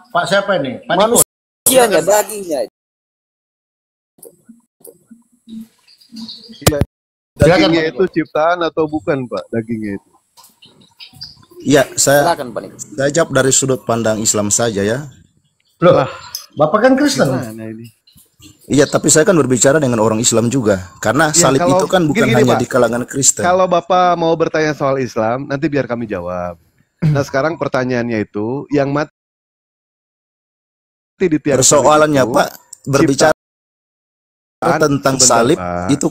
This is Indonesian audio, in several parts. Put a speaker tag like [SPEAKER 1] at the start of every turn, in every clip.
[SPEAKER 1] Pak siapa ini? Pak Niko.
[SPEAKER 2] Manusianya, dagingnya.
[SPEAKER 3] Dagingnya itu ciptaan atau bukan, Pak? Dagingnya itu.
[SPEAKER 4] Iya, saya
[SPEAKER 2] Silakan, Pak Niko.
[SPEAKER 4] saya jawab dari sudut pandang Islam saja ya.
[SPEAKER 1] Loh, Bapak kan Kristen.
[SPEAKER 3] Gimana ini?
[SPEAKER 4] Iya, tapi saya kan berbicara dengan orang Islam juga. Karena
[SPEAKER 3] Ya,
[SPEAKER 4] salib
[SPEAKER 3] kalau-
[SPEAKER 4] itu kan bukan
[SPEAKER 3] gini,
[SPEAKER 4] hanya
[SPEAKER 3] Pak.
[SPEAKER 4] di kalangan Kristen.
[SPEAKER 3] Kalau Bapak mau bertanya soal Islam, nanti biar kami jawab. Nah, sekarang pertanyaannya itu, yang mati di tiang
[SPEAKER 4] Persoalannya
[SPEAKER 3] salib itu,
[SPEAKER 4] Pak, berbicara tentang
[SPEAKER 3] sebentar,
[SPEAKER 4] salib
[SPEAKER 3] Pak.
[SPEAKER 4] itu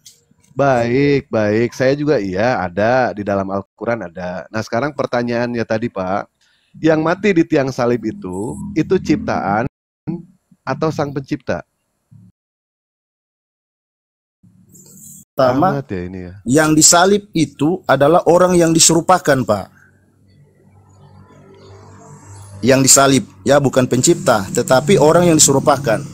[SPEAKER 3] Baik. Saya juga iya ada di dalam Al-Quran ada. Nah, sekarang pertanyaannya tadi, Pak, yang mati di tiang salib itu ciptaan atau sang pencipta?
[SPEAKER 4] pertama
[SPEAKER 3] Amat ya ini ya.
[SPEAKER 4] yang disalib itu adalah orang yang diserupakan, Pak. Yang disalib ya bukan pencipta, tetapi orang yang diserupakan.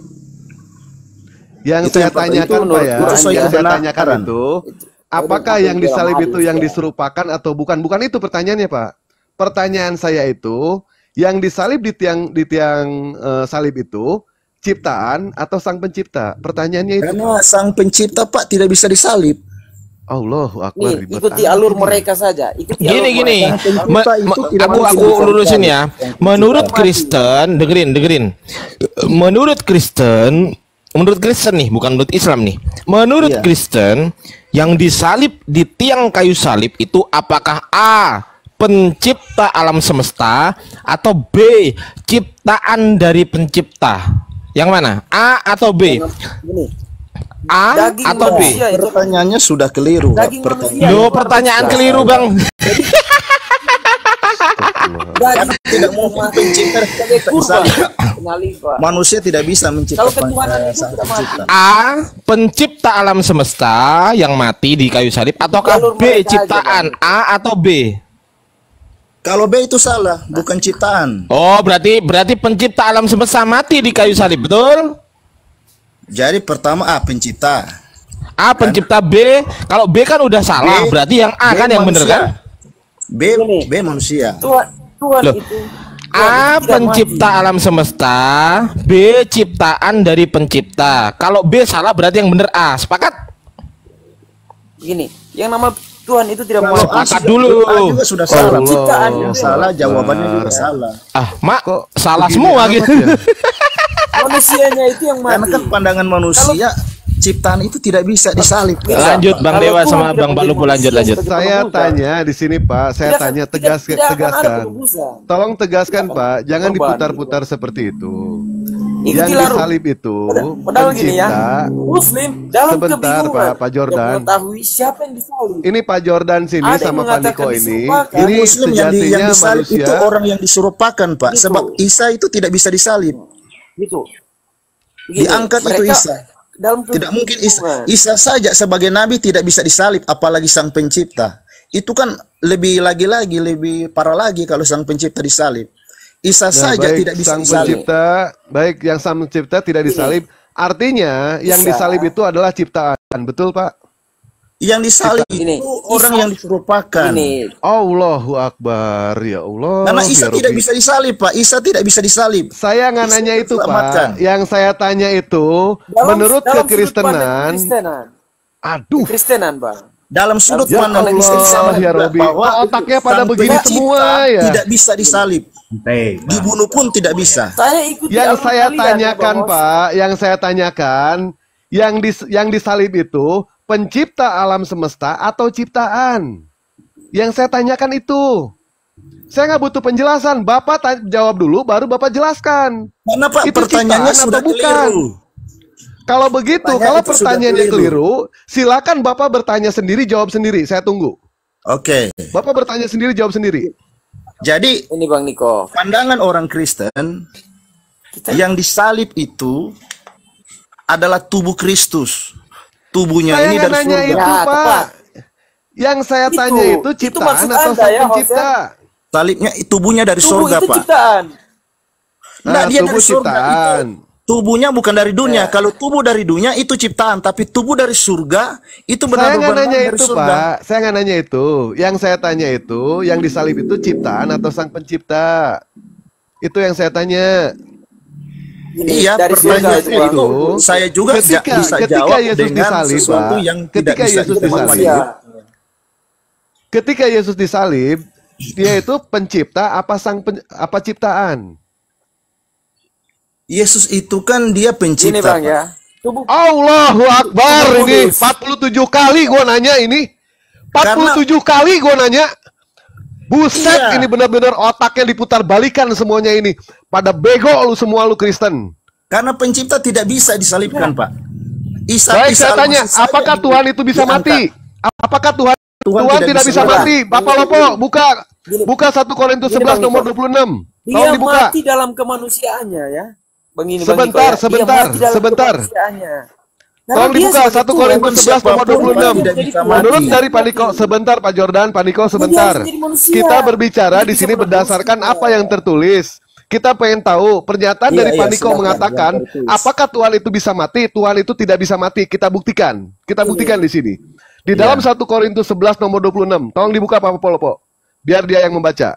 [SPEAKER 3] Yang
[SPEAKER 4] Itu
[SPEAKER 3] saya
[SPEAKER 4] yang pertama,
[SPEAKER 3] tanyakan,
[SPEAKER 2] itu
[SPEAKER 3] Pak
[SPEAKER 2] menurut
[SPEAKER 3] ya,
[SPEAKER 2] Quran,
[SPEAKER 3] yang saya
[SPEAKER 4] kebenaran.
[SPEAKER 3] tanyakan itu, apakah yang disalib itu yang diserupakan atau bukan? Bukan itu pertanyaannya, Pak. Pertanyaan saya itu, yang disalib di tiang salib itu ciptaan atau sang pencipta? Pertanyaannya itu.
[SPEAKER 4] Karena sang pencipta, Pak, tidak bisa disalib.
[SPEAKER 3] Allahu Akbar.
[SPEAKER 2] Nih,
[SPEAKER 3] ribet
[SPEAKER 2] ikuti
[SPEAKER 3] amat
[SPEAKER 2] alur
[SPEAKER 3] ini.
[SPEAKER 2] mereka saja. Ikuti
[SPEAKER 5] Gini
[SPEAKER 2] alur
[SPEAKER 5] gini,
[SPEAKER 2] mereka.
[SPEAKER 5] aku lurusin ya. Menurut Kristen, dengerin. Menurut Kristen nih, bukan menurut Islam nih. Menurut
[SPEAKER 4] Iya.
[SPEAKER 5] Kristen, yang disalib di tiang kayu salib itu apakah A, pencipta alam semesta, atau B, ciptaan dari pencipta? Yang mana? A atau B?
[SPEAKER 2] Gini,
[SPEAKER 5] A
[SPEAKER 2] daging
[SPEAKER 5] atau B?
[SPEAKER 2] manusia itu
[SPEAKER 4] Pertanyaannya sudah keliru. Pak.
[SPEAKER 2] Daging
[SPEAKER 4] Pertanyaan
[SPEAKER 2] manusia.
[SPEAKER 5] Loh, pertanyaan keliru, Bang.
[SPEAKER 2] daging
[SPEAKER 4] tidak mungkin pencipta
[SPEAKER 2] sebagai kurban. Kenali, Pak.
[SPEAKER 4] manusia tidak bisa
[SPEAKER 2] Kalau
[SPEAKER 4] menciptakan
[SPEAKER 2] ketuhanan itu
[SPEAKER 4] sang
[SPEAKER 2] tidak mati.
[SPEAKER 4] pencipta.
[SPEAKER 5] A, pencipta alam semesta yang mati di kayu salib, ataukah
[SPEAKER 2] Jalur
[SPEAKER 5] B,
[SPEAKER 2] mereka aja,
[SPEAKER 5] ciptaan? A atau B?
[SPEAKER 4] Kalau B itu salah, bukan ciptaan.
[SPEAKER 5] Oh, berarti pencipta alam semesta mati di kayu salib, betul?
[SPEAKER 4] Jadi pertama A pencipta.
[SPEAKER 5] A pencipta, B. Kalau B kan udah salah,
[SPEAKER 4] B-
[SPEAKER 5] berarti yang A
[SPEAKER 4] B
[SPEAKER 5] kan yang bener
[SPEAKER 4] manusia.
[SPEAKER 5] kan?
[SPEAKER 4] B manusia.
[SPEAKER 2] Tuhan
[SPEAKER 5] Loh.
[SPEAKER 2] itu
[SPEAKER 5] A
[SPEAKER 2] tidak
[SPEAKER 5] pencipta
[SPEAKER 2] mati.
[SPEAKER 5] alam semesta, B ciptaan dari pencipta. Kalau B salah berarti yang bener A. Sepakat?
[SPEAKER 2] Gini, yang nama Tuhan itu tidak
[SPEAKER 4] Kalau
[SPEAKER 2] mau
[SPEAKER 4] A
[SPEAKER 5] Sepakat
[SPEAKER 4] sudah-
[SPEAKER 5] dulu.
[SPEAKER 4] A juga sudah salah.
[SPEAKER 2] Ciptaan
[SPEAKER 4] Yang
[SPEAKER 2] juga.
[SPEAKER 4] salah jawabannya juga salah.
[SPEAKER 5] Ah, Mak,
[SPEAKER 3] Kok
[SPEAKER 5] salah
[SPEAKER 3] begini
[SPEAKER 5] semua
[SPEAKER 3] amat
[SPEAKER 5] gitu.
[SPEAKER 3] ya?
[SPEAKER 2] manusianya itu yang
[SPEAKER 4] Karena
[SPEAKER 2] mati.
[SPEAKER 4] kan pandangan manusia ciptaan itu tidak bisa disalib.
[SPEAKER 5] Lanjut Bang
[SPEAKER 2] Kalau
[SPEAKER 5] Dewa
[SPEAKER 2] Tuhan
[SPEAKER 5] sama
[SPEAKER 2] tidak
[SPEAKER 5] Bang
[SPEAKER 2] menjadi
[SPEAKER 5] Balupu, lanjut.
[SPEAKER 2] manusia sebagai
[SPEAKER 3] Saya
[SPEAKER 2] penebusan,
[SPEAKER 3] tanya di sini, Pak. Saya
[SPEAKER 2] tidak-
[SPEAKER 3] tanya
[SPEAKER 2] tidak akan ada
[SPEAKER 3] tegaskan.
[SPEAKER 2] penebusan.
[SPEAKER 3] Tolong tegaskan, Pak. Jangan
[SPEAKER 2] Korban.
[SPEAKER 3] diputar-putar seperti itu.
[SPEAKER 2] Ikuti
[SPEAKER 3] Yang
[SPEAKER 2] larut.
[SPEAKER 3] disalib itu
[SPEAKER 2] Padahal gini ya,
[SPEAKER 3] pencipta.
[SPEAKER 2] Muslim dalam
[SPEAKER 3] Sebentar,
[SPEAKER 2] kebingungan
[SPEAKER 3] Pak Jordan.
[SPEAKER 2] untuk mengetahui siapa yang disalib.
[SPEAKER 3] Ini Pak Jordan sini
[SPEAKER 2] Ada yang
[SPEAKER 3] sama Pak
[SPEAKER 2] mengatakan
[SPEAKER 3] Niko ini.
[SPEAKER 2] diserupakan.
[SPEAKER 4] Yang
[SPEAKER 3] Ini
[SPEAKER 4] Muslim yang
[SPEAKER 3] sejatinya
[SPEAKER 4] disalib
[SPEAKER 3] manusia.
[SPEAKER 4] itu orang yang diserupakan, Pak.
[SPEAKER 2] Gitu.
[SPEAKER 4] Sebab Isa itu tidak bisa disalib.
[SPEAKER 2] Gitu. Begini,
[SPEAKER 4] Diangkat itu
[SPEAKER 2] mereka
[SPEAKER 4] Isa.
[SPEAKER 2] dalam
[SPEAKER 4] Tidak mungkin
[SPEAKER 2] kebingungan.
[SPEAKER 4] Isa saja sebagai nabi tidak bisa disalib, apalagi sang pencipta. Itu kan lebih parah lagi kalau sang pencipta disalib. Isa
[SPEAKER 3] Nah,
[SPEAKER 4] saja
[SPEAKER 3] baik,
[SPEAKER 4] tidak bisa
[SPEAKER 3] sang
[SPEAKER 4] disalib.
[SPEAKER 3] pencipta, baik yang sang pencipta tidak disalib. Artinya yang
[SPEAKER 2] Isa.
[SPEAKER 3] disalib itu adalah ciptaan, betul Pak?
[SPEAKER 4] Yang disalib
[SPEAKER 2] Gini,
[SPEAKER 4] itu orang
[SPEAKER 2] Isa-
[SPEAKER 4] yang diserupakan.
[SPEAKER 2] Ini
[SPEAKER 3] Allahu Akbar, ya Allah.
[SPEAKER 4] Karena Isa
[SPEAKER 3] ya
[SPEAKER 4] tidak
[SPEAKER 3] Rabbi.
[SPEAKER 4] bisa disalib, Pak. Isa tidak bisa disalib.
[SPEAKER 3] Saya nggak
[SPEAKER 4] Isa
[SPEAKER 3] nanya itu,
[SPEAKER 4] diselamatkan.
[SPEAKER 3] Pak. Yang saya tanya itu, menurut kekristenan, aduh,
[SPEAKER 2] Kristenan, Bang.
[SPEAKER 4] Dalam sudut
[SPEAKER 3] ya
[SPEAKER 4] pandang
[SPEAKER 3] Allah,
[SPEAKER 4] Kristen sama
[SPEAKER 3] ya
[SPEAKER 4] juga
[SPEAKER 3] Rabbi.
[SPEAKER 4] bahwa
[SPEAKER 3] Kok otaknya pada
[SPEAKER 4] sang
[SPEAKER 3] begini
[SPEAKER 4] pencipta
[SPEAKER 3] semua ya?
[SPEAKER 4] tidak bisa disalib. Dibunuh pun tidak bisa.
[SPEAKER 2] Saya ikuti
[SPEAKER 3] Yang
[SPEAKER 2] alur
[SPEAKER 3] saya
[SPEAKER 2] kalian,
[SPEAKER 3] tanyakan,
[SPEAKER 2] Bang.
[SPEAKER 3] Pak, yang saya tanyakan, yang disalib itu pencipta alam semesta atau ciptaan? Yang saya tanyakan itu. Saya nggak butuh penjelasan. Bapak jawab dulu, baru Bapak jelaskan.
[SPEAKER 4] Karena Pak
[SPEAKER 3] Itu
[SPEAKER 4] pertanyaannya
[SPEAKER 3] ciptaan
[SPEAKER 4] sudah
[SPEAKER 3] atau bukan?
[SPEAKER 4] keliru.
[SPEAKER 3] Kalau begitu,
[SPEAKER 4] Pertanyaan
[SPEAKER 3] kalau
[SPEAKER 4] itu sudah
[SPEAKER 3] pertanyaannya
[SPEAKER 4] keliru.
[SPEAKER 3] keliru, silakan Bapak bertanya sendiri, jawab sendiri. Saya tunggu.
[SPEAKER 4] Oke.
[SPEAKER 3] Bapak bertanya sendiri, jawab sendiri.
[SPEAKER 4] Jadi
[SPEAKER 2] Ini Bang Niko.
[SPEAKER 4] pandangan orang Kristen yang disalib itu adalah tubuh Kristus. Tubuhnya
[SPEAKER 3] Saya
[SPEAKER 4] ini
[SPEAKER 3] nggak
[SPEAKER 4] dari
[SPEAKER 3] nanya
[SPEAKER 4] surga.
[SPEAKER 3] itu,
[SPEAKER 2] Ya,
[SPEAKER 3] Pak.
[SPEAKER 2] tepat.
[SPEAKER 3] Yang saya
[SPEAKER 2] Itu-
[SPEAKER 3] tanya itu
[SPEAKER 2] itu
[SPEAKER 3] ciptaan
[SPEAKER 2] maksud
[SPEAKER 3] atau
[SPEAKER 2] Anda
[SPEAKER 3] sang
[SPEAKER 2] ya,
[SPEAKER 3] pencipta?
[SPEAKER 4] Salibnya tubuhnya dari
[SPEAKER 2] Tubuh
[SPEAKER 4] surga,
[SPEAKER 2] itu
[SPEAKER 4] Pak.
[SPEAKER 2] ciptaan.
[SPEAKER 4] Nah, dia
[SPEAKER 3] tubuh
[SPEAKER 4] dari surga.
[SPEAKER 3] ciptaan.
[SPEAKER 4] Itu tubuhnya bukan dari dunia.
[SPEAKER 2] Ya.
[SPEAKER 4] Kalau tubuh dari dunia itu ciptaan, tapi tubuh dari surga itu
[SPEAKER 3] Saya
[SPEAKER 4] benar-benar
[SPEAKER 3] nggak nanya
[SPEAKER 4] dari
[SPEAKER 3] itu,
[SPEAKER 4] surga.
[SPEAKER 3] Pak. Saya nggak nanya itu. Yang saya tanya itu, yang disalib itu ciptaan atau sang pencipta? Itu yang saya tanya.
[SPEAKER 2] Gini,
[SPEAKER 4] Iya,
[SPEAKER 2] dari
[SPEAKER 4] pertanyaan
[SPEAKER 2] surga, Bang.
[SPEAKER 4] itu saya juga bisa
[SPEAKER 3] ketika
[SPEAKER 4] jawab
[SPEAKER 3] Yesus
[SPEAKER 4] dengan
[SPEAKER 3] disalib,
[SPEAKER 4] sesuatu
[SPEAKER 3] Pak,
[SPEAKER 4] yang tidak
[SPEAKER 3] ketika
[SPEAKER 4] bisa
[SPEAKER 3] Yesus
[SPEAKER 4] dijawab
[SPEAKER 3] disalib,
[SPEAKER 4] lagi.
[SPEAKER 2] Manusia.
[SPEAKER 3] ketika Yesus disalib, dia itu pencipta apa ciptaan?
[SPEAKER 4] Yesus itu kan dia
[SPEAKER 2] Gini
[SPEAKER 4] pencipta,
[SPEAKER 2] Bang
[SPEAKER 4] Pak.
[SPEAKER 2] ya. Tubuh
[SPEAKER 3] Allahu Akbar,
[SPEAKER 2] Tubuh
[SPEAKER 3] ini
[SPEAKER 2] kudus.
[SPEAKER 3] 47 kali gua nanya ini. 47 kali gua nanya. Buset,
[SPEAKER 4] Iya.
[SPEAKER 3] ini benar-benar otaknya diputar balikan semuanya ini. Pada bego lu semua lu Kristen.
[SPEAKER 4] Karena pencipta tidak bisa disalibkan, Pak.
[SPEAKER 3] Baik, saya tanya,
[SPEAKER 4] Isa
[SPEAKER 3] apakah
[SPEAKER 4] saja
[SPEAKER 3] Tuhan itu bisa
[SPEAKER 4] diangkat.
[SPEAKER 3] mati? Apakah Tuhan tidak bisa mati? Bapak Lopo, buka 1 Korintus
[SPEAKER 2] Gini,
[SPEAKER 3] 11
[SPEAKER 2] Bang
[SPEAKER 3] nomor
[SPEAKER 2] Niko.
[SPEAKER 3] 26.
[SPEAKER 2] Dia
[SPEAKER 3] Tolong dibuka.
[SPEAKER 2] mati dalam kemanusiaannya ya. Bang ini
[SPEAKER 3] Sebentar, sebentar, sebentar. Tolong dibuka 1 Korintus 11 nomor 26.
[SPEAKER 4] tidak bisa
[SPEAKER 3] Menurut
[SPEAKER 4] mati.
[SPEAKER 3] dari Pak Niko, sebentar Pak Jordan, Pak Niko sebentar.
[SPEAKER 2] harus menjadi manusia.
[SPEAKER 3] Kita berbicara
[SPEAKER 2] Dia
[SPEAKER 3] di
[SPEAKER 2] bisa
[SPEAKER 3] sini
[SPEAKER 2] berdosa.
[SPEAKER 3] berdasarkan apa yang tertulis. Kita pengen tahu pernyataan
[SPEAKER 4] Iya,
[SPEAKER 3] dari
[SPEAKER 4] iya,
[SPEAKER 3] Pak Niko
[SPEAKER 4] silakan,
[SPEAKER 3] mengatakan
[SPEAKER 4] yang tertulis.
[SPEAKER 3] apakah Tuhan itu bisa mati? Tuhan itu tidak bisa mati. Kita buktikan. Kita buktikan di sini. Di dalam 1 Korintus 11 nomor 26. Tolong dibuka Pak Polopo. Biar dia yang membaca.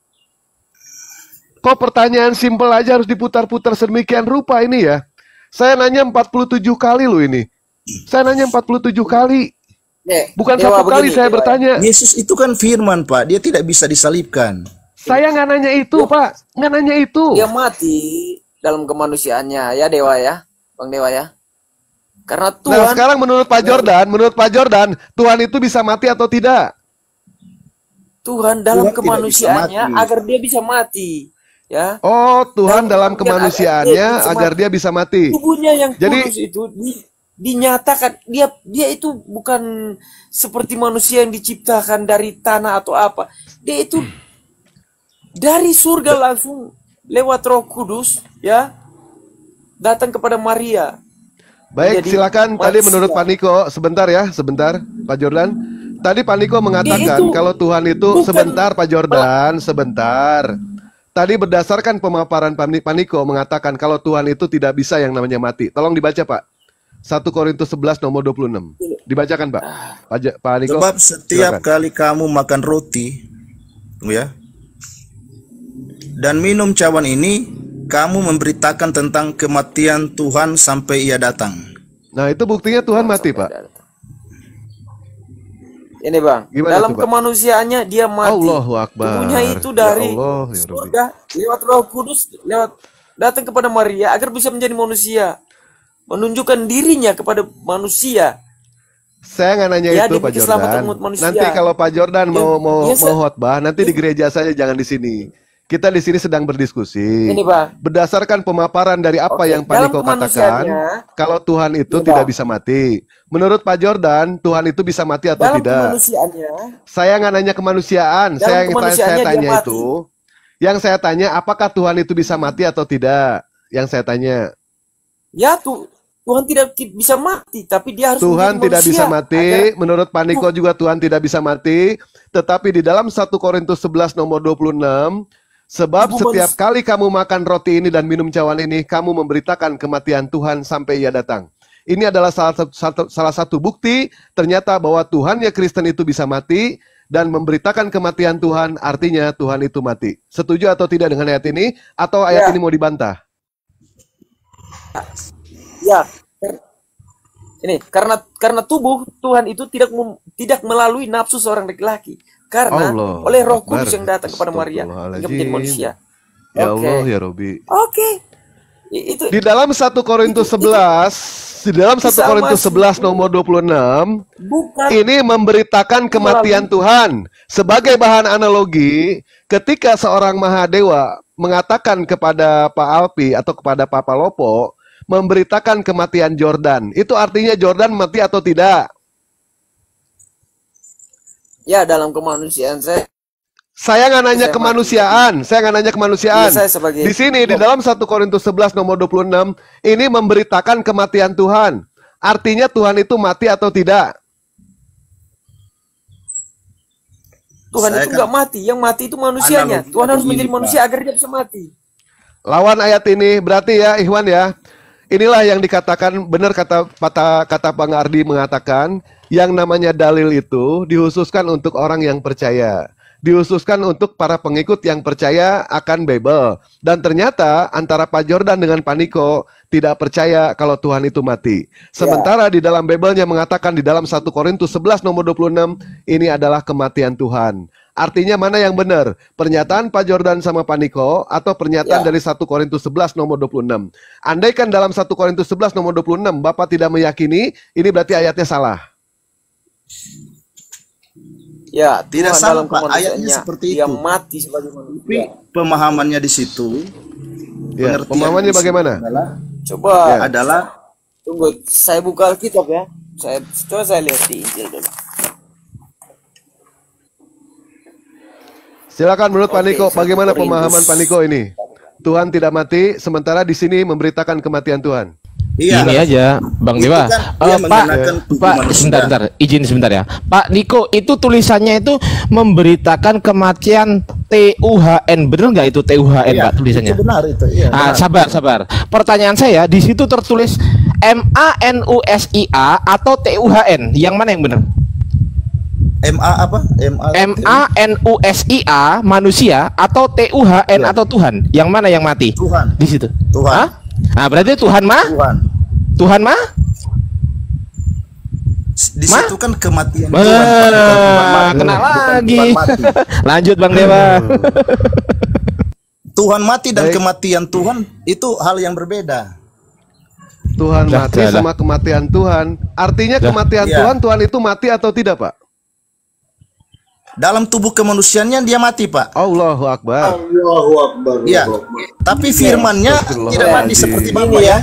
[SPEAKER 3] Kok pertanyaan simpel aja harus diputar-putar sedemikian rupa ini ya? Saya nanya 47 kali loh ini. Saya nanya 47 kali. Bukan
[SPEAKER 2] Dewa,
[SPEAKER 3] satu kali
[SPEAKER 2] begini,
[SPEAKER 3] saya
[SPEAKER 2] Dewa.
[SPEAKER 3] bertanya.
[SPEAKER 4] Yesus itu kan firman, Pak. Dia tidak bisa disalibkan.
[SPEAKER 3] Saya nggak nanya itu, Pak. Nggak nanya itu.
[SPEAKER 2] Dia mati dalam kemanusiaannya ya Dewa ya. Bang Dewa ya. Karena
[SPEAKER 3] Nah,
[SPEAKER 2] Tuhan
[SPEAKER 3] sekarang menurut Pak Jordan, Tuhan itu bisa mati atau tidak?
[SPEAKER 2] Tuhan dalam
[SPEAKER 4] Tuhan tidak
[SPEAKER 2] kemanusiaannya
[SPEAKER 4] bisa mati.
[SPEAKER 2] agar dia bisa mati. Ya.
[SPEAKER 3] Oh, Tuhan dalam
[SPEAKER 2] Dalam
[SPEAKER 3] kemanusiaannya
[SPEAKER 2] kemanusiaan
[SPEAKER 3] agar dia bisa mati.
[SPEAKER 2] Tubuhnya yang
[SPEAKER 3] Jadi-
[SPEAKER 2] kudus itu dinyatakan dia itu bukan seperti manusia yang diciptakan dari tanah atau apa. Dia itu dari surga langsung lewat Roh Kudus ya datang kepada Maria.
[SPEAKER 3] Baik,
[SPEAKER 2] Menjadi
[SPEAKER 3] silakan. Tadi
[SPEAKER 2] manusia.
[SPEAKER 3] menurut Pak Niko, sebentar ya, sebentar, Pak Jordan. Tadi Pak Niko mengatakan
[SPEAKER 2] itu
[SPEAKER 3] kalau Tuhan itu
[SPEAKER 2] bukan-
[SPEAKER 3] sebentar, Pak Jordan, sebentar. Tadi berdasarkan pemaparan Pak Niko mengatakan kalau Tuhan itu tidak bisa yang namanya mati. Tolong dibaca, Pak. 1 Korintus 11 nomor 26. Dibacakan, Pak. Pak Niko.
[SPEAKER 4] Sebab setiap
[SPEAKER 3] silakan.
[SPEAKER 4] kali kamu makan roti, ya, dan minum cawan ini, kamu memberitakan tentang kematian Tuhan sampai Ia datang.
[SPEAKER 3] Nah, itu buktinya Tuhan mati, Pak.
[SPEAKER 2] Ini Bang,
[SPEAKER 3] Gimana
[SPEAKER 2] dalam
[SPEAKER 3] tuh, Pak?
[SPEAKER 2] kemanusiaannya dia mati.
[SPEAKER 3] Allahu Akbar.
[SPEAKER 2] Tubuhnya itu dari
[SPEAKER 3] Ya Allah, ya Rabbi.
[SPEAKER 2] surga lewat Roh Kudus lewat datang kepada Maria agar bisa menjadi manusia, menunjukkan dirinya kepada manusia.
[SPEAKER 3] Saya nggak nanya
[SPEAKER 2] Ya,
[SPEAKER 3] itu
[SPEAKER 2] demi
[SPEAKER 3] Pak
[SPEAKER 2] keselamatan
[SPEAKER 3] Jordan.
[SPEAKER 2] umat manusia.
[SPEAKER 3] Nanti kalau Pak Jordan mau
[SPEAKER 2] Ya,
[SPEAKER 3] mau khotbah, nanti di gereja saja, jangan di sini. Kita di sini sedang berdiskusi.
[SPEAKER 2] Ini, Bang.
[SPEAKER 3] Berdasarkan pemaparan dari apa
[SPEAKER 2] Oke,
[SPEAKER 3] yang Pak
[SPEAKER 2] dalam
[SPEAKER 3] Niko katakan,
[SPEAKER 2] kemanusiaannya-
[SPEAKER 3] kalau Tuhan itu
[SPEAKER 2] Iya,
[SPEAKER 3] tidak
[SPEAKER 2] Bang.
[SPEAKER 3] bisa mati. Menurut Pak Jordan, Tuhan itu bisa mati atau
[SPEAKER 2] Dalam
[SPEAKER 3] tidak?
[SPEAKER 2] kemanusiaannya,
[SPEAKER 3] Saya nggak nanya kemanusiaan.
[SPEAKER 2] Dalam
[SPEAKER 3] Saya
[SPEAKER 2] kemanusiaannya dia
[SPEAKER 3] tanya
[SPEAKER 2] mati.
[SPEAKER 3] itu. Yang saya tanya, apakah Tuhan itu bisa mati atau tidak? Yang saya tanya.
[SPEAKER 2] ya Tuhan tidak bisa mati, tapi dia harus
[SPEAKER 3] Tuhan
[SPEAKER 2] menjadi
[SPEAKER 3] tidak bisa
[SPEAKER 2] manusia
[SPEAKER 3] mati.
[SPEAKER 2] agar-
[SPEAKER 3] Menurut Pak Niko juga Tuhan tidak bisa mati. Tetapi di dalam 1 Korintus 11 nomor 26, sebab
[SPEAKER 2] Ibu
[SPEAKER 3] setiap
[SPEAKER 2] manusia-
[SPEAKER 3] kali kamu makan roti ini dan minum cawan ini, kamu memberitakan kematian Tuhan sampai Ia datang. Ini adalah salah satu bukti ternyata bahwa Tuhannya Kristen itu bisa mati dan memberitakan kematian Tuhan, artinya Tuhan itu mati. Setuju atau tidak dengan ayat ini? Atau ayat
[SPEAKER 2] Ya.
[SPEAKER 3] ini mau dibantah?
[SPEAKER 2] Ya, ini karena tubuh Tuhan itu tidak melalui nafsu seorang laki-laki, karena
[SPEAKER 3] Allah
[SPEAKER 2] oleh Roh
[SPEAKER 3] Akbar.
[SPEAKER 2] Kudus yang datang kepada Maria hingga menjadi manusia.
[SPEAKER 3] Ya
[SPEAKER 2] Oke.
[SPEAKER 3] Allah, ya Robi.
[SPEAKER 2] Oke. Itu
[SPEAKER 3] Di dalam 1 Korintus 11, di dalam 1
[SPEAKER 2] Bisa
[SPEAKER 3] Korintus
[SPEAKER 2] masuk.
[SPEAKER 3] 11 nomor 26,
[SPEAKER 2] bukan
[SPEAKER 3] ini memberitakan kematian Tuhan. Sebagai bahan analogi, ketika seorang Mahadewa mengatakan kepada Pak Alpi atau kepada Pak Palopo, memberitakan kematian Jordan, itu artinya Jordan mati atau tidak?
[SPEAKER 2] ya dalam kemanusiaan
[SPEAKER 3] Saya nggak nanya
[SPEAKER 2] Saya
[SPEAKER 3] kemanusiaan, saya nggak nanya kemanusiaan.
[SPEAKER 2] Iya, saya sebagai-
[SPEAKER 3] Di sini di dalam 1 Korintus 11 nomor 26 ini memberitakan kematian Tuhan. Artinya Tuhan itu mati atau tidak?
[SPEAKER 2] Tuhan
[SPEAKER 4] Saya
[SPEAKER 2] itu
[SPEAKER 4] kan-
[SPEAKER 2] nggak mati, yang mati itu manusianya.
[SPEAKER 4] Analogi
[SPEAKER 2] Tuhan harus
[SPEAKER 4] begini,
[SPEAKER 2] menjadi
[SPEAKER 4] Pak.
[SPEAKER 2] manusia agar dia bisa mati.
[SPEAKER 3] Lawan ayat ini berarti ya Ikhwan ya. Inilah yang dikatakan benar kata Bang Ardi mengatakan yang namanya dalil itu dihususkan untuk orang yang percaya. dihususkan untuk para pengikut yang percaya akan Bible. Dan ternyata antara Pak Jordan dengan Pak Niko tidak percaya kalau Tuhan itu mati. Sementara di dalam Bible-nya mengatakan di dalam 1 Korintus 11 nomor 26, ini adalah kematian Tuhan. Artinya mana yang benar? Pernyataan Pak Jordan sama Pak Niko atau pernyataan dari 1 Korintus 11 nomor 26? Andaikan dalam 1 Korintus 11 nomor 26 Bapak tidak meyakini, ini berarti ayatnya salah.
[SPEAKER 2] Ya,
[SPEAKER 4] Tidak
[SPEAKER 2] Tuhan
[SPEAKER 4] salah,
[SPEAKER 2] dalam
[SPEAKER 4] Pak. Ayatnya
[SPEAKER 2] kemanusiaannya,
[SPEAKER 4] seperti
[SPEAKER 2] dia
[SPEAKER 4] itu.
[SPEAKER 2] mati sebagai
[SPEAKER 4] Tapi
[SPEAKER 2] manusia.
[SPEAKER 4] pemahamannya di situ,
[SPEAKER 3] Ya,
[SPEAKER 4] pengertian
[SPEAKER 3] pemahamannya
[SPEAKER 4] di situ
[SPEAKER 3] bagaimana?
[SPEAKER 2] Coba
[SPEAKER 4] adalah
[SPEAKER 2] tunggu, saya buka Alkitab ya. Coba saya lihat di Injil dulu.
[SPEAKER 3] Silakan menurut Pak
[SPEAKER 2] Oke,
[SPEAKER 3] Niko,
[SPEAKER 2] 1
[SPEAKER 3] bagaimana
[SPEAKER 2] Korintus.
[SPEAKER 3] pemahaman Pak Niko ini? Tuhan tidak mati, sementara di sini memberitakan kematian Tuhan.
[SPEAKER 5] Ini aja, Bang
[SPEAKER 4] Itu
[SPEAKER 5] Dewa.
[SPEAKER 4] kan dia
[SPEAKER 5] Pak,
[SPEAKER 4] menggunakan tubuh
[SPEAKER 5] Pak,
[SPEAKER 4] manusia.
[SPEAKER 5] sebentar, izin sebentar ya. Pak Niko, itu tulisannya itu memberitakan kematian TUHN, bener nggak itu TUHN,
[SPEAKER 4] Iya,
[SPEAKER 5] Pak, tulisannya?
[SPEAKER 4] itu benar itu. Iya,
[SPEAKER 5] Ah,
[SPEAKER 4] benar.
[SPEAKER 5] sabar. Pertanyaan saya, di situ tertulis MANUSIA atau TUHN, yang mana yang benar?
[SPEAKER 4] MA apa?
[SPEAKER 5] MANUSIA manusia atau TUHN
[SPEAKER 4] Ya.
[SPEAKER 5] atau Tuhan, yang mana yang mati?
[SPEAKER 4] Tuhan.
[SPEAKER 5] Di situ.
[SPEAKER 4] Tuhan.
[SPEAKER 5] Hah? Nah, berarti Tuhan mah?
[SPEAKER 4] Tuhan. Di
[SPEAKER 5] Ma?
[SPEAKER 4] situ kan kematian
[SPEAKER 5] Wah,
[SPEAKER 4] Tuhan. Pak. Bukan Tuhan mati.
[SPEAKER 5] kena
[SPEAKER 4] Bukan
[SPEAKER 5] lagi.
[SPEAKER 4] Tuhan mati.
[SPEAKER 5] Lanjut Bang Dewa.
[SPEAKER 4] Tuhan mati dan
[SPEAKER 3] Baik.
[SPEAKER 4] kematian Tuhan itu hal yang berbeda.
[SPEAKER 3] Tuhan
[SPEAKER 5] Dah,
[SPEAKER 3] mati
[SPEAKER 5] dah,
[SPEAKER 3] sama kematian Tuhan. Artinya
[SPEAKER 5] Dah.
[SPEAKER 3] kematian
[SPEAKER 4] Iya.
[SPEAKER 3] Tuhan itu mati atau tidak, Pak?
[SPEAKER 4] Dalam tubuh kemanusiaannya dia mati, Pak.
[SPEAKER 3] Allahu Akbar.
[SPEAKER 1] Allahu Akbar.
[SPEAKER 4] Iya. Tapi firman-nya tidak mati seperti Bapak ya.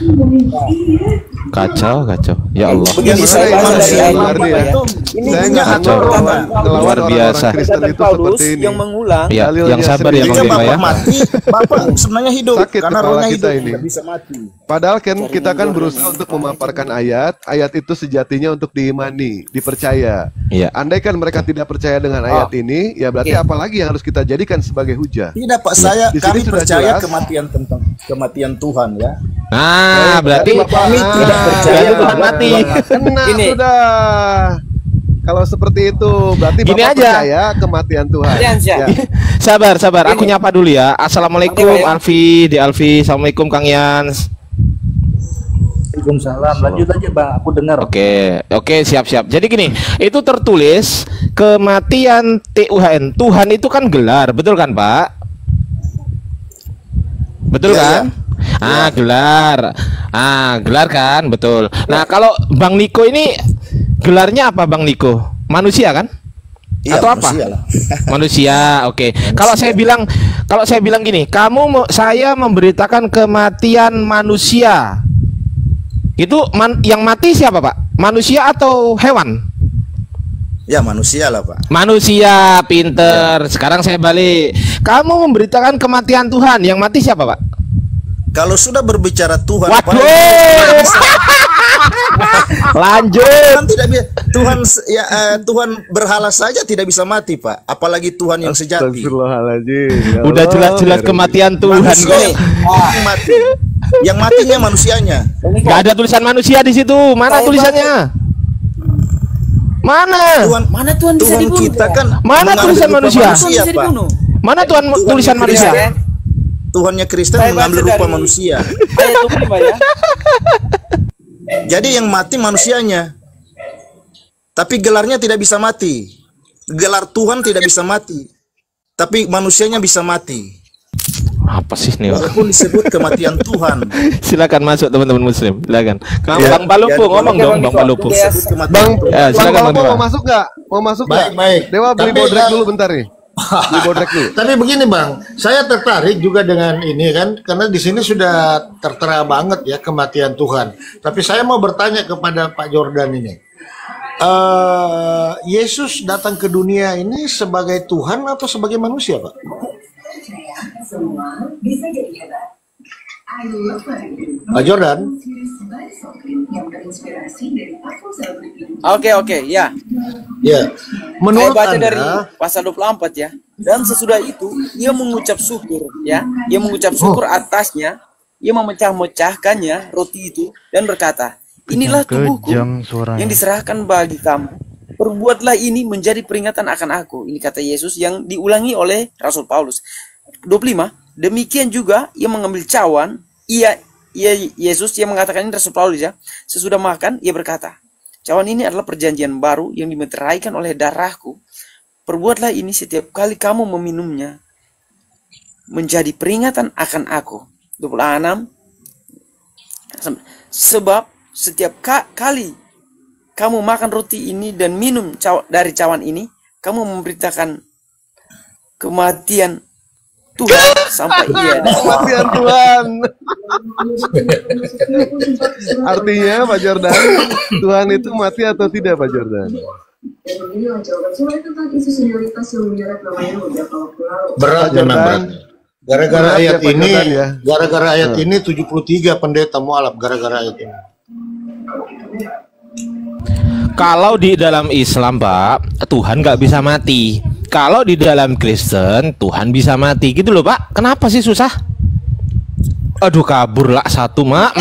[SPEAKER 5] Kacau. Ya Allah.
[SPEAKER 2] Begini
[SPEAKER 3] Gimana
[SPEAKER 2] saya
[SPEAKER 3] ya,
[SPEAKER 2] baca
[SPEAKER 3] Mas?
[SPEAKER 2] dari ayat
[SPEAKER 3] Luar
[SPEAKER 2] 5
[SPEAKER 3] biasa.
[SPEAKER 2] ya.
[SPEAKER 4] Ini
[SPEAKER 3] Saya
[SPEAKER 4] punya
[SPEAKER 3] nggak
[SPEAKER 4] hak
[SPEAKER 3] akan
[SPEAKER 4] orang.
[SPEAKER 3] melawan
[SPEAKER 5] Luar biasa.
[SPEAKER 3] orang-orang Kristen itu
[SPEAKER 2] Paulus
[SPEAKER 3] seperti ini.
[SPEAKER 2] yang mengulang.
[SPEAKER 5] Ya,
[SPEAKER 3] Dalilnya
[SPEAKER 5] yang sabar ya
[SPEAKER 3] serius.
[SPEAKER 5] Bang
[SPEAKER 4] Jika
[SPEAKER 5] Dewa ya.
[SPEAKER 4] Bapak mati, Bapak sebenarnya hidup
[SPEAKER 3] Sakit
[SPEAKER 4] karena
[SPEAKER 3] kepala
[SPEAKER 4] rohnya
[SPEAKER 3] kita
[SPEAKER 4] hidup,
[SPEAKER 3] ini.
[SPEAKER 4] tidak bisa mati.
[SPEAKER 3] Padahal kan kita kan berusaha untuk memaparkan ayat itu sejatinya untuk diimani, dipercaya.
[SPEAKER 5] Iya.
[SPEAKER 3] Andaikan mereka tidak percaya dengan ayat ini, ya berarti apalagi yang harus kita jadikan sebagai hujah.
[SPEAKER 4] Tidak, Pak, saya
[SPEAKER 3] Di sini
[SPEAKER 4] kami
[SPEAKER 3] sudah
[SPEAKER 4] percaya
[SPEAKER 3] jelas.
[SPEAKER 4] kematian Tuhan ya.
[SPEAKER 5] Nah, berarti
[SPEAKER 4] Kami tidak percaya
[SPEAKER 5] berarti Tuhan
[SPEAKER 4] bahwa
[SPEAKER 5] mati.
[SPEAKER 3] Kena
[SPEAKER 2] Ini.
[SPEAKER 3] sudah. Kalau seperti itu, berarti
[SPEAKER 5] Gini
[SPEAKER 3] Bapak
[SPEAKER 5] aja.
[SPEAKER 3] percaya kematian Tuhan.
[SPEAKER 2] Iya, Syah.
[SPEAKER 3] Ya.
[SPEAKER 5] Sabar. Aku nyapa dulu ya. Assalamualaikum
[SPEAKER 2] Bang Dewa ya.
[SPEAKER 5] Alfi. Assalamualaikum Kang Yans.
[SPEAKER 6] Waalaikumsalam. Lanjut aja Bang, aku dengar.
[SPEAKER 5] Oke, siap. Jadi gini, itu tertulis kematian TUHN. Tuhan itu kan gelar, betul kan, Pak? Betul
[SPEAKER 4] Iya,
[SPEAKER 5] kan? Gelar kan, betul. Nah, kalau Bang Niko ini gelarnya apa, Bang Niko? Manusia kan?
[SPEAKER 4] Iya,
[SPEAKER 5] Atau apa?
[SPEAKER 4] manusia lah.
[SPEAKER 5] Manusia, oke. Kalau saya bilang gini, saya memberitakan kematian manusia. Itu yang mati siapa, Pak? Manusia atau hewan?
[SPEAKER 4] Ya, manusia lah, Pak.
[SPEAKER 5] Manusia, pinter. Sekarang saya balik. Kamu memberitakan kematian Tuhan, yang mati siapa, Pak?
[SPEAKER 4] Kalau sudah berbicara Tuhan,
[SPEAKER 5] Waduh.
[SPEAKER 4] Pak,
[SPEAKER 5] Lanjut.
[SPEAKER 4] Tuhan tidak bisa. Tuhan berhala saja tidak bisa mati, Pak. Apalagi Tuhan yang sejati.
[SPEAKER 3] Astagfirullahaladzim. Ya
[SPEAKER 5] Udah
[SPEAKER 3] Allah,
[SPEAKER 5] jelas-jelas
[SPEAKER 3] ya
[SPEAKER 5] kematian Tuhan.
[SPEAKER 4] Manusia yang mati. Yang matinya manusianya.
[SPEAKER 5] Gak ada tulisan manusia di situ. Mana tulisannya? Mana?
[SPEAKER 2] Mana Tuhan bisa
[SPEAKER 4] Tuhan
[SPEAKER 2] dibunuh?
[SPEAKER 4] kita kan
[SPEAKER 5] Mana
[SPEAKER 4] mengambil
[SPEAKER 5] tulisan
[SPEAKER 4] rupa
[SPEAKER 5] manusia?
[SPEAKER 2] Tuhan bisa
[SPEAKER 4] Pak.
[SPEAKER 2] dibunuh.
[SPEAKER 5] Mana Tuhan tulisan manusia?
[SPEAKER 4] Tuhannya Kristen
[SPEAKER 2] Saya
[SPEAKER 4] mengambil
[SPEAKER 2] baca
[SPEAKER 4] rupa
[SPEAKER 2] dari-
[SPEAKER 4] manusia.
[SPEAKER 2] Ayat 25 ya.
[SPEAKER 4] Jadi yang mati manusianya. Tapi gelarnya tidak bisa mati. Gelar Tuhan tidak bisa mati. Tapi manusianya bisa mati.
[SPEAKER 5] Apa sih nih? Pak?
[SPEAKER 4] Walaupun disebut kematian Tuhan.
[SPEAKER 5] Silakan masuk teman-teman muslim. Silakan.
[SPEAKER 4] Ya,
[SPEAKER 5] Bang Palupu
[SPEAKER 4] ya,
[SPEAKER 5] ngomong
[SPEAKER 4] ya,
[SPEAKER 5] dong, Bang Palupu.
[SPEAKER 4] Disebut kematian
[SPEAKER 3] Bang,
[SPEAKER 4] Tuhan.
[SPEAKER 5] Ya, silakan,
[SPEAKER 3] Bang,
[SPEAKER 5] Bang Dewa.
[SPEAKER 3] mau masuk nggak? Mau masuk nggak?
[SPEAKER 1] Baik.
[SPEAKER 3] Dewa beli
[SPEAKER 1] Tapi,
[SPEAKER 3] bodrek dulu bentar nih. Beli bodrek dulu.
[SPEAKER 1] Tapi begini Bang, saya tertarik juga dengan ini kan, karena di sini sudah tertera banget ya kematian Tuhan. Tapi saya mau bertanya kepada Pak Jordan ini, Yesus datang ke dunia ini sebagai Tuhan atau sebagai manusia, Pak? Pak Jordan,
[SPEAKER 2] Oke, ya.
[SPEAKER 1] ya,
[SPEAKER 2] Saya
[SPEAKER 1] menurut
[SPEAKER 2] baca dari
[SPEAKER 1] Anda,
[SPEAKER 2] pasal 24 ya. Dan sesudah itu ia mengucap syukur ya. Ia mengucap syukur atasnya. Ia memecah-mecahkannya roti itu dan berkata, inilah tubuhku yang diserahkan bagi kamu. perbuatlah ini menjadi peringatan akan aku. Ini kata Yesus yang diulangi oleh Rasul Paulus. 25, demikian juga ia mengambil cawan, Yesus yang mengatakan, ini Rasul Paulus ya, sesudah makan ia berkata, cawan ini adalah perjanjian baru yang dimeteraikan oleh darahku. Perbuatlah ini setiap kali kamu meminumnya menjadi peringatan akan aku. 26, sebab setiap kali kamu makan roti ini dan minum dari cawan ini, kamu memberitakan kematian Tuhan sampai ia datang.
[SPEAKER 3] Kematian Tuhan. Artinya Pak Jordan, Tuhan itu mati atau tidak Pak Jordan?
[SPEAKER 1] Berat memang berat. Gara-gara
[SPEAKER 3] Berat ya,
[SPEAKER 1] ayat
[SPEAKER 3] Pak
[SPEAKER 1] ini,
[SPEAKER 3] Jordan, ya.
[SPEAKER 1] gara-gara ayat ini 73 pendeta mualaf gara-gara ayat ini.
[SPEAKER 5] Kalau di dalam Islam, Pak, Tuhan nggak bisa mati. Kalau di dalam Kristen, Tuhan bisa mati. Gitu loh, Pak. Kenapa sih susah? Aduh, kabur lah satu, Mak.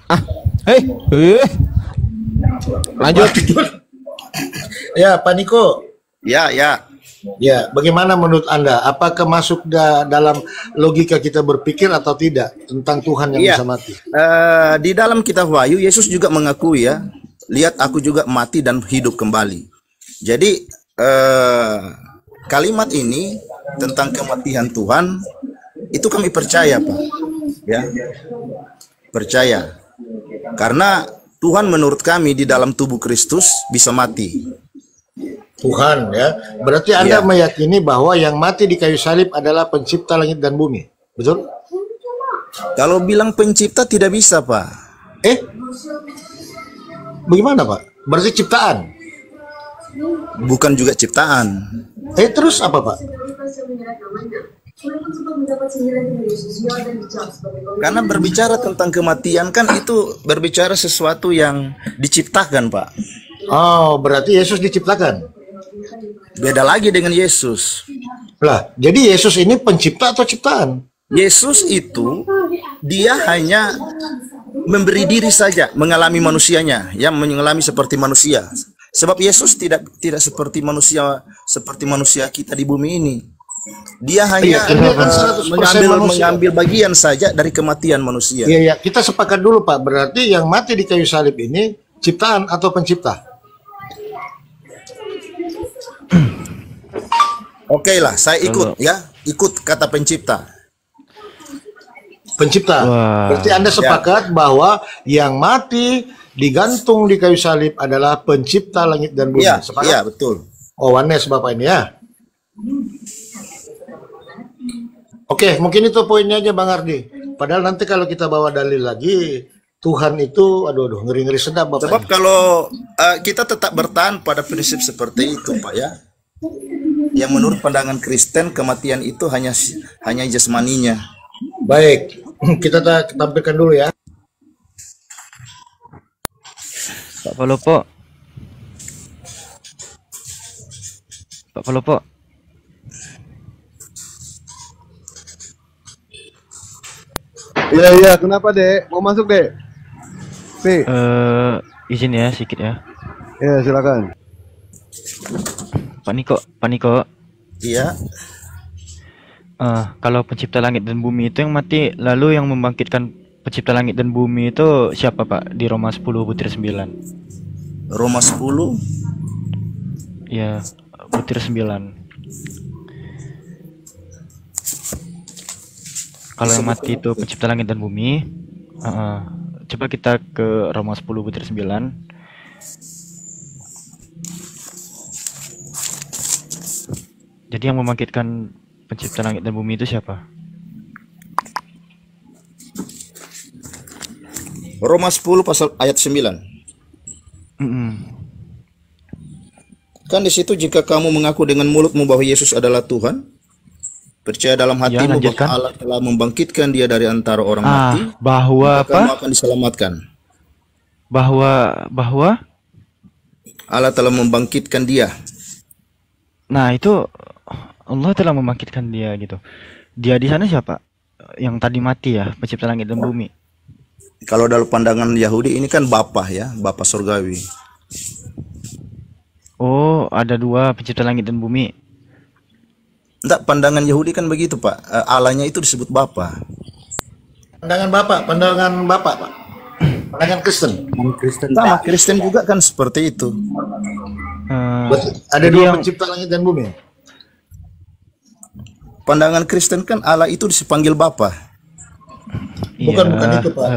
[SPEAKER 5] Lanjut.
[SPEAKER 1] Ya, Pak Niko.
[SPEAKER 4] Ya, ya.
[SPEAKER 1] Ya, bagaimana menurut Anda? Apakah masuk dalam logika kita berpikir atau tidak tentang Tuhan yang
[SPEAKER 4] Iya.
[SPEAKER 1] bisa mati?
[SPEAKER 4] Di dalam kitab Wahyu, Yesus juga mengakui ya, lihat aku juga mati dan hidup kembali. Jadi kalimat ini tentang kematian Tuhan itu kami percaya, Pak. Ya, percaya. Karena Tuhan menurut kami di dalam tubuh Kristus bisa mati.
[SPEAKER 1] Tuhan ya. Berarti Anda meyakini bahwa yang mati di kayu salib adalah pencipta langit dan bumi. Betul?
[SPEAKER 4] Kalau bilang pencipta tidak bisa, Pak.
[SPEAKER 1] Bagaimana, Pak? Berarti ciptaan.
[SPEAKER 4] Bukan juga ciptaan.
[SPEAKER 1] Terus apa, Pak?
[SPEAKER 4] Karena berbicara tentang kematian kan itu berbicara sesuatu yang diciptakan, Pak.
[SPEAKER 1] Oh, berarti Yesus diciptakan.
[SPEAKER 4] Beda lagi dengan Yesus.
[SPEAKER 1] Lah, jadi Yesus ini pencipta atau ciptaan?
[SPEAKER 4] Yesus itu dia hanya memberi diri saja, mengalami manusianya, yang mengalami seperti manusia. Sebab Yesus tidak seperti manusia kita di bumi ini. Dia hanya mengambil bagian saja dari kematian manusia.
[SPEAKER 1] Iya, kita sepakat dulu, Pak. Berarti yang mati di kayu salib ini ciptaan atau pencipta?
[SPEAKER 4] Oke lah, saya ikut ya, ikut kata pencipta.
[SPEAKER 1] Pencipta. Berarti Anda sepakat bahwa yang mati digantung di kayu salib adalah pencipta langit dan bumi.
[SPEAKER 4] Iya,
[SPEAKER 1] Sepakat?
[SPEAKER 4] iya betul.
[SPEAKER 1] Oh, Wanes Bapak ini ya. Oke, mungkin itu poinnya aja Bang Ardi. Padahal nanti kalau kita bawa dalil lagi, Tuhan itu, aduh, ngeri-ngeri sedap Bapak.
[SPEAKER 4] Sebab kalau kita tetap bertahan pada prinsip seperti itu, Pak ya. Yang menurut pandangan Kristen kematian itu hanya jasmaninya.
[SPEAKER 1] Baik, kita tampilkan dulu ya.
[SPEAKER 7] Pak Palopo. Pak Palopo.
[SPEAKER 3] Iya, kenapa, Dek? Mau masuk, Dek?
[SPEAKER 7] Izin ya sedikit ya.
[SPEAKER 3] Ya, silakan.
[SPEAKER 7] Pak Niko.
[SPEAKER 4] Iya.
[SPEAKER 7] Kalau pencipta langit dan bumi itu yang mati, lalu yang membangkitkan pencipta langit dan bumi itu siapa, Pak? Di Roma 10 butir 9.
[SPEAKER 4] Roma 10?
[SPEAKER 7] Ya, butir 9. Kalau yang mati itu pencipta langit dan bumi, coba kita ke Roma 10 butir 9. Jadi yang membangkitkan pencipta langit dan bumi itu siapa?
[SPEAKER 4] Roma 10 pasal ayat 9. Kan di situ jika kamu mengaku dengan mulutmu bahwa Yesus adalah Tuhan, percaya dalam hatimu bahwa Allah telah membangkitkan dia dari antara orang mati,
[SPEAKER 7] bahwa
[SPEAKER 4] kamu akan diselamatkan.
[SPEAKER 7] Bahwa
[SPEAKER 4] Allah telah membangkitkan dia.
[SPEAKER 7] Nah, itu Allah telah membangkitkan dia gitu. Dia di sana siapa? Yang tadi mati ya, pencipta langit dan bumi.
[SPEAKER 4] Kalau dalam pandangan Yahudi ini kan Bapa ya, Bapa surgawi.
[SPEAKER 7] Oh, ada dua pencipta langit dan bumi.
[SPEAKER 4] Enggak, pandangan Yahudi kan begitu, Pak. Allahnya itu disebut Bapa.
[SPEAKER 1] Pandangan Bapak, Pak. Pandangan Kristen.
[SPEAKER 6] Kristen.
[SPEAKER 4] Sama Kristen juga kan seperti itu.
[SPEAKER 1] Berarti ada
[SPEAKER 7] Jadi
[SPEAKER 1] dua
[SPEAKER 7] yang-
[SPEAKER 1] pencipta langit dan bumi.
[SPEAKER 4] Pandangan Kristen kan Allah itu dipanggil Bapa.
[SPEAKER 1] Bukan
[SPEAKER 7] Iya,
[SPEAKER 1] itu, Pak.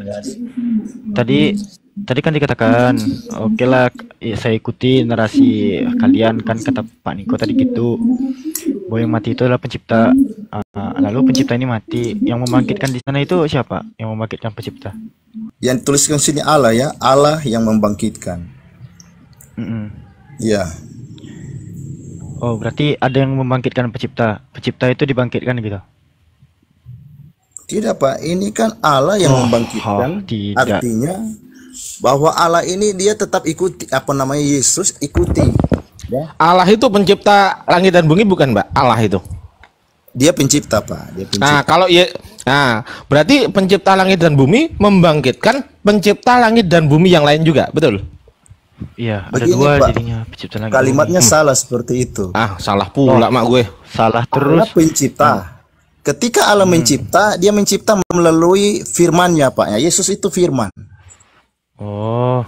[SPEAKER 7] tadi kan dikatakan, oke lah, saya ikuti narasi kalian kan kata Pak Niko tadi gitu. Bahwa yang mati itu adalah pencipta. Lalu pencipta ini mati. Yang membangkitkan di sana itu siapa? Yang membangkitkan pencipta?
[SPEAKER 4] Yang tuliskan sini Allah ya, Allah yang membangkitkan.
[SPEAKER 7] Mm-mm.
[SPEAKER 4] Ya.
[SPEAKER 7] Oh, berarti ada yang membangkitkan pencipta. Pencipta itu dibangkitkan gitu.
[SPEAKER 4] Tidak, Pak. Ini kan Allah yang membangkitkan.
[SPEAKER 7] tidak.
[SPEAKER 4] Artinya bahwa Allah ini dia tetap ikuti Yesus ikuti. Ya.
[SPEAKER 5] Allah itu pencipta langit dan bumi bukan, Mbak? Allah itu.
[SPEAKER 4] Dia pencipta, Pak. Dia
[SPEAKER 5] Nah,
[SPEAKER 4] pencipta.
[SPEAKER 5] berarti pencipta langit dan bumi membangkitkan pencipta langit dan bumi yang lain juga, betul?
[SPEAKER 7] Iya, ada
[SPEAKER 4] Begini,
[SPEAKER 7] dua
[SPEAKER 4] Pak.
[SPEAKER 7] jadinya pencipta langit. dan
[SPEAKER 4] Kalimatnya
[SPEAKER 7] bumi.
[SPEAKER 4] salah seperti itu.
[SPEAKER 5] Salah pula mak gue.
[SPEAKER 7] Salah
[SPEAKER 4] Allah
[SPEAKER 7] terus.
[SPEAKER 4] pencipta. Ketika Allah mencipta, dia mencipta melalui firman-Nya, Pak. Ya, Yesus itu firman.
[SPEAKER 7] Oh,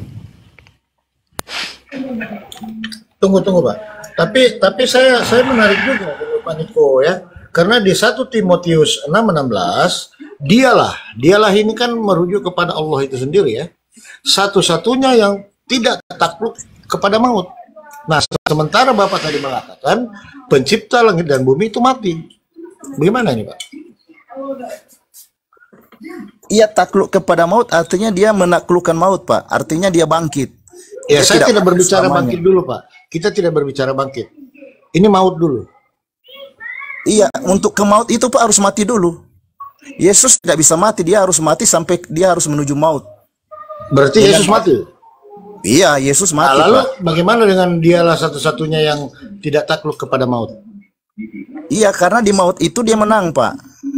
[SPEAKER 1] Tunggu, Pak. Tapi saya menarik juga dari Pak Niko ya. Karena di 1 Timotius 6:16, dialah ini kan merujuk kepada Allah itu sendiri ya. Satu-satunya yang tidak takluk kepada maut. Nah, sementara Bapak tadi mengatakan pencipta langit dan bumi itu mati. Bagaimana ini, Pak?
[SPEAKER 4] Ia takluk kepada maut artinya dia menaklukkan maut, Pak. Artinya dia bangkit.
[SPEAKER 1] Ya,
[SPEAKER 4] Dia
[SPEAKER 1] saya tidak
[SPEAKER 4] mati
[SPEAKER 1] berbicara
[SPEAKER 4] selamanya.
[SPEAKER 1] bangkit dulu, Pak. Kita tidak berbicara bangkit. Ini maut dulu.
[SPEAKER 4] Iya, untuk ke maut itu Pak harus mati dulu. Yesus tidak bisa mati, dia harus mati sampai dia harus menuju maut.
[SPEAKER 1] Berarti Yesus mati.
[SPEAKER 4] Iya, Yesus
[SPEAKER 1] Nah,
[SPEAKER 4] mati,
[SPEAKER 1] lalu
[SPEAKER 4] Pak.
[SPEAKER 1] bagaimana dengan dialah satu-satunya yang tidak takluk kepada maut?
[SPEAKER 4] Iya, karena di maut itu dia menang, Pak.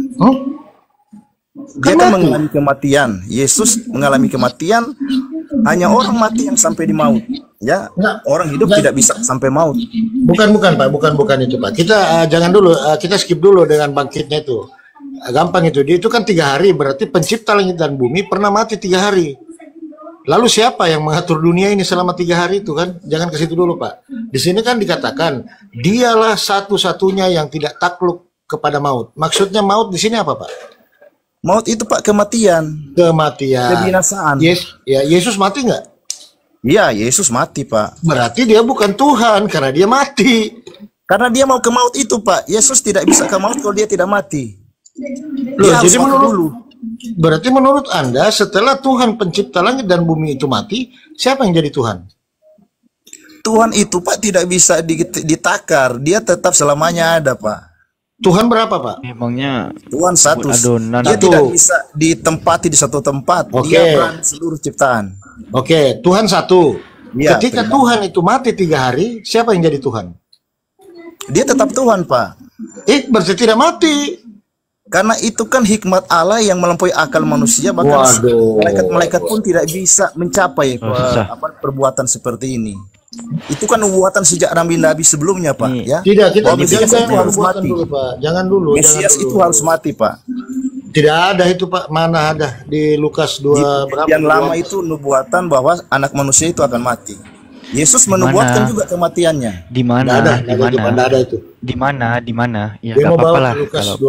[SPEAKER 4] Dia
[SPEAKER 1] Kan
[SPEAKER 4] kan
[SPEAKER 1] mati.
[SPEAKER 4] mengalami kematian. Yesus mengalami kematian. Hanya orang mati yang sampai di maut. Ya, orang hidup tidak bisa sampai maut.
[SPEAKER 1] Bukan Pak, bukan itu Pak. Kita jangan dulu, kita skip dulu dengan bangkitnya itu. Gampang itu, dia itu kan 3 hari, berarti pencipta langit dan bumi pernah mati 3 hari. Lalu siapa yang mengatur dunia ini selama 3 hari itu kan? Jangan ke situ dulu Pak. Di sini kan dikatakan dialah satu-satunya yang tidak takluk kepada maut. Maksudnya maut di sini apa Pak?
[SPEAKER 4] Maut itu Pak kematian,
[SPEAKER 1] Kematian.
[SPEAKER 4] kebinasaan.
[SPEAKER 1] Yesus mati nggak?
[SPEAKER 4] Iya, Yesus mati, Pak.
[SPEAKER 1] Berarti dia bukan Tuhan karena dia mati.
[SPEAKER 4] Karena dia mau ke maut itu, Pak. Yesus tidak bisa ke maut kalau dia tidak mati.
[SPEAKER 1] Loh,
[SPEAKER 4] Dia harus
[SPEAKER 1] jadi
[SPEAKER 4] mati dulu.
[SPEAKER 1] berarti menurut Anda setelah Tuhan pencipta langit dan bumi itu mati, siapa yang jadi Tuhan?
[SPEAKER 4] Tuhan itu, Pak, tidak bisa ditakar. Dia tetap selamanya ada, Pak.
[SPEAKER 1] Tuhan berapa Pak?
[SPEAKER 7] emangnya
[SPEAKER 4] Tuhan satu.
[SPEAKER 7] adonan.
[SPEAKER 4] Dia
[SPEAKER 1] Satu.
[SPEAKER 4] tidak bisa ditempati di satu tempat.
[SPEAKER 1] Oke.
[SPEAKER 4] Dia berani seluruh ciptaan.
[SPEAKER 1] Oke, Tuhan satu.
[SPEAKER 4] Iya,
[SPEAKER 1] Ketika
[SPEAKER 4] benar.
[SPEAKER 1] Tuhan itu mati 3 hari, siapa yang jadi Tuhan?
[SPEAKER 4] Dia tetap Tuhan, Pak.
[SPEAKER 1] Berarti tidak mati.
[SPEAKER 4] Karena itu kan hikmat Allah yang melampaui akal manusia. Bahkan
[SPEAKER 1] Waduh.
[SPEAKER 4] malaikat-malaikat pun tidak bisa mencapai
[SPEAKER 7] susah.
[SPEAKER 4] perbuatan seperti ini. Itu kan nubuatan sejak nabi-nabi sebelumnya, Pak.
[SPEAKER 7] Nih.
[SPEAKER 4] Ya.
[SPEAKER 1] Tidak, kita
[SPEAKER 4] Bahwa Mesias
[SPEAKER 1] jangan
[SPEAKER 4] itu harus
[SPEAKER 1] perbuatan
[SPEAKER 4] mati.
[SPEAKER 1] dulu Pak. Jangan dulu.
[SPEAKER 4] Mesias
[SPEAKER 1] jangan
[SPEAKER 4] itu
[SPEAKER 1] dulu.
[SPEAKER 4] harus mati, Pak.
[SPEAKER 1] Tidak ada itu Pak. Mana ada di Lukas 2 berapa?
[SPEAKER 4] Yang lama itu nubuatan bahwa anak manusia itu akan mati. Yesus menubuatkan juga kematiannya.
[SPEAKER 7] Di
[SPEAKER 1] Tidak
[SPEAKER 7] mana?
[SPEAKER 1] ada,
[SPEAKER 7] Di
[SPEAKER 1] tidak ada itu, Pak.
[SPEAKER 7] mana?
[SPEAKER 1] Tidak ada itu.
[SPEAKER 7] Di mana? Ya
[SPEAKER 1] Dia
[SPEAKER 7] nggak
[SPEAKER 1] mau
[SPEAKER 7] apa-apa
[SPEAKER 1] bawa
[SPEAKER 7] lah
[SPEAKER 1] ke Lukas
[SPEAKER 7] kalau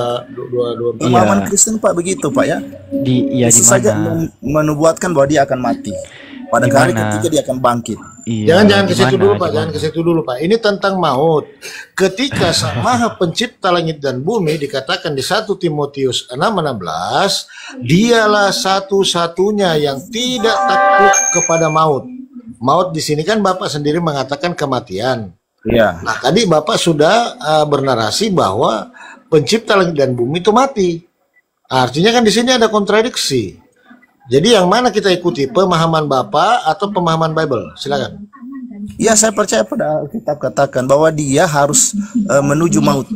[SPEAKER 1] 22.
[SPEAKER 4] Pemahaman
[SPEAKER 7] Iya.
[SPEAKER 4] Kristen, Pak, begitu, Pak, ya.
[SPEAKER 7] di
[SPEAKER 4] Yesus saja
[SPEAKER 7] mana?
[SPEAKER 4] menubuatkan bahwa dia akan mati. Pada
[SPEAKER 7] Di
[SPEAKER 4] hari
[SPEAKER 7] mana?
[SPEAKER 4] ketiga dia akan bangkit.
[SPEAKER 7] Iya,
[SPEAKER 1] Jangan ke
[SPEAKER 7] di
[SPEAKER 1] situ
[SPEAKER 7] mana?
[SPEAKER 1] dulu Pak,
[SPEAKER 7] Di
[SPEAKER 1] jangan
[SPEAKER 7] mana?
[SPEAKER 1] ke situ dulu Pak. Ini tentang maut. Ketika Sang Maha Pencipta langit dan bumi dikatakan di 1 Timotius 6:16, dialah satu-satunya yang tidak takut kepada maut. Maut di sini kan Bapak sendiri mengatakan kematian.
[SPEAKER 4] Iya.
[SPEAKER 1] Nah, tadi Bapak sudah bernarasi bahwa Pencipta langit dan bumi itu mati. Artinya kan di sini ada kontradiksi. Jadi yang mana kita ikuti, pemahaman Bapak atau pemahaman Bible? Silakan.
[SPEAKER 4] Ya, saya percaya pada Alkitab katakan bahwa dia harus menuju maut,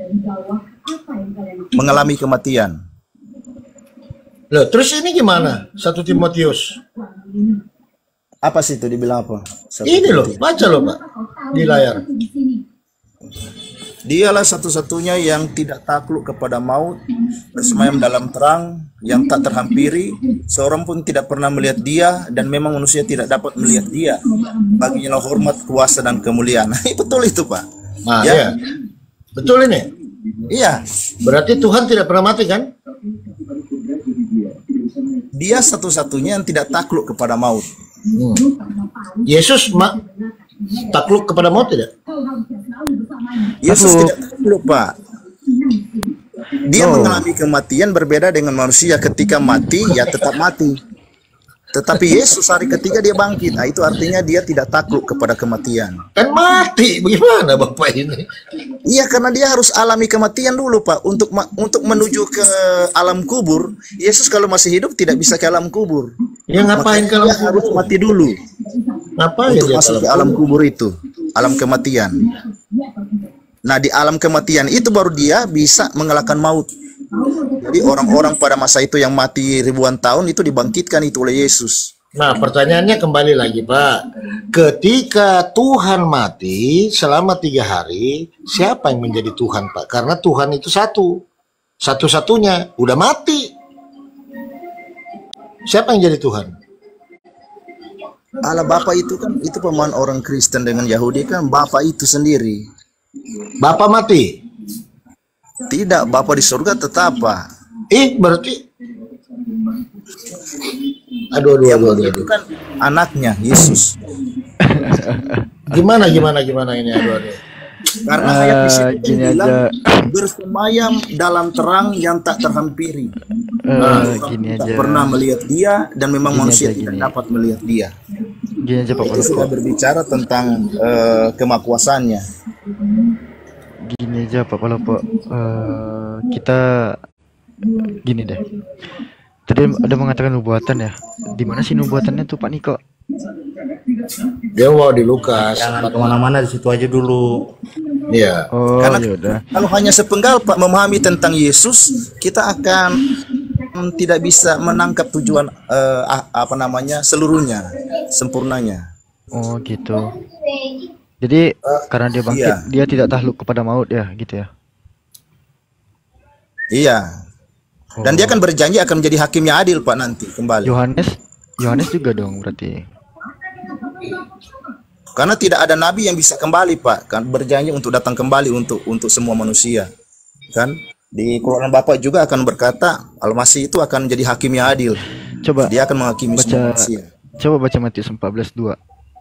[SPEAKER 4] mengalami kematian.
[SPEAKER 1] Loh, terus ini gimana? 1 Timotius.
[SPEAKER 4] Apa sih itu dibilang apa?
[SPEAKER 1] Ini loh, baca loh Pak di layar.
[SPEAKER 4] Dialah satu-satunya yang tidak takluk kepada maut, bersemayam dalam terang, yang tak terhampiri, seorang pun tidak pernah melihat dia, dan memang manusia tidak dapat melihat dia. Baginya hormat, kuasa, dan kemuliaan. Betul itu Pak.
[SPEAKER 1] Nah,
[SPEAKER 4] Ya.
[SPEAKER 1] ya. Betul ini.
[SPEAKER 4] Iya,
[SPEAKER 1] Berarti Tuhan tidak pernah mati kan?
[SPEAKER 4] dia satu-satunya yang tidak takluk kepada maut.
[SPEAKER 1] Yesus takluk kepada maut tidak?
[SPEAKER 4] Yesus tidak takluk Pak. Dia mengalami kematian berbeda dengan manusia. Ketika mati, ya tetap mati. Tetapi Yesus hari ketiga dia bangkit. Nah, itu artinya dia tidak takluk kepada kematian.
[SPEAKER 1] Kan mati, bagaimana Bapak ini?
[SPEAKER 4] Iya, karena dia harus alami kematian dulu Pak. Untuk menuju ke alam kubur, Yesus kalau masih hidup tidak bisa ke alam kubur.
[SPEAKER 1] Ya ngapain
[SPEAKER 4] Makanya
[SPEAKER 1] kalau
[SPEAKER 4] dia harus mati dulu
[SPEAKER 1] ngapain
[SPEAKER 4] untuk
[SPEAKER 1] dia
[SPEAKER 4] masuk
[SPEAKER 1] kalau
[SPEAKER 4] ke alam kubur itu, alam kematian. Nah, di alam kematian itu baru dia bisa mengalahkan maut. Jadi orang-orang pada masa itu yang mati ribuan tahun itu dibangkitkan itu oleh Yesus.
[SPEAKER 1] Nah, pertanyaannya kembali lagi, Pak. Ketika Tuhan mati selama 3 hari, siapa yang menjadi Tuhan, Pak? Karena Tuhan itu satu-satunya, udah mati. Siapa yang jadi Tuhan?
[SPEAKER 4] Allah Bapa itu kan, itu pemahaman orang Kristen dengan Yahudi kan, Bapa itu sendiri.
[SPEAKER 1] Bapak mati.
[SPEAKER 4] Tidak, Bapa di surga tetap Pak.
[SPEAKER 1] Berarti aduh.
[SPEAKER 4] Itu kan anaknya Yesus.
[SPEAKER 1] Gimana ini aduh.
[SPEAKER 4] Karena ayat di sini bilang bersemayam dalam terang yang tak terhampiri.
[SPEAKER 7] Gini
[SPEAKER 4] Tak
[SPEAKER 7] aja.
[SPEAKER 4] pernah melihat dia dan memang
[SPEAKER 7] Gini
[SPEAKER 4] manusia
[SPEAKER 7] aja,
[SPEAKER 4] tidak
[SPEAKER 7] gini.
[SPEAKER 4] dapat melihat dia.
[SPEAKER 7] Gini aja Pak
[SPEAKER 4] Itu sudah berbicara tentang kemakuasaannya.
[SPEAKER 7] Gini aja Pak Palopo. Kita gini deh. Tadi ada mengatakan nubuatan ya. Di mana sih nubuatannya tuh Pak Niko?
[SPEAKER 1] Dia mau di Lukas.
[SPEAKER 6] Jangan kemana-mana, di situ aja dulu.
[SPEAKER 1] Iya.
[SPEAKER 7] Oh
[SPEAKER 4] Karena
[SPEAKER 7] ya udah.
[SPEAKER 4] kalau hanya sepenggal Pak memahami tentang Yesus, kita akan tidak bisa menangkap tujuan seluruhnya, sempurnanya.
[SPEAKER 7] Oh gitu. Jadi karena dia bangkit,
[SPEAKER 4] Iya.
[SPEAKER 7] dia tidak takluk kepada maut ya, gitu ya.
[SPEAKER 4] Iya. Dan dia akan berjanji akan menjadi hakimnya adil Pak nanti kembali.
[SPEAKER 7] Yohanes juga dong berarti.
[SPEAKER 4] Karena tidak ada nabi yang bisa kembali Pak, kan berjanji untuk datang kembali untuk semua manusia. Kan di Quran Bapak juga akan berkata Al-Masih itu akan menjadi hakim yang adil.
[SPEAKER 7] Coba
[SPEAKER 4] Dia akan menghakimi semua
[SPEAKER 7] baca
[SPEAKER 4] manusia.
[SPEAKER 7] baca Matius 14:2.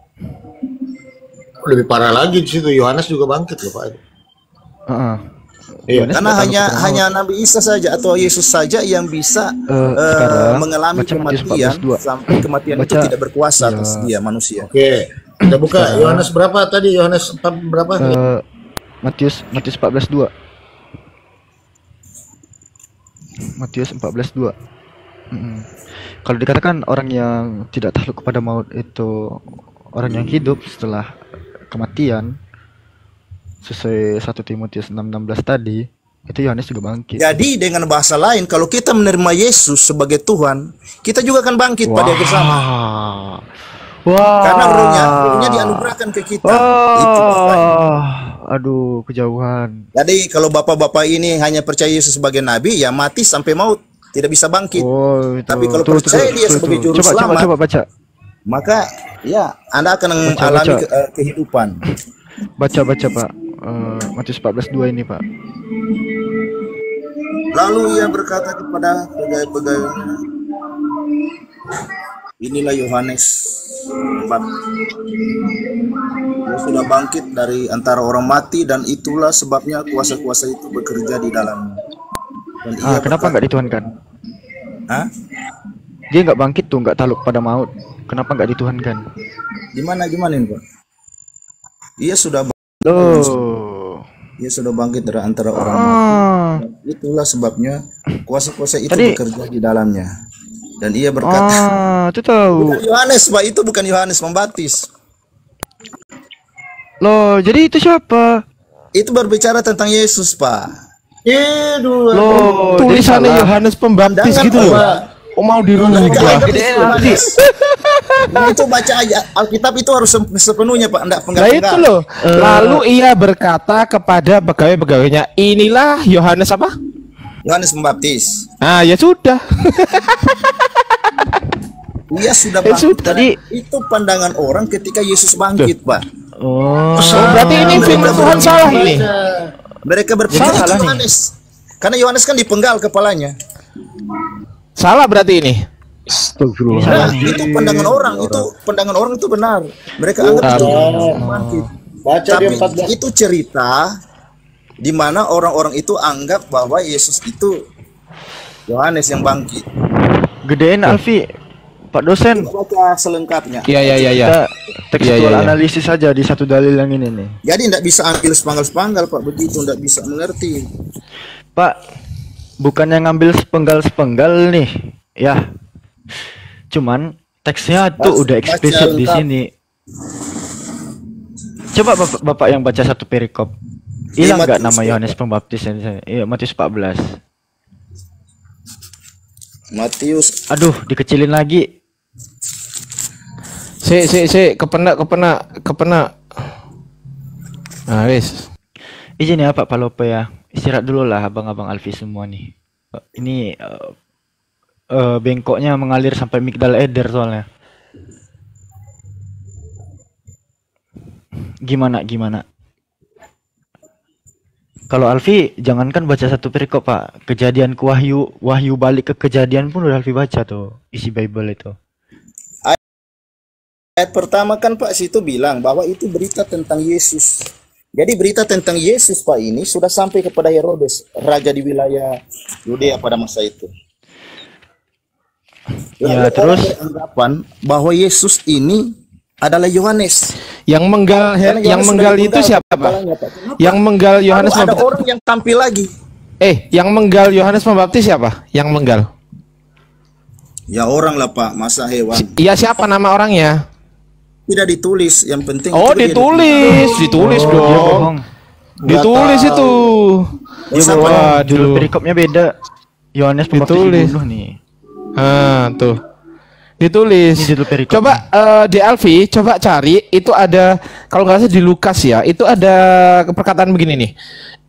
[SPEAKER 1] Lebih parah lagi di situ, Yohanes juga bangkit loh, Pak.
[SPEAKER 7] Heeh.
[SPEAKER 1] Iya.
[SPEAKER 7] Yohanes
[SPEAKER 4] Karena
[SPEAKER 7] tidak takluk kepada
[SPEAKER 4] hanya
[SPEAKER 7] maut.
[SPEAKER 4] Nabi Isa saja atau Yesus saja yang bisa
[SPEAKER 7] Sekarang
[SPEAKER 4] mengalami
[SPEAKER 7] baca Matius
[SPEAKER 4] kematian
[SPEAKER 7] 14:2.
[SPEAKER 4] sampai kematian itu
[SPEAKER 7] Baca.
[SPEAKER 4] tidak berkuasa
[SPEAKER 7] Ya.
[SPEAKER 4] atas dia manusia.
[SPEAKER 1] Oke. Kita buka Yohanes berapa tadi? Yohanes berapa?
[SPEAKER 7] Matius 14:2. Matius 14:2. Kalau dikatakan orang yang tidak takluk kepada maut itu orang yang hidup setelah kematian, sesuai 1 Timotius 6:16 tadi, itu Yohanes juga bangkit.
[SPEAKER 4] Jadi dengan bahasa lain, kalau kita menerima Yesus sebagai Tuhan, kita juga akan bangkit pada akhir zaman.
[SPEAKER 7] Wah.
[SPEAKER 4] Karena ruhnya dianugerahkan ke kita. Itu Bapak.
[SPEAKER 7] Aduh, kejauhan.
[SPEAKER 4] Jadi kalau bapak-bapak ini hanya percaya Yesus sebagai nabi, ya mati sampai maut, tidak bisa bangkit.
[SPEAKER 7] Oh, itu.
[SPEAKER 4] Tapi kalau percaya dia sebagai juru selamat,
[SPEAKER 7] Coba baca.
[SPEAKER 4] maka ya Anda akan mengalami kehidupan.
[SPEAKER 7] Baca Pak. Matius 14:2 ini Pak.
[SPEAKER 4] Lalu ia berkata kepada pegawai-pegawainya, inilah Yohanes, dia sudah bangkit dari antara orang mati dan itulah sebabnya kuasa-kuasa itu bekerja di dalamnya. Dan ia
[SPEAKER 7] Kenapa nggak dituhankan?
[SPEAKER 4] Hah?
[SPEAKER 7] Dia nggak bangkit tuh, nggak takluk pada maut. Kenapa nggak dituhankan?
[SPEAKER 4] Gimana ini Pak? Ia sudah bangkit dari antara orang mati. Itulah sebabnya kuasa-kuasa itu bekerja di dalamnya. Dan ia berkata,
[SPEAKER 7] itu tahu.
[SPEAKER 4] bukan Yohanes Pak, itu bukan Yohanes Pembaptis.
[SPEAKER 7] Loh, jadi itu siapa?
[SPEAKER 4] Itu berbicara tentang Yesus Pak.
[SPEAKER 7] Loh, jadi
[SPEAKER 5] Tulisannya
[SPEAKER 7] salah.
[SPEAKER 5] Yohanes Pembaptis
[SPEAKER 4] Jangan,
[SPEAKER 5] gitu loh.
[SPEAKER 4] Pak.
[SPEAKER 5] Oh, mau dirubah.
[SPEAKER 4] Yohanes. Nah, itu baca aja Alkitab itu harus sepenuhnya Pak, enggak
[SPEAKER 5] Nah
[SPEAKER 4] penggal-penggal.
[SPEAKER 5] itu loh. Lalu ia berkata kepada pegawai-pegawainya, inilah Yohanes apa?
[SPEAKER 4] Yohanes Pembaptis.
[SPEAKER 5] Ah ya sudah.
[SPEAKER 4] Dia sudah
[SPEAKER 5] Ya
[SPEAKER 4] bangkit.
[SPEAKER 5] sudah.
[SPEAKER 4] Tadi itu pandangan orang ketika Yesus bangkit, Pak.
[SPEAKER 7] Oh,
[SPEAKER 5] Berarti ini firman Tuhan salah ini.
[SPEAKER 4] Mereka berpikir itu
[SPEAKER 7] Salah nih.
[SPEAKER 4] Yohanes. Karena Yohanes kan dipenggal kepalanya.
[SPEAKER 5] Salah berarti ini.
[SPEAKER 7] ini salah
[SPEAKER 4] Nah,
[SPEAKER 7] nih.
[SPEAKER 4] itu pandangan orang, itu benar. Mereka anggap itu bangkit.
[SPEAKER 1] Baca
[SPEAKER 4] Tapi
[SPEAKER 1] di 14.
[SPEAKER 4] itu cerita di mana orang-orang itu anggap bahwa Yesus itu Yohanes yang bangkit.
[SPEAKER 7] Gedein Alfi, Pak dosen.
[SPEAKER 4] Baca selengkapnya.
[SPEAKER 5] Iya iya iya iya.
[SPEAKER 7] Kita tekstual
[SPEAKER 5] Iya, iya, iya.
[SPEAKER 7] analisis saja di satu dalil yang ini nih.
[SPEAKER 4] Jadi tidak bisa ambil sepanggal-sepanggal Pak, begitu tidak bisa mengerti.
[SPEAKER 7] Pak, bukannya ngambil sepenggal-sepenggal nih, ya. Cuman teksnya tuh udah eksplisit di
[SPEAKER 4] lengkap.
[SPEAKER 7] sini. Coba Bapak yang baca satu perikop. Hilang nggak
[SPEAKER 4] Matius
[SPEAKER 7] nama
[SPEAKER 4] berapa?
[SPEAKER 7] Yohanes Pembaptis yang di sana? Iya, Matius 14.
[SPEAKER 4] Matius
[SPEAKER 7] Aduh, dikecilin lagi.
[SPEAKER 5] Kepena. Nah, wis.
[SPEAKER 7] Izin ya Pak Palope ya. Istirahat dulu lah abang-abang Alfi semua nih. Ini bengkoknya mengalir sampai migdal eder soalnya. Gimana? Kalau Alfi jangankan baca satu perikop Pak, kejadian ke wahyu balik ke kejadian pun udah Alfi baca tuh isi Bible itu.
[SPEAKER 4] ayat pertama kan Pak situ bilang bahwa itu berita tentang Yesus. Jadi berita tentang Yesus Pak ini sudah sampai kepada Herodes, raja di wilayah Yudea pada masa itu.
[SPEAKER 7] Ya,
[SPEAKER 4] Lalu
[SPEAKER 7] terus?
[SPEAKER 4] orang beranggapan bahwa Yesus ini adalah Yohanes.
[SPEAKER 5] Yang menggal
[SPEAKER 4] Karena
[SPEAKER 5] yang
[SPEAKER 4] Yohanes
[SPEAKER 5] menggal
[SPEAKER 4] sudah
[SPEAKER 5] itu
[SPEAKER 4] dipenggal
[SPEAKER 5] siapa?
[SPEAKER 4] kepalanya, Pak. Kenapa?
[SPEAKER 5] Yang menggal Yohanes
[SPEAKER 4] Lalu ada
[SPEAKER 5] Pembaptis.
[SPEAKER 4] orang yang tampil lagi.
[SPEAKER 5] Yang menggal Yohanes Pembaptis siapa? Yang menggal.
[SPEAKER 4] Ya orang lah Pak, masa hewan.
[SPEAKER 5] Iya siapa nama orangnya?
[SPEAKER 4] Tidak ditulis, yang penting
[SPEAKER 5] Oh,
[SPEAKER 4] itu dia
[SPEAKER 5] ditulis
[SPEAKER 7] Dia
[SPEAKER 5] dong.
[SPEAKER 7] bohong.
[SPEAKER 5] Ditulis itu.
[SPEAKER 7] Dia bohong. Judul
[SPEAKER 5] Waduh.
[SPEAKER 7] perikopnya beda. Yohanes Pembaptis
[SPEAKER 5] Ditulis.
[SPEAKER 7] dibunuh nih.
[SPEAKER 5] Tuh. Ditulis.
[SPEAKER 7] Ini judul perikop.
[SPEAKER 5] Coba di Alfi, coba cari itu ada kalau nggak salah di Lukas ya. Itu ada perkataan begini nih.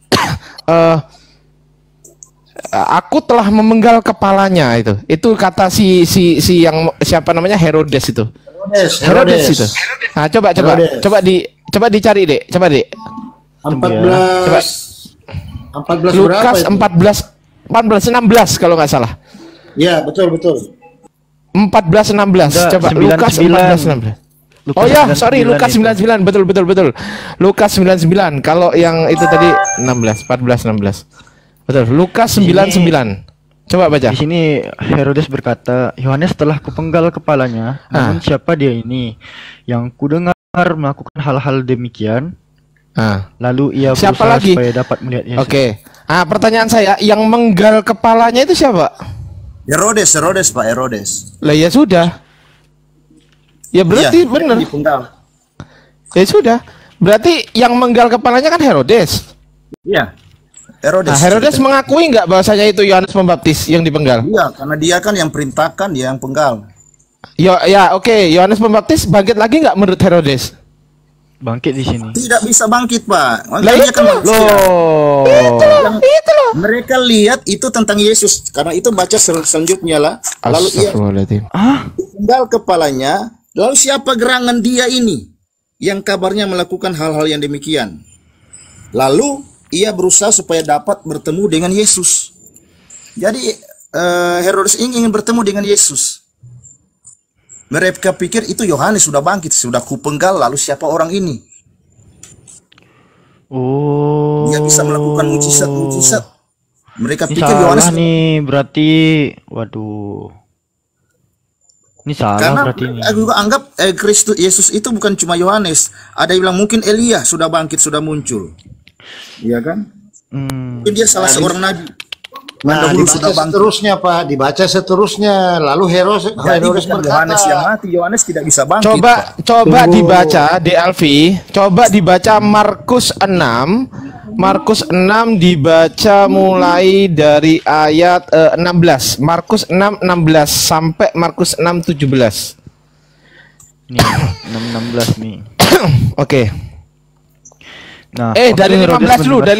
[SPEAKER 5] Aku telah memenggal kepalanya itu. Itu kata si yang siapa namanya Herodes itu. Herodes itu. Nah, coba
[SPEAKER 1] Herodes.
[SPEAKER 5] coba dicari, Dek. Coba, Dek.
[SPEAKER 1] 14 berapa
[SPEAKER 5] Lukas
[SPEAKER 1] itu?
[SPEAKER 5] 16 kalau nggak salah.
[SPEAKER 1] Ya, betul.
[SPEAKER 5] 14:16.
[SPEAKER 7] Enggak,
[SPEAKER 5] Coba
[SPEAKER 7] 99.
[SPEAKER 5] Lukas 14:16.
[SPEAKER 7] Lukas
[SPEAKER 5] Oh ya,
[SPEAKER 7] 99
[SPEAKER 5] sorry, Lukas
[SPEAKER 7] itu.
[SPEAKER 5] 99. Betul. Lukas 99. Kalau yang itu tadi 16. Betul. Lukas 99. Coba baca.
[SPEAKER 7] Di sini Herodes berkata, Yohanes telah kupenggal kepalanya. Namun siapa dia ini yang kudengar melakukan hal-hal demikian? Lalu ia
[SPEAKER 5] Siapa
[SPEAKER 7] berusaha
[SPEAKER 5] lagi?
[SPEAKER 7] supaya dapat melihat Yesus.
[SPEAKER 5] Oke. Pertanyaan saya, yang menggal kepalanya itu siapa?
[SPEAKER 4] Herodes Pak, Herodes.
[SPEAKER 5] Lah ya sudah. Ya berarti
[SPEAKER 4] Iya,
[SPEAKER 5] benar.
[SPEAKER 4] dipenggal.
[SPEAKER 5] Ya sudah. Berarti yang menggal kepalanya kan Herodes.
[SPEAKER 4] Iya. Herodes.
[SPEAKER 5] Nah, Herodes mengakui nggak bahwasanya itu Yohanes Pembaptis yang dipenggal?
[SPEAKER 4] Iya, karena dia kan yang perintahkan, dia yang penggal.
[SPEAKER 5] Ya oke. Yohanes Pembaptis bangkit lagi nggak menurut Herodes?
[SPEAKER 7] Bangkit di sini.
[SPEAKER 4] Tidak bisa bangkit, Pak.
[SPEAKER 5] Lah
[SPEAKER 4] Makanya
[SPEAKER 5] itu
[SPEAKER 4] kan
[SPEAKER 5] loh.
[SPEAKER 4] manusia.
[SPEAKER 5] Itu loh.
[SPEAKER 4] Mereka lihat itu tentang Yesus. Karena itu baca selanjutnya lah. Lalu ia
[SPEAKER 5] Astagfirullahaladzim.
[SPEAKER 4] penggal kepalanya. Lalu siapa gerangan dia ini yang kabarnya melakukan hal-hal yang demikian? Lalu ia berusaha supaya dapat bertemu dengan Yesus. Jadi Herodes ingin bertemu dengan Yesus. Mereka pikir itu Yohanes sudah bangkit, sudah kupenggal, lalu siapa orang ini?
[SPEAKER 7] Oh.
[SPEAKER 4] Dia bisa melakukan mujizat-mujizat. Mereka
[SPEAKER 7] Ini
[SPEAKER 4] pikir Yohanes
[SPEAKER 7] salah nih, berarti. Waduh. Ini salah
[SPEAKER 4] karena
[SPEAKER 7] berarti ini.
[SPEAKER 4] aku juga anggap Kristus Yesus itu bukan cuma Yohanes. Ada yang bilang mungkin Elia sudah bangkit, sudah muncul. Iya kan? Mungkin dia salah seorang nabi.
[SPEAKER 1] Nah,
[SPEAKER 4] Dahulu
[SPEAKER 1] dibaca
[SPEAKER 4] sudah bangkit.
[SPEAKER 1] seterusnya Pak, dibaca seterusnya. Lalu Herodes
[SPEAKER 4] Jadi bukan Yohanes yang
[SPEAKER 1] berkata,
[SPEAKER 4] mati, Yohanes tidak bisa bangkit.
[SPEAKER 5] Coba
[SPEAKER 1] Tunggu.
[SPEAKER 5] dibaca DLV, coba dibaca Markus 6. Markus 6 dibaca mulai dari ayat 16. Markus 6:16 sampai Markus 6:17.
[SPEAKER 7] Nih 6:16 nih.
[SPEAKER 5] Oke.
[SPEAKER 7] Nah,
[SPEAKER 5] Dari
[SPEAKER 7] waktu
[SPEAKER 5] 15 dulu,
[SPEAKER 7] mendengar-
[SPEAKER 5] dari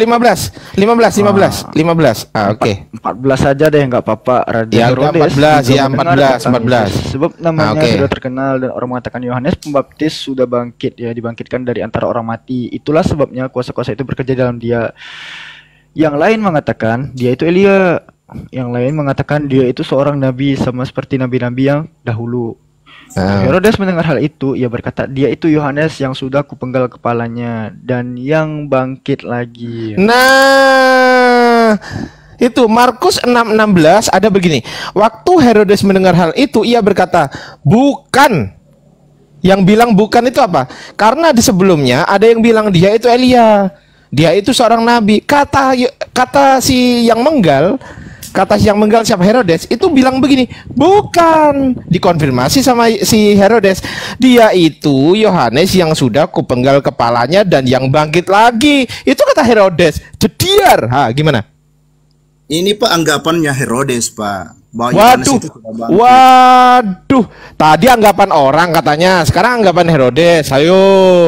[SPEAKER 5] 15. Oke.
[SPEAKER 7] 14 saja deh, nggak apa-apa. Raja
[SPEAKER 5] Ya,
[SPEAKER 7] Herodes
[SPEAKER 5] 14,
[SPEAKER 7] juga
[SPEAKER 5] ya,
[SPEAKER 7] mendengar
[SPEAKER 5] 14.
[SPEAKER 7] tentang Yesus. Sebab namanya
[SPEAKER 5] Oke.
[SPEAKER 7] sudah terkenal dan orang mengatakan Yohanes Pembaptis sudah bangkit, ya, dibangkitkan dari antara orang mati. Itulah sebabnya kuasa-kuasa itu bekerja dalam dia. Yang lain mengatakan dia itu Elia. Yang lain mengatakan dia itu seorang nabi sama seperti nabi-nabi yang dahulu. Herodes mendengar hal itu, ia berkata, dia itu Yohanes yang sudah kupenggal kepalanya dan yang bangkit lagi.
[SPEAKER 5] Nah, itu Markus 6:16 ada begini. Waktu Herodes mendengar hal itu, ia berkata, bukan. Yang bilang bukan itu apa? Karena di sebelumnya ada yang bilang dia itu Elia. Dia itu seorang nabi. Kata si yang menggal siapa, Herodes itu bilang begini, bukan. Dikonfirmasi sama si Herodes, dia itu Yohanes yang sudah kupenggal kepalanya dan yang bangkit lagi. Itu kata Herodes. Jediar. Gimana?
[SPEAKER 4] Ini Pak anggapannya Herodes Pak. Bahwa Yohanes
[SPEAKER 5] Waduh,
[SPEAKER 4] itu sudah bangkit.
[SPEAKER 5] waduh. Tadi anggapan orang katanya, sekarang anggapan Herodes. Ayo.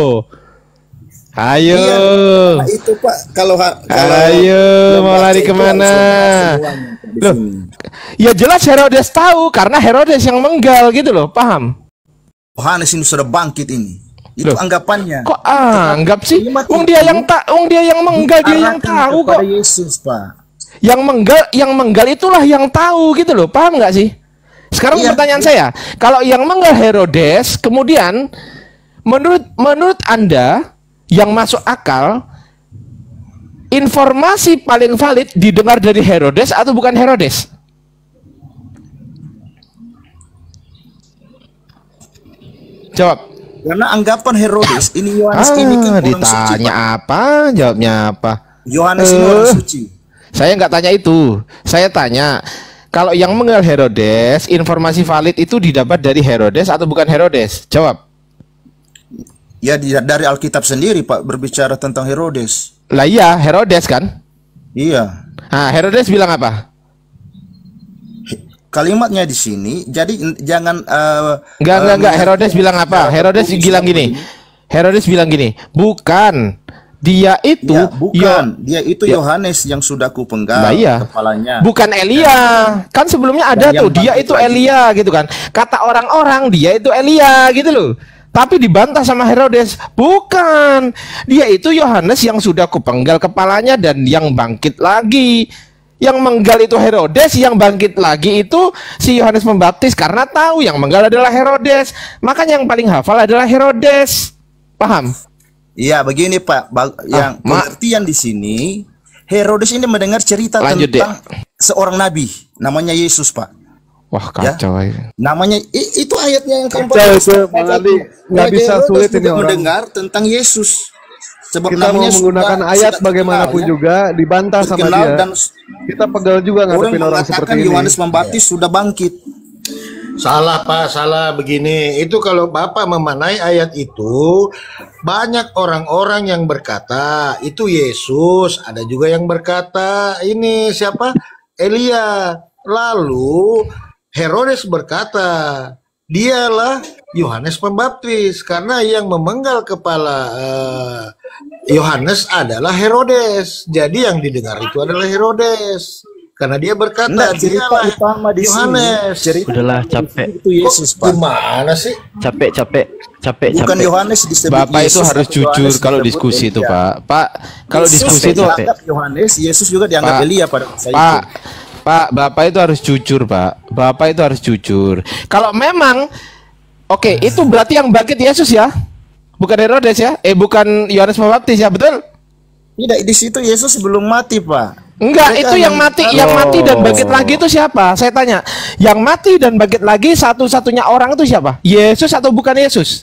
[SPEAKER 4] Iya, nah, itu Pak. Kalau
[SPEAKER 5] Ayo, mau lari kemana? Loh, ya jelas Herodes tahu karena Herodes yang menggal gitu loh, paham?
[SPEAKER 4] Yohanes ini sudah bangkit ini. Itu
[SPEAKER 5] Loh,
[SPEAKER 4] anggapannya.
[SPEAKER 5] Kok anggap sih?
[SPEAKER 4] Kalimat
[SPEAKER 5] Wong
[SPEAKER 4] itu
[SPEAKER 5] dia yang menggal, dia yang
[SPEAKER 4] diarahkan
[SPEAKER 5] tahu
[SPEAKER 4] kepada
[SPEAKER 5] kok.
[SPEAKER 4] Yesus Pak.
[SPEAKER 5] Yang menggal itulah yang tahu gitu loh, paham nggak sih? Sekarang
[SPEAKER 4] Iya.
[SPEAKER 5] pertanyaan saya, kalau yang menggal Herodes, kemudian menurut Anda yang masuk akal, informasi paling valid didengar dari Herodes atau bukan Herodes? Jawab.
[SPEAKER 4] Karena anggapan Herodes ini Yohanes ini kan orang suci.
[SPEAKER 5] Ditanya
[SPEAKER 4] Pak.
[SPEAKER 5] apa? Jawabnya apa?
[SPEAKER 4] Yohanes ini orang suci.
[SPEAKER 5] Saya nggak tanya itu. Saya tanya, kalau yang menggal Herodes, informasi valid itu didapat dari Herodes atau bukan Herodes? Jawab.
[SPEAKER 4] Ya dari Alkitab sendiri Pak berbicara tentang Herodes.
[SPEAKER 5] Lah iya, Herodes kan?
[SPEAKER 4] Iya.
[SPEAKER 5] Nah, Herodes bilang apa?
[SPEAKER 4] Kalimatnya di sini. Jadi jangan
[SPEAKER 5] Enggak. Herodes bilang apa? Herodes bilang gini. Herodes bilang gini, bukan. Dia itu
[SPEAKER 4] Ya, bukan. Dia itu Yohanes yang sudah kupenggal
[SPEAKER 5] Lah iya.
[SPEAKER 4] kepalanya.
[SPEAKER 5] Bukan Elia. Kan sebelumnya ada
[SPEAKER 4] Dan yang
[SPEAKER 5] tuh, dia
[SPEAKER 4] bangkit
[SPEAKER 5] itu
[SPEAKER 4] lagi.
[SPEAKER 5] Elia gitu kan. Kata orang-orang dia itu Elia gitu loh. Tapi dibantah sama Herodes, bukan. Dia itu Yohanes yang sudah kupenggal kepalanya dan yang bangkit lagi. Yang menggal itu Herodes, yang bangkit lagi itu si Yohanes Pembaptis karena tahu yang menggal adalah Herodes. Makanya yang paling hafal adalah Herodes. Paham?
[SPEAKER 4] Iya, begini Pak. Yang pengertian di sini, Herodes ini mendengar cerita
[SPEAKER 5] Lanjut,
[SPEAKER 4] tentang seorang nabi, namanya Yesus Pak.
[SPEAKER 5] Wah, kacau ya.
[SPEAKER 4] Namanya itu ayatnya yang keempat.
[SPEAKER 3] Kacau itu, Bang Ali. Nggak
[SPEAKER 4] Raja
[SPEAKER 3] bisa
[SPEAKER 4] Herodes
[SPEAKER 3] sulit
[SPEAKER 4] juga
[SPEAKER 3] ini orang.
[SPEAKER 4] mendengar tentang Yesus. Sebab
[SPEAKER 3] Kita mau
[SPEAKER 4] namanya
[SPEAKER 3] menggunakan
[SPEAKER 4] sudah
[SPEAKER 3] ayat
[SPEAKER 4] sangat
[SPEAKER 3] bagaimanapun
[SPEAKER 4] terkenal, ya.
[SPEAKER 3] juga dibantah sama
[SPEAKER 4] Terkenal
[SPEAKER 3] dia.
[SPEAKER 4] dan
[SPEAKER 3] Kita pegal juga
[SPEAKER 4] orang
[SPEAKER 3] ngadepin orang
[SPEAKER 4] mengatakan
[SPEAKER 3] seperti ini.
[SPEAKER 4] Yohanes Pembaptis sudah bangkit.
[SPEAKER 1] Salah Pak, salah begini. Itu kalau Bapak memanai ayat itu, banyak orang-orang yang berkata itu Yesus, ada juga yang berkata ini siapa? Elia. Lalu Herodes berkata, dialah Yohanes Pembaptis karena yang memenggal kepala Yohanes adalah Herodes. Jadi yang didengar itu adalah Herodes. Karena dia berkata,
[SPEAKER 4] Enggak, cerita
[SPEAKER 1] dialah
[SPEAKER 4] utama di
[SPEAKER 1] Yohanes.
[SPEAKER 4] sini. Cerita
[SPEAKER 7] Udahlah, capek.
[SPEAKER 4] itu Yesus Pak.
[SPEAKER 1] Gimana sih?
[SPEAKER 7] Capek.
[SPEAKER 4] Bukan Yohanes disebut
[SPEAKER 5] Bapak itu
[SPEAKER 4] Yesus
[SPEAKER 5] harus
[SPEAKER 4] atau
[SPEAKER 5] jujur
[SPEAKER 4] Yohanes
[SPEAKER 5] kalau
[SPEAKER 4] disebut
[SPEAKER 5] diskusi itu,
[SPEAKER 4] Elia.
[SPEAKER 5] Pak. Pak, kalau
[SPEAKER 4] Yesus
[SPEAKER 5] diskusi itu,
[SPEAKER 4] dianggap Yohanes, Yesus juga dianggap
[SPEAKER 5] Pak,
[SPEAKER 4] Elia pada masa
[SPEAKER 5] Pak,
[SPEAKER 4] itu.
[SPEAKER 5] Pak, Bapak itu harus jujur, Pak. Bapak itu harus jujur. Kalau memang, oke, itu berarti yang bangkit Yesus ya, bukan Herodes ya, bukan Yohanes Pembaptis ya, betul?
[SPEAKER 4] Tidak, di situ Yesus belum mati Pak.
[SPEAKER 5] Enggak,
[SPEAKER 4] Mereka
[SPEAKER 5] itu yang mati, yang mati dan bangkit lagi itu siapa? Saya tanya, yang mati dan bangkit lagi satu-satunya orang itu siapa? Yesus atau bukan Yesus?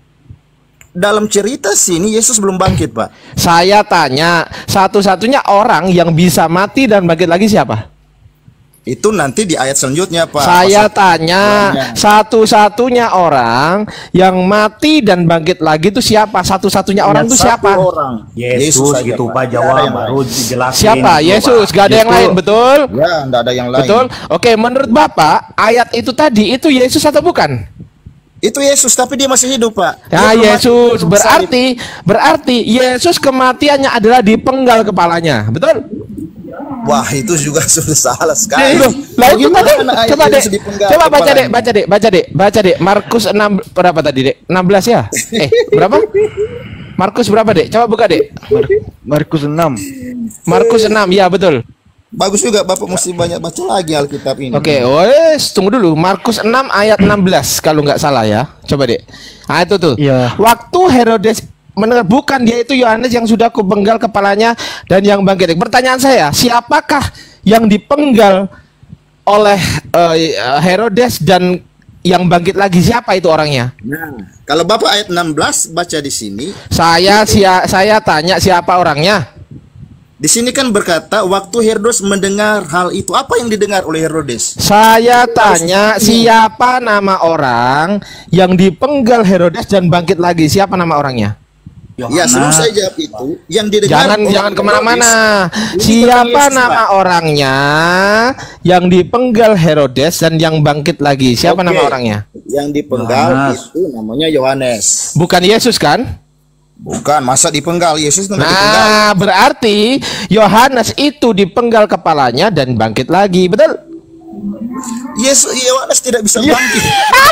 [SPEAKER 4] Dalam cerita sini Yesus belum bangkit Pak.
[SPEAKER 5] Saya tanya, satu-satunya orang yang bisa mati dan bangkit lagi siapa?
[SPEAKER 4] Itu nanti di ayat selanjutnya Pak.
[SPEAKER 5] Saya
[SPEAKER 4] Pasal-
[SPEAKER 5] tanya, satu-satunya orang yang mati dan bangkit lagi itu siapa? Satu-satunya orang itu
[SPEAKER 4] Satu
[SPEAKER 5] siapa?
[SPEAKER 4] orang.
[SPEAKER 6] Yesus
[SPEAKER 4] saja,
[SPEAKER 6] gitu
[SPEAKER 4] Pak.
[SPEAKER 6] Pak
[SPEAKER 4] Tidak ada
[SPEAKER 6] jawab
[SPEAKER 4] yang
[SPEAKER 6] baru
[SPEAKER 4] lain.
[SPEAKER 6] dijelasin.
[SPEAKER 5] Siapa?
[SPEAKER 6] gitu,
[SPEAKER 5] Yesus,
[SPEAKER 6] Pak.
[SPEAKER 5] gak ada yang
[SPEAKER 6] Gitu.
[SPEAKER 5] lain, betul?
[SPEAKER 4] Ya, enggak ada yang lain.
[SPEAKER 5] Betul? Oke, menurut Bapak, ayat itu tadi itu Yesus atau bukan?
[SPEAKER 4] Itu Yesus, tapi dia masih hidup, Pak.
[SPEAKER 5] Ya,
[SPEAKER 4] Dia
[SPEAKER 5] Yesus
[SPEAKER 4] belum mati,
[SPEAKER 5] berarti Yesus kematiannya adalah dipenggal kepalanya. Betul?
[SPEAKER 4] wah, itu juga sudah salah sekali.
[SPEAKER 5] Lah itu tadi
[SPEAKER 4] Bagaimana
[SPEAKER 5] coba
[SPEAKER 4] ayat
[SPEAKER 5] Dek.
[SPEAKER 4] Yesus dipenggal
[SPEAKER 5] Coba baca
[SPEAKER 4] kepalanya?
[SPEAKER 5] Dek, baca Dek. Markus 6 berapa tadi, Dek? 16 ya? Berapa? Markus berapa, Dek? Coba buka, Dek.
[SPEAKER 7] Markus 6.
[SPEAKER 5] Markus 6, ya betul.
[SPEAKER 4] Bagus juga, Bapak mesti banyak baca lagi Alkitab ini.
[SPEAKER 5] Oke, wes tunggu dulu. Markus 6 ayat 16 kalau nggak salah ya. Coba Dek. Nah itu tuh.
[SPEAKER 7] Iya.
[SPEAKER 5] Waktu Herodes mendengar, bukan dia itu Yohanes yang sudah kupenggal kepalanya dan yang bangkit. Pertanyaan saya, siapakah yang dipenggal oleh Herodes dan yang bangkit lagi, siapa itu orangnya?
[SPEAKER 4] Nah, kalau Bapak ayat 16 baca di sini,
[SPEAKER 5] Saya tanya siapa orangnya?
[SPEAKER 4] di sini kan berkata waktu Herodes mendengar hal itu, apa yang didengar oleh Herodes?
[SPEAKER 5] Saya tanya siapa nama orang yang dipenggal Herodes dan bangkit lagi? Siapa nama orangnya?
[SPEAKER 4] Ya, sebelum saya jawab itu, yang didengar
[SPEAKER 5] Jangan kemana-mana.
[SPEAKER 4] Herodes, ini
[SPEAKER 5] Siapa
[SPEAKER 4] tentang Yesus,
[SPEAKER 5] nama
[SPEAKER 4] Pak.
[SPEAKER 5] orangnya yang dipenggal Herodes dan yang bangkit lagi? Siapa
[SPEAKER 4] Oke.
[SPEAKER 5] nama orangnya?
[SPEAKER 4] Yang dipenggal itu namanya Yohanes.
[SPEAKER 5] Bukan Yesus kan?
[SPEAKER 4] Bukan, masa dipenggal? Yesus tidak dipenggal.
[SPEAKER 5] Nah, berarti Yohanes itu dipenggal kepalanya dan bangkit lagi, betul?
[SPEAKER 4] Yesus, Yohanes tidak bisa bangkit.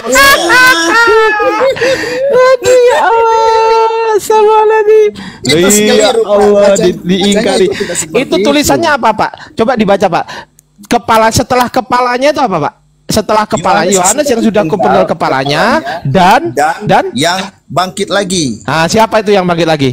[SPEAKER 5] Aduh ya Allah, Assalamualaikum.
[SPEAKER 4] Itu
[SPEAKER 5] Ya
[SPEAKER 4] sekeliru, Pak.
[SPEAKER 5] Allah,
[SPEAKER 4] Bacanya
[SPEAKER 5] diingkari.
[SPEAKER 4] itu tidak seperti
[SPEAKER 5] Itu tulisannya apa, Pak? Coba dibaca, Pak. Setelah kepalanya itu apa, Pak? Setelah kepala Yohanes yang sudah kupenggal kepalanya dan
[SPEAKER 4] yang bangkit lagi.
[SPEAKER 5] nah, siapa itu yang bangkit lagi?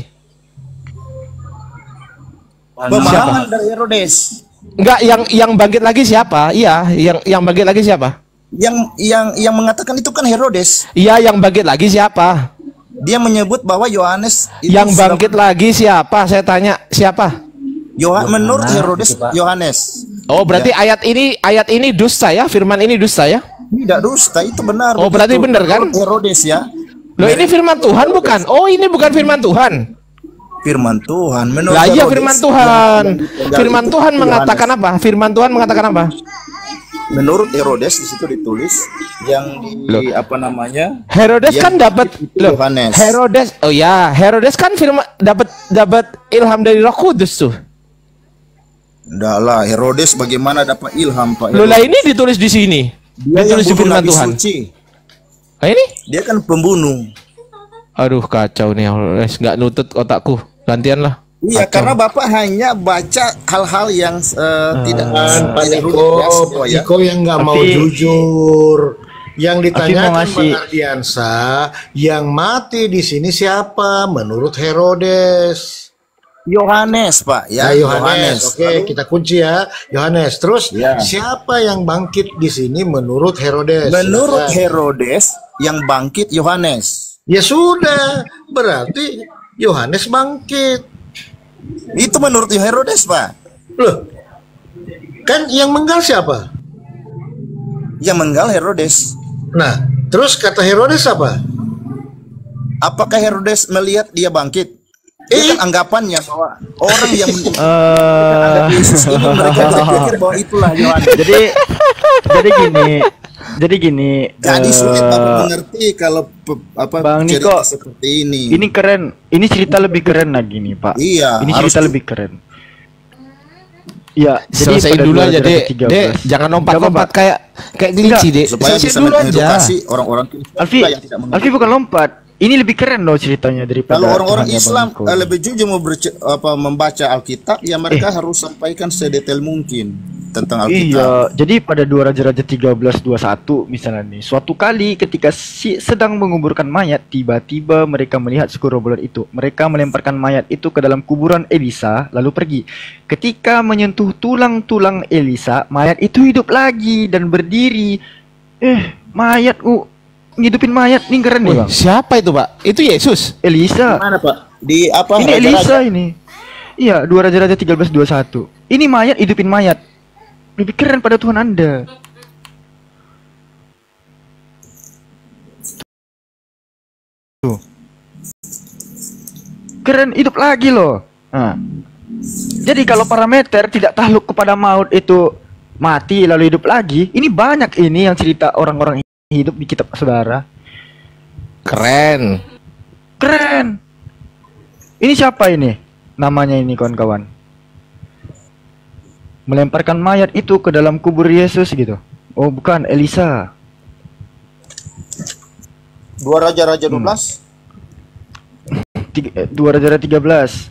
[SPEAKER 4] Pemahaman dari Herodes.
[SPEAKER 5] Enggak, yang bangkit lagi siapa? Iya, yang bangkit lagi siapa?
[SPEAKER 4] Yang mengatakan itu kan Herodes.
[SPEAKER 5] Iya, yang bangkit lagi siapa?
[SPEAKER 4] Dia menyebut bahwa Yohanes itu
[SPEAKER 5] Yang bangkit lagi siapa? Saya tanya, siapa?
[SPEAKER 4] menurut Herodes Yohanes.
[SPEAKER 5] Oh, berarti ayat ini dusta ya? Firman ini dusta ya?
[SPEAKER 4] Tidak dusta, itu benar.
[SPEAKER 5] Oh, berarti
[SPEAKER 4] begitu.
[SPEAKER 5] benar kan?
[SPEAKER 4] Menurut Herodes ya.
[SPEAKER 5] Loh, ini firman Tuhan bukan? Oh, ini bukan firman Tuhan.
[SPEAKER 4] Firman Tuhan. Menurut
[SPEAKER 5] Lah iya,
[SPEAKER 4] Herodes,
[SPEAKER 5] firman Tuhan.
[SPEAKER 4] yang dipenggal
[SPEAKER 5] Firman
[SPEAKER 4] itu
[SPEAKER 5] Tuhan
[SPEAKER 4] Yohanes.
[SPEAKER 5] mengatakan apa? Firman Tuhan mengatakan apa?
[SPEAKER 4] Menurut Herodes di situ ditulis yang di apa namanya?
[SPEAKER 5] Herodes
[SPEAKER 4] yang
[SPEAKER 5] kan dapat
[SPEAKER 4] itu
[SPEAKER 5] loh.
[SPEAKER 4] Yohanes.
[SPEAKER 5] Herodes, oh ya, Herodes kan firman dapat ilham dari Roh Kudus tuh.
[SPEAKER 4] Enggak lah, Herodes bagaimana dapat ilham, Pak?
[SPEAKER 5] Loh, lah ini ditulis di sini.
[SPEAKER 4] Dia yang
[SPEAKER 5] Ditulis di
[SPEAKER 4] bunuh
[SPEAKER 5] firman
[SPEAKER 4] Nabi
[SPEAKER 5] Tuhan.
[SPEAKER 4] suci.
[SPEAKER 5] Ah, ini?
[SPEAKER 4] Dia kan pembunuh.
[SPEAKER 5] Aduh, kacau nih, nggak nutut otakku. Gantian lah.
[SPEAKER 4] Iya,
[SPEAKER 5] Kacau.
[SPEAKER 4] karena Bapak hanya baca hal-hal yang tidak
[SPEAKER 1] Pak
[SPEAKER 4] tidak
[SPEAKER 1] Niko,
[SPEAKER 4] ya, semua ya.
[SPEAKER 1] Niko yang nggak mau
[SPEAKER 7] Tapi-
[SPEAKER 1] jujur. Yang
[SPEAKER 7] mau
[SPEAKER 1] ditanyakan
[SPEAKER 7] ngasih-
[SPEAKER 1] Bang Ardiansa, yang mati di sini siapa? Menurut Herodes.
[SPEAKER 4] Yohanes, Pak,
[SPEAKER 1] Ya,
[SPEAKER 4] ya.
[SPEAKER 1] Yohanes. Oke,
[SPEAKER 4] Lalu,
[SPEAKER 1] kita kunci ya. Yohanes. Terus
[SPEAKER 4] Ya.
[SPEAKER 1] siapa yang bangkit di sini menurut Herodes?
[SPEAKER 4] menurut
[SPEAKER 1] Silakan.
[SPEAKER 4] Herodes yang bangkit Yohanes.
[SPEAKER 1] Ya sudah, berarti Yohanes bangkit.
[SPEAKER 4] Itu menurut Herodes, Pak.
[SPEAKER 1] Loh, kan yang menggal siapa?
[SPEAKER 4] Yang menggal Herodes.
[SPEAKER 1] Nah, terus kata Herodes apa?
[SPEAKER 4] Apakah Herodes melihat dia bangkit? Itu kan anggapannya bahwa orang yang Yesus ini mereka berpikir bahwa itulah Yohanes.
[SPEAKER 7] Jadi gini.
[SPEAKER 4] Jadi sulit Bapak mengerti kalau
[SPEAKER 7] Bang
[SPEAKER 4] cerita
[SPEAKER 7] Niko,
[SPEAKER 4] seperti ini.
[SPEAKER 7] ini keren. Ini cerita lebih keren lagi nih, Pak.
[SPEAKER 4] Iya,
[SPEAKER 7] Ini
[SPEAKER 4] harus
[SPEAKER 7] cerita lebih keren. Iya, jadi
[SPEAKER 5] Selesaiin
[SPEAKER 7] pada
[SPEAKER 5] dulu aja,
[SPEAKER 7] 2013.
[SPEAKER 5] Dek. Jangan
[SPEAKER 7] Nggak
[SPEAKER 5] lompat-lompat
[SPEAKER 7] apa-apa.
[SPEAKER 5] kayak gelici, Dek.
[SPEAKER 4] supaya
[SPEAKER 5] Selesaiin
[SPEAKER 4] bisa
[SPEAKER 5] dulu aja.
[SPEAKER 4] mengedukasi orang-orang
[SPEAKER 7] Alfi,
[SPEAKER 4] yang tidak mengerti.
[SPEAKER 7] Alfi bukan lompat. Ini lebih keren loh ceritanya daripada
[SPEAKER 4] Kalau orang-orang
[SPEAKER 7] Tuhannya Bang
[SPEAKER 4] Islam
[SPEAKER 7] Niko.
[SPEAKER 4] lebih jujur mau membaca Alkitab, ya mereka harus sampaikan sedetail mungkin tentang Alkitab.
[SPEAKER 7] Iya, jadi pada 2 Raja-Raja 13:21 misalnya nih, suatu kali ketika sedang menguburkan mayat, tiba-tiba mereka melihat segerombolan itu. Mereka melemparkan mayat itu ke dalam kuburan Elisa, lalu pergi. Ketika menyentuh tulang-tulang Elisa, mayat itu hidup lagi dan berdiri. Mayat ngidupin mayat, nih keren nih
[SPEAKER 5] Wih,
[SPEAKER 7] Bang.
[SPEAKER 5] siapa itu, Pak? Itu Yesus.
[SPEAKER 7] Elisa.
[SPEAKER 4] Mana Pak? Di apa?
[SPEAKER 7] Ini
[SPEAKER 4] Raja-Raja?
[SPEAKER 7] Elisa ini. Iya, 2 Raja-Raja 13:21. Ini mayat hidupin mayat. Lebih keren pada Tuhan Anda. Tuh. Keren, hidup lagi loh. Nah. Jadi kalau parameter tidak takluk kepada maut itu mati lalu hidup lagi, ini banyak ini yang cerita orang-orang hidup di kitab saudara.
[SPEAKER 5] Keren.
[SPEAKER 7] Keren. Ini siapa ini? Namanya ini kawan-kawan. Melemparkan mayat itu ke dalam kubur Yesus gitu. Oh, bukan, Elisa.
[SPEAKER 4] 2 Raja-Raja 12.
[SPEAKER 7] 2 Raja 13.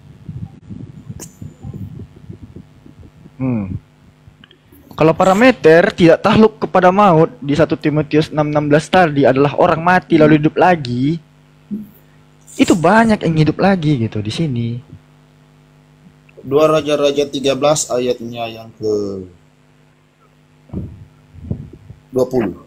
[SPEAKER 7] Kalau parameter tidak takluk kepada maut di 1 Timotius 6:16 tadi adalah orang mati lalu hidup lagi. Itu banyak yang hidup lagi gitu di sini.
[SPEAKER 4] 2 Raja-Raja 13 ayatnya yang ke 20.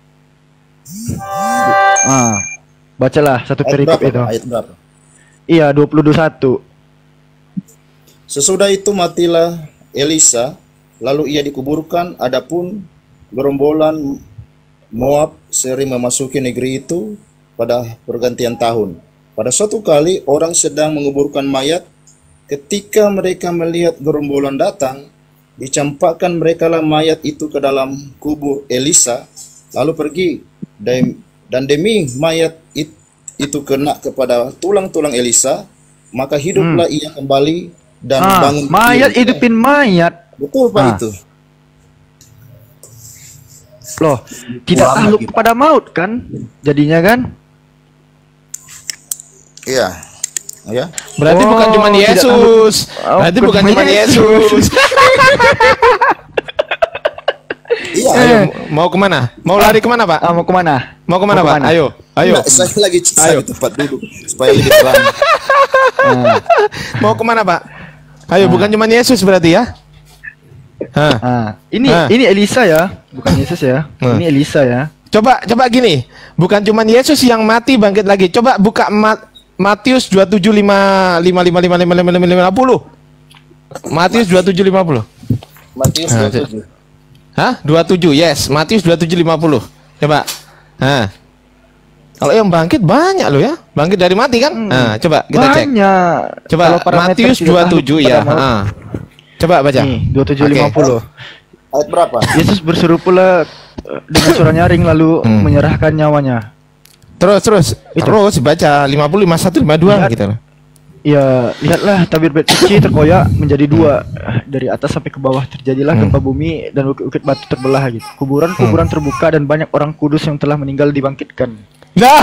[SPEAKER 7] Bacalah satu
[SPEAKER 4] Ayat
[SPEAKER 7] perikop
[SPEAKER 4] berapa,
[SPEAKER 7] itu.
[SPEAKER 4] Pak? Ayat berapa?
[SPEAKER 7] Iya, 20-21.
[SPEAKER 4] Sesudah itu matilah Elisa, lalu ia dikuburkan. Adapun gerombolan Moab sering memasuki negeri itu pada pergantian tahun. Pada suatu kali orang sedang menguburkan mayat. Ketika mereka melihat gerombolan datang, dicampakkan merekalah mayat itu ke dalam kubur Elisa, lalu pergi. Dan demi mayat itu kena kepada tulang-tulang Elisa, maka hiduplah ia kembali dan bangun.
[SPEAKER 7] Mayat hidupin mayat.
[SPEAKER 4] Betul Pak itu.
[SPEAKER 7] Loh, tidak takluk kepada maut kan? Jadinya kan?
[SPEAKER 4] Iya. Ya.
[SPEAKER 5] Berarti bukan cuma Yesus. Berarti bukan cuma Yesus.
[SPEAKER 4] Iya.
[SPEAKER 5] Ayo, mau kemana? Mau lari kemana, Pak?
[SPEAKER 7] Mau kemana?
[SPEAKER 5] Mau kemana, Pak? Ayo, ayo.
[SPEAKER 4] Nah, saya lagi cari tempat duduk supaya lebih terang.
[SPEAKER 5] Mau kemana, Pak? Ayo, bukan cuma Yesus berarti ya?
[SPEAKER 7] Ini Elisa ya, bukan Yesus ya. Ini Elisa ya.
[SPEAKER 5] Coba gini, bukan cuma Yesus yang mati bangkit lagi. Coba buka Matius 27:50. Matius 27:50.
[SPEAKER 4] Matius 27.
[SPEAKER 5] Hah? 27, yes. Matius 27:50. Coba. Kalau yang bangkit banyak loh ya. Bangkit dari mati kan? Coba kita cek.
[SPEAKER 7] Banyak.
[SPEAKER 5] Coba Matius 27 ya. Coba baca.
[SPEAKER 7] Nih, 27:50.
[SPEAKER 4] Ayat berapa?
[SPEAKER 7] Yesus berseru pula dengan suara nyaring lalu menyerahkan nyawanya.
[SPEAKER 5] Terus baca 50, 51, 52 gitu loh.
[SPEAKER 7] Ya, lihatlah tabir bait suci terkoyak menjadi 2 dari atas sampai ke bawah. Terjadilah gempa bumi dan bukit-bukit batu terbelah gitu. Kuburan terbuka dan banyak orang kudus yang telah meninggal dibangkitkan.
[SPEAKER 5] Nah.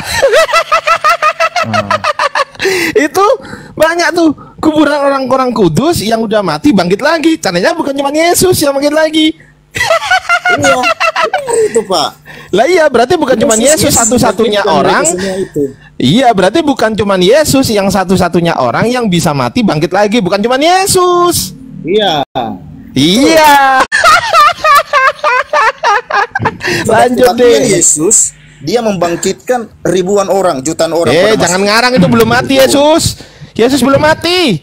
[SPEAKER 5] Itu banyak tuh kuburan orang-orang kudus yang udah mati bangkit lagi. Caranya bukan cuma Yesus yang bangkit lagi.
[SPEAKER 4] Iya, itu Pak.
[SPEAKER 5] Lah iya, berarti bukan cuma Yesus satu-satunya orang. Iya, berarti bukan cuma Yesus yang satu-satunya orang yang bisa mati bangkit lagi, bukan cuma Yesus.
[SPEAKER 4] Iya.
[SPEAKER 5] Iya. Lanjut deh.
[SPEAKER 4] Yesus, dia membangkitkan ribuan orang, jutaan orang.
[SPEAKER 5] Jangan ngarang, itu belum mati Yesus. Yesus belum mati.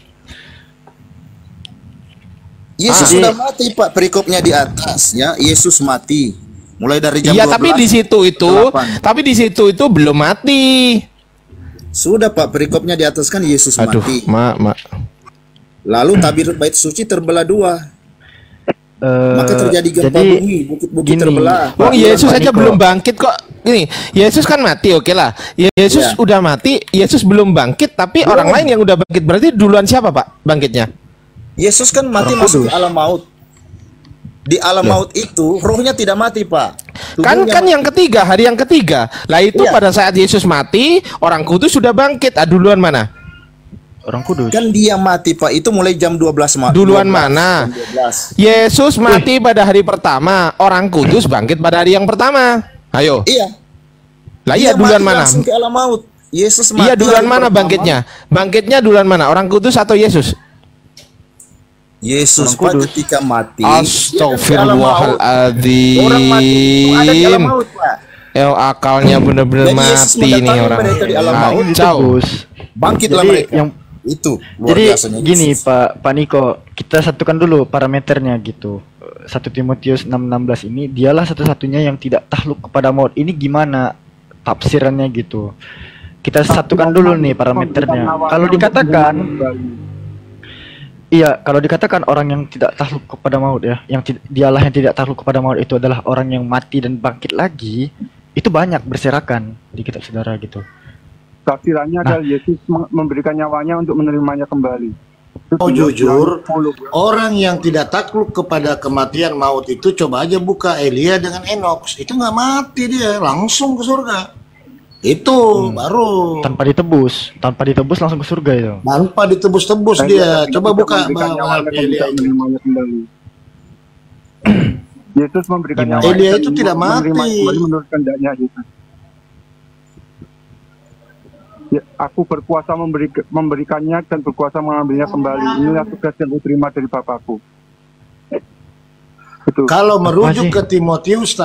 [SPEAKER 4] Yesus sudah mati Pak, perikopnya di atas ya. Yesus mati mulai dari jam 12.
[SPEAKER 5] Iya, tapi di situ itu belum mati.
[SPEAKER 4] Sudah Pak, perikopnya di atas kan Yesus mati. Lalu tabir bait suci terbelah 2. Maka terjadi gempa bumi, bukit-bukit terbelah.
[SPEAKER 5] Yesus saja belum bangkit kok. Ini Yesus kan mati, oke lah. Yesus udah mati, Yesus belum bangkit, tapi orang lain yang udah bangkit. Berarti duluan siapa Pak bangkitnya?
[SPEAKER 4] Yesus kan mati masuk ke alam maut. Di alam maut itu rohnya tidak mati Pak.
[SPEAKER 5] Kan yang ketiga, hari yang ketiga. Lah itu pada saat Yesus mati, orang kudus sudah bangkit. Duluan mana?
[SPEAKER 7] Orang kudus.
[SPEAKER 4] Kan dia mati Pak, itu mulai jam 12 malam.
[SPEAKER 5] Duluan mana? Yesus mati pada hari pertama, orang kudus bangkit pada hari yang pertama. Ayo.
[SPEAKER 4] Iya.
[SPEAKER 5] Lah iya, duluan mana?
[SPEAKER 4] Langsung ke alam maut. Yesus mati.
[SPEAKER 5] Iya, duluan mana bangkitnya? Bangkitnya duluan mana? Orang kudus atau Yesus?
[SPEAKER 4] Yesus Pak ketika mati.
[SPEAKER 5] Astagfirullahaladzim.
[SPEAKER 4] Orang mati itu ada di alam maut Pak.
[SPEAKER 5] Akalnya bener-bener mati nih orang.
[SPEAKER 4] Kacau. Bangkitlah mereka.
[SPEAKER 7] Yang
[SPEAKER 4] itu
[SPEAKER 7] jadi gini Pak Niko, kita satukan dulu parameternya gitu. 1 Timotius 6:16 ini dialah satu-satunya yang tidak takluk kepada maut. Ini gimana tafsirannya gitu? Kita satukan dulu nih parameternya. Kalau dikatakan kalau dikatakan orang yang tidak takluk kepada maut ya, dialah yang tidak takluk kepada maut itu adalah orang yang mati dan bangkit lagi, itu banyak berserakan di kitab saudara gitu.
[SPEAKER 8] Tafsirannya adalah Yesus memberikan nyawanya untuk menerimanya kembali.
[SPEAKER 1] Oh jujur, orang yang tidak takluk kepada kematian maut itu coba aja buka Elia dengan Enoch, itu nggak mati dia, langsung ke surga. Itu baru
[SPEAKER 7] Tanpa ditebus langsung ke surga itu.
[SPEAKER 1] tanpa ditebus-tebus dia. Coba buka Elia.
[SPEAKER 8] Menerimanya kembali. Yesus memberikan
[SPEAKER 7] Gimana?
[SPEAKER 8] nyawanya
[SPEAKER 1] Elia
[SPEAKER 8] dan
[SPEAKER 1] itu tidak mati.
[SPEAKER 8] menerima kembali menurut kehendaknya Yesus. Ya, aku berkuasa memberikannya dan berkuasa mengambilnya kembali. Inilah tugas yang kuterima dari Bapakku. Itu.
[SPEAKER 1] Kalau
[SPEAKER 7] sih?
[SPEAKER 1] merujuk ke Timotius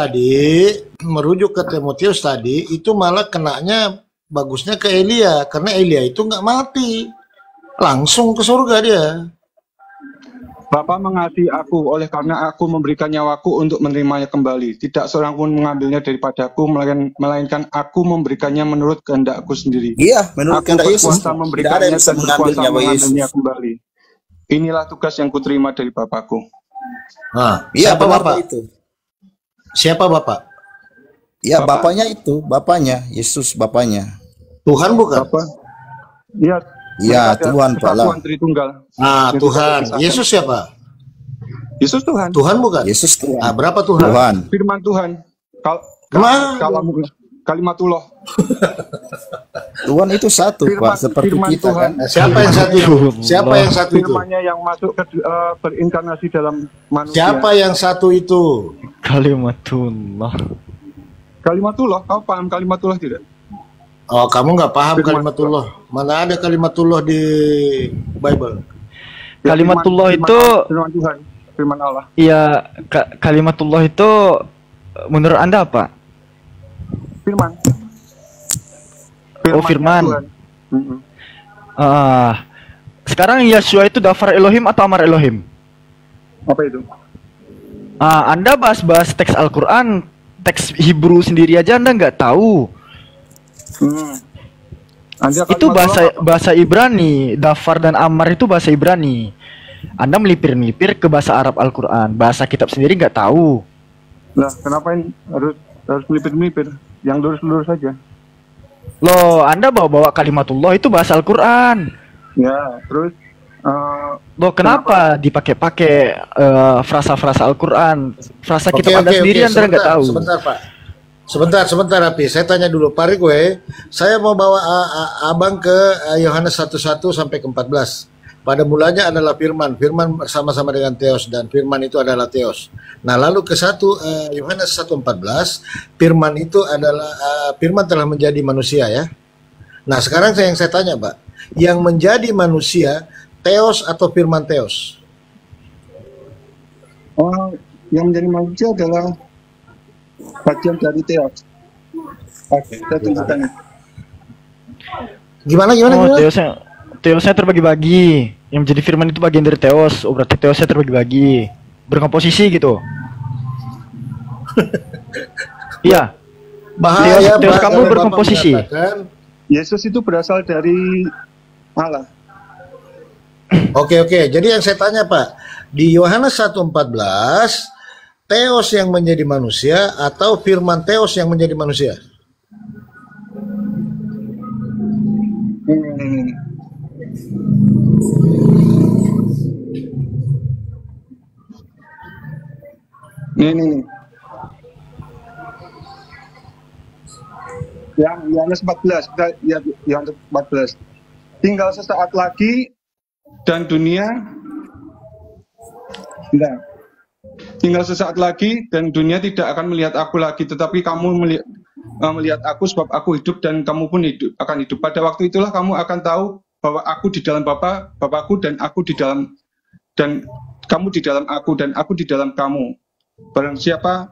[SPEAKER 1] tadi, itu malah kenanya bagusnya ke Elia, karena Elia itu nggak mati, langsung ke surga dia.
[SPEAKER 8] Bapa mengasihi aku oleh karena aku memberikan nyawaku untuk menerimanya kembali. Tidak seorang pun mengambilnya daripadaku, melainkan aku memberikannya menurut kehendakku sendiri.
[SPEAKER 4] Iya, menurut
[SPEAKER 8] Aku
[SPEAKER 4] kehendak Yesus.
[SPEAKER 8] berkuasa
[SPEAKER 4] Tidak ada
[SPEAKER 8] memberikannya
[SPEAKER 4] yang bisa
[SPEAKER 8] dan
[SPEAKER 4] mengambil
[SPEAKER 8] berkuasa
[SPEAKER 4] nyawa Yesus.
[SPEAKER 8] mengambilnya kembali. Inilah tugas yang kuterima dari Bapakku.
[SPEAKER 1] Nah,
[SPEAKER 4] Iya,
[SPEAKER 1] siapa
[SPEAKER 4] benar
[SPEAKER 1] bapak?
[SPEAKER 4] itu.
[SPEAKER 1] Siapa bapak?
[SPEAKER 4] Ya,
[SPEAKER 8] Bapak.
[SPEAKER 4] bapaknya itu, bapaknya, Yesus bapaknya.
[SPEAKER 1] Tuhan bukan?
[SPEAKER 8] Bapa, ya,
[SPEAKER 4] Iya,
[SPEAKER 8] mereka ada
[SPEAKER 4] Tuhan, Pak lah.
[SPEAKER 8] kesatuan Tritunggal.
[SPEAKER 1] Nah,
[SPEAKER 8] Yang
[SPEAKER 1] Tuhan.
[SPEAKER 8] dipisahkan.
[SPEAKER 1] Yesus siapa?
[SPEAKER 8] Yesus Tuhan.
[SPEAKER 1] Tuhan bukan?
[SPEAKER 4] Yesus Tuhan.
[SPEAKER 1] Nah, berapa Tuhan?
[SPEAKER 4] Tuhan.
[SPEAKER 8] Firman Tuhan.
[SPEAKER 1] Kemana?
[SPEAKER 8] Kalimatullah.
[SPEAKER 4] Tuhan itu satu,
[SPEAKER 8] Firman-
[SPEAKER 4] Pak, seperti
[SPEAKER 8] firman
[SPEAKER 4] kita
[SPEAKER 8] Tuhan.
[SPEAKER 4] kan.
[SPEAKER 1] Nah, siapa yang satu itu? Siapa yang satu itu?
[SPEAKER 8] Firmannya yang masuk ke berinkarnasi dalam manusia.
[SPEAKER 1] Siapa yang satu itu?
[SPEAKER 7] Kalimatullah.
[SPEAKER 8] Kalimatullah, kau paham kalimatullah tidak?
[SPEAKER 1] Oh, kamu nggak paham
[SPEAKER 8] Firman
[SPEAKER 1] kalimatullah. Mana ada kalimatullah di Bible?
[SPEAKER 8] Ya,
[SPEAKER 7] Kalimatullah
[SPEAKER 8] firman-
[SPEAKER 7] itu
[SPEAKER 8] firman Tuhan, firman Allah.
[SPEAKER 7] iya, kalimatullah itu menurut Anda apa?
[SPEAKER 8] Firman.
[SPEAKER 7] Oh, firman.
[SPEAKER 8] Tuhan. Mm-mm.
[SPEAKER 7] Sekarang Yeshua itu daftar Elohim atau Amar Elohim?
[SPEAKER 8] Apa itu?
[SPEAKER 7] Anda bahas-bahas teks Al-Quran, teks Hebrew sendiri aja Anda nggak tahu.
[SPEAKER 8] Anda
[SPEAKER 7] Itu
[SPEAKER 8] kalimatullah apa?
[SPEAKER 7] bahasa Ibrani. Dafar dan Amar itu bahasa Ibrani. Anda melipir-melipir ke bahasa Arab Al-Quran. Bahasa kitab sendiri nggak tahu.
[SPEAKER 8] Lah, kenapa ini harus melipir-melipir? Yang lurus-lurus saja.
[SPEAKER 7] Loh, Anda bawa-bawa kalimatullah itu bahasa Al-Quran.
[SPEAKER 8] Ya, terus
[SPEAKER 7] Loh, kenapa dipakai-pakai frasa-frasa Al-Quran? Frasa kitab Anda sendiri Anda nggak tahu.
[SPEAKER 1] Sebentar, Pak. Sebentar, Api. Saya tanya dulu, Pak Gue. Saya mau bawa abang ke Yohanes 1:1 sampai ke 14. Pada mulanya adalah firman. Firman bersama-sama dengan Theos, dan firman itu adalah Theos. Nah, lalu ke Yohanes 1:14, firman itu adalah firman telah menjadi manusia ya. Nah, sekarang yang saya tanya, Pak, yang menjadi manusia Theos atau firman Theos?
[SPEAKER 8] yang menjadi manusia adalah bagian dari Theos. Oke, saya tunjukkan.
[SPEAKER 1] Gimana?
[SPEAKER 7] Oh, Theosnya terbagi-bagi. Yang menjadi firman itu bagian dari Theos. Oh, berarti Theosnya terbagi-bagi. Berkomposisi gitu. Iya.
[SPEAKER 1] Bahaya,
[SPEAKER 7] Theos
[SPEAKER 1] Pak,
[SPEAKER 7] kamu
[SPEAKER 1] kalau Bapak
[SPEAKER 7] berkomposisi.
[SPEAKER 1] mengatakan,
[SPEAKER 8] Yesus itu berasal dari Allah.
[SPEAKER 1] Oke. Jadi yang saya tanya, Pak, di Yohanes 1:14, Theos yang menjadi manusia atau firman Theos yang menjadi manusia?
[SPEAKER 8] Nih. Yang Yohanes 14, kita lihat Yohanes 14. Tinggal sesaat lagi dan dunia tinggal sesaat lagi dan dunia tidak akan melihat aku lagi, tetapi kamu melihat aku sebab aku hidup dan kamu pun akan hidup. Pada waktu itulah kamu akan tahu bahwa aku di dalam Bapakku dan aku di dalam dan kamu di dalam aku dan aku di dalam kamu. Barang siapa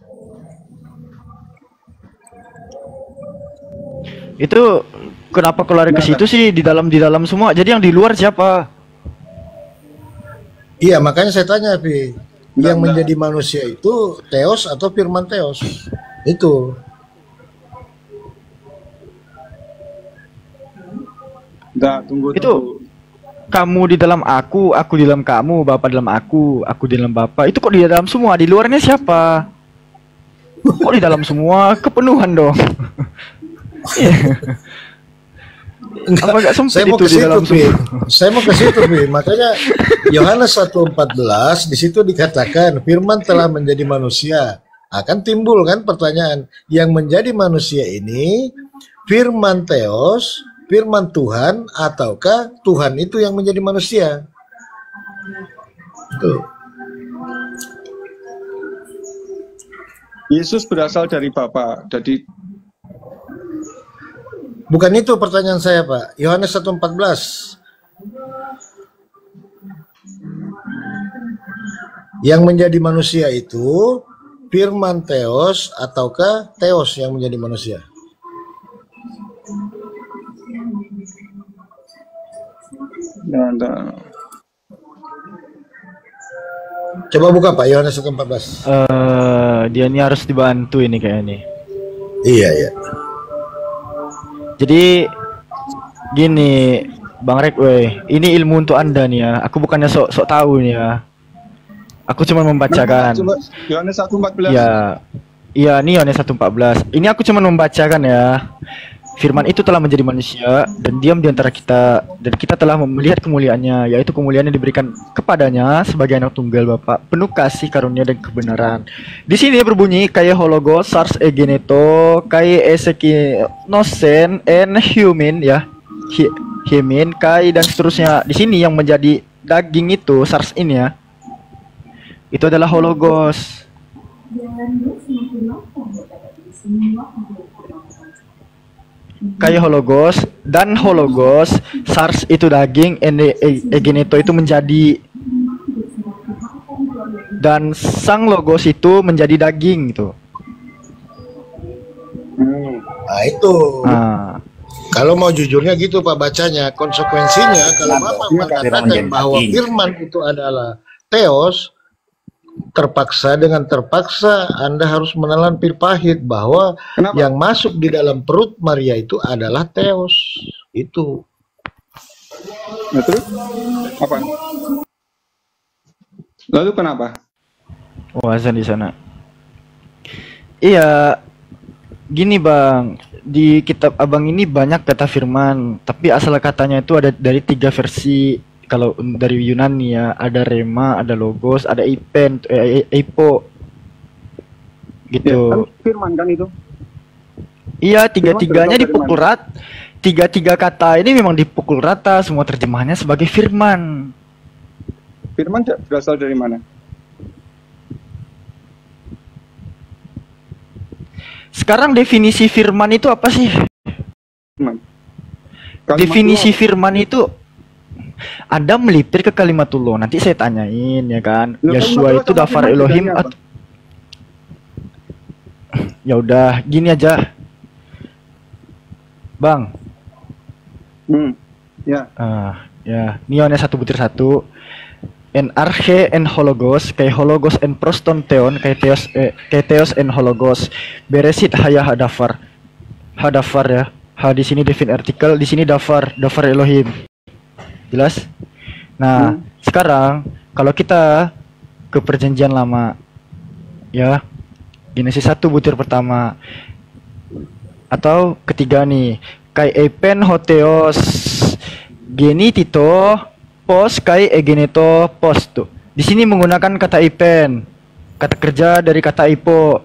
[SPEAKER 7] Itu kenapa keluar ke situ sih di dalam semua? Jadi yang di luar siapa?
[SPEAKER 1] Iya, makanya saya tanya, Pi. Yang menjadi manusia itu Theos atau firman Theos? Itu.
[SPEAKER 8] tunggu.
[SPEAKER 7] Itu kamu di dalam aku di dalam kamu, Bapak dalam aku di dalam Bapak. Itu kok di dalam semua? Di luarnya siapa? Kok di dalam semua kepenuhan dong. Iya. Apa nggak sempit
[SPEAKER 1] Saya mau
[SPEAKER 7] itu
[SPEAKER 1] ke
[SPEAKER 7] di
[SPEAKER 1] situ,
[SPEAKER 7] dalam
[SPEAKER 1] Pi.
[SPEAKER 7] semua?
[SPEAKER 1] Saya mau ke situ, Pi. Makanya Yohanes 1:14 di situ dikatakan firman telah menjadi manusia. Akan timbul kan pertanyaan, yang menjadi manusia ini firman Theos, firman Tuhan, ataukah Tuhan itu yang menjadi manusia? Tuh.
[SPEAKER 8] Yesus berasal dari Bapa. Jadi
[SPEAKER 1] Bukan itu pertanyaan saya, Pak. Yohanes 1:14. Yang menjadi manusia itu firman Theos ataukah Theos yang menjadi manusia?
[SPEAKER 8] nah,
[SPEAKER 1] Coba buka Pak Yohanes 1:14.
[SPEAKER 7] Dia ini harus dibantu ini kayak ini.
[SPEAKER 1] Iya, iya.
[SPEAKER 7] Jadi gini, Bang Rek, weh, ini ilmu untuk Anda nih ya. Aku bukannya sok tahu nih ya. Aku cuma membacakan.
[SPEAKER 8] coba Yohanes 1:14.
[SPEAKER 7] Ya, iya nih Yohanes 1:14. Ini aku cuma membacakan ya. Firman itu telah menjadi manusia dan diam di antara kita, dan kita telah melihat kemuliaannya, yaitu kemuliaan yang diberikan kepadanya sebagai anak tunggal Bapa, penuh kasih karunia dan kebenaran. Di sini berbunyi kayak hologos, sars egeneto, kayak esekinosen, en human ya, human, kai dan seterusnya. Di sini yang menjadi daging itu sars ini ya, itu adalah hologos. Kayak hologos dan hologos, sars itu daging, egeneto itu menjadi, dan sang logos itu menjadi daging gitu.
[SPEAKER 1] Nah itu.
[SPEAKER 7] Nah,
[SPEAKER 1] Kalau mau jujurnya gitu Pak bacanya, konsekuensinya kalau Bapak mengatakan bahwa firman itu adalah Theos, terpaksa Anda harus menelan pil pahit bahwa
[SPEAKER 8] Kenapa?
[SPEAKER 1] yang masuk di dalam perut Maria itu adalah Theos. Itu.
[SPEAKER 8] Nah, terus apa? Lalu kenapa?
[SPEAKER 7] azan di sana. Iya, gini Bang, di kitab Abang ini banyak kata firman, tapi asal katanya itu ada dari 3 versi. Kalau dari Yunani ya, ada rema, ada logos, ada ipen, epo, gitu.
[SPEAKER 8] Ya, kan firman kan itu.
[SPEAKER 7] Iya, tiga-tiganya dipukul rata. Tiga kata ini memang dipukul rata, semua terjemahannya sebagai firman.
[SPEAKER 8] Firman berasal dari mana?
[SPEAKER 7] Sekarang definisi firman itu apa sih?
[SPEAKER 8] Firman.
[SPEAKER 7] Definisi firman itu Anda melipir ke kalimatullah. Nanti saya tanyain ya kan. Yeshua itu dafar Elohim atau... Ya udah, gini aja. Bang.
[SPEAKER 8] Ya.
[SPEAKER 7] Ya, ini Yohanes 1:1. En arche en hologos, kayak hologos en proston theon, kayak theos en hologos. Beresit haya hadafar. Hadafar ya. Ha di sini defin artikel, di sini dafar Elohim. Jelas? Nah, sekarang kalau kita ke perjanjian lama ya, Genesis 1 butir pertama atau ketiga nih, kai epen hoteos geni tito pos kai egeneto pos tuh. Di sini menggunakan kata epen, kata kerja dari kata ipo.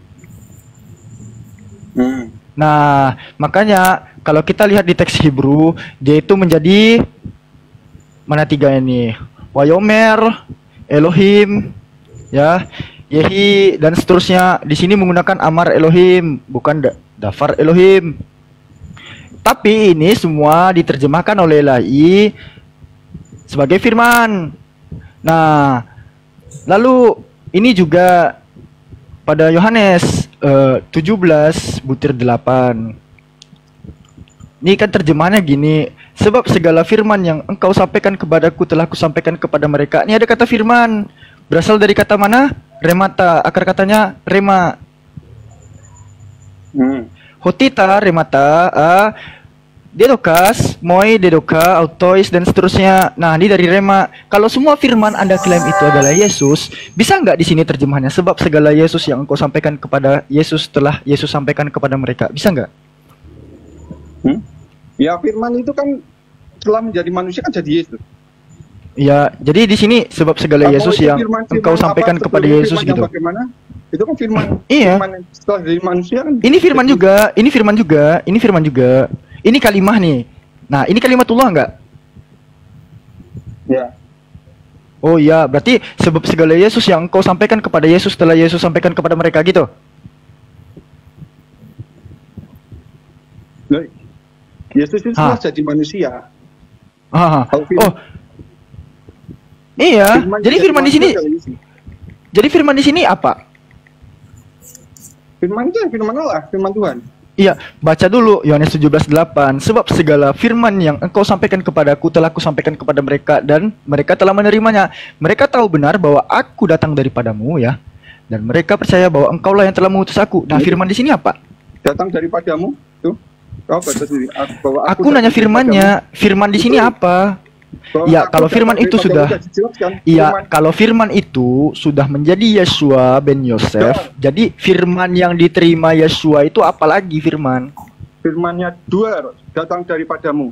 [SPEAKER 7] Nah, makanya kalau kita lihat di teks Hebrew, dia itu menjadi mana 3 ini? Wayomer, Elohim, ya, Yehi dan seterusnya. Di sini menggunakan Amar Elohim, bukan Dafar Elohim. Tapi ini semua diterjemahkan oleh Lai sebagai firman. Nah, lalu ini juga pada Yohanes 17 butir 8. Ini kan terjemahannya gini, sebab segala firman yang engkau sampaikan kepadaku telah kusampaikan kepada mereka. Ini ada kata firman, berasal dari kata mana? Remata, akar katanya rema. Hotita remata Dedokas, moi, dedoka, autois, dan seterusnya. Nah, ini dari Rema. Kalau semua firman Anda klaim itu adalah Yesus, bisa nggak di sini terjemahannya? Sebab segala Yesus yang engkau sampaikan kepada Yesus telah Yesus sampaikan kepada mereka. Bisa nggak?
[SPEAKER 8] Ya, firman itu kan setelah menjadi manusia kan jadi Yesus.
[SPEAKER 7] Ya, jadi di sini sebab segala
[SPEAKER 8] Apa
[SPEAKER 7] Yesus
[SPEAKER 8] itu
[SPEAKER 7] yang engkau sampaikan kepada Yesus gitu.
[SPEAKER 8] Bagaimana? Itu kan firman.
[SPEAKER 7] Iya.
[SPEAKER 8] Firman setelah jadi manusia kan.
[SPEAKER 7] Ini firman juga, ini firman juga, ini firman juga. Ini kalimah nih. Nah, ini kalimatullah enggak?
[SPEAKER 8] Ya.
[SPEAKER 7] Oh iya, berarti sebab segala Yesus yang engkau sampaikan kepada Yesus telah Yesus sampaikan kepada mereka gitu.
[SPEAKER 8] Loh, Yesus itu setelah jadi manusia. Oh. Iya, jadi firman di sini.
[SPEAKER 7] Jadi firman di sini apa?
[SPEAKER 8] Firman itu firman Allah, firman Tuhan.
[SPEAKER 7] Iya, baca dulu Yohanes 17:8. Sebab segala firman yang engkau sampaikan kepadaku telah aku sampaikan kepada mereka dan mereka telah menerimanya. Mereka tahu benar bahwa aku datang daripadamu ya. Dan mereka percaya bahwa engkaulah yang telah mengutus aku. Nah, firman di sini apa?
[SPEAKER 8] Datang daripadamu. Tuh. Kau baca sendiri.
[SPEAKER 7] Aku nanya firmannya. Firman di sini apa? Ya, kalau firman itu sudah kalau firman itu sudah menjadi Yeshua ben Yosef, jadi firman yang diterima Yeshua itu apalagi firman?
[SPEAKER 8] Firmannya dua, datang daripadamu.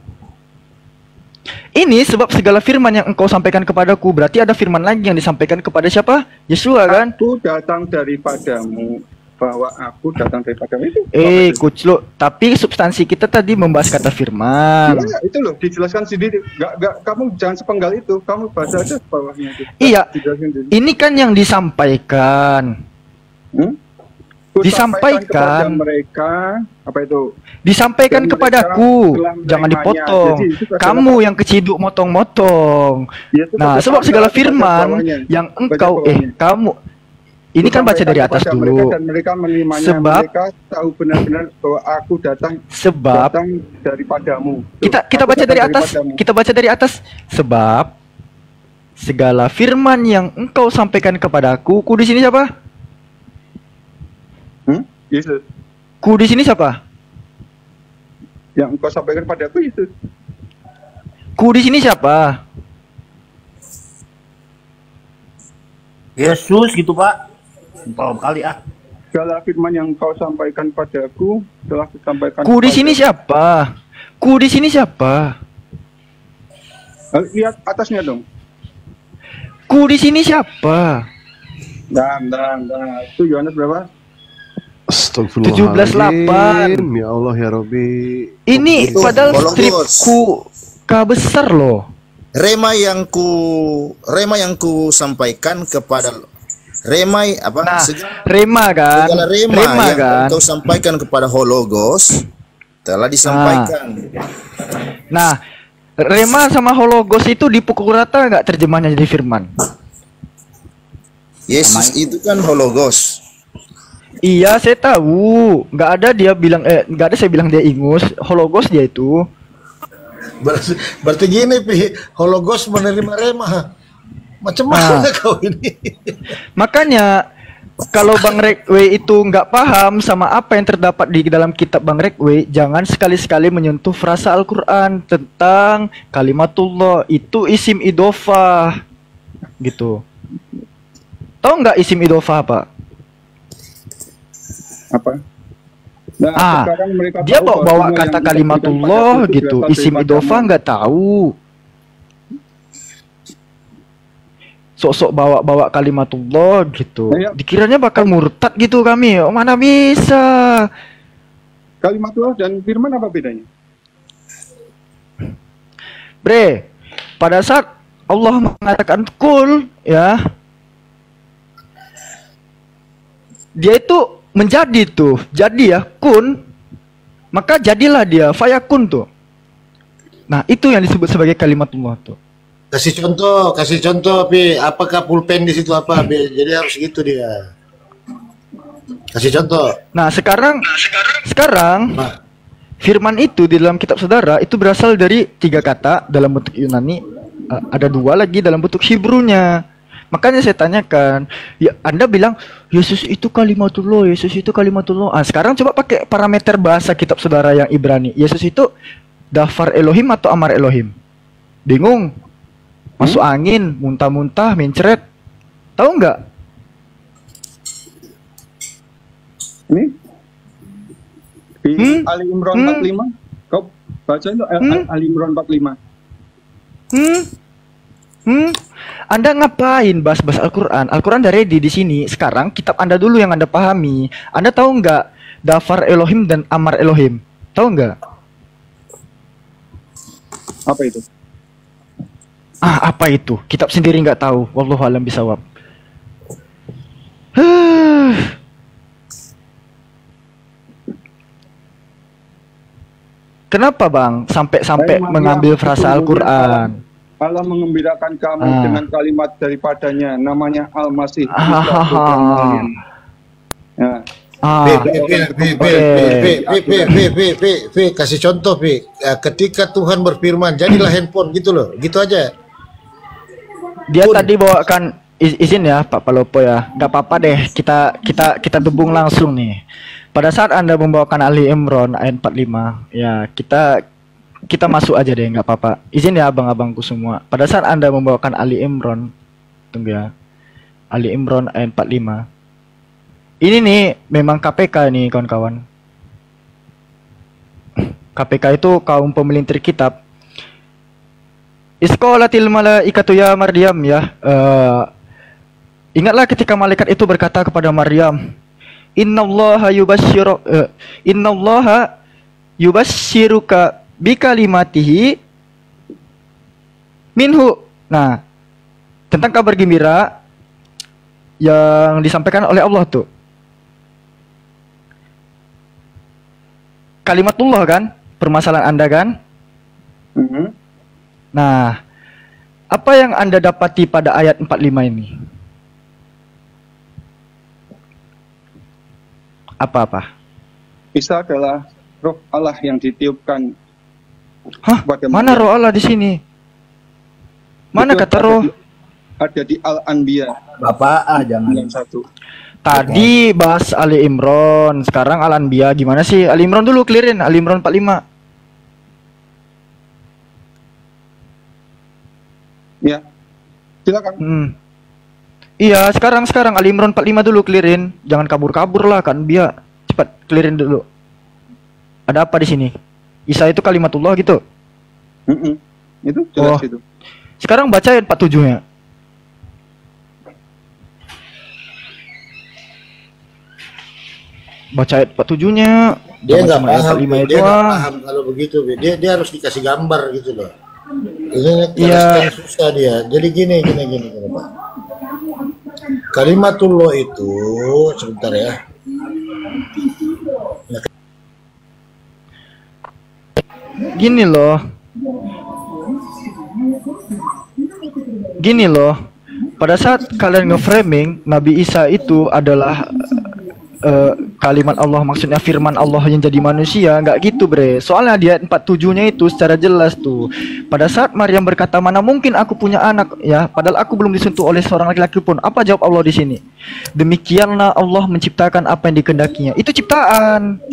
[SPEAKER 7] Ini sebab segala firman yang engkau sampaikan kepadaku, berarti ada firman lagi yang disampaikan kepada siapa? Yeshua kan?
[SPEAKER 8] Aku datang daripadamu, bahwa aku datang daripadamu itu.
[SPEAKER 7] Kuclo, tapi substansi kita tadi membahas kata firman.
[SPEAKER 8] Ya, itu loh, dijelaskan sendiri. Gak, kamu jangan sepenggal itu. Kamu baca aja bawahnya itu.
[SPEAKER 7] Iya. Ini kan yang disampaikan. Disampaikan
[SPEAKER 8] kepada mereka apa itu?
[SPEAKER 7] Disampaikan kepadaku. Jangan dipotong. Kamu yang keciduk motong-motong. Ya, nah, sebab segala firman yang engkau kamu ini kan baca dari atas dulu.
[SPEAKER 8] Dan mereka menerimanya,
[SPEAKER 7] sebab
[SPEAKER 8] mereka tahu benar-benar bahwa aku datang daripadamu.
[SPEAKER 7] Kita baca dari atas. Kita baca dari atas. Sebab segala firman yang engkau sampaikan kepadaku, ku di sini siapa?
[SPEAKER 8] Yesus.
[SPEAKER 7] Ku di sini siapa?
[SPEAKER 8] Yang engkau sampaikan padaku Yesus.
[SPEAKER 7] Ku di sini siapa?
[SPEAKER 6] Yesus gitu, Pak. Empal kali ah.
[SPEAKER 8] Segala firman yang kau sampaikan padaku telah kusampaikan.
[SPEAKER 7] Ku di sini siapa? Ku di sini siapa?
[SPEAKER 8] Lihat atasnya dong.
[SPEAKER 7] Ku di sini siapa?
[SPEAKER 8] Dan. Itu Yohanes berapa?
[SPEAKER 3] Astagfirullahaladzim. Ya Allah ya Robbi.
[SPEAKER 7] Ini padahal stripku K besar loh.
[SPEAKER 4] Rema yang ku sampaikan kepada Remai apa?
[SPEAKER 7] Nah, Rema kan?
[SPEAKER 4] Rema yang kan? Kau sampaikan kepada Hologos telah disampaikan.
[SPEAKER 7] Nah, Rema sama Hologos itu dipukul rata nggak terjemahnya jadi firman?
[SPEAKER 4] Yesus itu kan Hologos.
[SPEAKER 7] Iya, saya tahu. Nggak ada dia bilang nggak ada saya bilang dia ingus. Hologos dia itu.
[SPEAKER 1] Berarti gini, Hologos menerima Rema. Macam mana kau ini?
[SPEAKER 7] Makanya kalau Bang Rekwe itu nggak paham sama apa yang terdapat di dalam kitab Bang Rekwe, jangan sekali-sekali menyentuh frasa Al-Quran tentang kalimatullah. Itu isim idofah gitu. Tahu nggak isim idofah apa?
[SPEAKER 8] Apa? Nah,
[SPEAKER 7] dia bawa kata kalimatullah gitu. Isim idofah nggak tahu. Sok-sok bawa kalimatullah gitu. Dikiranya bakal murtad gitu kami. Oh, mana bisa.
[SPEAKER 8] Kalimatullah dan firman apa bedanya?
[SPEAKER 7] Bre, pada saat Allah mengatakan kul ya, dia itu menjadi tuh. Jadi ya kun, maka jadilah dia fayakun tuh. Nah, itu yang disebut sebagai kalimatullah tuh.
[SPEAKER 1] Kasih contoh, Pi. Apakah pulpen di situ apa, Pi? Jadi harus gitu dia. Kasih contoh.
[SPEAKER 7] Nah, sekarang firman itu di dalam kitab saudara itu berasal dari 3 kata dalam bentuk Yunani, ada 2 lagi dalam bentuk Hebrunya. Makanya saya tanyakan, ya Anda bilang Yesus itu kalimatullah, Yesus itu kalimatullah. Sekarang coba pakai parameter bahasa kitab saudara yang Ibrani. Yesus itu Dafar Elohim atau Amar Elohim? Bingung. Masuk angin, muntah-muntah, mencret. Tahu nggak?
[SPEAKER 8] Ini di Ali Imran 45. Kau baca itu Ali Imran 45.
[SPEAKER 7] Anda ngapain bahas-bahas Al-Quran? Al-Quran udah ready di sini. Sekarang kitab Anda dulu yang Anda pahami. Anda tahu nggak Dafar Elohim dan Amar Elohim? Tahu nggak?
[SPEAKER 8] Apa itu?
[SPEAKER 7] Apa itu? Kitab sendiri nggak tahu. Wallahu a'lam bishawab. Kenapa bang sampai mengambil frasa Al-Quran?
[SPEAKER 8] Allah mengembirakan kamu dengan kalimat daripadanya, namanya Al-Masih.
[SPEAKER 1] Kasih contoh, ketika Tuhan berfirman, jadilah handphone gitu loh, gitu aja.
[SPEAKER 7] Dia tadi bawakan izin ya Pak Palopo ya, nggak apa-apa deh, kita dubung langsung nih. Pada saat Anda membawakan Ali Imran ayat 45, ya kita masuk aja deh, nggak apa-apa. Izin ya abang-abangku semua. Pada saat Anda membawakan Ali Imran, tunggu ya, Ali Imran ayat 45. Ini nih memang KPK nih kawan-kawan. KPK itu kaum pemelintir kitab. Isqalatil malaikatu ya Maryam ya. Ingatlah ketika malaikat itu berkata kepada Maryam, Innallaha yubasyshiruka bikalimatihi minhu. Nah, tentang kabar gembira yang disampaikan oleh Allah tuh. Kalimatullah kan, permasalahan Anda kan? Nah, apa yang Anda dapati pada ayat 45 ini? Apa-apa?
[SPEAKER 8] Isa adalah roh Allah yang ditiupkan.
[SPEAKER 7] Hah? Mana roh Allah di sini? Mana
[SPEAKER 8] itu
[SPEAKER 7] kata roh?
[SPEAKER 8] Ada di Al-Anbiya.
[SPEAKER 6] Bapak jangan
[SPEAKER 8] yang satu.
[SPEAKER 7] Tadi bahas Ali Imran, sekarang Al-Anbiya. Gimana sih? Ali Imran dulu clearin, Ali Imran 45.
[SPEAKER 8] Ya. Silakan.
[SPEAKER 7] Iya, sekarang Ali Imran 45 dulu clearin. Jangan kabur-kabur lah kan, Bia. Cepat clearin dulu. Ada apa di sini? Isa itu kalimatullah gitu.
[SPEAKER 8] Itu jelas itu.
[SPEAKER 7] Sekarang baca ayat 47-nya. Baca ayat 47-nya.
[SPEAKER 1] Dia nggak paham, dia nggak paham kalau begitu. Dia harus dikasih gambar gitu loh. Ini susah dia. Jadi gini Pak. Kalimatullah itu sebentar ya.
[SPEAKER 7] Gini loh. Pada saat kalian nge-framing Nabi Isa itu adalah kalimat Allah, maksudnya firman Allah yang jadi manusia, nggak gitu bre. Soalnya dia 47-nya itu secara jelas tuh. Pada saat Maryam berkata, mana mungkin aku punya anak ya, padahal aku belum disentuh oleh seorang laki-laki pun. Apa jawab Allah di sini? Demikianlah Allah menciptakan apa yang dikehendakinya. Itu ciptaan.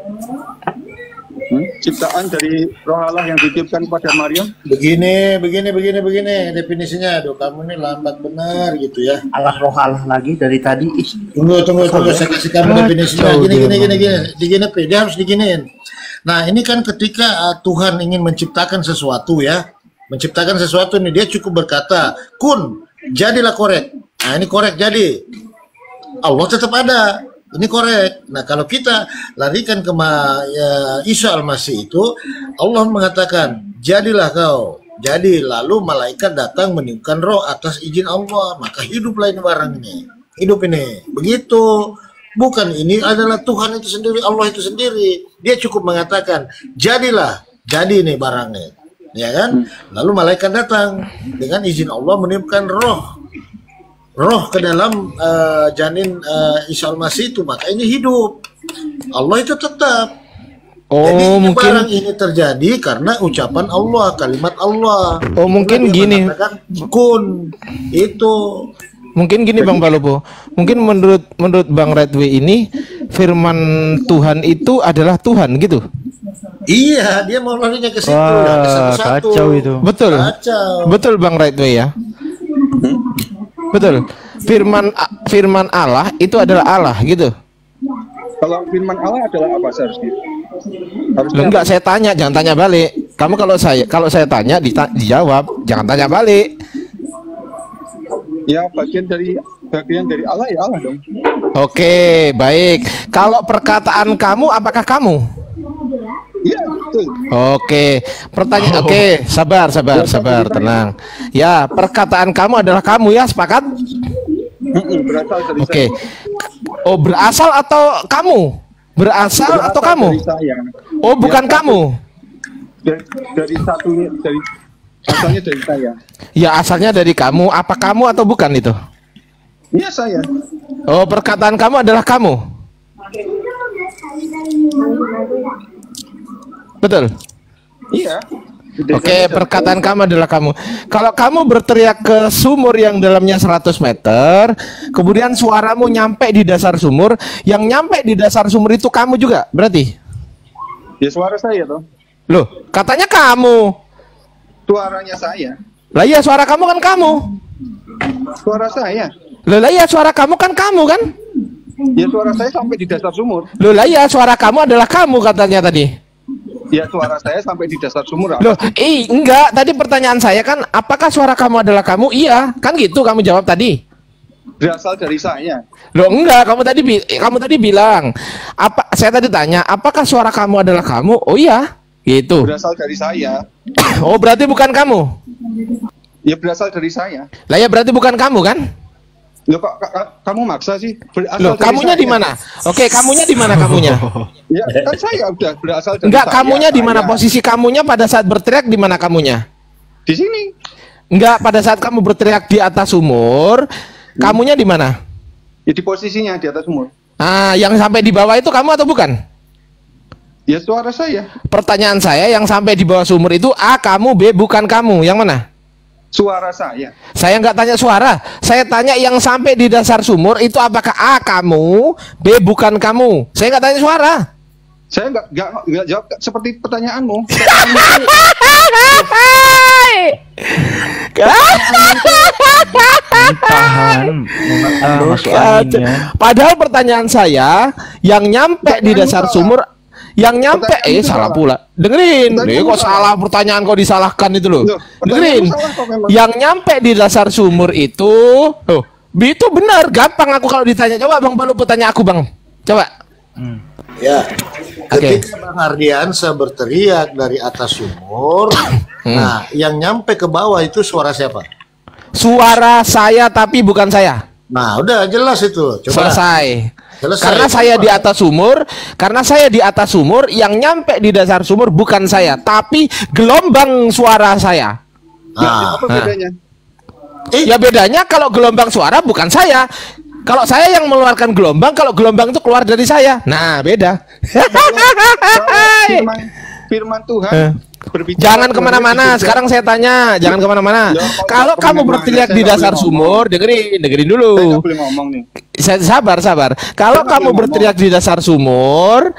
[SPEAKER 8] Ciptaan dari roh Allah yang ditiupkan pada Maryam.
[SPEAKER 1] Begini definisinya. Aduh, kamu ini lambat benar gitu ya.
[SPEAKER 6] Allah roh Allah lagi dari tadi.
[SPEAKER 1] Tunggu, saya kasih kamu definisinya. Gini, dia harus diginiin. Nah, ini kan ketika Tuhan ingin menciptakan sesuatu ya. Menciptakan sesuatu ini, dia cukup berkata, kun, jadilah korek. Nah, ini korek jadi. Allah tetap ada. Ini korek. Nah, kalau kita larikan ke Isa Al-Masih itu, Allah mengatakan, jadilah kau. Jadi, lalu malaikat datang meniupkan roh atas izin Allah. Maka hiduplah ini barang ini. Hidup ini. Begitu. Bukan ini adalah Tuhan itu sendiri, Allah itu sendiri. Dia cukup mengatakan, jadilah. Jadi ini barangnya. Ya kan? Lalu malaikat datang dengan izin Allah meniupkan roh ke dalam janin Isa Al-Masih itu, maka ini hidup. Allah itu tetap. Jadi mungkin barang ini terjadi karena ucapan Allah, kalimat Allah.
[SPEAKER 5] Mungkin gini.
[SPEAKER 1] Kun itu.
[SPEAKER 5] Mungkin gini Bang Palopo. Mungkin menurut Bang Redwi ini firman Tuhan itu adalah Tuhan gitu.
[SPEAKER 1] Iya, dia mau larinya ke situ ya, ke
[SPEAKER 7] Wah,
[SPEAKER 1] satu-satu.
[SPEAKER 7] kacau itu.
[SPEAKER 5] Betul.
[SPEAKER 1] Kacau.
[SPEAKER 5] Betul Bang Rightway ya. Betul. Firman Allah itu adalah Allah gitu.
[SPEAKER 8] Kalau firman Allah adalah apa seharusnya?
[SPEAKER 5] Loh, enggak, saya tanya, jangan tanya balik. Kamu kalau saya tanya dijawab, jangan tanya balik.
[SPEAKER 8] Ya bagian dari Allah ya Allah dong.
[SPEAKER 5] Oke, baik. Kalau perkataan kamu, apakah kamu?
[SPEAKER 8] Iya betul.
[SPEAKER 5] Oke, pertanyaan. Oke, sabar, tenang. Ya, perkataan kamu adalah kamu ya, sepakat?
[SPEAKER 8] Berasal dari
[SPEAKER 5] Oke.
[SPEAKER 8] saya.
[SPEAKER 5] Oh, berasal atau kamu? Berasal atau kamu?
[SPEAKER 8] Dari saya.
[SPEAKER 5] Oh, bukan
[SPEAKER 8] Ya,
[SPEAKER 5] kamu.
[SPEAKER 8] Dari asalnya dari saya.
[SPEAKER 5] Ya, asalnya dari kamu. Apa kamu atau bukan itu?
[SPEAKER 8] Iya saya.
[SPEAKER 5] Oh, perkataan kamu adalah kamu. Betul.
[SPEAKER 8] Iya.
[SPEAKER 5] Oke, perkataan kamu adalah kamu. Kalau kamu berteriak ke sumur yang dalamnya 100 meter, kemudian suaramu nyampe di dasar sumur, yang nyampe di dasar sumur itu kamu juga, berarti?
[SPEAKER 8] Ya suara saya toh.
[SPEAKER 5] Loh, katanya kamu.
[SPEAKER 8] Suaranya saya.
[SPEAKER 5] Lah iya, suara kamu kan kamu.
[SPEAKER 8] Suara saya.
[SPEAKER 5] Lah iya, suara kamu kan kamu kan?
[SPEAKER 8] Ya suara saya sampai di dasar sumur.
[SPEAKER 5] Loh, lah iya, suara kamu adalah kamu katanya tadi.
[SPEAKER 8] Ya suara saya sampai di dasar sumur.
[SPEAKER 5] Loh, enggak. Tadi pertanyaan saya kan, apakah suara kamu adalah kamu? Iya, kan gitu kamu jawab tadi.
[SPEAKER 8] Berasal dari saya.
[SPEAKER 5] Loh, enggak. Kamu tadi bilang, saya tadi tanya, apakah suara kamu adalah kamu? Oh iya, gitu.
[SPEAKER 8] Berasal dari saya.
[SPEAKER 5] Oh, berarti bukan kamu.
[SPEAKER 8] Ya berasal dari saya.
[SPEAKER 5] Lah ya, berarti bukan kamu kan?
[SPEAKER 8] Loh kok kamu maksa sih? Berasal
[SPEAKER 5] Loh,
[SPEAKER 8] dari
[SPEAKER 5] kamunya
[SPEAKER 8] saya.
[SPEAKER 5] di mana? Oke, kamunya di mana kamunya?
[SPEAKER 8] Ya kan saya udah berasal dari
[SPEAKER 5] Enggak,
[SPEAKER 8] saya.
[SPEAKER 5] kamunya di mana?
[SPEAKER 8] Saya.
[SPEAKER 5] Posisi kamunya pada saat berteriak di mana kamunya?
[SPEAKER 8] Di sini.
[SPEAKER 5] Enggak, pada saat kamu berteriak di atas sumur, kamunya di mana?
[SPEAKER 8] Ya di posisinya di atas sumur.
[SPEAKER 5] Ah, yang sampai di bawah itu kamu atau bukan?
[SPEAKER 8] Ya suara saya.
[SPEAKER 5] Pertanyaan saya, yang sampai di bawah sumur itu A kamu, B bukan kamu. Yang mana?
[SPEAKER 8] Suara saya.
[SPEAKER 5] Saya nggak tanya suara, saya tanya yang sampai di dasar sumur itu apakah A kamu, B bukan kamu. Saya nggak tanya suara.
[SPEAKER 8] Saya nggak jawab seperti pertanyaanmu.
[SPEAKER 7] Tahan. Masuk angin ya.
[SPEAKER 5] Padahal pertanyaan saya, yang nyampe di dasar sumur, yang nyampe salah pula. Dengerin, kok salah pertanyaan, kok disalahkan itu loh. Dengerin, yang nyampe di dasar sumur itu, itu benar, gampang aku kalau ditanya. Coba Bang Balu tanya aku Bang, coba.
[SPEAKER 1] Ya, ketika Bang Ardiansa berteriak dari atas sumur, nah yang nyampe ke bawah itu suara siapa?
[SPEAKER 5] Suara saya tapi bukan saya.
[SPEAKER 1] Nah, udah jelas itu. Coba.
[SPEAKER 5] Selesai.
[SPEAKER 1] Selesai.
[SPEAKER 5] Karena saya di atas sumur, yang nyampe di dasar sumur bukan saya, tapi gelombang suara saya.
[SPEAKER 8] Apa bedanya?
[SPEAKER 5] Ya bedanya kalau gelombang suara bukan saya. Kalau saya yang mengeluarkan gelombang, kalau gelombang itu keluar dari saya. Nah, beda.
[SPEAKER 8] Firman Tuhan berbicara.
[SPEAKER 5] Jangan kemana-mana. Sekarang saya tanya, jangan kemana-mana. Kalau kamu berteriak di dasar sumur, dengerin dulu.
[SPEAKER 8] Saya nggak boleh ngomong nih.
[SPEAKER 5] Sabar. Kalau kamu berteriak di dasar sumur,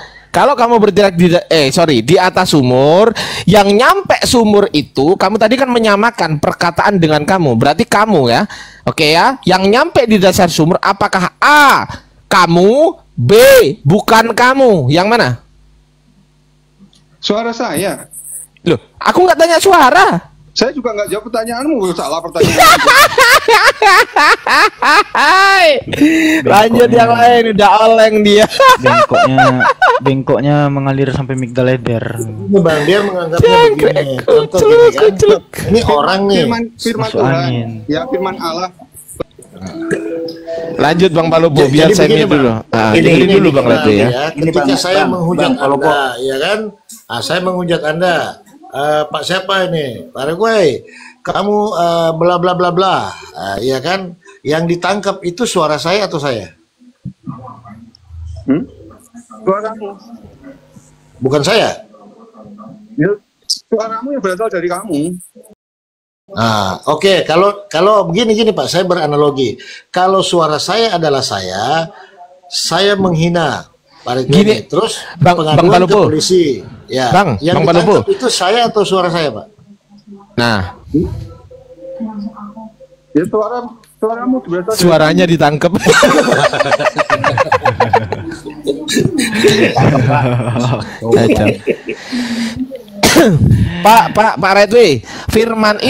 [SPEAKER 5] di atas sumur, yang nyampe sumur itu, kamu tadi kan menyamakan perkataan dengan kamu. Berarti kamu ya. Oke ya, yang nyampe di dasar sumur apakah A kamu, B bukan kamu? Yang mana?
[SPEAKER 8] Suara saya.
[SPEAKER 5] Loh, aku nggak tanya suara.
[SPEAKER 8] Saya juga nggak jawab pertanyaanmu, salah pertanyaan.
[SPEAKER 5] Lanjut yang lain, udah oleng dia.
[SPEAKER 7] Bengkoknya mengalir sampai migdal lebar.
[SPEAKER 1] Ini Bang, dia menganggapnya begini. Contoh gini kan. Ini orang nih.
[SPEAKER 8] Firman
[SPEAKER 7] Masuk
[SPEAKER 8] Tuhan.
[SPEAKER 7] angin.
[SPEAKER 8] Ya firman Allah.
[SPEAKER 5] Lanjut Bang Palubo, biar saya
[SPEAKER 1] begini,
[SPEAKER 5] dulu.
[SPEAKER 1] Bang.
[SPEAKER 5] Ini dulu Bang
[SPEAKER 1] Bang,
[SPEAKER 5] Ledwe ya.
[SPEAKER 1] Ketika saya
[SPEAKER 6] Bang,
[SPEAKER 1] menghujat
[SPEAKER 6] Bang, kalau
[SPEAKER 1] Anda, ya kan? Saya menghujat Anda. Pak siapa ini? Pak Rightway. Kamu bla bla bla bla. Ya kan? Yang ditangkap itu suara saya atau saya?
[SPEAKER 8] Suaramu.
[SPEAKER 1] Bukan saya.
[SPEAKER 8] Ya, suaramu yang berasal dari kamu.
[SPEAKER 1] Nah, oke. Kalau begini Pak, saya beranalogi. Kalau suara saya adalah saya menghina Pak Ridwan.
[SPEAKER 5] Gini,
[SPEAKER 1] Terus
[SPEAKER 5] Bang
[SPEAKER 1] pengaduan ke
[SPEAKER 5] Palopo.
[SPEAKER 1] polisi. Ya.
[SPEAKER 5] Bang
[SPEAKER 1] Yang
[SPEAKER 5] Palopo.
[SPEAKER 1] ditangkap itu saya atau suara saya, Pak?
[SPEAKER 5] Nah,
[SPEAKER 8] Ya suaramu berasal dari
[SPEAKER 5] suaranya ditangkap. Kacau. Pak Redwi, firman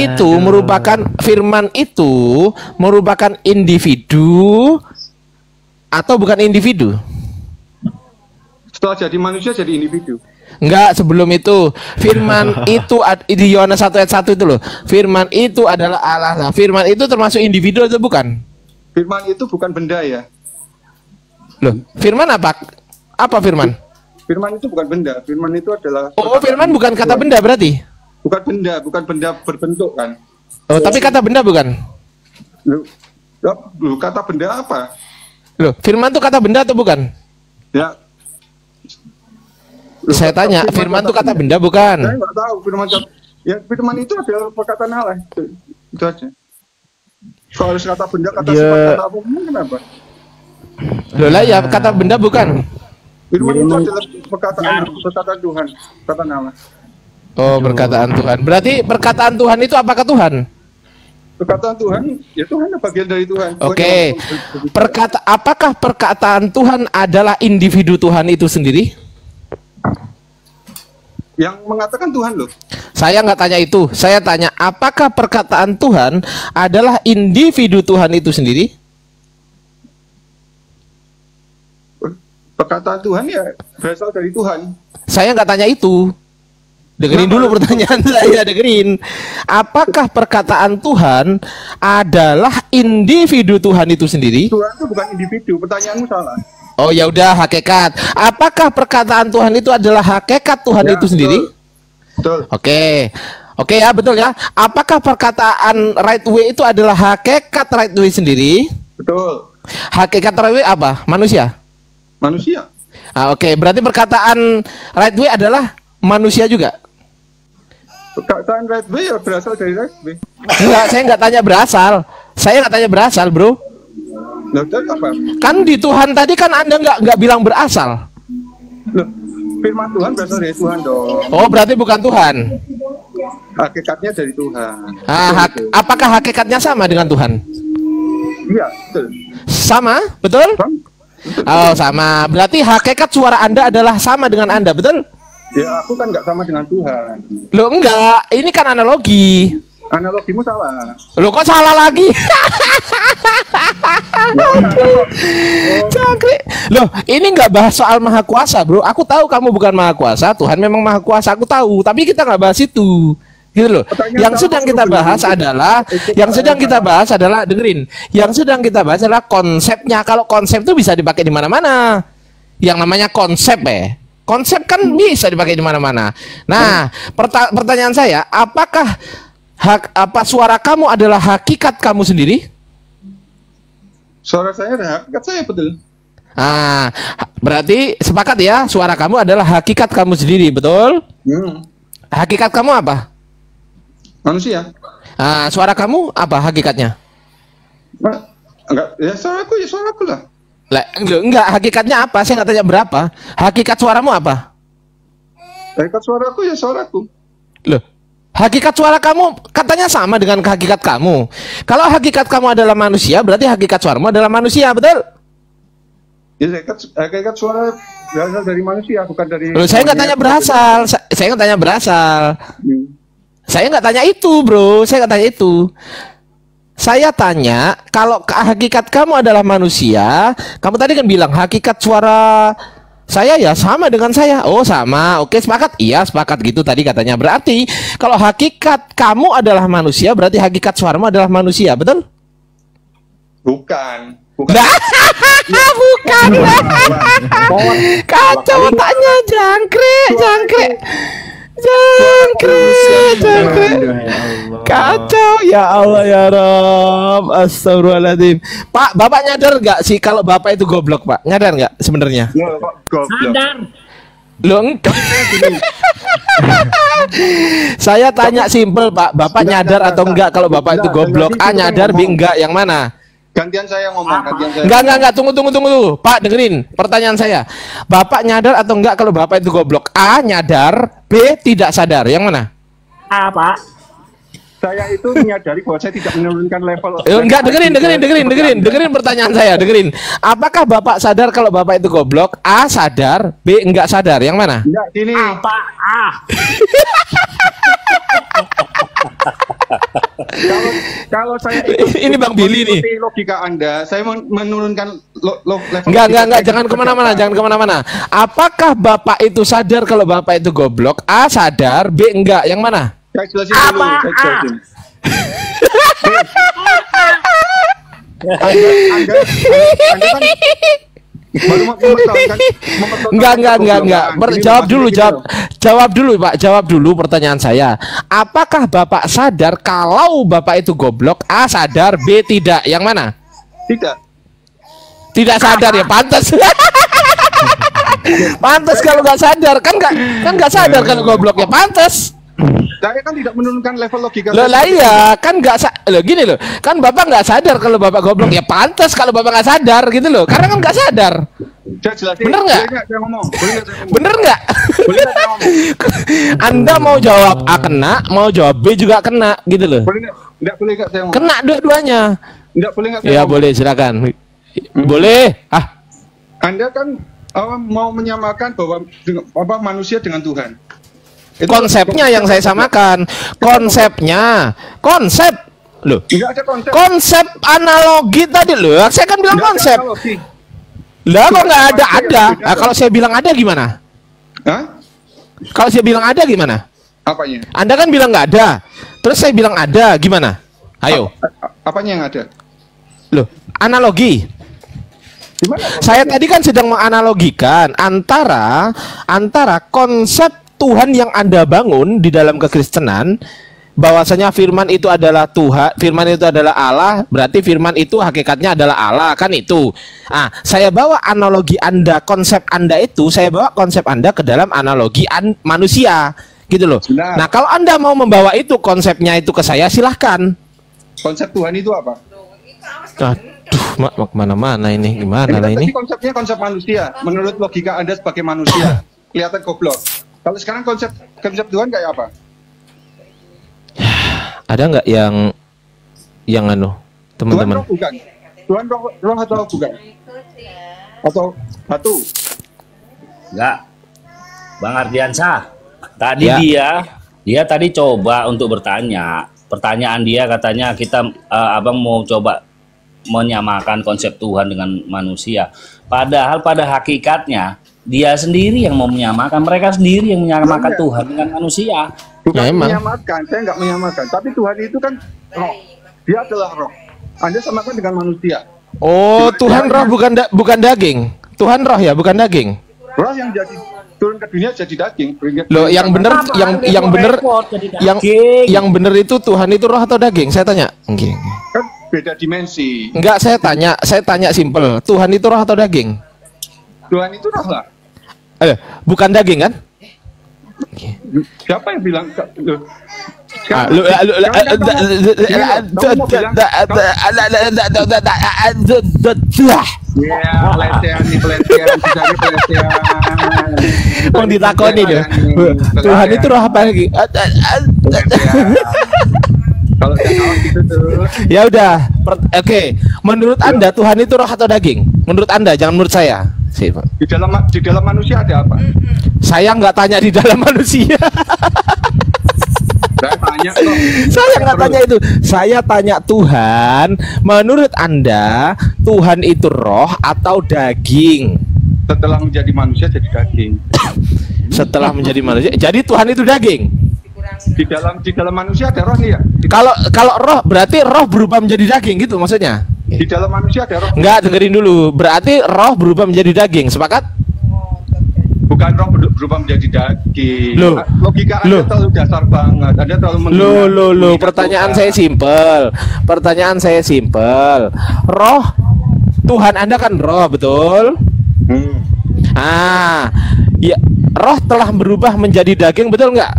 [SPEAKER 5] itu merupakan individu atau bukan individu?
[SPEAKER 8] setelah jadi manusia jadi individu.
[SPEAKER 5] Enggak, sebelum itu firman itu di Yohanes 1 ayat 1 itu loh. Firman itu adalah Allah. Nah, firman itu termasuk individu atau bukan?
[SPEAKER 8] Firman itu bukan benda ya.
[SPEAKER 5] Loh, firman apa? Apa firman?
[SPEAKER 8] Firman itu bukan benda. Firman itu adalah
[SPEAKER 5] Oh, firman bukan kata benda berarti?
[SPEAKER 8] bukan benda berbentuk kan.
[SPEAKER 5] Oh, tapi kata benda bukan?
[SPEAKER 8] Loh, kata benda apa?
[SPEAKER 5] Loh, firman itu kata benda atau bukan?
[SPEAKER 8] Ya.
[SPEAKER 5] Saya tanya, firman itu kata benda bukan?
[SPEAKER 8] Saya nggak tahu firman itu adalah perkataan Allah. Itu aja. Kalau harus kata benda, kata sifat, kata apa, kenapa?
[SPEAKER 5] Loh lah ya, kata benda bukan?
[SPEAKER 8] Firman itu adalah perkataan Tuhan, perkataan Allah.
[SPEAKER 5] Oh, perkataan Tuhan. Berarti perkataan Tuhan itu apakah Tuhan?
[SPEAKER 8] Perkataan Tuhan, ya Tuhan bagian dari Tuhan.
[SPEAKER 5] Oke. Apakah perkataan Tuhan adalah individu Tuhan itu sendiri?
[SPEAKER 8] Yang mengatakan Tuhan loh.
[SPEAKER 5] Saya nggak tanya itu. Saya tanya, apakah perkataan Tuhan adalah individu Tuhan itu sendiri?
[SPEAKER 8] Perkataan Tuhan ya berasal dari Tuhan.
[SPEAKER 5] Saya nggak tanya itu. Dengerin dulu pertanyaan saya, dengerin. Apakah perkataan Tuhan adalah individu Tuhan itu sendiri?
[SPEAKER 8] Tuhan itu bukan individu, pertanyaanmu salah.
[SPEAKER 5] Oh ya udah, hakikat. Apakah perkataan Tuhan itu adalah hakikat Tuhan
[SPEAKER 8] Ya,
[SPEAKER 5] itu sendiri?
[SPEAKER 8] Betul.
[SPEAKER 5] Oke. Oke ya, betul ya. Apakah perkataan right way itu adalah hakikat right way sendiri?
[SPEAKER 8] Betul.
[SPEAKER 5] Hakikat right way apa? Manusia.
[SPEAKER 8] Manusia.
[SPEAKER 5] Oke, berarti perkataan right way adalah manusia juga.
[SPEAKER 8] Perkataan right way ya berasal dari right way.
[SPEAKER 5] Enggak, saya nggak tanya berasal. Saya nggak tanya berasal, bro.
[SPEAKER 8] Loh, dari apa?
[SPEAKER 5] Kan di Tuhan tadi kan Anda nggak bilang berasal.
[SPEAKER 8] Loh, firman Tuhan berasal dari Tuhan dong.
[SPEAKER 5] Oh, berarti bukan Tuhan.
[SPEAKER 8] Hakikatnya dari Tuhan.
[SPEAKER 5] Apakah hakikatnya sama dengan Tuhan?
[SPEAKER 8] Iya, betul.
[SPEAKER 5] Sama, betul? Oh, sama. Berarti hakikat suara Anda adalah sama dengan Anda, betul?
[SPEAKER 8] Ya, aku kan nggak sama dengan Tuhan.
[SPEAKER 5] Loh, enggak. Ini kan analogi.
[SPEAKER 8] Analogimu salah.
[SPEAKER 5] Loh, kok salah lagi? Cangkrik. Loh, ini nggak bahas soal maha kuasa, bro. Aku tahu kamu bukan maha kuasa. Tuhan memang maha kuasa, aku tahu. Tapi kita nggak bahas itu. Gitu loh. Yang sedang kita bahas adalah dengerin. Yang sedang kita bahas adalah konsepnya. Kalau konsep itu bisa dipakai di mana-mana. Yang namanya konsep konsep kan bisa dipakai di mana-mana. Nah, pertanyaan saya, apakah suara kamu adalah hakikat kamu sendiri?
[SPEAKER 8] Suara saya adalah hakikat saya, betul.
[SPEAKER 5] Berarti sepakat ya, suara kamu adalah hakikat kamu sendiri, betul? Hakikat kamu apa?
[SPEAKER 8] Manusia.
[SPEAKER 5] Suara kamu apa hakikatnya?
[SPEAKER 8] Enggak, ya suaraku lah.
[SPEAKER 5] Enggak, hakikatnya apa? Saya nggak tanya berapa. Hakikat suaramu apa?
[SPEAKER 8] Hakikat suaraku ya suaraku.
[SPEAKER 5] Loh, hakikat suara kamu katanya sama dengan hakikat kamu. Kalau hakikat kamu adalah manusia, berarti hakikat suaramu adalah manusia, betul?
[SPEAKER 8] Ya, hakikat suara berasal dari manusia, bukan dari.
[SPEAKER 5] Loh, saya nggak tanya berasal. Saya nggak tanya berasal. Saya nggak tanya itu, bro. Saya nggak tanya itu. Saya tanya, kalau hakikat kamu adalah manusia, kamu tadi kan bilang hakikat suara saya ya sama dengan saya. Oh, sama. Oke, sepakat? Iya, sepakat gitu tadi katanya. Berarti kalau hakikat kamu adalah manusia, berarti hakikat suaramu adalah manusia, betul?
[SPEAKER 8] Bukan.
[SPEAKER 5] Bukan. Kacau otaknya, jangkrik. Kacau, ya Allah ya Rob, astagfirullahaladzim. Pak, Bapak nyadar nggak sih kalau Bapak itu goblok, Pak? Nyadar nggak sebenarnya?
[SPEAKER 6] Sadar.
[SPEAKER 5] Lo enggak. Saya tanya simpel, Pak. Bapak nyadar atau enggak kalau Bapak itu goblok? Nyadar, B enggak, yang mana?
[SPEAKER 8] Gantian saya ngomong, gantian saya.
[SPEAKER 5] Enggak, tunggu. Pak, dengerin pertanyaan saya. Bapak nyadar atau enggak kalau Bapak itu goblok? A, nyadar, B, tidak sadar. Yang mana?
[SPEAKER 6] A, Pak.
[SPEAKER 8] Saya itu menyadari bahwa saya tidak menurunkan level.
[SPEAKER 5] Enggak, dengerin pertanyaan saya, dengerin. Apakah Bapak sadar kalau Bapak itu goblok? A, sadar, B, enggak sadar. Yang mana?
[SPEAKER 8] Enggak, gini.
[SPEAKER 6] A, Pak. A.
[SPEAKER 8] Kalau saya
[SPEAKER 5] ini Bang Billy nih.
[SPEAKER 8] Logika Anda, saya menurunkan level.
[SPEAKER 5] Enggak, jangan kemana-mana. Apakah Bapak itu sadar kalau Bapak itu goblok? A, sadar, B, enggak. Yang mana?
[SPEAKER 8] Saya jelasin dulu, saya jelasin. Anda kan baru
[SPEAKER 5] Enggak. Jawab dulu, Pak. Jawab dulu pertanyaan saya. Apakah Bapak sadar kalau Bapak itu goblok? A, sadar, B, tidak. Yang mana?
[SPEAKER 8] Tidak.
[SPEAKER 5] Tidak sadar ya, pantas. Pantas kalau nggak sadar, kan nggak sadar kalau goblok ya, pantas.
[SPEAKER 8] Saya kan tidak menurunkan level logika.
[SPEAKER 5] Lah iya, kan gini loh. Kan Bapak nggak sadar kalau Bapak goblok ya, pantas kalau Bapak nggak sadar gitu loh. Karena kan nggak sadar.
[SPEAKER 8] Saya jelasin.
[SPEAKER 5] Bener nggak? Bener nggak?
[SPEAKER 8] Boleh nggak saya ngomong?
[SPEAKER 5] Anda mau jawab A kena, mau jawab B juga kena gitu loh.
[SPEAKER 8] Nggak boleh nggak saya ngomong?
[SPEAKER 5] Kena dua-duanya.
[SPEAKER 8] Nggak boleh nggak saya
[SPEAKER 5] Ya
[SPEAKER 8] ngomong?
[SPEAKER 5] boleh, silakan. Boleh.
[SPEAKER 8] Anda kan mau menyamakan bahwa manusia dengan Tuhan.
[SPEAKER 5] Konsepnya yang saya samakan. Konsep loh.
[SPEAKER 8] Enggak ada konsep.
[SPEAKER 5] Konsep analogi tadi loh. Saya kan bilang konsep. Lah kok nggak ada? Nah, kalau saya bilang ada gimana?
[SPEAKER 8] Hah?
[SPEAKER 5] Kalau saya bilang ada gimana?
[SPEAKER 8] Apanya?
[SPEAKER 5] Anda kan bilang nggak ada. Terus saya bilang ada, gimana? Ayo.
[SPEAKER 8] Apanya yang ada?
[SPEAKER 5] Loh, analogi.
[SPEAKER 8] Gimana?
[SPEAKER 5] Saya tadi kan sedang menganalogikan antara konsep Tuhan yang Anda bangun di dalam kekristenan, bahwasanya firman itu adalah Tuhan, firman itu adalah Allah, berarti firman itu hakikatnya adalah Allah, kan itu. Saya bawa analogi Anda, konsep Anda itu, saya bawa konsep Anda ke dalam analogi manusia, gitu loh.
[SPEAKER 8] Benar.
[SPEAKER 5] Nah, kalau Anda mau membawa itu konsepnya itu ke saya, silahkan.
[SPEAKER 8] Konsep Tuhan itu apa?
[SPEAKER 5] Aduh, mau kemana-mana ini, gimana lah ini?
[SPEAKER 8] Konsepnya konsep manusia, menurut logika Anda sebagai manusia, kelihatan goblok. Kalau sekarang konsep Tuhan kayak apa?
[SPEAKER 5] Ada nggak yang teman-teman?
[SPEAKER 8] Tuhan roh bukan? Tuhan roh atau bukan? Atau batu?
[SPEAKER 9] Enggak. Bang Ardiansyah, tadi
[SPEAKER 5] Ya.
[SPEAKER 9] dia tadi coba untuk bertanya. Pertanyaan dia katanya abang mau coba menyamakan konsep Tuhan dengan manusia. Padahal pada hakikatnya dia sendiri yang mau menyamakan, mereka sendiri yang menyamakan Tuhan dengan manusia.
[SPEAKER 8] Bukan menyamakan, saya nggak menyamakan. Tapi Tuhan itu kan roh, dia adalah roh. Anda samakan dengan manusia.
[SPEAKER 5] Oh, Tuhan roh bukan daging. Tuhan roh ya, bukan daging.
[SPEAKER 8] Roh yang jadi turun ke dunia jadi daging.
[SPEAKER 5] Loh, yang benar yang benar itu Tuhan itu roh atau daging? Saya tanya.
[SPEAKER 8] Kan beda dimensi.
[SPEAKER 5] Enggak, saya tanya simpel. Tuhan itu roh atau daging?
[SPEAKER 8] Tuhan itu roh lah.
[SPEAKER 5] Bukan daging kan?
[SPEAKER 8] Siapa yang bilang?
[SPEAKER 5] Mau ditakoni deh. Tuhan itu roh apa lagi?
[SPEAKER 8] Kalau gitu tuh.
[SPEAKER 5] Ya udah, oke. Menurut Anda Tuhan itu roh atau daging? Menurut Anda, jangan menurut saya.
[SPEAKER 8] Di dalam manusia ada apa?
[SPEAKER 5] Saya nggak tanya di dalam manusia. Saya nggak tanya itu. Saya tanya Tuhan. Menurut Anda Tuhan itu roh atau daging?
[SPEAKER 8] Setelah menjadi manusia jadi daging.
[SPEAKER 5] Setelah menjadi manusia, jadi Tuhan itu daging.
[SPEAKER 8] Di dalam manusia ada roh nih ya.
[SPEAKER 5] Kalau roh berarti roh berubah menjadi daging gitu maksudnya.
[SPEAKER 8] Di dalam manusia ada roh.
[SPEAKER 5] Enggak, dengerin dulu. Berarti roh berubah menjadi daging. Sepakat?
[SPEAKER 8] Bukan roh berubah menjadi daging. Logika
[SPEAKER 5] Anda
[SPEAKER 8] terlalu dasar banget. Anda terlalu
[SPEAKER 5] Loh, pertanyaan saya simpel. Roh Tuhan Anda kan roh, betul? Ya, roh telah berubah menjadi daging, betul nggak?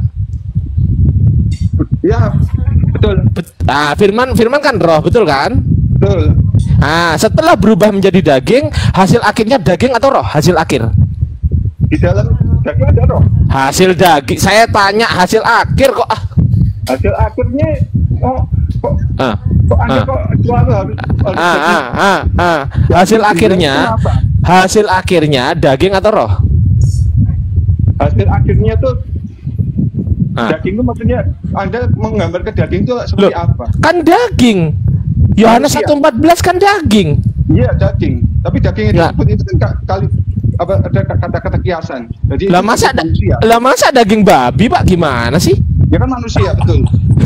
[SPEAKER 8] Ya, betul.
[SPEAKER 5] Firman kan roh, betul kan?
[SPEAKER 8] Betul.
[SPEAKER 5] Nah, setelah berubah menjadi daging, hasil akhirnya daging atau roh? Hasil akhir.
[SPEAKER 8] Di dalam daging ada roh.
[SPEAKER 5] Hasil daging. Saya tanya hasil akhir kok.
[SPEAKER 8] Hasil akhirnya kok
[SPEAKER 5] Ah.
[SPEAKER 8] Anda kok selalu harus daging?
[SPEAKER 5] Hasil akhirnya,
[SPEAKER 8] Kenapa?
[SPEAKER 5] hasil akhirnya daging atau roh?
[SPEAKER 8] Hasil akhirnya tuh daging itu maksudnya Anda menggambarkan daging itu seperti apa?
[SPEAKER 5] Kan daging. Yohanes
[SPEAKER 8] Manusia.
[SPEAKER 5] 1:14 kan daging.
[SPEAKER 8] Iya daging, tapi daging yang
[SPEAKER 5] Ya.
[SPEAKER 8] disebut itu kan kali apa ada kata-kata kiasan. Jadi
[SPEAKER 5] Lah
[SPEAKER 8] itu
[SPEAKER 5] masa
[SPEAKER 8] manusia.
[SPEAKER 5] lah masa daging babi, Pak? Gimana sih?
[SPEAKER 8] Ya kan manusia betul.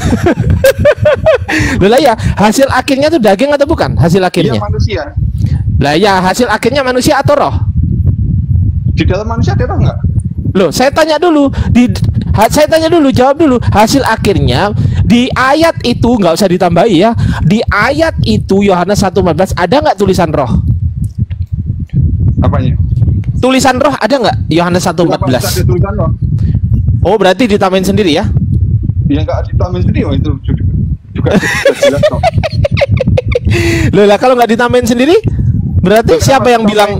[SPEAKER 5] Lah ya, hasil akhirnya tuh daging atau bukan? Hasil
[SPEAKER 8] Iya
[SPEAKER 5] akhirnya.
[SPEAKER 8] manusia.
[SPEAKER 5] Lah ya, hasil akhirnya manusia atau roh?
[SPEAKER 8] Di dalam manusia ada roh nggak?
[SPEAKER 5] Loh, saya tanya dulu, saya tanya dulu, jawab dulu. Hasil akhirnya di ayat itu nggak usah ditambahi ya. Di ayat itu Yohanes 1:14 ada nggak tulisan roh?
[SPEAKER 8] Apanya?
[SPEAKER 5] Tulisan roh ada nggak? Yohanes
[SPEAKER 8] Kenapa bisa
[SPEAKER 5] 1:14.
[SPEAKER 8] ada tulisan roh?
[SPEAKER 5] Oh, berarti ditambahin sendiri ya?
[SPEAKER 8] Ya nggak ditambahin sendiri, itu juga jelas kok.
[SPEAKER 5] Loh, lah kalau nggak ditambahin sendiri, berarti siapa yang bilang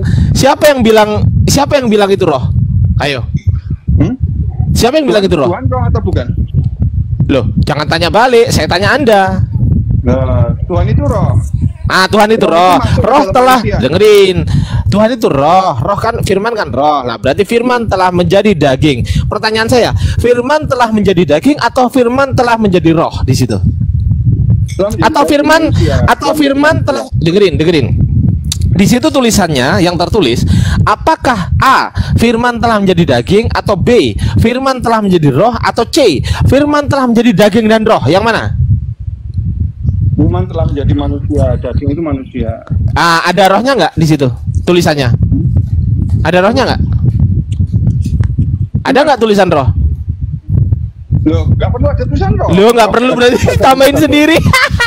[SPEAKER 5] itu roh? Ayo. Siapa yang bilang itu roh?
[SPEAKER 8] Tuhan roh atau bukan?
[SPEAKER 5] Loh, jangan tanya balik, saya tanya Anda.
[SPEAKER 8] Nah, Tuhan itu roh.
[SPEAKER 5] Tuhan itu roh.
[SPEAKER 8] masuk ke
[SPEAKER 5] Roh
[SPEAKER 8] dalam
[SPEAKER 5] telah
[SPEAKER 8] manusia.
[SPEAKER 5] dengerin. Tuhan itu roh. Roh kan firman kan roh. Nah, berarti firman telah menjadi daging. Pertanyaan saya, firman telah menjadi daging atau firman telah menjadi roh di situ? Atau firman telah dengerin. Di situ tulisannya yang tertulis, apakah A, firman telah menjadi daging, atau B, firman telah menjadi roh, atau C, firman telah menjadi daging dan roh? Yang mana?
[SPEAKER 8] Firman telah menjadi manusia, daging itu manusia.
[SPEAKER 5] Ada rohnya nggak di situ tulisannya? Ada rohnya nggak? Ada nggak tulisan roh?
[SPEAKER 8] Loh, nggak perlu ada tulisan roh.
[SPEAKER 5] Lo nggak perlu, berarti tambahin sendiri.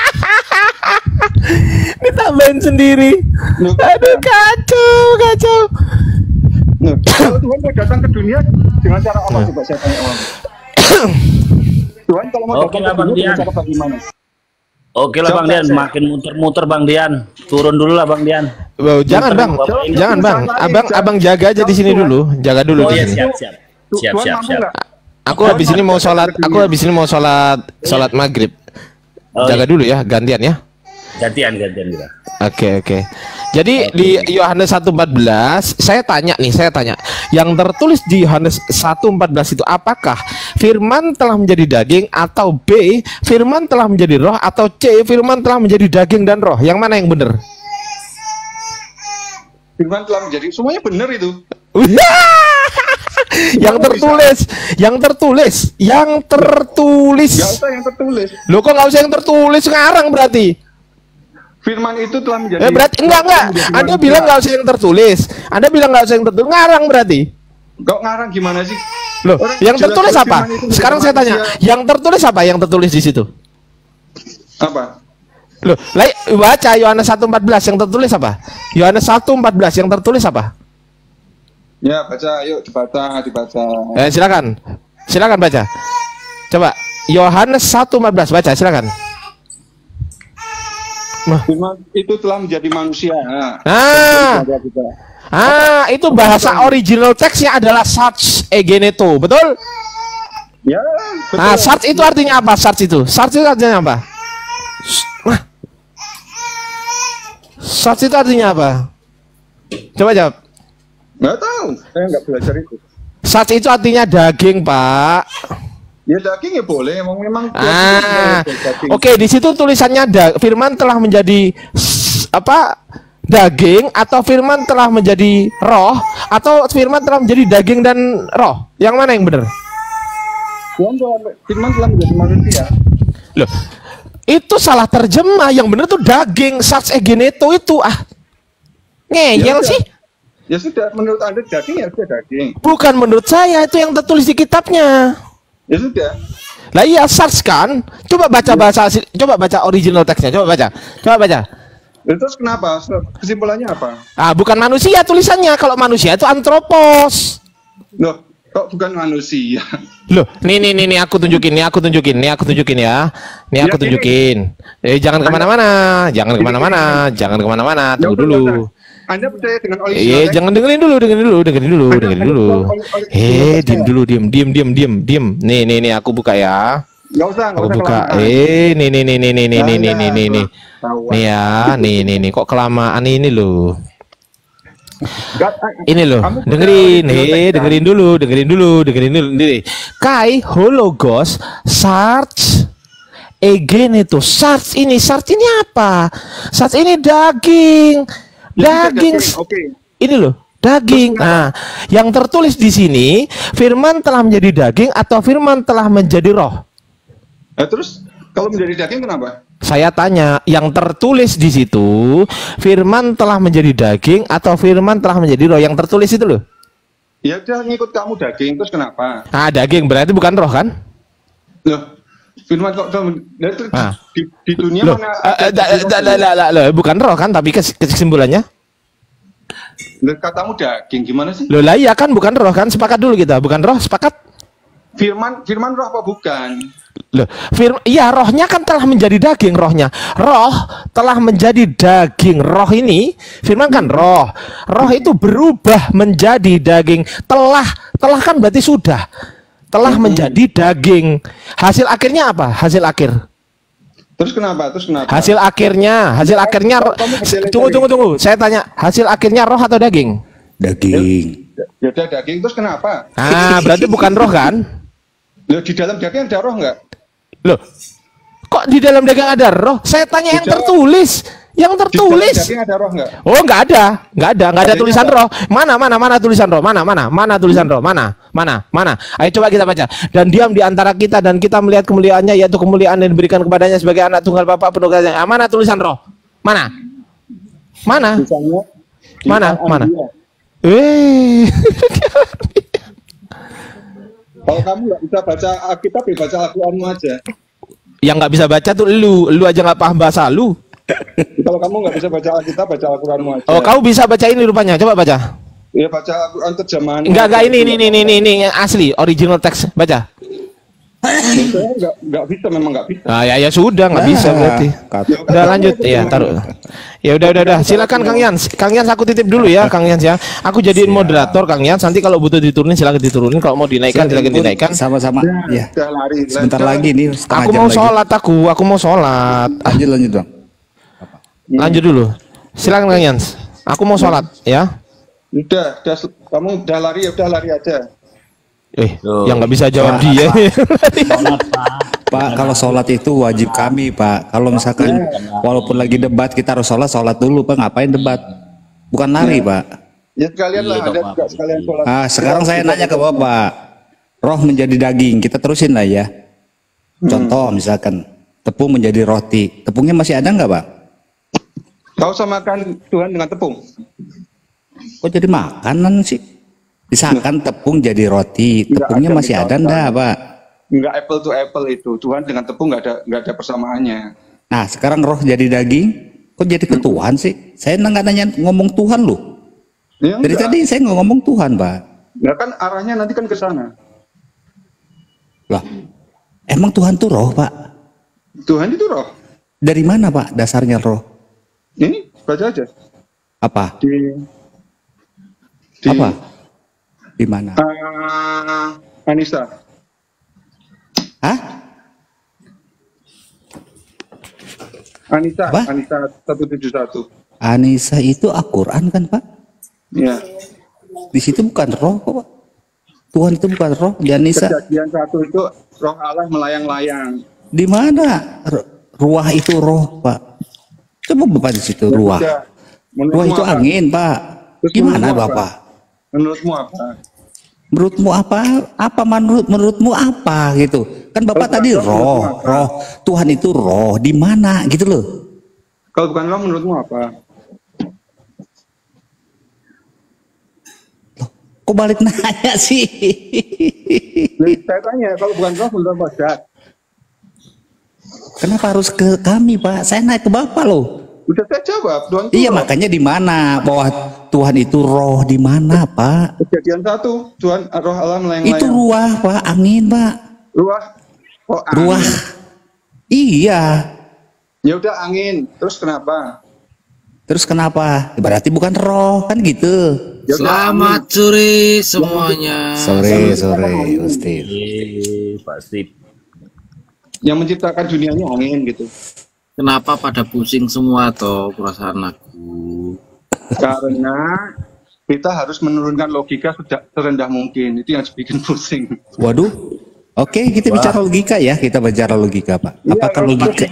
[SPEAKER 5] Ditambahin sendiri. Aduh, kacau.
[SPEAKER 8] Loh, kalau Tuhan mau datang ke dunia dengan cara apa coba saya tanya orang. Tuhan kalau mau
[SPEAKER 9] Oke
[SPEAKER 8] datang
[SPEAKER 9] lah,
[SPEAKER 8] ke
[SPEAKER 9] Bang
[SPEAKER 8] dunia dengan
[SPEAKER 9] Dian.
[SPEAKER 8] cara bagaimana?
[SPEAKER 9] Oke lah Bang Dian, makin muter-muter Bang Dian. Turun dulu lah Bang Dian.
[SPEAKER 5] Wow, jangan Bang, jangan Bang. Abang jaga aja di sini dulu, jaga dulu
[SPEAKER 9] Oh
[SPEAKER 5] di
[SPEAKER 9] iya,
[SPEAKER 5] sini.
[SPEAKER 9] siap.
[SPEAKER 5] Aku habis ini mau sholat maghrib.
[SPEAKER 9] Oh,
[SPEAKER 5] Jaga
[SPEAKER 9] iya.
[SPEAKER 5] dulu ya, gantian ya.
[SPEAKER 9] Gantian kita.
[SPEAKER 5] Oke. Jadi di Yohanes 1:14 saya tanya, yang tertulis di Yohanes 1:14 itu apakah firman telah menjadi daging, atau B, firman telah menjadi roh, atau C, firman telah menjadi daging dan roh? Yang mana yang benar?
[SPEAKER 8] Firman telah menjadi, semuanya benar itu.
[SPEAKER 5] yang tertulis.
[SPEAKER 8] Nggak usah yang tertulis.
[SPEAKER 5] Loh, kok nggak usah yang tertulis, ngarang berarti?
[SPEAKER 8] Firman itu telah menjadi.
[SPEAKER 5] Berarti enggak. Anda bilang nggak usah yang tertulis. Ngarang berarti.
[SPEAKER 8] Kok ngarang gimana sih?
[SPEAKER 5] Loh,
[SPEAKER 8] Orang
[SPEAKER 5] yang
[SPEAKER 8] jelas
[SPEAKER 5] tertulis
[SPEAKER 8] firman
[SPEAKER 5] apa?
[SPEAKER 8] itu
[SPEAKER 5] Sekarang saya tanya,
[SPEAKER 8] manusia.
[SPEAKER 5] yang tertulis apa? Yang tertulis di situ?
[SPEAKER 8] Apa?
[SPEAKER 5] Loh, baca Yohanes 1:14 yang tertulis apa? Yohanes 1:14 yang tertulis apa?
[SPEAKER 8] Ya, baca, yuk dibaca.
[SPEAKER 5] Silakan baca. Coba Yohanes 1:14 baca, silakan.
[SPEAKER 8] Firman itu telah menjadi manusia.
[SPEAKER 5] Itu bahasa original teksnya adalah sarx egeneto, betul?
[SPEAKER 8] Ya, betul.
[SPEAKER 5] Sarx itu artinya apa? Sarx itu artinya apa? Sarx itu artinya apa? Coba jawab.
[SPEAKER 8] Nggak tahu, saya nggak belajar itu.
[SPEAKER 5] Sarx itu artinya daging, Pak.
[SPEAKER 8] Ya daging ya boleh, memang.
[SPEAKER 5] Oke, di situ tulisannya firman telah menjadi daging, atau firman telah menjadi roh, atau firman telah menjadi daging dan roh. Yang mana yang benar?
[SPEAKER 8] Firman telah menjadi manusia.
[SPEAKER 5] Loh, itu salah terjemah. Yang benar tuh daging, sarx egeneto itu. Ngeyel sih.
[SPEAKER 8] Ya sudah, menurut Anda daging ya sudah daging.
[SPEAKER 5] Bukan menurut saya, itu yang tertulis di kitabnya.
[SPEAKER 8] Ya sudah.
[SPEAKER 5] Lah iya, sarx kan. Coba baca original teksnya. Coba baca.
[SPEAKER 8] Terus kenapa? Kesimpulannya apa?
[SPEAKER 5] Bukan manusia tulisannya. Kalau manusia itu antropos.
[SPEAKER 8] Loh, Kok bukan manusia?
[SPEAKER 5] Loh, nih aku tunjukin ya. Nih aku tunjukin. Jangan kemana-mana. Tunggu dulu.
[SPEAKER 8] Anda percaya dengan
[SPEAKER 5] Jangan dengerin dulu. Diem. Nih aku buka ya.
[SPEAKER 8] Nggak usah
[SPEAKER 5] Buka. Nih. Nih ya, nih. Kok kelamaan ini loh. Ini loh, dengerin dulu. Kai Hologos Sarch again itu. Sarch ini apa? Sarch ini daging.
[SPEAKER 8] Oke.
[SPEAKER 5] Ini loh, daging. Nah, yang tertulis di sini, firman telah menjadi daging atau firman telah menjadi roh?
[SPEAKER 8] Terus kalau menjadi daging kenapa?
[SPEAKER 5] Saya tanya, yang tertulis di situ, firman telah menjadi daging atau firman telah menjadi roh? Yang tertulis itu loh.
[SPEAKER 8] Ya udah ngikut kamu daging, terus kenapa?
[SPEAKER 5] Daging berarti bukan roh kan?
[SPEAKER 8] Loh, firman kok di dunia
[SPEAKER 5] loh,
[SPEAKER 8] mana?
[SPEAKER 5] bukan roh kan, tapi kesimpulannya?
[SPEAKER 8] Loh, katamu daging gimana sih?
[SPEAKER 5] Loh lah iya kan, bukan roh kan? Sepakat dulu kita, bukan roh, sepakat?
[SPEAKER 8] Firman roh apa bukan?
[SPEAKER 5] Loh, iya rohnya kan telah menjadi daging, rohnya. Roh telah menjadi daging. Roh ini, firman kan roh. Roh itu berubah menjadi daging. Telah kan berarti sudah. Telah menjadi daging. Hasil akhirnya apa? Hasil akhir.
[SPEAKER 8] Terus kenapa?
[SPEAKER 5] Hasil akhirnya tunggu. Saya tanya, hasil akhirnya roh atau daging?
[SPEAKER 10] Daging.
[SPEAKER 8] Ya udah daging, terus kenapa?
[SPEAKER 5] Berarti bukan roh kan?
[SPEAKER 8] Loh, di dalam daging ada roh nggak?
[SPEAKER 5] Loh, kok di dalam daging ada roh? Saya tanya yang tertulis. Yang tertulis.
[SPEAKER 8] Di dalam daging ada roh nggak?
[SPEAKER 5] Oh, nggak ada tulisan roh. Mana tulisan roh? Mana tulisan roh? Mana? Ayo coba kita baca. Dan diam di antara kita dan kita melihat kemuliaannya, yaitu kemuliaan yang diberikan kepadanya sebagai anak tunggal Bapa penuh kasih. Mana tulisan roh? Mana? Mana?
[SPEAKER 8] Kalau kamu nggak bisa baca Alkitab, ya baca Al-Quranmu aja.
[SPEAKER 5] Yang nggak bisa baca tuh lu aja nggak paham bahasa lu.
[SPEAKER 8] Kalau kamu nggak bisa baca Alkitab, baca Al-Quranmu aja.
[SPEAKER 5] Oh, kamu bisa baca ini rupanya. Coba baca.
[SPEAKER 8] Ya baca Al-Quran terjemahan.
[SPEAKER 5] Enggak ini yang asli, original text. Baca.
[SPEAKER 8] Saya nggak bisa, memang nggak bisa.
[SPEAKER 5] Ya sudah nggak bisa berarti. Udah lanjut ya, taruh. Ya udah. Silakan Kang Yans. Kang Yans aku titip dulu ya, Kang Yans ya. Aku jadiin moderator Kang Yans. Nanti kalau butuh diturunin silakan diturunin. Kalau mau dinaikkan silakan dinaikkan.
[SPEAKER 10] Sama-sama. Ya. Sebentar lagi nih.
[SPEAKER 5] Aku mau sholat. Aku mau sholat.
[SPEAKER 10] Lanjut dong.
[SPEAKER 5] Lanjut dulu. Silakan Kang Yans. Aku mau sholat ya.
[SPEAKER 8] Udah, kamu udah lari aja.
[SPEAKER 5] Yang nggak bisa jawab dia.
[SPEAKER 10] Pak, kalau sholat itu wajib kami, Pak. Kalau misalkan walaupun lagi debat kita harus sholat dulu, Pak. Ngapain debat? Bukan lari, Pak.
[SPEAKER 8] Ya sekalian lah, ada juga sekalian sholat.
[SPEAKER 10] Sekarang saya nanya ke Bapak. Roh menjadi daging, kita terusin lah ya. Contoh misalkan tepung menjadi roti. Tepungnya masih ada nggak, Pak?
[SPEAKER 8] Kau samakan Tuhan dengan tepung.
[SPEAKER 10] Kok jadi makanan sih? Misalkan tepung jadi roti, tepungnya masih ada enggak, Pak?
[SPEAKER 8] Enggak apple to apple itu. Tuhan dengan tepung enggak ada persamaannya.
[SPEAKER 10] Nah, sekarang roh jadi daging, kok jadi ke Tuhan sih? Saya nggak nanya ngomong Tuhan loh.
[SPEAKER 8] Ya,
[SPEAKER 10] dari tadi saya nggak ngomong Tuhan, Pak.
[SPEAKER 8] Nah kan arahnya nanti kan ke sana.
[SPEAKER 10] Lah, emang Tuhan tuh roh, Pak?
[SPEAKER 8] Tuhan itu roh.
[SPEAKER 10] Dari mana, Pak, dasarnya roh?
[SPEAKER 8] Ini, baca aja.
[SPEAKER 10] Apa? Apa? Di mana?
[SPEAKER 8] Anissa.
[SPEAKER 10] Hah?
[SPEAKER 8] Anissa,
[SPEAKER 10] apa?
[SPEAKER 8] Anissa 171.
[SPEAKER 10] Anissa itu Al-Quran kan, Pak?
[SPEAKER 8] Iya.
[SPEAKER 10] Di situ bukan roh kok, Pak. Tuhan itu bukan roh. Di Anissa.
[SPEAKER 8] Kejadian 1 itu roh Allah melayang-layang.
[SPEAKER 10] Di mana? Ruah itu roh, Pak. Coba Bapak di situ ruah. Ruah itu apa? Angin, Pak.
[SPEAKER 8] Terus
[SPEAKER 10] gimana Bapak?
[SPEAKER 8] Menurutmu apa?
[SPEAKER 10] Menurutmu apa? Apa menurutmu apa gitu? Kan Bapak tadi roh. Tuhan itu roh. Di mana gitu loh?
[SPEAKER 8] Kalau bukan roh menurutmu apa?
[SPEAKER 10] Loh, kok balik nanya sih?
[SPEAKER 8] Saya tanya, kalau bukan roh menurutmu apa?
[SPEAKER 10] Kenapa harus ke kami, Pak? Saya naik ke Bapak loh.
[SPEAKER 8] Udah saya jawab.
[SPEAKER 10] Iya, makanya di mana bahwa Tuhan itu roh di mana, Pak?
[SPEAKER 8] Kejadian 1, Tuhan roh Allah melayang-layang.
[SPEAKER 10] Itu ruah, Pak, angin, Pak.
[SPEAKER 8] Ruah. Oh, angin.
[SPEAKER 10] Ruah. Iya.
[SPEAKER 8] Ya udah angin. Terus kenapa?
[SPEAKER 10] Terus kenapa? Berarti bukan roh, kan gitu.
[SPEAKER 8] Ya udah,
[SPEAKER 2] Selamat sore semuanya.
[SPEAKER 10] Sore, Ustaz.
[SPEAKER 9] Pak Steve.
[SPEAKER 8] yang menciptakan dunianya angin gitu.
[SPEAKER 2] Kenapa pada pusing semua toh perasaan aku?
[SPEAKER 8] Karena kita harus menurunkan logika serendah mungkin. Itu yang bikin pusing.
[SPEAKER 10] Waduh. Oke, kita bicara logika ya. Kita bicara logika, Pak. Apakah logika?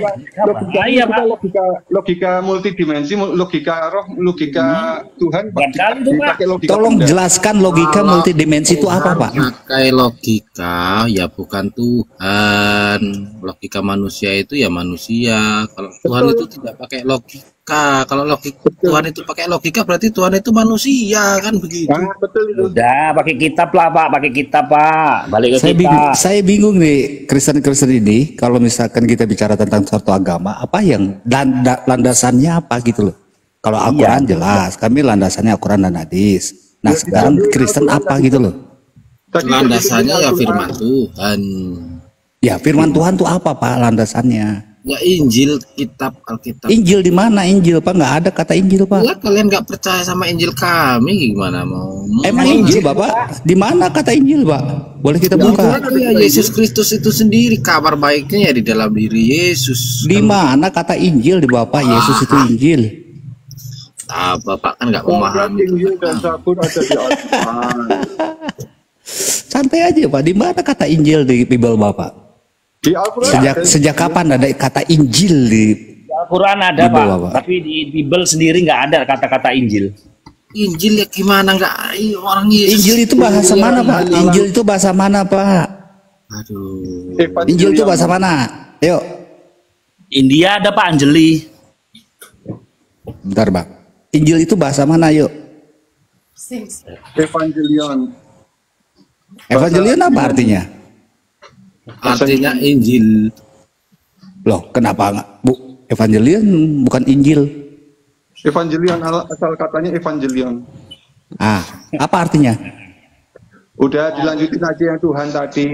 [SPEAKER 8] Logika multidimensi, logika roh, logika Tuhan. Pakai logika.
[SPEAKER 10] Tolong jelaskan logika multidimensi itu apa, Pak?
[SPEAKER 2] Pakai logika ya bukan Tuhan. Logika manusia itu ya manusia. Kalau Tuhan itu tidak pakai logika. Kalau logika Tuhan itu pakai logika berarti Tuhan itu manusia kan begitu.
[SPEAKER 8] Betul.
[SPEAKER 9] Udah pakai kitab lah Pak, pakai kitab Pak. Balik ke kitab.
[SPEAKER 10] Saya bingung nih Kristen-Kristen ini kalau misalkan kita bicara tentang suatu agama, apa yang landasannya apa gitu loh. Kalau Al-Quran jelas, kami landasannya Al-Quran dan hadis. Nah sekarang Kristen apa gitu loh.
[SPEAKER 2] Landasannya ya firman Tuhan.
[SPEAKER 10] Ya firman Tuhan tuh apa Pak landasannya?
[SPEAKER 2] Ya Injil, kitab Alkitab.
[SPEAKER 10] Injil di mana Injil Pak? Nggak ada kata Injil Pak.
[SPEAKER 2] Ya kalian nggak percaya sama Injil kami gimana mau?
[SPEAKER 10] Emang Injil Bapak? Di mana kata Injil Pak? Boleh kita buka?
[SPEAKER 2] Ya Yesus Kristus itu sendiri kabar baiknya ya di dalam diri Yesus.
[SPEAKER 10] Di mana kata Injil di Bapak? Yesus itu Injil.
[SPEAKER 2] Ah, Bapak kan nggak memahami.
[SPEAKER 8] Injil dan Zabur ada di Al-Quran.
[SPEAKER 10] Santai aja Pak. Di mana kata Injil di Bible Bapak?
[SPEAKER 8] Di Al-Quran.
[SPEAKER 10] Sejak kapan ada kata Injil di
[SPEAKER 9] Al-Quran ada
[SPEAKER 10] Bible,
[SPEAKER 9] Pak,
[SPEAKER 10] Bapak?
[SPEAKER 9] tapi di Bible sendiri nggak ada kata-kata Injil.
[SPEAKER 2] Injil ya gimana nggak orang Yesus.
[SPEAKER 10] Injil itu bahasa mana Pak? Injil itu bahasa mana Pak?
[SPEAKER 2] Aduh.
[SPEAKER 10] Injil itu bahasa mana? Yuk.
[SPEAKER 9] India ada Pak Anjeli.
[SPEAKER 10] Bentar Bang. Injil itu bahasa mana yuk?
[SPEAKER 8] Evangelion.
[SPEAKER 10] Evangelion apa artinya?
[SPEAKER 2] Artinya Injil.
[SPEAKER 10] Loh, kenapa nggak Bu? Evangelion bukan Injil.
[SPEAKER 8] Evangelion asal katanya Evangelion.
[SPEAKER 10] Ah, apa artinya?
[SPEAKER 8] Udah dilanjutin aja yang Tuhan tadi.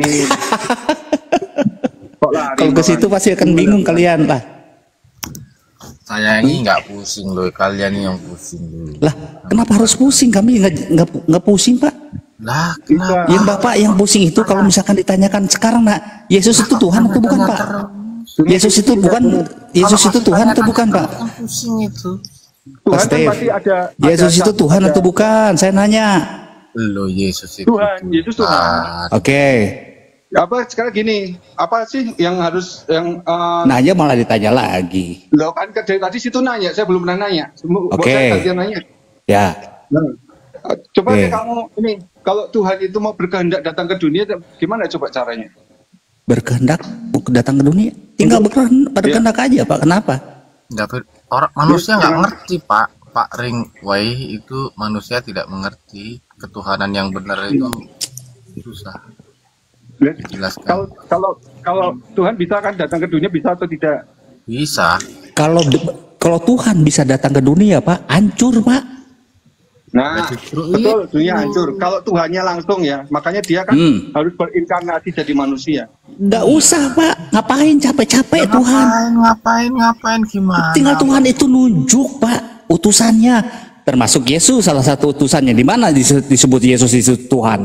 [SPEAKER 8] Kok lari?
[SPEAKER 10] Kalau ke situ pasti akan bingung kalian lah.
[SPEAKER 5] Saya ini nggak pusing loh, kalian yang pusing loh.
[SPEAKER 10] Lah, kenapa harus pusing? Kami nggak pusing Pak.
[SPEAKER 5] Lah, kenapa?
[SPEAKER 10] Yang Bapak yang pusing itu kalau misalkan ditanyakan sekarang nak, Yesus itu Tuhan atau bukan Pak? Yesus itu Tuhan atau bukan Pak?
[SPEAKER 5] Pusing itu.
[SPEAKER 8] Tuhan
[SPEAKER 10] Pak
[SPEAKER 8] kan pasti ada.
[SPEAKER 10] Yesus itu Tuhan atau bukan? Saya nanya.
[SPEAKER 5] Lo Yesus itu.
[SPEAKER 8] Tuhan, Yesus Tuhan.
[SPEAKER 10] Oke.
[SPEAKER 8] Apa sekarang gini? Apa sih yang harus
[SPEAKER 10] Nanya malah ditanya lagi.
[SPEAKER 8] Lo kan dari tadi situ nanya, saya belum pernah nanya.
[SPEAKER 10] Oke.
[SPEAKER 8] Saya gantian nanya.
[SPEAKER 10] Ya.
[SPEAKER 8] Nah, coba
[SPEAKER 10] Oke.
[SPEAKER 8] deh kamu ini, kalau Tuhan itu mau berkehendak datang ke dunia, gimana coba caranya?
[SPEAKER 10] Berkehendak datang ke dunia, tinggal berkehendak aja Pak. Kenapa?
[SPEAKER 5] Orang manusia nggak ngerti Pak Ring Wai itu manusia tidak mengerti ketuhanan yang benar itu susah dijelaskan.
[SPEAKER 8] Kalau Tuhan bisa kan datang ke dunia, bisa atau tidak?
[SPEAKER 5] Bisa.
[SPEAKER 10] Kalau Tuhan bisa datang ke dunia Pak, hancur Pak.
[SPEAKER 8] Nah, betul, dunia hancur. Kalau Tuhannya langsung ya, makanya dia kan harus berinkarnasi jadi manusia.
[SPEAKER 10] Nggak usah Pak, ngapain capek-capek Tuhan?
[SPEAKER 5] Ngapain gimana?
[SPEAKER 10] Tinggal Tuhan itu nunjuk Pak utusannya, termasuk Yesus salah satu utusannya. Di mana disebut Yesus itu Tuhan?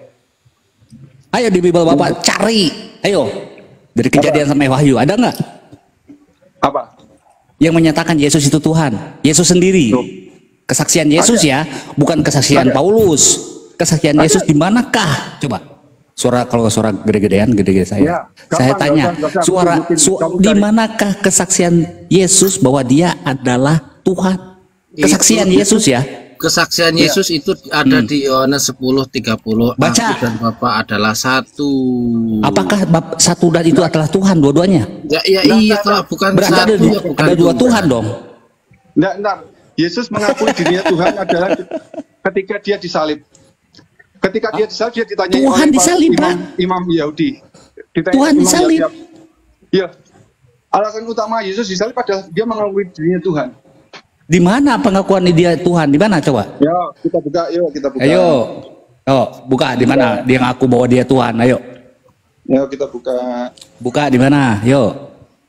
[SPEAKER 10] Ayo di Bible Bapak cari, ayo dari Kejadian sampai Wahyu ada nggak?
[SPEAKER 8] Apa?
[SPEAKER 10] Yang menyatakan Yesus itu Tuhan? Yesus sendiri. Kesaksian Yesus ya, bukan kesaksian Paulus. Kesaksian Yesus di manakah? Coba. Kalau suara gede-gedean, gede-gede saya. Saya tanya, di manakah kesaksian Yesus bahwa dia adalah Tuhan? Kesaksian Yesus ya.
[SPEAKER 2] Kesaksian Yesus itu ada di Yohanes 10:30.
[SPEAKER 10] Baca.
[SPEAKER 2] Aku dan Bapa adalah satu.
[SPEAKER 10] Apakah satu dan itu adalah Tuhan dua-duanya?
[SPEAKER 2] Ya iya kalau bukan
[SPEAKER 10] Berarti
[SPEAKER 2] satu.
[SPEAKER 10] ada dua Tuhan dong.
[SPEAKER 8] Enggak. Yesus mengakui dirinya Tuhan adalah ketika dia disalib. Ketika dia disalib, dia ditanya
[SPEAKER 10] Tuhan disalib, Pak.
[SPEAKER 8] Imam Yahudi.
[SPEAKER 10] Tuhan disalib.
[SPEAKER 8] Iya. Alasan utama Yesus disalib adalah dia mengakui dirinya Tuhan.
[SPEAKER 10] Di mana pengakuan dia Tuhan? Di mana coba?
[SPEAKER 8] Ya, kita buka, yuk kita buka.
[SPEAKER 10] Ayo. Oh, buka di mana? Dia ngaku bahwa dia Tuhan. Ayo.
[SPEAKER 8] Ya, kita buka.
[SPEAKER 10] Buka di mana? Yo.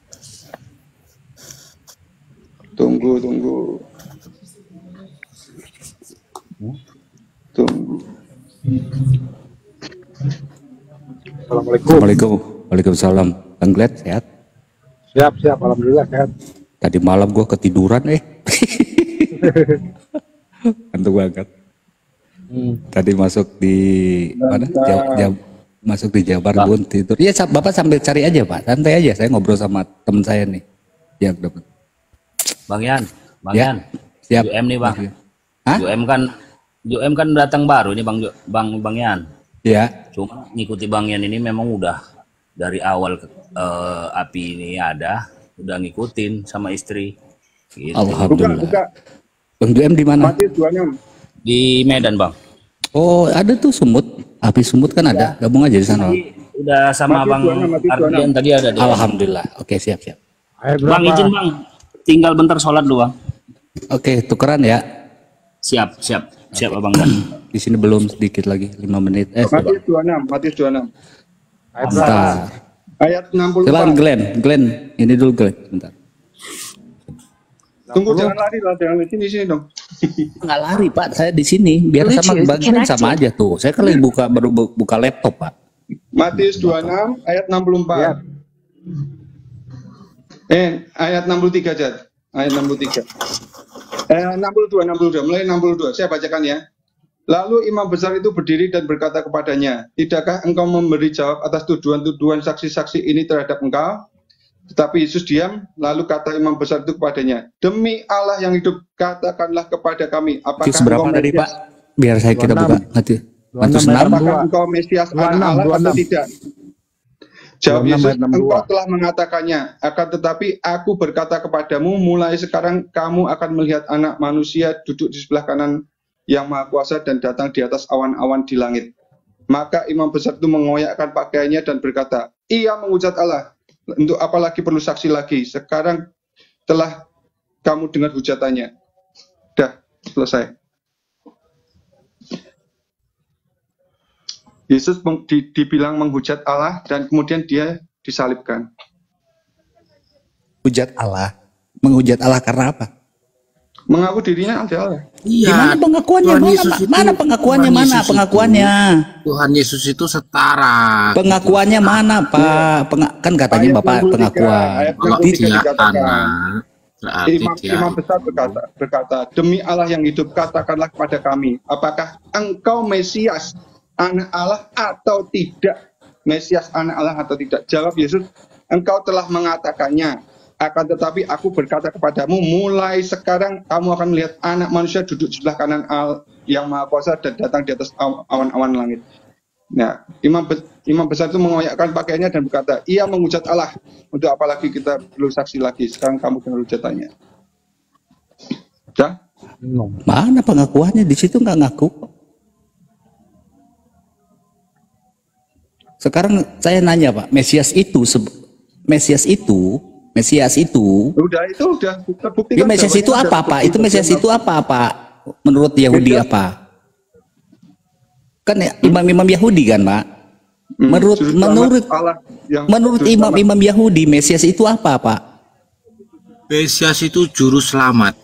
[SPEAKER 8] Tunggu.
[SPEAKER 10] Assalamualaikum. Waalaikumsalam. Bang Glenn, sehat?
[SPEAKER 6] Siap, alhamdulillah sehat.
[SPEAKER 10] Tadi malam gua ketiduran Kantuk banget. Tadi masuk di mana? Masuk di Jabar Bun tidur. Iya, Bapak sambil cari aja, Pak. Santai aja, saya ngobrol sama teman saya nih. Yang dapat.
[SPEAKER 9] Bang Yan,
[SPEAKER 10] siap.
[SPEAKER 9] UM nih Bang.
[SPEAKER 10] Hah?
[SPEAKER 9] UM kan datang baru ini Bang Yan.
[SPEAKER 10] Iya.
[SPEAKER 9] Cuma ngikuti Bang Yan ini memang udah dari awal api ini ada, udah ngikutin sama istri. Gitu.
[SPEAKER 10] Alhamdulillah.
[SPEAKER 8] Buka.
[SPEAKER 10] Bang UM di mana?
[SPEAKER 8] Matius 26.
[SPEAKER 9] Di Medan Bang.
[SPEAKER 10] Oh, ada tuh Sumut. Api Sumut kan ada. Gabung aja di sana.
[SPEAKER 9] Udah sama Bang Ardian tadi ada.
[SPEAKER 10] Alhamdulillah. Oke, siap.
[SPEAKER 9] Bang izin Bang, tinggal bentar sholat dulu Bang.
[SPEAKER 10] Oke, tukeran ya.
[SPEAKER 9] Siap Abang Dan.
[SPEAKER 10] Di sini belum sedikit lagi, 5 menit.
[SPEAKER 8] Matius 26.
[SPEAKER 10] Bentar.
[SPEAKER 8] Ayat 64.
[SPEAKER 10] Silakan Glenn, ini dulu Glenn, bentar.
[SPEAKER 8] Tunggu, jangan lari lah, jangan di sini dong.
[SPEAKER 10] Nggak lari Pak, saya di sini. Biar sama Bang Glenn sama aja tuh. Saya kan lagi baru buka laptop Pak.
[SPEAKER 8] Matius 26 ayat 64. Ayat 63 Jad. Ayat 63. 62, mulai 62. Saya bacakan ya. Lalu imam besar itu berdiri dan berkata kepadanya, tidakkah engkau memberi jawab atas tuduhan-tuduhan saksi-saksi ini terhadap engkau? Tetapi Yesus diam, lalu kata imam besar itu kepadanya, demi Allah yang hidup, katakanlah kepada kami, apakah
[SPEAKER 10] engkau
[SPEAKER 8] Mesias?
[SPEAKER 10] tadi Pak? Biar saya kita buka nanti.
[SPEAKER 8] Apakah engkau Mesias anak Allah atau tidak? Jawab Yesus, engkau telah mengatakannya, akan tetapi aku berkata kepadamu, mulai sekarang kamu akan melihat anak manusia duduk di sebelah kanan yang maha kuasa dan datang di atas awan-awan di langit. Maka imam besar itu mengoyakkan pakaiannya dan berkata, ia menghujat Allah. Untuk apa lagi perlu saksi lagi? Sekarang telah kamu dengar hujatannya. Dah, selesai. Yesus dibilang menghujat Allah dan kemudian dia disalibkan.
[SPEAKER 10] Hujat Allah. Menghujat Allah karena apa?
[SPEAKER 8] Mengaku dirinya ada Allah.
[SPEAKER 10] Iya. Gimana pengakuannya? Mana pengakuannya? Mana pengakuannya?
[SPEAKER 5] Tuhan Yesus itu setara.
[SPEAKER 10] Pengakuannya mana Pak? Kan katanya Bapak pengakuan.
[SPEAKER 8] Imam besar berkata, demi Allah yang hidup, katakanlah kepada kami, apakah engkau Mesias, anak Allah atau tidak? Mesias anak Allah atau tidak? Jawab Yesus, engkau telah mengatakannya. Akan tetapi aku berkata kepadamu, mulai sekarang kamu akan melihat anak manusia duduk di sebelah kanan Allah yang maha kuasa dan datang di atas awan-awan langit. Nah, imam besar itu mengoyakkan pakaiannya dan berkata, ia menghujat Allah. Untuk apalagi kita perlu saksi lagi? Sekarang kamu dengar hujatannya. Dah?
[SPEAKER 10] Mana pengakuannya? Di situ nggak ngaku. Sekarang saya nanya Pak, Mesias itu
[SPEAKER 8] udah terbukti.
[SPEAKER 10] Ya, Mesias itu apa Pak? Itu Mesias itu apa Pak? Menurut Yahudi apa? Kan ya, imam-imam Yahudi kan Pak? Menurut imam-imam Yahudi, Mesias itu apa Pak?
[SPEAKER 5] Mesias itu juru selamat.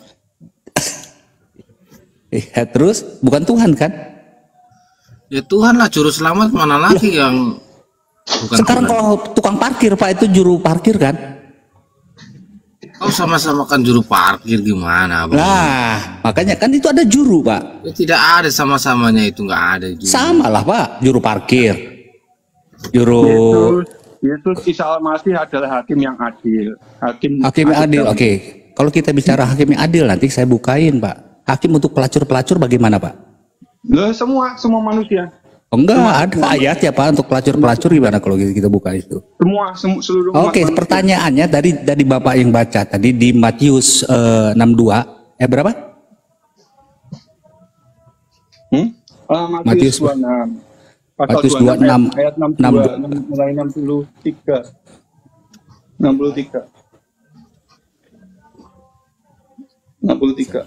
[SPEAKER 10] Ya, terus bukan Tuhan kan?
[SPEAKER 5] Ya Tuhan lah juru selamat, mana lagi yang bukan
[SPEAKER 10] sekarang Tuhan. Kalau tukang parkir Pak itu juru parkir kan?
[SPEAKER 5] Oh sama-sama kan juru parkir gimana Bang?
[SPEAKER 10] Nah makanya kan itu ada juru Pak.
[SPEAKER 5] Ya, tidak ada sama-samanya itu, nggak ada juru.
[SPEAKER 10] Sama lah Pak, juru parkir, juru.
[SPEAKER 8] Yesus Isa Al-Masih adalah hakim yang adil. Hakim
[SPEAKER 10] yang adil. Oke. Kalau kita bicara hakim yang adil, nanti saya bukain Pak. Hakim untuk pelacur-pelacur bagaimana Pak?
[SPEAKER 8] Loh, semua manusia.
[SPEAKER 10] Oh, enggak, ada ayat ya Pak untuk pelacur-pelacur gimana kalau kita buka itu?
[SPEAKER 8] Seluruh.
[SPEAKER 10] Oke, pertanyaannya dari Bapak yang baca tadi di Matius 62 berapa?
[SPEAKER 8] Matius 26.
[SPEAKER 10] Matius 26
[SPEAKER 8] ayat 62 mulai 63. 63. 63.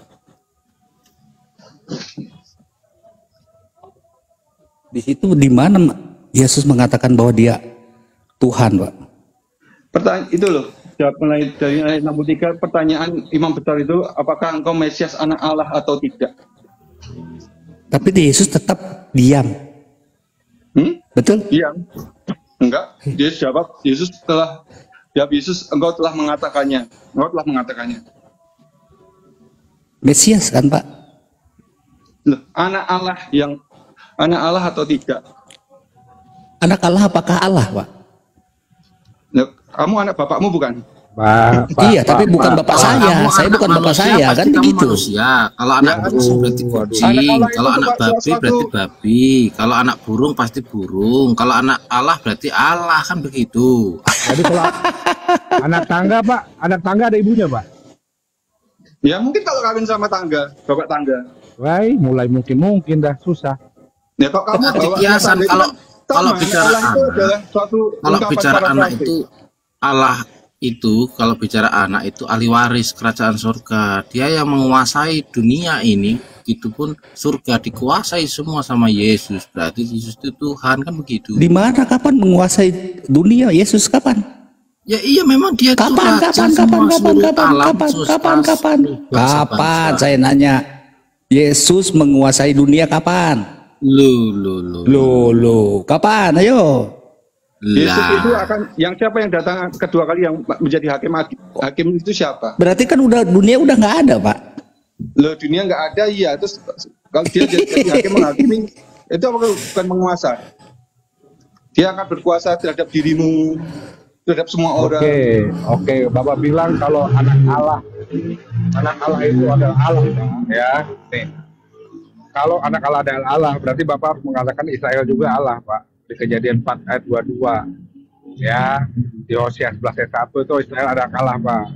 [SPEAKER 10] Di situ di mana Yesus mengatakan bahwa dia Tuhan, Pak?
[SPEAKER 8] Pertanyaan itu loh, jawab mulai dari ayat 63. Pertanyaan imam besar itu, apakah engkau Mesias anak Allah atau tidak?
[SPEAKER 10] Tapi Yesus tetap diam. Betul?
[SPEAKER 8] Diam. Enggak. Yesus jawab, Yesus engkau telah mengatakannya. Engkau telah mengatakannya.
[SPEAKER 10] Mesias kan, Pak?
[SPEAKER 8] Loh, anak Allah atau tidak?
[SPEAKER 10] Anak Allah apakah Allah, Pak?
[SPEAKER 8] Loh, kamu anak bapakmu bukan?
[SPEAKER 10] Iya, tapi bukan bapak saya. Saya bukan bapak saya, kan begitu.
[SPEAKER 11] Manusia. Kalau anak kucing berarti kucing, kalau anak babi berarti babi, kalau anak burung pasti burung, kalau anak Allah berarti Allah, kan begitu.
[SPEAKER 6] Jadi kalau anak tangga, Pak, anak tangga ada ibunya, Pak?
[SPEAKER 8] Ya mungkin kalau kawin sama tangga, bapak tangga.
[SPEAKER 6] Wah, mulai mungkin dah susah.
[SPEAKER 8] Ya kok kamu bawa
[SPEAKER 11] Kiasan kalau bicara
[SPEAKER 8] Allah itu adalah suatu
[SPEAKER 11] kalau
[SPEAKER 8] ungkapan
[SPEAKER 11] bicara
[SPEAKER 8] para
[SPEAKER 11] anak
[SPEAKER 8] plastik.
[SPEAKER 11] itu Allah itu, kalau bicara anak itu ahli waris kerajaan surga. Dia yang menguasai dunia ini, itu pun surga dikuasai semua sama Yesus. Berarti Yesus itu Tuhan, kan begitu.
[SPEAKER 10] Di mana kapan menguasai dunia Yesus kapan?
[SPEAKER 11] Ya iya, memang dia
[SPEAKER 10] Kapan saya nanya. Yesus menguasai dunia kapan? Loh, kapan? Ayo.
[SPEAKER 8] Yesus itu akan siapa yang datang kedua kali yang menjadi hakim itu siapa?
[SPEAKER 10] Berarti kan dunia udah nggak ada, Pak.
[SPEAKER 8] Loh, dunia nggak ada, iya. Terus kalau dia jadi hakim menghakimi, itu bukan menguasa. Dia akan berkuasa terhadap dirimu, terhadap semua orang.
[SPEAKER 6] Oke. Bapak bilang kalau anak Allah itu adalah Allah, ya. Nih. Kalau anak Allah adalah Allah, berarti Bapak harus mengatakan Israel juga Allah, Pak. Di Kejadian 4 ayat 22, ya. Di Hosea 11 ayat 1 itu Israel ada Allah, Pak.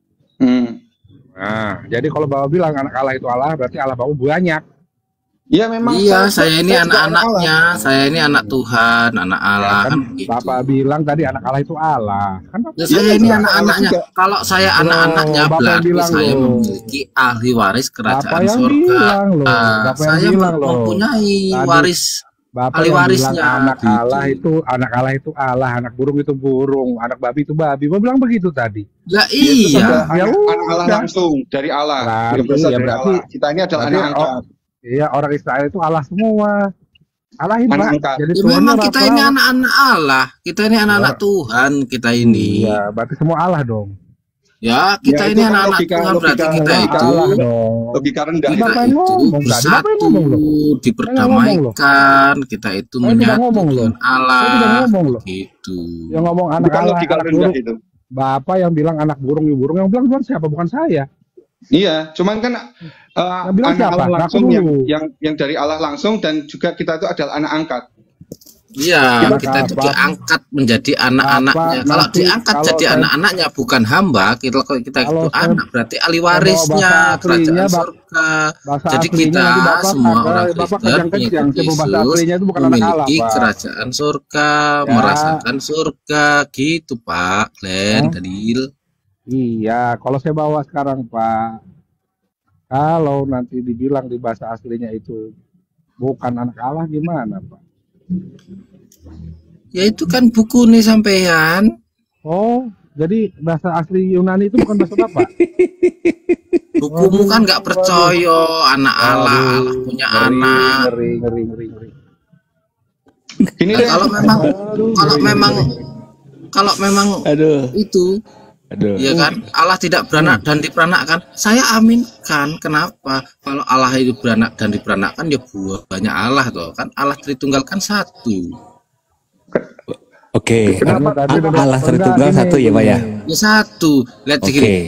[SPEAKER 6] Nah, jadi kalau Bapak bilang anak Allah itu Allah, berarti Allah Bapak banyak.
[SPEAKER 8] Iya, memang.
[SPEAKER 11] Iya, saya ini anak-anaknya, saya ini anak Tuhan, anak Allah,
[SPEAKER 6] kan
[SPEAKER 11] gitu.
[SPEAKER 6] Bapak bilang tadi anak Allah itu Allah, kan Bapak
[SPEAKER 11] Ya, saya ini anak-anaknya. Kalau saya anak-anaknya berarti saya memiliki ahli waris kerajaan surga. Saya mempunyai waris.
[SPEAKER 6] Bapak yang bilang anak Allah itu Allah, anak burung itu burung, anak babi itu babi. Bapak bilang begitu tadi.
[SPEAKER 11] Ya iya.
[SPEAKER 8] Anak Allah langsung dari Allah. Berarti kita ini adalah anak angkat.
[SPEAKER 6] Iya, orang Israel itu Allah semua. Allah ini, Pak. Jadi
[SPEAKER 11] ya, memang kita ini anak-anak Allah. Kita ini anak-anak Tuhan, kita ini.
[SPEAKER 6] Iya, berarti semua Allah dong.
[SPEAKER 11] Ya, kita ini anak-anak Tuhan, berarti kita itu
[SPEAKER 8] logika rendah
[SPEAKER 11] bersatu, diperdamaikan, kita itu menyatu dengan Allah, gitu.
[SPEAKER 6] Yang ngomong anak Allah, anak burung itu. Bapak yang bilang anak burung, yang bilang siapa? Bukan saya.
[SPEAKER 8] Iya, cuman kan anak Allah langsung yang dari Allah langsung, dan juga kita itu adalah anak angkat.
[SPEAKER 11] Iya, kita itu diangkat menjadi anak-anaknya. Kalau diangkat jadi anak-anaknya, bukan hamba, kita itu anak, berarti ahli warisnya kerajaan surga. Jadi kita semua orang Kristen Yesus memiliki kerajaan surga, merasakan surga, gitu Pak Glenn, Dalil.
[SPEAKER 6] Iya, kalau saya bawa sekarang Pak, kalau nanti dibilang di bahasa aslinya itu bukan anak Allah, gimana Pak?
[SPEAKER 11] Ya itu kan buku nih sampean.
[SPEAKER 6] Oh, jadi bahasa asli Yunani itu bukan bahasa Bapak?
[SPEAKER 11] Bukumu kan nggak percaya anak Allah punya anak.
[SPEAKER 6] Ngeri.
[SPEAKER 11] Ini kalau memang itu, ya kan, Allah tidak beranak dan diperanakkan, saya aminkan. Kenapa? Kalau Allah itu beranak dan diperanakkan, ya banyak Allah toh, kan Allah Tritunggal kan satu.
[SPEAKER 10] Oke. Allah Tritunggal satu ya Pak ya?
[SPEAKER 11] Ya satu. Lihat gini,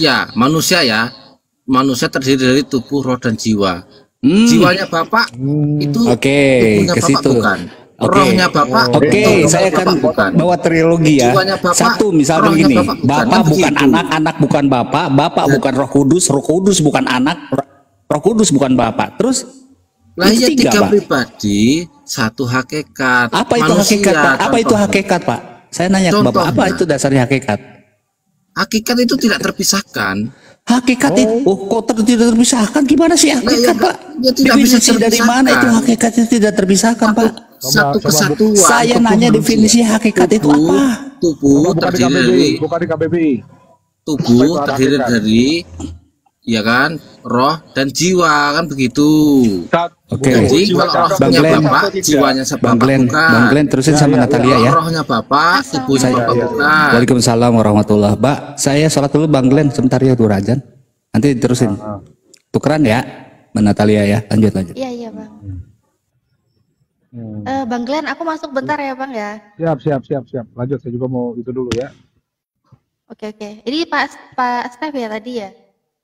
[SPEAKER 11] manusia terdiri dari tubuh, roh dan jiwa. Jiwanya Bapak itu tubuhnya Bapak bukan. Rohnya Bapak.
[SPEAKER 10] Saya akan bawa trilogi ya. Satu misalkan gini, Bapak bukan anak, anak bukan Bapak, Bapak bukan Roh Kudus bukan anak, Roh Kudus bukan Bapak. Terus
[SPEAKER 11] lah ya tiga pribadi, satu hakikat.
[SPEAKER 10] Apa itu hakikat Pak? Apa itu hakikat Pak? Saya nanya ke Bapak, apa itu dasarnya hakikat?
[SPEAKER 11] Hakikat itu tidak terpisahkan.
[SPEAKER 10] Hakikat itu, kok tidak terpisahkan? Gimana sih hakikat, Pak?
[SPEAKER 11] Ya tidak bisa
[SPEAKER 10] Definisi dari mana itu
[SPEAKER 11] terpisahkan.
[SPEAKER 10] hakikatnya tidak terpisahkan, Pak?
[SPEAKER 11] Satu kesatuan.
[SPEAKER 10] Saya nanya definisi hakikat itu apa?
[SPEAKER 11] Tubuh
[SPEAKER 6] Buka di
[SPEAKER 11] terdiri dari
[SPEAKER 6] KBBI, buka di KBBI.
[SPEAKER 11] tubuh
[SPEAKER 6] Apa itu
[SPEAKER 11] terdiri
[SPEAKER 6] hakikat?
[SPEAKER 11] dari ya kan, roh dan jiwa kan begitu.
[SPEAKER 10] Oke.
[SPEAKER 11] Jadi kalau
[SPEAKER 10] Bang
[SPEAKER 11] rohnya
[SPEAKER 10] Glenn,
[SPEAKER 11] Bapak, jiwanya
[SPEAKER 10] Bang
[SPEAKER 11] Bapak
[SPEAKER 10] Glenn,
[SPEAKER 11] bukan.
[SPEAKER 10] Bang Glenn terusin sama Natalia ya.
[SPEAKER 11] Rohnya Bapak, tubuhnya Bapak bukan.
[SPEAKER 10] Waalaikumsalam warahmatullahi. Mbak, saya sholat dulu Bang Glenn sebentar ya Durajan. Nanti terusin. Tukeran ya, Mbak Natalia ya. Lanjut.
[SPEAKER 12] Iya, iya, Bang. Bang Glenn, aku masuk bentar ya, Bang ya.
[SPEAKER 6] Siap. Lanjut, saya juga mau itu dulu ya.
[SPEAKER 12] Oke. Ini Pak Stef ya tadi ya?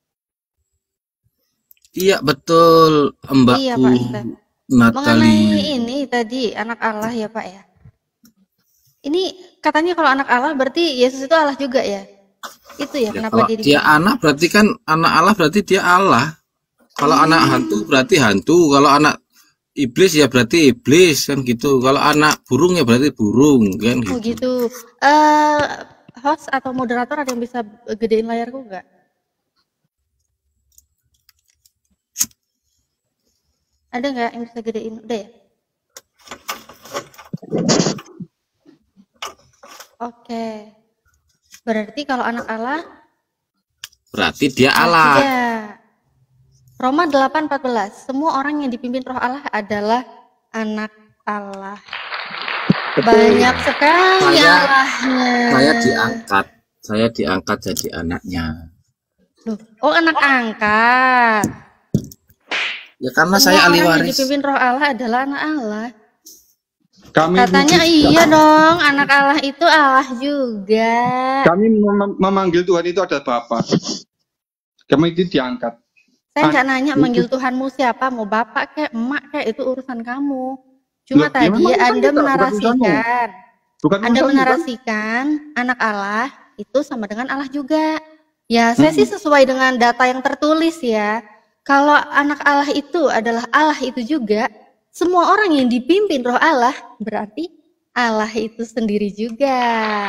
[SPEAKER 11] Iya betul, Mbakku
[SPEAKER 12] Iya, Pak Stef.
[SPEAKER 11] Natali.
[SPEAKER 12] Mengenai ini tadi anak Allah ya, Pak ya. Ini katanya kalau anak Allah berarti Yesus itu Allah juga ya? Itu ya,
[SPEAKER 11] Ya,
[SPEAKER 12] kenapa
[SPEAKER 11] kalau
[SPEAKER 12] dia
[SPEAKER 11] dia anak berarti kan anak Allah berarti dia Allah. Kalau anak hantu berarti hantu. Kalau anak iblis ya berarti iblis kan gitu. Kalau anak burung ya berarti burung kan
[SPEAKER 12] Oh
[SPEAKER 11] gitu.
[SPEAKER 12] gitu. Host atau moderator ada yang bisa gedein layarku nggak? Ada nggak yang bisa gedein? Udah ya? Oke. Berarti kalau anak Allah
[SPEAKER 11] Berarti dia Allah.
[SPEAKER 12] ya. Roma 8:14. Semua orang yang dipimpin Roh Allah adalah anak Allah. Banyak sekali Allahnya.
[SPEAKER 11] Saya diangkat jadi anaknya.
[SPEAKER 12] Loh, oh anak angkat.
[SPEAKER 11] Ya karena
[SPEAKER 12] Semua
[SPEAKER 11] saya ahli
[SPEAKER 12] orang yang
[SPEAKER 11] waris.
[SPEAKER 12] dipimpin Roh Allah adalah anak Allah.
[SPEAKER 6] Kami
[SPEAKER 12] Katanya iya dong, anak Allah itu Allah juga.
[SPEAKER 8] Kami memanggil Tuhan itu adalah Bapa. Kami itu diangkat.
[SPEAKER 12] Saya nggak nanya manggil Tuhanmu siapa, mau bapak kayak emak kayak itu urusan kamu. Cuma
[SPEAKER 8] Loh, ya
[SPEAKER 12] tadi
[SPEAKER 8] memang urusan
[SPEAKER 12] Anda
[SPEAKER 8] kita, bukan
[SPEAKER 12] menarasikan,
[SPEAKER 8] Bukan
[SPEAKER 12] Anda
[SPEAKER 8] urusanmu, kan?
[SPEAKER 12] menarasikan anak Allah itu sama dengan Allah juga. Ya, saya sih sesuai dengan data yang tertulis ya. Kalau anak Allah itu adalah Allah itu juga, semua orang yang dipimpin Roh Allah berarti Allah itu sendiri juga.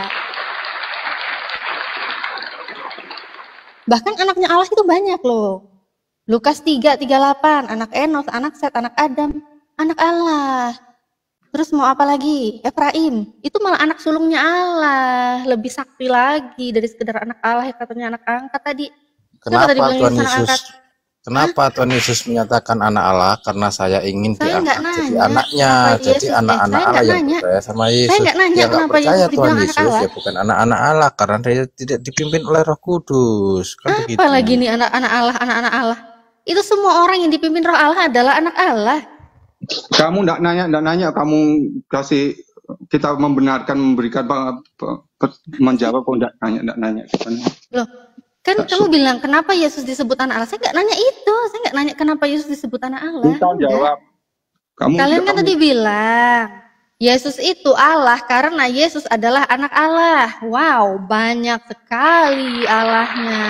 [SPEAKER 12] Bahkan anaknya Allah itu banyak loh. Lukas 3:38, anak Enos, anak Set, anak Adam, anak Allah. Terus mau apa lagi? Efraim, itu malah anak sulungnya Allah, lebih sakti lagi dari sekedar anak Allah yang katanya anak angkat tadi.
[SPEAKER 5] Kenapa
[SPEAKER 12] tadi bilangin
[SPEAKER 5] Tuhan
[SPEAKER 12] anak
[SPEAKER 5] Yesus?
[SPEAKER 12] angkat?
[SPEAKER 5] Kenapa Tuhan Yesus menyatakan anak Allah? Karena saya ingin
[SPEAKER 12] Saya nggak
[SPEAKER 5] diangkat jadi
[SPEAKER 12] nanya
[SPEAKER 5] anaknya,
[SPEAKER 12] kenapa
[SPEAKER 5] jadi
[SPEAKER 12] Yesus,
[SPEAKER 5] anak-anak
[SPEAKER 12] saya
[SPEAKER 5] Allah
[SPEAKER 12] nggak
[SPEAKER 5] yang
[SPEAKER 12] nanya.
[SPEAKER 5] percaya sama
[SPEAKER 12] Saya
[SPEAKER 5] Yesus.
[SPEAKER 12] nggak nanya
[SPEAKER 5] Yang nggak
[SPEAKER 12] kenapa
[SPEAKER 5] percaya
[SPEAKER 12] Yesus
[SPEAKER 5] Tuhan
[SPEAKER 12] dibilang anak
[SPEAKER 5] Yesus
[SPEAKER 12] Allah.
[SPEAKER 5] ya bukan anak-anak Allah karena dia tidak dipimpin oleh Roh Kudus. Kan begitu.
[SPEAKER 12] Apalagi nih anak-anak Allah, anak-anak Allah. Itu semua orang yang dipimpin Roh Allah adalah anak Allah.
[SPEAKER 8] Kamu enggak nanya, kamu kasih kita membenarkan, memberikan menjawab, kok enggak nanya.
[SPEAKER 12] Loh, kan kamu bilang kenapa Yesus disebut anak Allah? Saya nggak nanya itu. Saya nggak nanya kenapa Yesus disebut anak Allah.
[SPEAKER 8] Kita jawab.
[SPEAKER 12] Kalian kan tadi bilang Yesus itu Allah karena Yesus adalah anak Allah. Wow, banyak sekali Allahnya.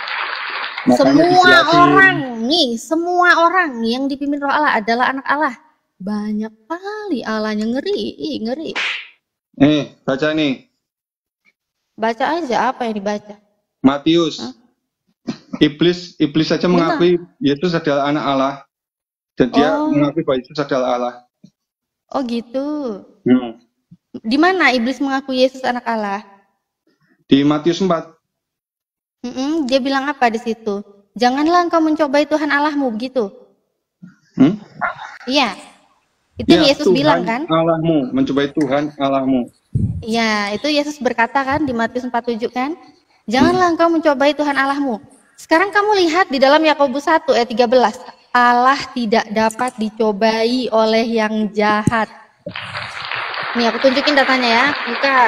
[SPEAKER 12] Semua orang yang dipimpin Roh Allah adalah anak Allah. Banyak kali Allahnya, ngeri.
[SPEAKER 8] Baca nih.
[SPEAKER 12] Baca aja apa yang dibaca.
[SPEAKER 8] Matius. Iblis saja mengakui Yesus adalah anak Allah. Dan dia mengakui bahwa Yesus adalah Allah.
[SPEAKER 12] Oh gitu. Di mana iblis mengakui Yesus anak Allah?
[SPEAKER 8] Di Matius 4.
[SPEAKER 12] Dia bilang apa di situ? Janganlah engkau mencobai Tuhan Allahmu, begitu. Iya. Itu yang Yesus bilang kan?
[SPEAKER 8] Allahmu, mencobai Tuhan Allahmu.
[SPEAKER 12] Iya, itu Yesus berkata kan di Matius 4:7 kan? Janganlah engkau mencobai Tuhan Allahmu. Sekarang kamu lihat di dalam Yakobus 1 ayat 13. Allah tidak dapat dicobai oleh yang jahat. Nih aku tunjukin datanya ya. Buka.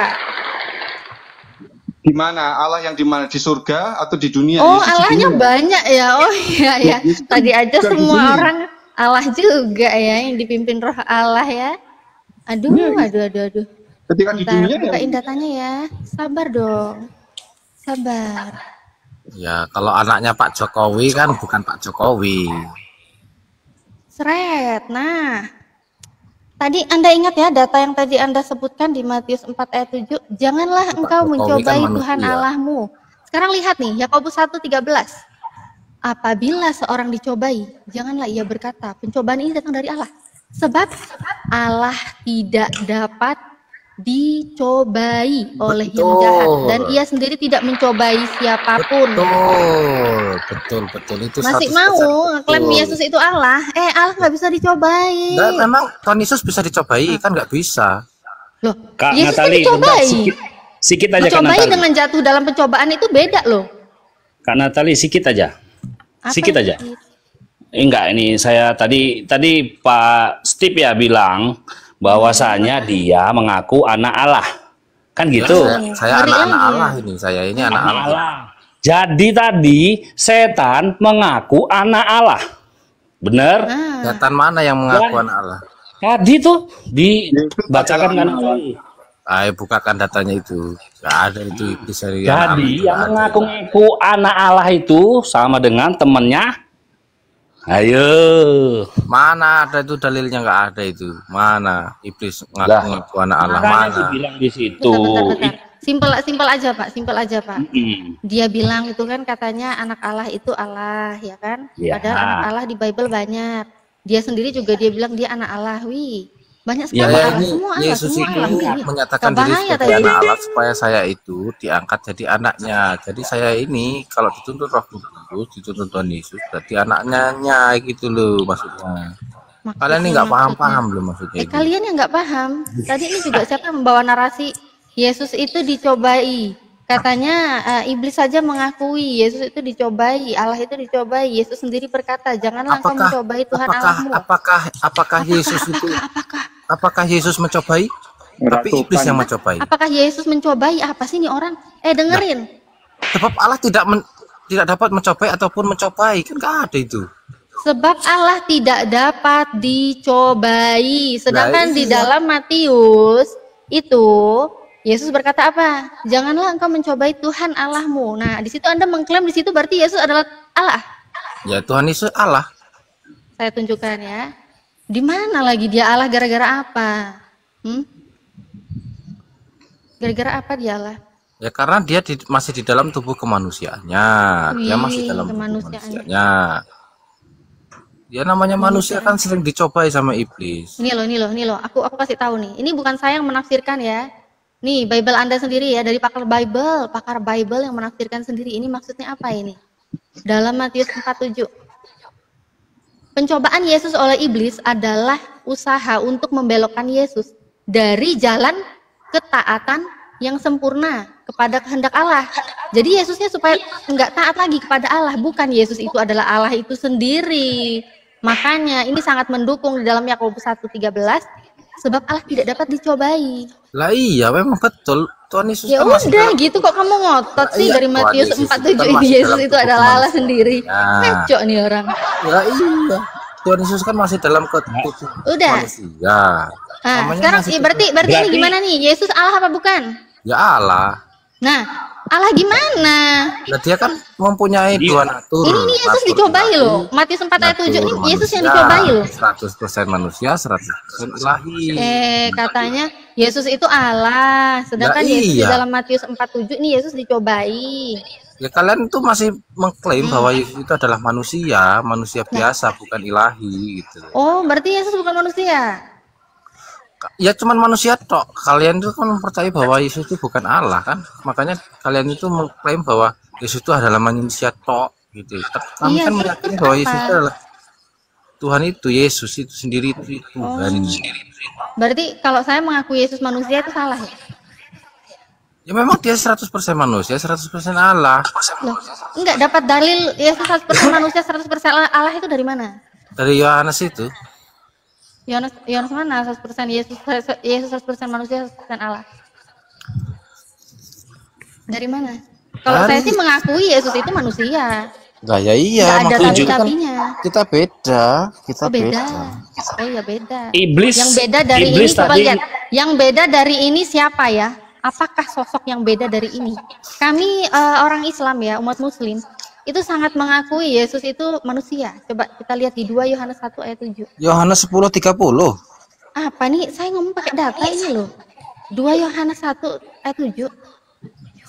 [SPEAKER 8] Di mana? Allah yang di mana? Di surga atau di dunia?
[SPEAKER 12] Oh,
[SPEAKER 8] Yesus
[SPEAKER 12] Allahnya
[SPEAKER 8] di dunia.
[SPEAKER 12] banyak ya. Oh iya ya.
[SPEAKER 8] Yesus
[SPEAKER 12] Tadi aja
[SPEAKER 8] bukan di
[SPEAKER 12] semua
[SPEAKER 8] dunia.
[SPEAKER 12] orang Allah juga ya yang dipimpin Roh Allah ya. Aduh.
[SPEAKER 8] Ketika di
[SPEAKER 12] Bentar,
[SPEAKER 8] dunia ya.
[SPEAKER 12] bukain datanya ya. Sabar dong. Sabar.
[SPEAKER 5] Ya, kalau anaknya Pak Jokowi kan bukan Pak Jokowi.
[SPEAKER 12] Seret. Nah, tadi Anda ingat ya data yang tadi Anda sebutkan di Matius 4 ayat 7. Janganlah engkau
[SPEAKER 5] Jokowi
[SPEAKER 12] mencobai
[SPEAKER 5] kan
[SPEAKER 12] Tuhan
[SPEAKER 5] manusia.
[SPEAKER 12] Allahmu. Sekarang lihat nih, Yakobus 1:13. Apabila seorang dicobai, janganlah ia berkata, pencobaan ini datang dari Allah. Sebab Allah tidak dapat dicobai oleh yang jahat, dan ia sendiri tidak mencobai siapapun.
[SPEAKER 11] Betul. Itu
[SPEAKER 12] Masih
[SPEAKER 11] 100%
[SPEAKER 12] mau ngeklaim
[SPEAKER 11] betul.
[SPEAKER 12] Yesus itu Allah? Allah nggak bisa dicobai.
[SPEAKER 11] Nah, memang Tuhan Yesus bisa dicobai kan nggak bisa.
[SPEAKER 12] Loh,
[SPEAKER 9] Kak
[SPEAKER 12] Yesus kan
[SPEAKER 9] Natali,
[SPEAKER 12] dicobai.
[SPEAKER 9] sikit aja Kak
[SPEAKER 12] Dicobai
[SPEAKER 9] Natali.
[SPEAKER 12] dengan jatuh dalam pencobaan itu beda loh.
[SPEAKER 9] Kak Natali, sikit aja.
[SPEAKER 12] Apa
[SPEAKER 9] Sikit
[SPEAKER 12] yang
[SPEAKER 9] aja. Enggak, ini saya tadi Pak Steve ya bilang bahwasanya dia mengaku anak Allah. Kan gitu.
[SPEAKER 11] Saya anak-anak Allah ini. Saya ini anak Allah.
[SPEAKER 9] Jadi tadi setan mengaku anak Allah. Bener?
[SPEAKER 11] Setan mana yang mengaku anak Allah?
[SPEAKER 9] Tadi tuh dibacakan kan.
[SPEAKER 11] Ayo bukakan datanya itu. Gak ada itu iblis dari anak
[SPEAKER 9] Jadi
[SPEAKER 11] Allah.
[SPEAKER 9] yang mengaku-ngaku anak Allah itu sama dengan temennya. Ayo.
[SPEAKER 11] Mana ada itu dalilnya? Nggak ada itu. Mana iblis ngaku-ngaku anak Allah?
[SPEAKER 9] Makanya
[SPEAKER 11] Mana?
[SPEAKER 9] bilang di situ.
[SPEAKER 12] Simpel aja Pak. Dia bilang itu kan katanya anak Allah itu Allah, ya kan?
[SPEAKER 9] Ya.
[SPEAKER 12] Padahal anak Allah di Bible banyak. Dia sendiri juga dia bilang dia anak Allah, banyak sekali
[SPEAKER 11] Ya,
[SPEAKER 12] Allah,
[SPEAKER 11] ini
[SPEAKER 12] semua Allah,
[SPEAKER 11] Yesus
[SPEAKER 12] semua
[SPEAKER 11] itu
[SPEAKER 12] Allah.
[SPEAKER 11] menyatakan diri
[SPEAKER 12] Bahaya
[SPEAKER 11] sebagai
[SPEAKER 12] tadi.
[SPEAKER 11] anak Allah supaya saya itu diangkat jadi anaknya. Jadi saya ini kalau dituntut Roh Kudus, dituntut Tuhan Yesus, berarti anaknya gitu loh maksudnya. Kalian ini nggak paham belum maksudnya itu?
[SPEAKER 12] Kalian yang nggak paham. Tadi ini juga siapa yang membawa narasi Yesus itu dicobai. Katanya iblis saja mengakui Yesus itu dicobai, Allah itu dicobai. Yesus sendiri berkata, janganlah engkau mencobai Tuhan Allahmu.
[SPEAKER 11] Apakah Yesus itu? Apakah Yesus mencobai? Tapi iblis yang mencobai.
[SPEAKER 12] Apakah Yesus mencobai? Apa sih ini orang? Dengerin.
[SPEAKER 11] Sebab Allah tidak dapat mencobai ataupun mencobai, kan nggak ada itu.
[SPEAKER 12] Sebab Allah tidak dapat dicobai. Sedangkan di
[SPEAKER 11] iya.
[SPEAKER 12] dalam Matius itu Yesus berkata apa? Janganlah engkau mencobai Tuhan Allahmu. Nah, di situ Anda mengklaim di situ berarti Yesus adalah Allah.
[SPEAKER 11] Ya Tuhan Yesus Allah.
[SPEAKER 12] Saya tunjukkan ya. Di mana lagi dia Allah gara-gara apa? Gara-gara apa dia Allah?
[SPEAKER 11] Ya karena dia masih di dalam tubuh kemanusiaannya. Dia masih dalam tubuh kemanusiaannya. Ya namanya manusia kan sering dicobai sama iblis.
[SPEAKER 12] Ini loh. Aku kasih tahu nih. Ini bukan saya yang menafsirkan ya. Nih, Bible Anda sendiri ya, dari pakar Bible yang menafsirkan sendiri. Ini maksudnya apa ini? Dalam Matius 4:7. Pencobaan Yesus oleh iblis adalah usaha untuk membelokkan Yesus dari jalan ketaatan yang sempurna kepada kehendak Allah. Jadi Yesusnya supaya enggak taat lagi kepada Allah, bukan Yesus itu adalah Allah itu sendiri. Makanya ini sangat mendukung di dalam Yakobus 1:13, sebab Allah tidak dapat dicobai.
[SPEAKER 11] Lah iya memang betul. Tuhan Yesus
[SPEAKER 12] Ya
[SPEAKER 11] kan masih
[SPEAKER 12] udah
[SPEAKER 11] dalam-
[SPEAKER 12] gitu kok kamu ngotot sih
[SPEAKER 11] Iya,
[SPEAKER 12] dari
[SPEAKER 11] Tuhan
[SPEAKER 12] Matius
[SPEAKER 11] Yesus
[SPEAKER 12] 4:7
[SPEAKER 11] kan
[SPEAKER 12] ini
[SPEAKER 11] masih
[SPEAKER 12] Yesus
[SPEAKER 11] dalam
[SPEAKER 12] itu
[SPEAKER 11] tubuh
[SPEAKER 12] adalah Allah
[SPEAKER 11] manusia.
[SPEAKER 12] sendiri.
[SPEAKER 11] Nah.
[SPEAKER 12] Ngaco nih orang.
[SPEAKER 11] Ya iya. Tuhan Yesus kan masih dalam tubuh
[SPEAKER 12] Udah.
[SPEAKER 11] manusia.
[SPEAKER 12] Nah,
[SPEAKER 11] Namanya
[SPEAKER 12] sekarang
[SPEAKER 11] masih
[SPEAKER 12] berarti ini gimana nih? Yesus Allah apa bukan?
[SPEAKER 11] Ya Allah.
[SPEAKER 12] Nah, Allah gimana?
[SPEAKER 11] Nah, dia kan mempunyai dua natur.
[SPEAKER 12] Ini Yesus dicobai loh. Matius 4:7 ini Yesus yang dicobai loh.
[SPEAKER 11] 100% manusia, 100% ilahi.
[SPEAKER 12] Katanya Yesus itu Allah, sedangkan
[SPEAKER 11] Ya,
[SPEAKER 12] Yesus di
[SPEAKER 11] iya.
[SPEAKER 12] dalam Matius 4:7 ini Yesus dicobai.
[SPEAKER 11] Ya kalian tuh masih mengklaim bahwa Yesus itu adalah manusia biasa, bukan ilahi gitu.
[SPEAKER 12] Oh, berarti Yesus bukan manusia.
[SPEAKER 11] Ya cuman manusia tok. Kalian itu kan mempercayai bahwa Yesus itu bukan Allah kan. Makanya kalian itu mengklaim bahwa Yesus itu adalah manusia tok gitu. Tapi kami
[SPEAKER 12] Iya,
[SPEAKER 11] kan
[SPEAKER 12] terus
[SPEAKER 11] meyakini
[SPEAKER 12] apa?
[SPEAKER 11] bahwa Yesus itu adalah Tuhan itu, Yesus itu sendiri itu Tuhan.
[SPEAKER 12] Berarti kalau saya mengaku Yesus manusia itu salah ya?
[SPEAKER 11] Ya memang dia 100% manusia, 100% Allah.
[SPEAKER 12] Loh, enggak dapat dalil Yesus 100% manusia, 100% Allah itu dari mana?
[SPEAKER 11] Dari Yohanes itu.
[SPEAKER 12] Yohanes mana 100% Yesus 100% manusia, 100% Allah? Dari mana? Kalau saya sih mengakui Yesus itu manusia.
[SPEAKER 11] Nah ya iya,
[SPEAKER 12] Nggak ada
[SPEAKER 11] makanya
[SPEAKER 12] tapi-tapinya.
[SPEAKER 11] kita beda, kita
[SPEAKER 12] Oh, beda.
[SPEAKER 11] beda.
[SPEAKER 12] Oh ya beda.
[SPEAKER 9] Iblis.
[SPEAKER 12] Yang beda dari
[SPEAKER 9] Iblis
[SPEAKER 12] ini coba
[SPEAKER 9] tadi.
[SPEAKER 12] lihat. Yang beda dari ini siapa ya? Apakah sosok yang beda dari ini? Kami orang Islam ya, umat Muslim itu sangat mengakui Yesus itu manusia. Coba kita lihat di 2 Yohanes 1:7.
[SPEAKER 11] Yohanes 10:30.
[SPEAKER 12] Apa nih? Saya ngomong pakai data ini loh. 2 Yohanes 1:7.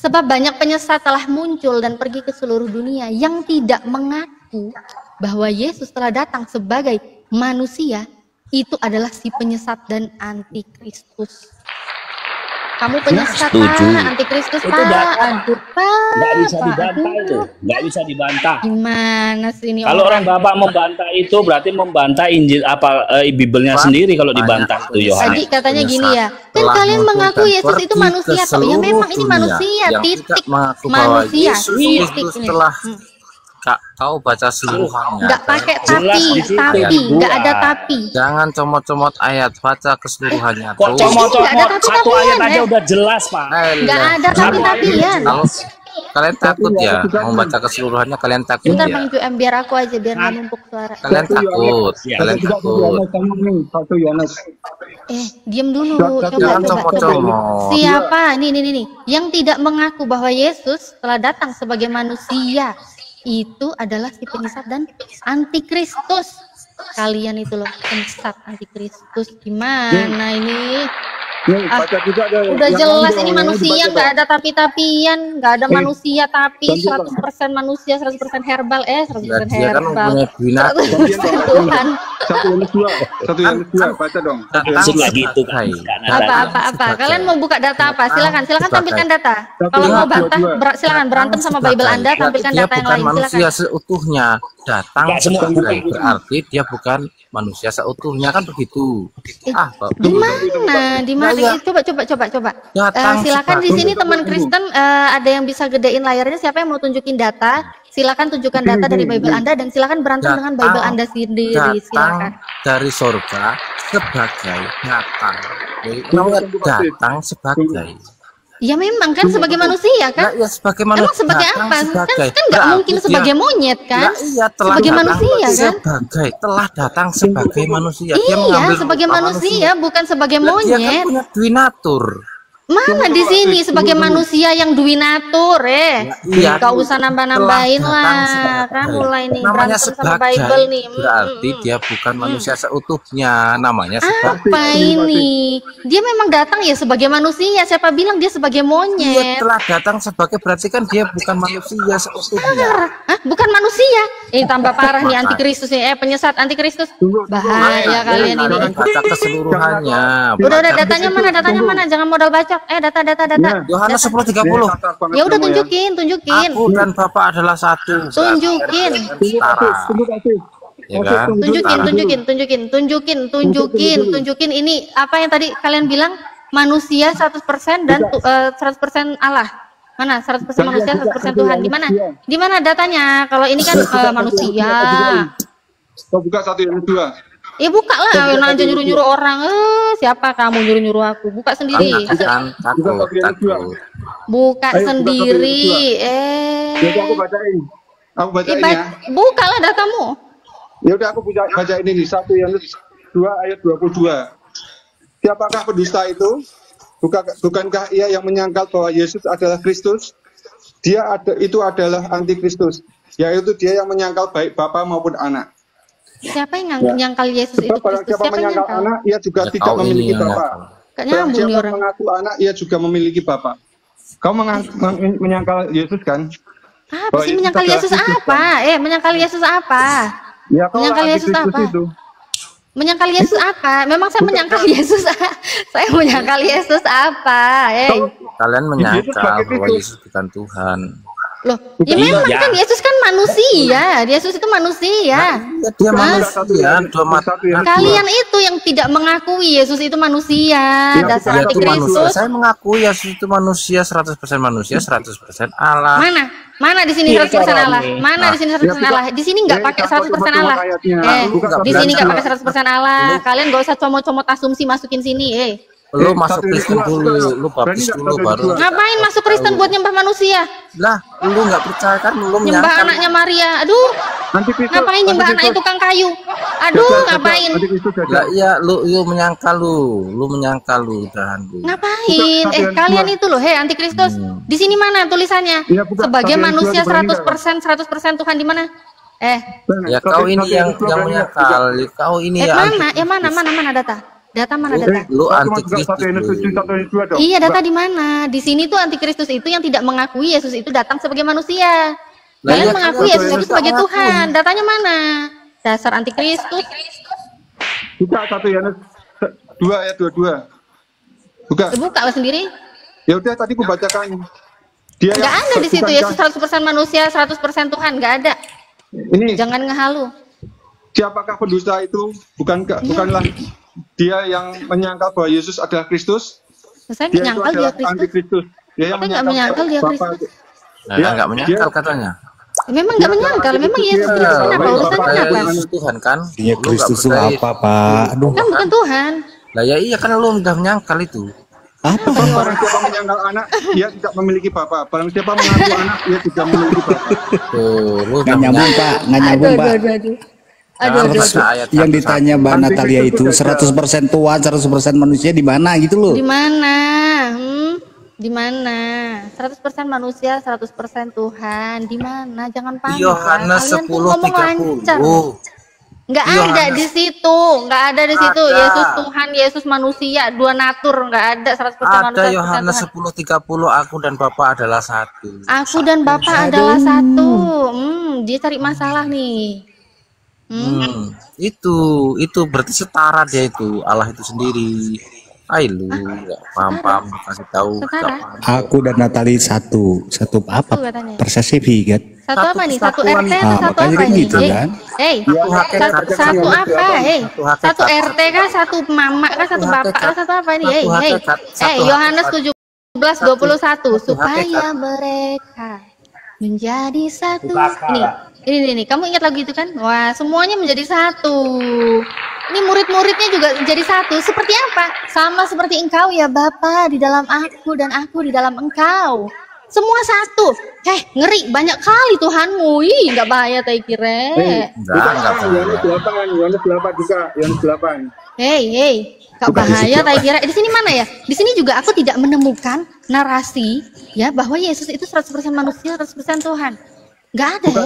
[SPEAKER 12] Sebab banyak penyesat telah muncul dan pergi ke seluruh dunia yang tidak mengaku bahwa Yesus telah datang sebagai manusia. Itu adalah si penyesat dan antikristus. Kamu penyesat,
[SPEAKER 9] setuju.
[SPEAKER 12] Pak, antikristus,
[SPEAKER 9] Itu
[SPEAKER 12] Pak.
[SPEAKER 9] data.
[SPEAKER 12] Aduh, Pak.
[SPEAKER 9] Nggak bisa
[SPEAKER 12] Pak,
[SPEAKER 9] dibantah
[SPEAKER 12] aduh.
[SPEAKER 9] itu, nggak bisa dibantah.
[SPEAKER 12] Gimana sih ini
[SPEAKER 9] Kalau orang Bapak membantah itu berarti membantah Injil Bibelnya sendiri kalau dibantah itu Yohanes.
[SPEAKER 12] Tadi katanya gini ya, kan
[SPEAKER 11] telah
[SPEAKER 12] kalian mengaku
[SPEAKER 11] munculkan
[SPEAKER 12] Yesus itu
[SPEAKER 11] pergi
[SPEAKER 12] manusia
[SPEAKER 11] ke
[SPEAKER 12] toh. Ya
[SPEAKER 11] seluruh
[SPEAKER 12] memang ini
[SPEAKER 11] dunia
[SPEAKER 12] manusia,
[SPEAKER 11] yang
[SPEAKER 12] titik.
[SPEAKER 11] tidak mengaku bahwa
[SPEAKER 12] Manusia,
[SPEAKER 11] Yesus
[SPEAKER 12] titik
[SPEAKER 11] Kristus
[SPEAKER 12] ini.
[SPEAKER 11] telah kau baca seluruhannya.
[SPEAKER 12] Nggak pakai
[SPEAKER 9] Jelas
[SPEAKER 12] tapi,
[SPEAKER 9] di situ.
[SPEAKER 12] tapi,
[SPEAKER 9] Ayat
[SPEAKER 12] nggak
[SPEAKER 9] dua.
[SPEAKER 12] ada tapi.
[SPEAKER 11] Jangan comot-comot ayat, baca keseluruhannya.
[SPEAKER 9] Kok
[SPEAKER 11] Terus.
[SPEAKER 12] Nggak ada
[SPEAKER 9] comot-comot
[SPEAKER 12] tapi-tapian,
[SPEAKER 9] satu ayat aja udah jelas, Pak.
[SPEAKER 12] Nggak ada tapi-tapian.
[SPEAKER 11] Kalau kalian takut ya mau baca keseluruhannya, kalian takut
[SPEAKER 12] Bentar
[SPEAKER 11] ya.
[SPEAKER 12] Bang Juem, biar aku aja, biar nggak numpuk suara.
[SPEAKER 11] Kalian takut, kalian takut.
[SPEAKER 8] 1 Yohanes.
[SPEAKER 12] Diem dulu,
[SPEAKER 8] Jangan
[SPEAKER 12] coba.
[SPEAKER 11] comot-comot.
[SPEAKER 12] Siapa? Nih. Yang tidak mengaku bahwa Yesus telah datang sebagai manusia, itu adalah si penyesat dan antikristus. Kalian itu loh, penyesat antikristus. Gimana ini?
[SPEAKER 8] Baca juga ada
[SPEAKER 12] Udah
[SPEAKER 8] yang
[SPEAKER 12] jelas
[SPEAKER 8] lain
[SPEAKER 12] ini
[SPEAKER 8] dong,
[SPEAKER 12] manusia,
[SPEAKER 8] dibaca
[SPEAKER 12] nggak
[SPEAKER 8] dong.
[SPEAKER 12] ada tapi-tapian, nggak ada manusia tapi
[SPEAKER 8] ganti, Bang.
[SPEAKER 12] 100% manusia, 100% herbal, 100%
[SPEAKER 11] Dia kan
[SPEAKER 12] herbal.
[SPEAKER 11] mempunyai binatang.
[SPEAKER 12] 100% Tuhan.
[SPEAKER 8] 1 Yohanes 2. 1 Yohanes 2, baca dong.
[SPEAKER 9] Maksud lagi itu kan.
[SPEAKER 12] Apa? Kalian mau buka data apa? Silakan tampilkan data. Kalau mau bantah, silakan berantem sama Bible Anda, tampilkan
[SPEAKER 11] Dia
[SPEAKER 12] data yang
[SPEAKER 11] bukan
[SPEAKER 12] lain.
[SPEAKER 11] manusia
[SPEAKER 12] Silakan.
[SPEAKER 11] seutuhnya. Datang
[SPEAKER 9] Nggak semua
[SPEAKER 11] sebagai berarti dia bukan manusia seutuhnya, kan begitu. Pak.
[SPEAKER 12] Di mana? Coba. Silakan di sini teman Kristen, ada yang bisa gedein layarnya. Siapa yang mau tunjukin data? Silakan tunjukkan data dari Bible Anda dan silakan berantem dengan Bible Anda sendiri.
[SPEAKER 11] Datang
[SPEAKER 12] Silakan.
[SPEAKER 11] dari surga sebagai datang. Datang sebagai.
[SPEAKER 12] Ya memang kan sebagai manusia kan?
[SPEAKER 11] Ya sebagai
[SPEAKER 12] Emang
[SPEAKER 11] manusia.
[SPEAKER 12] sebagai
[SPEAKER 11] datang
[SPEAKER 12] apa?
[SPEAKER 11] sebagai.
[SPEAKER 12] Kan nggak mungkin
[SPEAKER 11] Berarti
[SPEAKER 12] sebagai
[SPEAKER 11] dia-
[SPEAKER 12] monyet kan?
[SPEAKER 11] Iya, telah
[SPEAKER 12] Sebagai
[SPEAKER 11] datang
[SPEAKER 12] manusia kan?
[SPEAKER 11] telah datang sebagai manusia. Dia
[SPEAKER 12] Iya,
[SPEAKER 11] mengambil
[SPEAKER 12] sebagai
[SPEAKER 11] rupa
[SPEAKER 12] manusia, bukan sebagai
[SPEAKER 11] Dia kan
[SPEAKER 12] monyet.
[SPEAKER 11] punya dwinatur.
[SPEAKER 12] Mana di sini sebagai manusia yang duwinatur
[SPEAKER 11] Iya,
[SPEAKER 12] Gak usah nambah-nambahin
[SPEAKER 11] telah datang
[SPEAKER 12] lah.
[SPEAKER 11] sebagai.
[SPEAKER 12] Kan mulai nih
[SPEAKER 11] Namanya
[SPEAKER 12] berantem sama
[SPEAKER 11] sebagai.
[SPEAKER 12] Bible nih.
[SPEAKER 11] Berarti dia bukan manusia seutuhnya. Namanya sebagai.
[SPEAKER 12] Apa ini? Dia memang datang ya sebagai manusia. Siapa bilang dia sebagai
[SPEAKER 11] Dia
[SPEAKER 12] monyet?
[SPEAKER 11] telah datang sebagai, berarti kan dia bukan manusia seutuhnya.
[SPEAKER 12] Hah? Bukan manusia. Ini tambah parah nih antikristus nih. Penyesat antikristus. Bahaya kalian ini.
[SPEAKER 11] Baca keseluruhannya.
[SPEAKER 12] Udah datanya mana? Jangan modal bacok. Data.
[SPEAKER 11] Yohanes 10:30.
[SPEAKER 12] Ya udah tunjukin.
[SPEAKER 11] Aku dan Bapak adalah satu.
[SPEAKER 12] Tunjukin.
[SPEAKER 11] Setara. Ya kan?
[SPEAKER 12] Tunjukin ini apa yang tadi kalian bilang manusia 100% dan 100% Allah. Mana 100% manusia 100% Tuhan? Di mana datanya? Kalau ini kan manusia.
[SPEAKER 8] Kau buka 1 Yohanes 2.
[SPEAKER 12] Ya buka lah, nanya nyuruh-nyuruh orang. Siapa kamu nyuruh-nyuruh aku? Buka sendiri.
[SPEAKER 11] Takut.
[SPEAKER 12] Buka sendiri.
[SPEAKER 8] Jadi aku bacain. Aku bacain ya.
[SPEAKER 12] Buka lah datamu.
[SPEAKER 8] Ya udah aku baca ini di 1 Yohanes 2 ayat 22. Siapakah pendusta itu? Bukankah ia yang menyangkal bahwa Yesus adalah Kristus? Itu adalah antikristus, yaitu dia yang menyangkal baik Bapa maupun Anak.
[SPEAKER 12] Siapa yang nyangkal Yesus itu
[SPEAKER 8] Sebab barang
[SPEAKER 12] Kristus?
[SPEAKER 8] siapa
[SPEAKER 12] Siapa yang
[SPEAKER 8] menyangkal
[SPEAKER 12] nyangkal?
[SPEAKER 8] Anak, ia juga tidak memiliki Bapa.
[SPEAKER 12] Gak
[SPEAKER 8] Barang
[SPEAKER 12] nyambung nih
[SPEAKER 8] siapa
[SPEAKER 12] orang.
[SPEAKER 8] mengaku Anak, ia juga memiliki Bapa. Kau menyangkal Yesus kan?
[SPEAKER 12] Apa sih menyangkal Yesus apa? Menyangkal Yesus apa?
[SPEAKER 8] Ya, kau
[SPEAKER 12] Menyangkal
[SPEAKER 8] lah
[SPEAKER 12] Yesus
[SPEAKER 8] antikristus
[SPEAKER 12] apa?
[SPEAKER 8] itu.
[SPEAKER 12] Menyangkal Yesus apa? Memang saya menyangkal Yesus. Saya menyangkal Yesus apa?
[SPEAKER 11] Kalian menyangkal bahwa Yesus bukan Tuhan.
[SPEAKER 12] Loh, ya memang kan Yesus kan manusia. Yesus itu manusia.
[SPEAKER 11] Dia manusia.
[SPEAKER 12] Kalian itu yang tidak mengakui Yesus itu manusia. Dasar
[SPEAKER 11] Dia itu manusia.
[SPEAKER 12] antikristus.
[SPEAKER 11] Saya mengakui Yesus itu manusia, 100% manusia, 100% Allah.
[SPEAKER 12] Mana di sini 100% Allah? Mana di sini 100% Allah? Di sini nggak pakai 100% Allah. Di sini nggak pakai 100% Allah. Kalian nggak usah comot-comot asumsi masukin sini.
[SPEAKER 11] Lu masuk Kristen dulu, lu baptis dulu baru.
[SPEAKER 12] Ngapain masuk Kristen buat nyembah manusia?
[SPEAKER 11] Lah, lu nggak percaya kan? Lu
[SPEAKER 12] Nyembah
[SPEAKER 11] menyangkal.
[SPEAKER 12] anaknya Maria. Aduh. Ngapain nyembah anaknya tukang kayu? Aduh, ngapain?
[SPEAKER 11] Lah iya, lu menyangkal lu menyangkal lu dan lu.
[SPEAKER 12] Ngapain? Kalian itu loh, antikristus. Di sini mana tulisannya? Sebagai manusia 100% Tuhan di mana?
[SPEAKER 11] Ya kau ini yang menyangkal, kau ini
[SPEAKER 12] mana data? Data mana data?
[SPEAKER 11] Lu
[SPEAKER 8] Cuma juga
[SPEAKER 11] antikristus.
[SPEAKER 8] 1 Yohanes 7, 1 Yohanes 2 dong.
[SPEAKER 12] Iya, data di mana? Di sini tuh antikristus itu yang tidak mengakui Yesus itu datang sebagai manusia.
[SPEAKER 11] Lah,
[SPEAKER 12] Kalian
[SPEAKER 11] iya,
[SPEAKER 12] mengakui
[SPEAKER 11] kan
[SPEAKER 12] Yesus itu sebagai Tuhan. Datanya mana? Dasar antikristus.
[SPEAKER 8] Buka 1 Yohanes 2 ayat 22. Buka.
[SPEAKER 12] Buka lah sendiri.
[SPEAKER 8] Ya udah tadi ku bacakan. Dia
[SPEAKER 12] Nggak ada di situ Yesus 100% manusia, 100% Tuhan. Nggak ada.
[SPEAKER 8] Ini
[SPEAKER 12] Jangan ngehalu.
[SPEAKER 8] siapakah pendusta itu? Bukanlah dia yang menyangkal bahwa Yesus adalah Kristus?
[SPEAKER 12] Saya
[SPEAKER 8] Dia itu
[SPEAKER 12] menyangkal dia
[SPEAKER 8] adalah
[SPEAKER 12] Kristus.
[SPEAKER 8] antikristus. Dia yang
[SPEAKER 12] Saya nggak menyangkal dia
[SPEAKER 8] Bapa-
[SPEAKER 12] Kristus.
[SPEAKER 11] Nah,
[SPEAKER 8] Dia-
[SPEAKER 11] nggak menyangkal
[SPEAKER 8] dia-
[SPEAKER 11] katanya.
[SPEAKER 12] Memang nggak menyangkal. Memang Yesus Kristus kenapa? Urusannya apa?
[SPEAKER 11] Yesus Tuhan kan?
[SPEAKER 10] Iya,
[SPEAKER 11] Lu
[SPEAKER 10] Kristus
[SPEAKER 11] nggak
[SPEAKER 10] itu
[SPEAKER 11] percaya.
[SPEAKER 10] apa, Pak? Aduh.
[SPEAKER 12] Kan bukan Tuhan.
[SPEAKER 11] Lah ya iya kan lu udah menyangkal itu.
[SPEAKER 10] Apa?
[SPEAKER 8] Barang siapa menyangkal anak, ia tidak memiliki bapa. Barang siapa mengaku anak, ia tidak memiliki bapa.
[SPEAKER 11] Tuh, lu
[SPEAKER 10] Nggak nyambung, Pak. Nggak nyambung, Pak. Yang ditanya Mbak Natalia itu 100% Tuhan, 100% manusia di mana gitu loh.
[SPEAKER 12] Di mana? Di mana? 100% manusia, 100% Tuhan. Di mana? Jangan panik.
[SPEAKER 11] Yohanes
[SPEAKER 12] Kalian tuh ngomong lancar.
[SPEAKER 11] 10:30.
[SPEAKER 12] Nggak ada di situ, nggak ada di situ.
[SPEAKER 11] Ada.
[SPEAKER 12] Yesus Tuhan, Yesus manusia, dua natur, nggak ada 100%
[SPEAKER 11] Ada
[SPEAKER 12] manusia, 100%
[SPEAKER 11] Yohanes
[SPEAKER 12] Tuhan.
[SPEAKER 11] 10:30, aku dan Bapa adalah satu.
[SPEAKER 12] Aku dan Bapa adalah satu. Dia cari masalah nih.
[SPEAKER 11] Itu berarti setara dia itu, Allah itu sendiri. Lu nggak paham kasih tahu.
[SPEAKER 12] Setara.
[SPEAKER 10] Aku dan Natali satu apa?
[SPEAKER 12] Tuh katanya.
[SPEAKER 10] Persepsi kan?
[SPEAKER 12] Satu apa nih? Satu
[SPEAKER 11] kesatuan.
[SPEAKER 12] RT atau satu
[SPEAKER 10] makanya
[SPEAKER 12] apa
[SPEAKER 10] kan
[SPEAKER 12] ini?
[SPEAKER 10] gitu kan?
[SPEAKER 12] Satu apa? Satu RT kah? Satu mama kah? Satu bapak kah? Satu apa ini? Yohanes 17:21 supaya mereka menjadi satu. Ini kamu ingat lagu itu kan? Wah, semuanya menjadi satu. Ini murid-muridnya juga menjadi satu. Seperti apa? Sama seperti engkau ya Bapa di dalam aku dan aku di dalam engkau. Semua satu. Ngeri banyak kali Tuhanmu. Ih, nggak bahaya tak kira.
[SPEAKER 8] Yohanes 8 juga, Yohanes 8.
[SPEAKER 12] Nggak bahaya tak kira. Di sini mana ya? Di sini juga aku tidak menemukan narasi ya bahwa Yesus itu 100% manusia, 100% Tuhan. Nggak ada ya,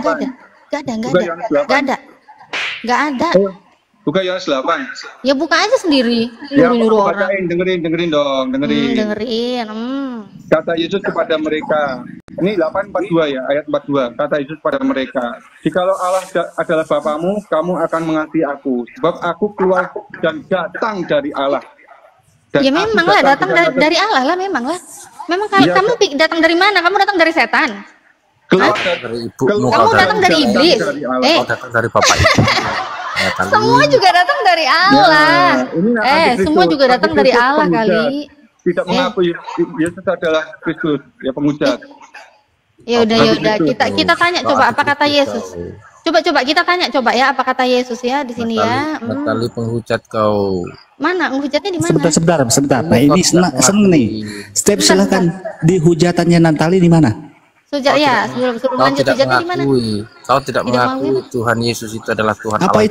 [SPEAKER 12] nggak ada.
[SPEAKER 8] Buka Yohanes 8.
[SPEAKER 12] Ya buka aja sendiri.
[SPEAKER 8] Ya,
[SPEAKER 12] Nyuruh orang.
[SPEAKER 8] bacain, dengerin dong, dengerin.
[SPEAKER 12] Dengerin.
[SPEAKER 8] Kata Yesus kepada mereka. Ini 8:42 ya, ayat 42. Kata Yesus kepada mereka, "Jikalau Allah adalah Bapamu, kamu akan mengasihi aku, sebab aku keluar dan datang dari Allah." Dan
[SPEAKER 12] Ya
[SPEAKER 8] aku
[SPEAKER 12] memang lah datang dari Allah lah memang lah. Memang kamu datang dari mana? Kamu datang dari setan.
[SPEAKER 8] Keluar
[SPEAKER 11] dari ibumu.
[SPEAKER 12] Kamu datang dari iblis.
[SPEAKER 11] Kau datang dari bapak ibu.
[SPEAKER 12] Semua juga datang dari Allah. Semua juga datang dari Allah kali.
[SPEAKER 8] Tidak mengakui Yesus adalah Kristus, ya penghujat.
[SPEAKER 12] Ya udah kita tanya coba apa kata Yesus. Coba kita tanya coba ya apa kata Yesus ya di sini ya.
[SPEAKER 11] Natali penghujat kau.
[SPEAKER 12] Mana menghujatnya di mana?
[SPEAKER 10] Sebentar. Nah ini seneng nih. Step silakan di hujatannya Natali di mana?
[SPEAKER 12] Suruh lanjut hujatnya di mana?
[SPEAKER 11] Kau tidak mengakui Tuhan Yesus itu adalah Tuhan Allah.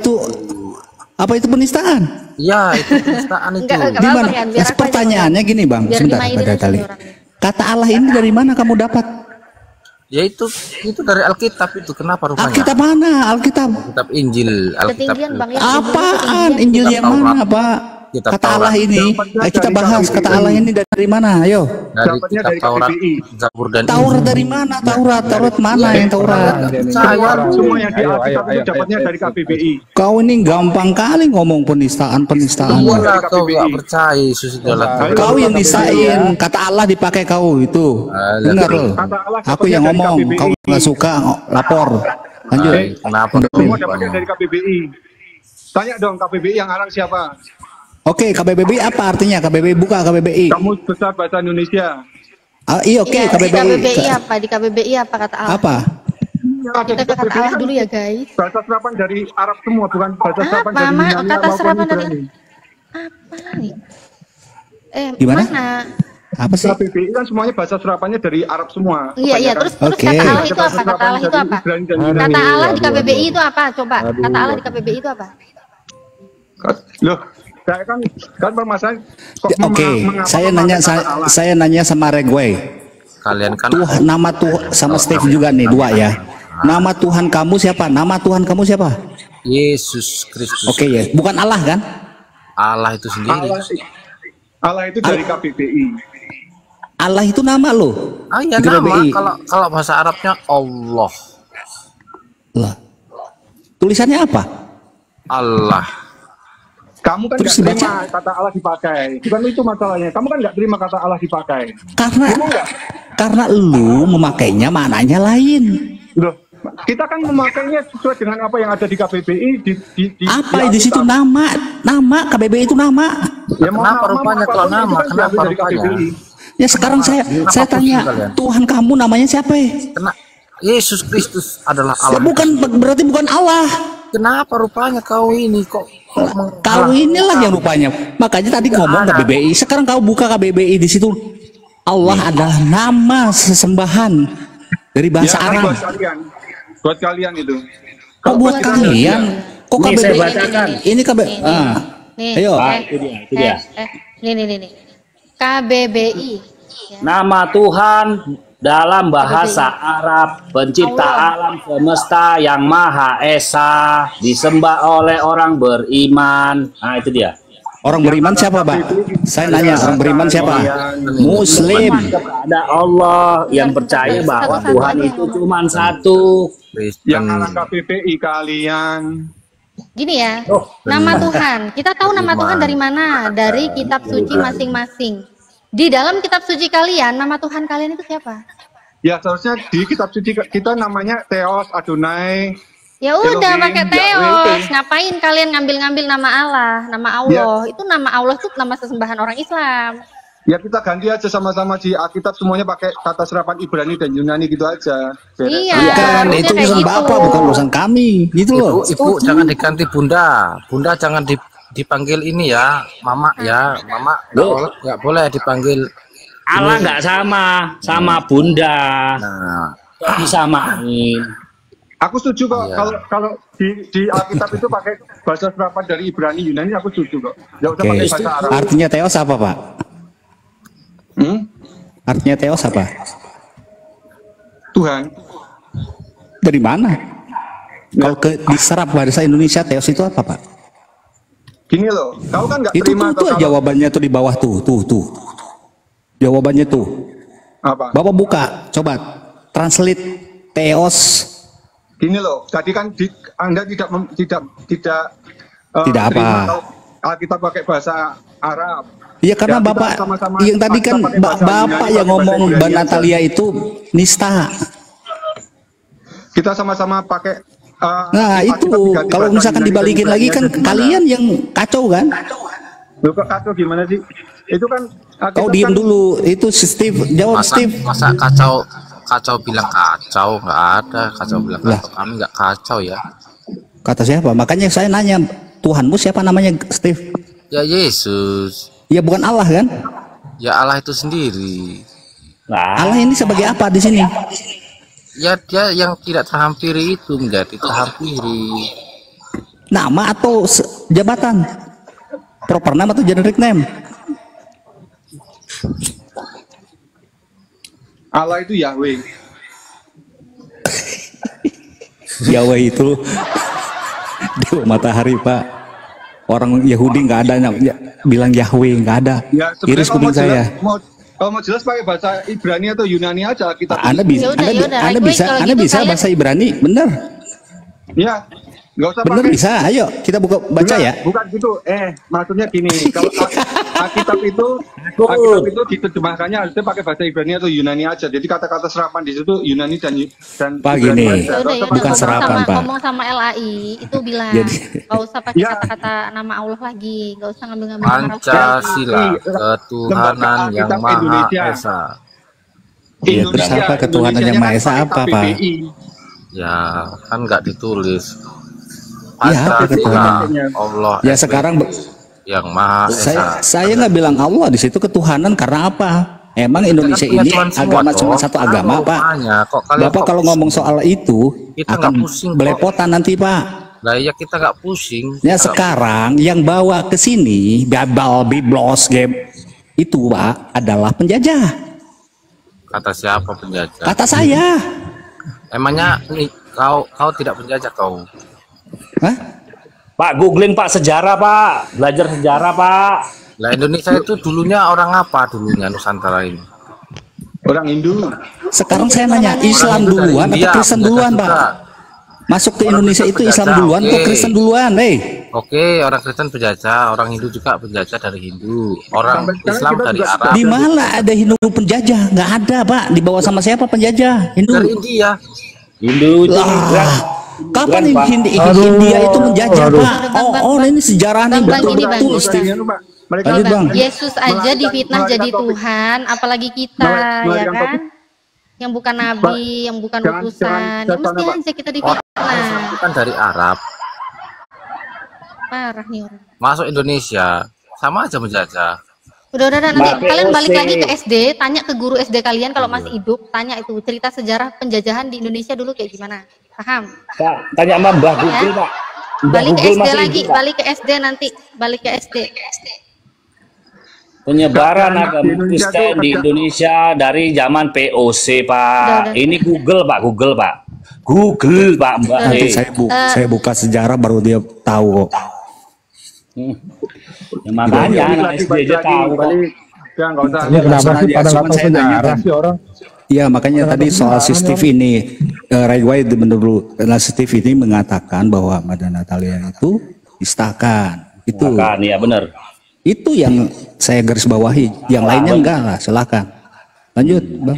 [SPEAKER 10] Apa itu penistaan?
[SPEAKER 11] Ya, itu penistaan itu.
[SPEAKER 10] Di mana? Pertanyaannya gini, Bang. Sebentar, Natali. Kata Allah ini dari mana kamu dapat?
[SPEAKER 11] Ya itu dari Alkitab itu. Kenapa rupanya?
[SPEAKER 10] Alkitab mana? Alkitab
[SPEAKER 11] Injil. Alkitab.
[SPEAKER 10] Apaan? Injil yang mana, Pak? Kata Allah ini, kita bahas kata Allah ini dari mana? Ayo.
[SPEAKER 11] Dari kitab Taurat, Zabur dan
[SPEAKER 10] Taurat dari mana? Taurat mana yang Taurat?
[SPEAKER 8] Semua yang di Alkitab itu dapatnya dari KBBI.
[SPEAKER 10] Kau ini gampang kali ngomong penistaan.
[SPEAKER 11] Kau nggak percaya Yesus adalah Tuhan.
[SPEAKER 10] Kau yang nisain, kata Allah dipakai kau itu. Dengar loh. Aku yang ngomong, kau nggak suka lapor. Lanjut.
[SPEAKER 11] Kenapa?
[SPEAKER 8] Semua dapatnya dari KBBI. Tanya dong KBBI yang arang siapa?
[SPEAKER 10] Oke, KBBI apa artinya? KBBI buka KBBI.
[SPEAKER 8] Kamus Besar Bahasa Indonesia.
[SPEAKER 10] Iya, oke, KBBI.
[SPEAKER 12] Di KBBI apa kata Allah?
[SPEAKER 10] Apa?
[SPEAKER 12] Kita ke kata Allah dulu ya guys.
[SPEAKER 8] Bahasa serapan dari Arab semua, bukan bahasa serapan dari Yunani
[SPEAKER 12] kata
[SPEAKER 8] maupun
[SPEAKER 12] serapan dari
[SPEAKER 8] Ibrani.
[SPEAKER 12] apa nih?
[SPEAKER 10] Gimana?
[SPEAKER 12] Mana?
[SPEAKER 10] Apa sih?
[SPEAKER 8] KBBI kan semuanya bahasa serapannya dari Arab semua.
[SPEAKER 12] Iya, terus kata Allah itu apa? Kata Allah itu apa? Kata Allah di KBBI itu apa? Coba, kata Allah di KBBI itu apa?
[SPEAKER 8] Loh, saya kan permasalahan.
[SPEAKER 10] Oke, saya nanya sama Regway.
[SPEAKER 11] Kalian kan
[SPEAKER 10] nama Tuhan sama Steve juga nih dua ya. Nama Tuhan kamu siapa? Nama Tuhan kamu siapa?
[SPEAKER 11] Yesus Kristus.
[SPEAKER 10] Oke ya, bukan Allah kan?
[SPEAKER 11] Allah itu sendiri.
[SPEAKER 8] Allah itu dari KBBI.
[SPEAKER 10] Allah itu nama loh.
[SPEAKER 11] Ah ya
[SPEAKER 10] Di
[SPEAKER 11] nama.
[SPEAKER 10] KBBI.
[SPEAKER 11] Kalau bahasa Arabnya Allah.
[SPEAKER 10] Lah. Tulisannya apa?
[SPEAKER 11] Allah.
[SPEAKER 8] Kamu kan
[SPEAKER 10] Terus
[SPEAKER 8] nggak
[SPEAKER 10] dibaca?
[SPEAKER 8] terima kata Allah dipakai. Bukan itu masalahnya. Kamu kan nggak terima kata Allah dipakai.
[SPEAKER 10] Karena lu memakainya maknanya lain.
[SPEAKER 8] Loh, kita kan memakainya sesuai dengan apa yang ada di KBBI
[SPEAKER 10] Apa di situ nama KBBI itu nama.
[SPEAKER 8] Ya,
[SPEAKER 11] Kenapa rupanya kalau nama? Kenapa rupanya?
[SPEAKER 10] Ya sekarang saya tanya, Tuhan kamu namanya siapa?
[SPEAKER 11] Yesus Kristus adalah
[SPEAKER 10] Ya,
[SPEAKER 11] Allah.
[SPEAKER 10] berarti bukan Allah.
[SPEAKER 11] Kenapa rupanya kau ini kok
[SPEAKER 10] Kau inilah yang rupanya. Makanya tadi ngomong KBBI. Sekarang kau buka KBBI di situ. Allah adalah nama sesembahan dari bahasa
[SPEAKER 8] Ya,
[SPEAKER 10] Arab.
[SPEAKER 8] buat kalian itu.
[SPEAKER 10] Kok buat kalian? Kok
[SPEAKER 9] Nih,
[SPEAKER 10] KBBI?
[SPEAKER 9] saya bacakan.
[SPEAKER 10] Ini KBBI.
[SPEAKER 12] Nih,
[SPEAKER 10] Ayo.
[SPEAKER 9] Itu dia.
[SPEAKER 12] Nih. KBBI.
[SPEAKER 9] Nama Tuhan dalam bahasa Arab, pencipta alam semesta yang Maha Esa, disembah oleh orang beriman. Nah, itu dia.
[SPEAKER 10] Orang beriman siapa, Pak? Saya nanya, orang beriman siapa? Muslim.
[SPEAKER 9] Kepada Allah yang percaya bahwa Tuhan itu cuma satu.
[SPEAKER 8] Yang anak KBBI kalian.
[SPEAKER 12] Gini ya, nama Tuhan. Kita tahu nama Tuhan dari mana? Dari kitab suci masing-masing. Di dalam kitab suci kalian, nama Tuhan kalian itu siapa?
[SPEAKER 8] Ya seharusnya di kitab suci kita namanya Theos, Adonai.
[SPEAKER 12] Ya udah
[SPEAKER 8] Elohim,
[SPEAKER 12] pakai Theos. Ngapain kalian ngambil-ngambil nama Allah, nama Allah? Itu nama Allah itu nama sesembahan orang Islam.
[SPEAKER 8] Ya kita ganti aja sama-sama di Alkitab semuanya pakai kata serapan Ibrani dan Yunani gitu aja.
[SPEAKER 12] Iya.
[SPEAKER 10] Bukan, itu urusan Bapak, bukan urusan kami. Gitu loh.
[SPEAKER 11] Ibu jangan diganti Bunda. Bunda jangan dipanggil ini ya, Mama ya. Mama nggak boleh dipanggil.
[SPEAKER 9] Allah nggak sama Bunda.
[SPEAKER 11] Nah,
[SPEAKER 9] disamain.
[SPEAKER 8] Aku setuju kok kalau di Alkitab itu pakai bahasa serapan dari Ibrani Yunani, aku setuju kok. Nggak usah pakai bahasa Arab.
[SPEAKER 10] Artinya Theos apa, Pak? Artinya Theos apa?
[SPEAKER 8] Tuhan.
[SPEAKER 10] Dari mana? Kalau diserap bahasa Indonesia Theos itu apa, Pak?
[SPEAKER 8] Gini loh, kau kan nggak
[SPEAKER 10] Itu
[SPEAKER 8] terima
[SPEAKER 10] tuh jawabannya tuh di bawah tuh. Jawabannya tuh.
[SPEAKER 8] Apa?
[SPEAKER 10] Bapak buka, coba translate Theos.
[SPEAKER 8] Gini loh, tadi kan Anda tidak
[SPEAKER 10] Tidak apa?
[SPEAKER 8] terima kalau Alkitab pakai bahasa Arab.
[SPEAKER 10] Iya karena
[SPEAKER 8] Ya, kita
[SPEAKER 10] Bapak
[SPEAKER 8] sama-sama
[SPEAKER 10] yang tadi kan
[SPEAKER 8] pakai bahasa
[SPEAKER 10] Bapak
[SPEAKER 8] Yunani,
[SPEAKER 10] yang
[SPEAKER 8] pakai bahasa
[SPEAKER 10] ngomong
[SPEAKER 8] Ibrani
[SPEAKER 10] Mbak
[SPEAKER 8] aja.
[SPEAKER 10] Natalia itu nista.
[SPEAKER 8] Kita sama-sama pakai.
[SPEAKER 10] Nah itu kalau misalkan dibalikin lagi kan kalian yang kacau kan?
[SPEAKER 8] Loh kok kacau gimana sih? Itu kan
[SPEAKER 10] Kau diem dulu. Itu si Steve jawab Steve.
[SPEAKER 11] masa kacau bilang kacau, nggak ada kacau bilang kacau. Kami nggak kacau ya.
[SPEAKER 10] Kata siapa? Makanya saya nanya Tuhanmu siapa namanya Steve?
[SPEAKER 11] Ya Yesus.
[SPEAKER 10] Ya bukan Allah kan?
[SPEAKER 11] Ya Allah itu sendiri.
[SPEAKER 10] Allah ini sebagai apa di sini?
[SPEAKER 11] Ya dia yang tidak terhampiri itu menjadi terhampiri.
[SPEAKER 10] Nama atau jabatan? Proper name atau generic name?
[SPEAKER 8] Allah itu Yahweh.
[SPEAKER 10] Yahweh itu dewa matahari, Pak. Orang Yahudi nggak ada bilang Yahweh, nggak ada.
[SPEAKER 8] Ya,
[SPEAKER 10] Iris kuping saya.
[SPEAKER 8] Kalau mau jelas pakai bahasa Ibrani atau Yunani aja kita.
[SPEAKER 10] Anda bisa, Anda bisa bahasa Ibrani, bener?
[SPEAKER 8] Ya, nggak usah
[SPEAKER 10] Bener
[SPEAKER 8] pakai.
[SPEAKER 10] bisa. Ayo kita baca ya.
[SPEAKER 8] Bukan gitu. Maksudnya gini, kalau Alkitab itu diterjemahkannya harusnya pakai bahasa Ibrani atau Yunani aja. Jadi kata-kata serapan di situ Yunani dan
[SPEAKER 10] Pak
[SPEAKER 8] Ibrani
[SPEAKER 10] gini,
[SPEAKER 8] aja. Nggak usah
[SPEAKER 10] bukan
[SPEAKER 8] pakai
[SPEAKER 10] serapan, Pak.
[SPEAKER 12] Ngomong sama LAI itu bilang nggak usah pakai kata-kata nama Allah lagi, nggak usah ngambil-ngambil nama Rasul.
[SPEAKER 11] Pancasila, ketuhanan yang Maha Esa.
[SPEAKER 10] Iya, terus apa ketuhanan yang Maha Esa apa, Pak?
[SPEAKER 11] Ya, kan nggak ditulis.
[SPEAKER 10] Ya, apa ketuhanan?
[SPEAKER 11] Allah
[SPEAKER 10] Ya sekarang
[SPEAKER 11] yang Maha Esa.
[SPEAKER 10] saya nggak bilang Allah di situ ketuhanan karena apa? Emang Indonesia
[SPEAKER 11] Kita kan
[SPEAKER 10] ini
[SPEAKER 11] punya Tuhan semua,
[SPEAKER 10] agama cuma
[SPEAKER 11] toh.
[SPEAKER 10] satu agama,
[SPEAKER 11] Apa
[SPEAKER 10] Pak?
[SPEAKER 11] rupanya? Kok kalian
[SPEAKER 10] Bapak
[SPEAKER 11] kok
[SPEAKER 10] kalau ngomong soal itu
[SPEAKER 11] Kita
[SPEAKER 10] akan
[SPEAKER 11] nggak pusing, kok.
[SPEAKER 10] belepotan nanti, Pak.
[SPEAKER 11] Lah ya kita nggak pusing.
[SPEAKER 10] Ya sekarang yang bawa ke sini Babel, Biblos, game itu, Pak, adalah penjajah.
[SPEAKER 11] Kata siapa penjajah?
[SPEAKER 10] Kata saya.
[SPEAKER 11] Emangnya nih kau tidak penjajah kau?
[SPEAKER 10] Hah?
[SPEAKER 9] Pak, googling Pak, sejarah Pak, belajar sejarah Pak.
[SPEAKER 11] Lah Indonesia itu dulunya orang apa dulunya Nusantara ini?
[SPEAKER 8] Orang Hindu.
[SPEAKER 10] Sekarang saya nanya, Islam
[SPEAKER 11] Hindu dari
[SPEAKER 10] duluan atau
[SPEAKER 11] India,
[SPEAKER 10] Kristen
[SPEAKER 11] penjajah
[SPEAKER 10] duluan,
[SPEAKER 11] juga.
[SPEAKER 10] Pak? Masuk ke Indonesia itu Islam
[SPEAKER 11] penjajah,
[SPEAKER 10] duluan atau
[SPEAKER 11] oke.
[SPEAKER 10] Kristen duluan,
[SPEAKER 11] Oke, orang Kristen penjajah, orang Hindu juga penjajah dari Hindu, orang Islam dari Arab.
[SPEAKER 10] Di mana ada Hindu penjajah? Nggak ada, Pak. Dibawa sama siapa penjajah? Hindu.
[SPEAKER 11] Dari India.
[SPEAKER 9] Hindu itu
[SPEAKER 10] Kapan
[SPEAKER 9] Pak.
[SPEAKER 10] India itu menjajah, Pak? Oh, ini sejarah nih
[SPEAKER 12] Bang, ini, Bang.
[SPEAKER 10] betul-betul, Steve.
[SPEAKER 8] Mereka
[SPEAKER 10] Lanjut, Bang.
[SPEAKER 12] Yesus aja difitnah jadi Tuhan, apalagi kita, ya kan? Yang bukan nabi, yang bukan utusan, ya mesti aja kita difitnah.
[SPEAKER 11] Itu kan dari Arab,
[SPEAKER 12] Parah nih orang.
[SPEAKER 11] masuk Indonesia, sama aja menjajah.
[SPEAKER 12] Udah, nanti
[SPEAKER 9] Mbak
[SPEAKER 12] kalian balik
[SPEAKER 9] POC.
[SPEAKER 12] lagi ke SD, tanya ke guru SD kalian kalau masih hidup, tanya itu cerita sejarah penjajahan di Indonesia dulu kayak gimana. Paham?
[SPEAKER 9] Pak, tanya sama Mbah Google Pak. Mbah
[SPEAKER 12] Balik ke
[SPEAKER 9] Google
[SPEAKER 12] SD
[SPEAKER 9] masih
[SPEAKER 12] lagi,
[SPEAKER 9] hidup, Pak.
[SPEAKER 12] balik ke SD nanti, balik ke SD.
[SPEAKER 9] Penyebaran
[SPEAKER 8] Di
[SPEAKER 9] agama
[SPEAKER 8] Indonesia
[SPEAKER 9] Kristen
[SPEAKER 8] tuh
[SPEAKER 9] di
[SPEAKER 8] ada-
[SPEAKER 9] Indonesia dari zaman POC Pak.
[SPEAKER 12] Udah.
[SPEAKER 9] Ini Google Pak, Google Pak. Google Pak Mbak.
[SPEAKER 10] Nanti saya buka sejarah baru dia tahu kok.
[SPEAKER 9] Ya, makanya anak SD aja tahu Pak.
[SPEAKER 6] Ya, nggak usah.
[SPEAKER 8] Ini kenapa sih
[SPEAKER 10] Sengaja,
[SPEAKER 8] pada nggak
[SPEAKER 10] cuman
[SPEAKER 8] tahu
[SPEAKER 10] saya nanya
[SPEAKER 8] sejarah
[SPEAKER 10] kan.
[SPEAKER 8] sih orang?
[SPEAKER 10] Iya, makanya tadi soal si Steve ini, Raigway menurut Steve ini mengatakan bahwa Mada Natalia itu distakan. Itu
[SPEAKER 9] Makan, ya benar.
[SPEAKER 10] itu yang saya garis bawahi. Yang lainnya enggak lah, silakan. Lanjut, Bang.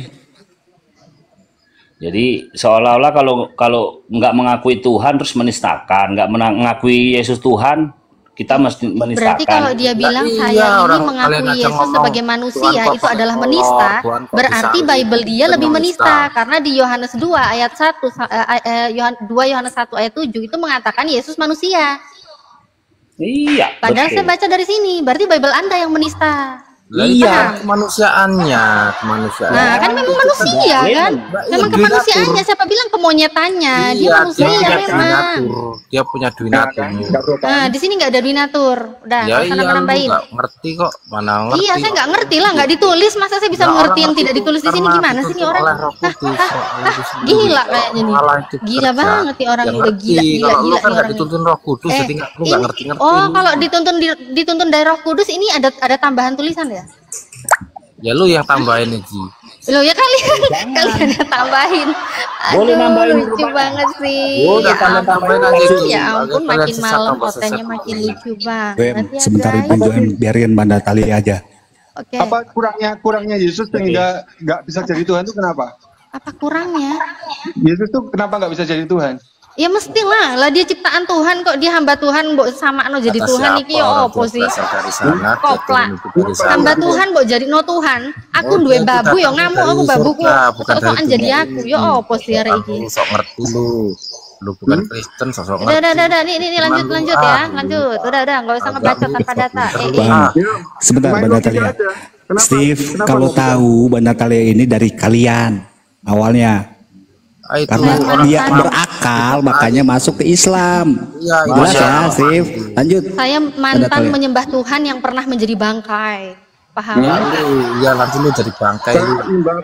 [SPEAKER 9] Jadi seolah-olah kalau nggak mengakui Tuhan terus menistakan, nggak mengakui Yesus Tuhan, kita mesti menistakan.
[SPEAKER 12] Berarti kalau dia bilang
[SPEAKER 11] Iya,
[SPEAKER 12] saya ini
[SPEAKER 11] orang kalian
[SPEAKER 12] mengakui
[SPEAKER 11] aja
[SPEAKER 12] Yesus
[SPEAKER 11] ngomong,
[SPEAKER 12] sebagai manusia
[SPEAKER 11] Tuhan kok
[SPEAKER 12] itu adalah
[SPEAKER 11] pakai
[SPEAKER 12] menista,
[SPEAKER 11] kolor, Tuhan kok
[SPEAKER 12] berarti
[SPEAKER 11] bisa
[SPEAKER 12] Bible dia lebih menista
[SPEAKER 11] menista.
[SPEAKER 12] karena di Yohanes 2 ayat 1 2 Yohanes 1 ayat 7 itu mengatakan Yesus manusia.
[SPEAKER 9] Iya.
[SPEAKER 12] Padahal
[SPEAKER 9] betul.
[SPEAKER 12] saya baca dari sini, berarti Bible Anda yang menista.
[SPEAKER 11] Lah,
[SPEAKER 9] Iya.
[SPEAKER 11] itu kemanusiaannya, kemanusiaan.
[SPEAKER 12] Nah, kan memang manusia kan? Memang kemanusiaannya, siapa bilang kemonyetannya? Dia
[SPEAKER 11] Iya,
[SPEAKER 12] manusia
[SPEAKER 11] dia punya
[SPEAKER 12] memang.
[SPEAKER 11] donatur. Dia punya donatur.
[SPEAKER 12] Nah, di sini nggak ada donatur. Udah,
[SPEAKER 11] Ya
[SPEAKER 12] nggak usah
[SPEAKER 11] iya, lu
[SPEAKER 12] nambah-nambahin.
[SPEAKER 11] nggak ngerti kok, mana ngerti.
[SPEAKER 12] Iya, saya nggak ngerti lah, nggak ditulis. Masa saya bisa
[SPEAKER 11] Ya,
[SPEAKER 12] mengerti
[SPEAKER 11] orang
[SPEAKER 12] yang tidak
[SPEAKER 11] itu
[SPEAKER 12] ditulis di sini?
[SPEAKER 11] karena
[SPEAKER 12] Gimana sih nih
[SPEAKER 11] dituntun
[SPEAKER 12] orang?
[SPEAKER 11] oleh Roh Kudus, Allah itu sendiri.
[SPEAKER 12] Gila kayaknya nih.
[SPEAKER 11] Allah itu
[SPEAKER 12] Gila
[SPEAKER 11] bekerja.
[SPEAKER 12] banget nih orang
[SPEAKER 11] Ya
[SPEAKER 12] ini. Udah
[SPEAKER 11] ngerti,
[SPEAKER 12] gila
[SPEAKER 11] kalau lu kan
[SPEAKER 12] nih
[SPEAKER 11] nggak
[SPEAKER 12] orang
[SPEAKER 11] dituntun
[SPEAKER 12] ini.
[SPEAKER 11] Roh Kudus, jadi lu nggak
[SPEAKER 12] ini-
[SPEAKER 11] ngerti-ngerti.
[SPEAKER 12] Oh, kalau dituntun dari Roh Kudus ini ada tambahan tulisan ya?
[SPEAKER 11] Ya lu yang tambahin Ji.
[SPEAKER 12] Loh ya kalian yang tambahin.
[SPEAKER 9] Boleh
[SPEAKER 12] Aduh,
[SPEAKER 9] nambahin
[SPEAKER 12] lucu
[SPEAKER 9] rupanya.
[SPEAKER 12] banget sih.
[SPEAKER 9] Boleh
[SPEAKER 12] Ya
[SPEAKER 11] tambahin
[SPEAKER 12] ampun,
[SPEAKER 11] aja, Ji.
[SPEAKER 12] ya ampun,
[SPEAKER 11] Kalian
[SPEAKER 12] makin
[SPEAKER 11] sesat
[SPEAKER 12] malam
[SPEAKER 11] tambah
[SPEAKER 12] kontennya
[SPEAKER 11] sesat.
[SPEAKER 12] makin lucu banget
[SPEAKER 10] Bem,
[SPEAKER 12] ya
[SPEAKER 10] sebentar
[SPEAKER 12] guys.
[SPEAKER 10] Ibu Joem, biarin Mada Natalia aja.
[SPEAKER 12] Oke,
[SPEAKER 8] Apa kurangnya Yesus sehingga nggak bisa jadi Tuhan itu kenapa?
[SPEAKER 12] apa kurangnya?
[SPEAKER 8] Yesus tuh kenapa nggak bisa jadi Tuhan?
[SPEAKER 12] Ya mestilah lah dia ciptaan Tuhan kok, dia hamba Tuhan mbok sama no jadi
[SPEAKER 11] Kata
[SPEAKER 12] Tuhan
[SPEAKER 11] siapa
[SPEAKER 12] iki ya
[SPEAKER 11] orang
[SPEAKER 12] opo
[SPEAKER 11] tua
[SPEAKER 12] sih?
[SPEAKER 11] berasal dari sana, dia
[SPEAKER 12] Kopla.
[SPEAKER 11] turun itu dari sana.
[SPEAKER 12] Hamba Tuhan mbok jadi no Tuhan. Aku
[SPEAKER 11] Oh,
[SPEAKER 12] duwe
[SPEAKER 11] dia
[SPEAKER 12] babu ya
[SPEAKER 11] datang
[SPEAKER 12] ngamuk
[SPEAKER 11] dari
[SPEAKER 12] aku babuku.
[SPEAKER 11] surga, bukan
[SPEAKER 12] Sok-sokan
[SPEAKER 11] dari
[SPEAKER 12] jadi
[SPEAKER 11] dunia
[SPEAKER 12] aku.
[SPEAKER 11] ini.
[SPEAKER 12] Ya opo sih arek iki?
[SPEAKER 11] Lu sok ngerti lu. Lu bukan Kristen, sosok
[SPEAKER 12] Udah,
[SPEAKER 11] ngerti.
[SPEAKER 12] udah, nih lanjut
[SPEAKER 11] Cuman lu,
[SPEAKER 12] ya, lanjut. Udah, nggak usah ngebaca tanpa data.
[SPEAKER 10] Bang, sebentar Mbak Natalia. Steve, kalau tahu Mbak Natalia ini dari kalian awalnya.
[SPEAKER 11] Ah, itu
[SPEAKER 10] Karena
[SPEAKER 11] orang
[SPEAKER 10] dia
[SPEAKER 11] paham.
[SPEAKER 10] berakal, makanya masuk ke Islam.
[SPEAKER 11] Iya,
[SPEAKER 10] Jelas
[SPEAKER 11] iya.
[SPEAKER 10] ya, Steve. Lanjut.
[SPEAKER 12] Saya mantan
[SPEAKER 10] Natalia.
[SPEAKER 12] menyembah Tuhan yang pernah menjadi bangkai. Paham?
[SPEAKER 11] Iya, nanti lu jadi bangkai lu.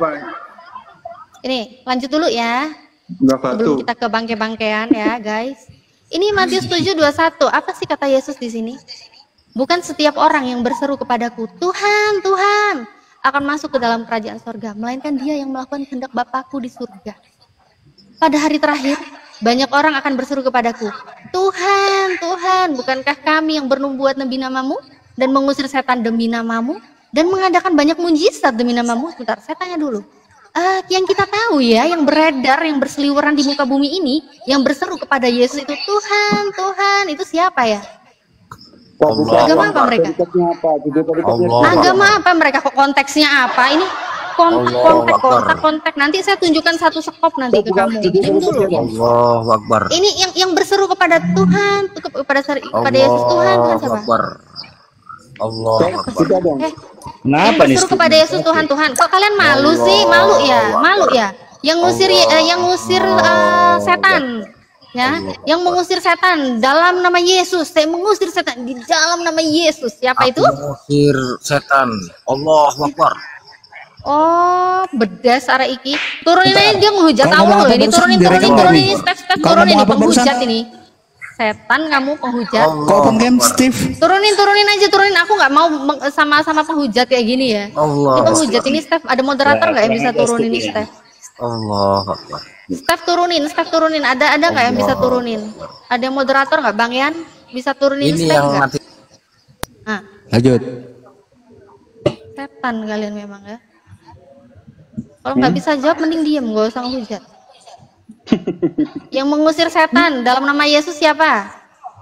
[SPEAKER 12] Ini lanjut dulu ya.
[SPEAKER 8] Nggak
[SPEAKER 12] Sebelum kita ke bangke-bangkean ya, guys. Ini Matius 7:21. Apa sih kata Yesus di sini? Bukan setiap orang yang berseru kepadaku, Tuhan, Tuhan, akan masuk ke dalam kerajaan surga, melainkan dia yang melakukan kehendak Bapakku di surga. Pada hari terakhir, banyak orang akan berseru kepadaku, Tuhan, Tuhan, bukankah kami yang bernubuat demi namamu dan mengusir setan demi namamu dan mengadakan banyak mujizat demi namamu? Sebentar, saya tanya dulu. Yang kita tahu ya, yang beredar, yang berseliweran di muka bumi ini, yang berseru kepada Yesus itu Tuhan, Tuhan, itu siapa ya? Agama apa mereka? Agama apa mereka? Kok konteksnya apa? Ini kontak. Nanti saya tunjukkan satu skop nanti ke kamu. Diam dulu.
[SPEAKER 11] Allahu Akbar.
[SPEAKER 12] Ini yang berseru kepada Tuhan, kepada Yesus Tuhan siapa?
[SPEAKER 11] Akbar. Allahu Akbar.
[SPEAKER 12] Yang berseru kepada Yesus Tuhan. Kok kalian malu sih? Malu ya. Yang ngusir setan. Ya, yang mengusir setan dalam nama Yesus. Saya mengusir setan di dalam nama Yesus. Siapa itu?
[SPEAKER 11] Mengusir setan. Allahu Akbar.
[SPEAKER 12] Oh, bedas arah iki. Turunin aja dia menghujat
[SPEAKER 10] Kau ngomong
[SPEAKER 12] Allah
[SPEAKER 10] apa
[SPEAKER 12] loh. Ini
[SPEAKER 10] barusan?
[SPEAKER 12] turunin
[SPEAKER 10] Direkam
[SPEAKER 12] turunin
[SPEAKER 10] tadi.
[SPEAKER 12] ini step
[SPEAKER 10] Kau
[SPEAKER 12] turunin
[SPEAKER 10] ngomong
[SPEAKER 12] ini
[SPEAKER 10] apa barusan?
[SPEAKER 12] penghujat ini. setan kamu penghujat.
[SPEAKER 10] Kok pengen Steve?
[SPEAKER 12] Turunin aja, turunin. Aku nggak mau sama penghujat kayak gini ya.
[SPEAKER 1] Allah.
[SPEAKER 12] Ini penghujat ini Steph, ada moderator nggak yang bisa turunin ini Steph?
[SPEAKER 1] Allah.
[SPEAKER 12] Steph turunin. Ada nggak yang bisa turunin? Ada yang moderator nggak, Bang Yan? Bisa turunin
[SPEAKER 11] Ini
[SPEAKER 12] Steph
[SPEAKER 11] yang
[SPEAKER 12] nggak?
[SPEAKER 11] mati.
[SPEAKER 12] Nah,
[SPEAKER 10] Lanjut.
[SPEAKER 12] setan kalian memang ya. Kalau nggak bisa jawab, mending diem, nggak usah ngehujat. Yang mengusir setan dalam nama Yesus siapa?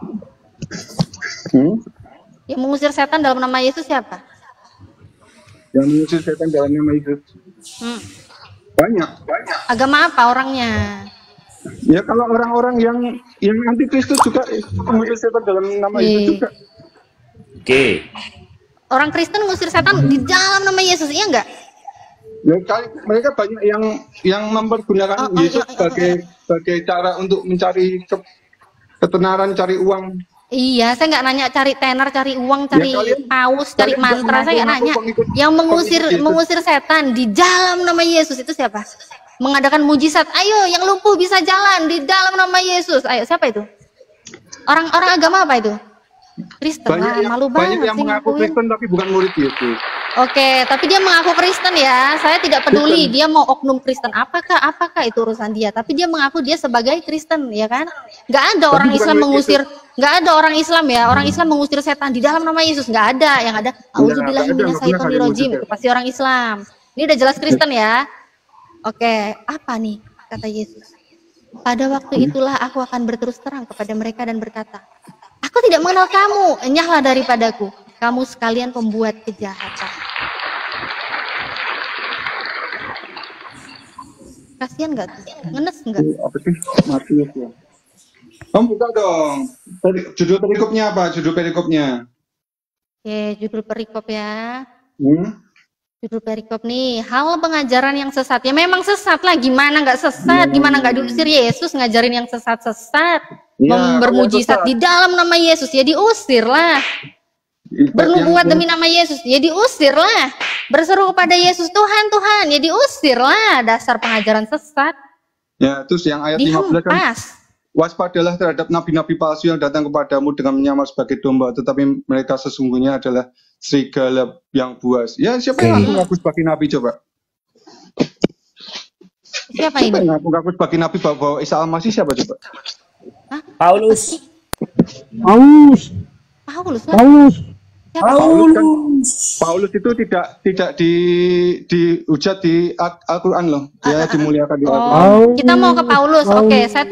[SPEAKER 12] Yang mengusir setan dalam nama Yesus siapa?
[SPEAKER 8] Yang mengusir setan dalam nama Yesus. Banyak.
[SPEAKER 12] Agama apa orangnya?
[SPEAKER 8] Ya kalau orang-orang yang anti Kristus juga mengusir setan dalam nama Yesus juga.
[SPEAKER 9] Oke.
[SPEAKER 12] Orang Kristen mengusir setan di dalam nama Yesus, iya enggak?
[SPEAKER 8] Ya, mereka banyak yang mempergunakan Yesus sebagai cara untuk mencari ketenaran, cari uang.
[SPEAKER 12] Iya, saya nggak nanya cari tenar, cari uang, cari paus, cari mantra. Saya nggak nanya. Yang mengusir setan di dalam nama Yesus itu siapa? Mengadakan mujizat. Ayo, yang lumpuh bisa jalan di dalam nama Yesus. Ayo, siapa itu? Orang agama apa itu? Kristen lah, malu banget.
[SPEAKER 8] Banyak yang mengaku Kristen tapi bukan murid Yesus.
[SPEAKER 12] Oke, tapi dia mengaku Kristen ya. Saya tidak peduli dia mau oknum Kristen apakah itu urusan dia. Tapi dia mengaku dia sebagai Kristen, ya kan? Nggak ada orang Islam mengusir, nggak ada orang Islam ya. Orang Islam mengusir setan di dalam nama Yesus, nggak ada. Yang ada, auzubillahi minasyaitonirrajim. Itu pasti orang Islam. Ini udah jelas Kristen ya. Oke, apa nih kata Yesus? Pada waktu itulah aku akan berterus terang kepada mereka dan berkata, aku tidak mengenal kamu, enyahlah daripadaku. Kamu sekalian pembuat kejahatan. Kasian nggak tuh? Ngenes nggak?
[SPEAKER 8] Apa sih? Matius ya. Kamu buka dong. Judul perikopnya apa? Judul perikopnya.
[SPEAKER 12] Oke, judul perikop ya. Judul perikop nih, hal pengajaran yang sesat. Ya memang sesat lah, gimana nggak sesat? Gimana nggak diusir Yesus ngajarin yang sesat-sesat? Bermujizat di dalam nama Yesus, ya diusir lah. Bernubuat demi nama Yesus, ya diusir lah. Berseru kepada Yesus, Tuhan, Tuhan, ya diusir lah. Dasar pengajaran sesat.
[SPEAKER 8] Ya, terus yang ayat 15 kan, waspadalah terhadap nabi-nabi palsu yang datang kepadamu dengan menyamar sebagai domba, tetapi mereka sesungguhnya adalah serigala yang buas. Ya, siapa yang ngaku sebagai nabi coba?
[SPEAKER 12] Siapa ini?
[SPEAKER 8] Yang ngaku sebagai nabi bawa Isa Al-Masih siapa coba?
[SPEAKER 9] Paulus.
[SPEAKER 8] Paulus itu tidak dihujat di Al-Quran loh. Dia dimuliakan di Al-Quran.
[SPEAKER 12] Kita mau ke Paulus. Oke, saya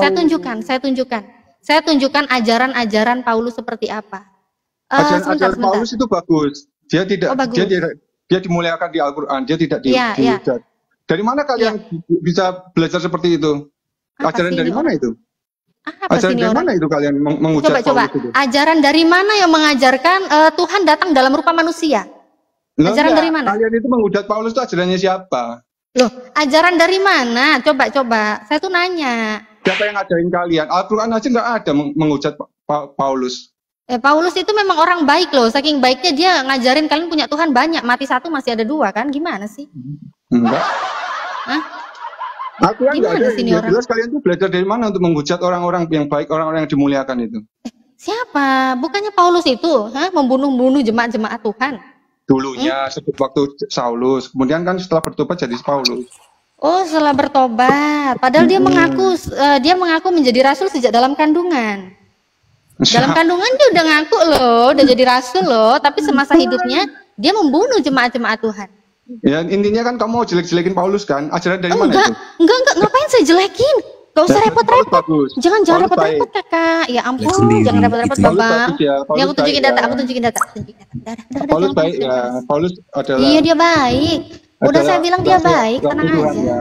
[SPEAKER 12] tunjukkan ajaran-ajaran Paulus seperti apa.
[SPEAKER 8] Ajaran Paulus itu bagus. Dia tidak dia dimuliakan di Al-Quran. Dia tidak dihujat. Dari mana kalian bisa belajar seperti itu? Ajaran dari mana itu? Ajaran dari mana itu kalian menghujat Paulus itu?
[SPEAKER 12] Ajaran dari mana yang mengajarkan Tuhan datang dalam rupa manusia? Ajaran dari mana?
[SPEAKER 8] Kalian itu menghujat Paulus itu ajarannya siapa?
[SPEAKER 12] Loh, ajaran dari mana? Coba. Saya tuh nanya.
[SPEAKER 8] Siapa yang ngajarin kalian? Al-Quran aja nggak ada menghujat Paulus.
[SPEAKER 12] Paulus itu memang orang baik loh. Saking baiknya dia ngajarin kalian punya Tuhan banyak. Mati satu masih ada dua kan? Gimana sih?
[SPEAKER 8] Enggak.
[SPEAKER 12] Hah?
[SPEAKER 8] Al-Quran nggak ada. Ya, jelas kalian tuh belajar dari mana untuk menghujat orang-orang yang baik, orang-orang yang dimuliakan itu?
[SPEAKER 12] Siapa? Bukannya Paulus itu membunuh-bunuh jemaat-jemaat Tuhan?
[SPEAKER 8] Dulunya waktu Saulus, kemudian kan setelah bertobat jadi Paulus.
[SPEAKER 12] Oh, setelah bertobat. Padahal dia mengaku menjadi rasul sejak dalam kandungan. Dalam kandungan dia udah ngaku loh, udah jadi rasul loh, tapi semasa hidupnya dia membunuh jemaat-jemaat Tuhan.
[SPEAKER 8] Ya, intinya kan kamu mau jelek-jelekin Paulus kan? Ajaran dari mana itu?
[SPEAKER 12] Enggak, ngapain saya jelekin? Gak usah repot-repot. Jangan repot-repot, Kakak. Ya ampun, jangan repot-repot, Bapak. Ya, aku tunjukin data.
[SPEAKER 8] Paulus baik ya. Paulus adalah.
[SPEAKER 12] Iya, dia baik. Udah saya bilang dia baik, tenang aja.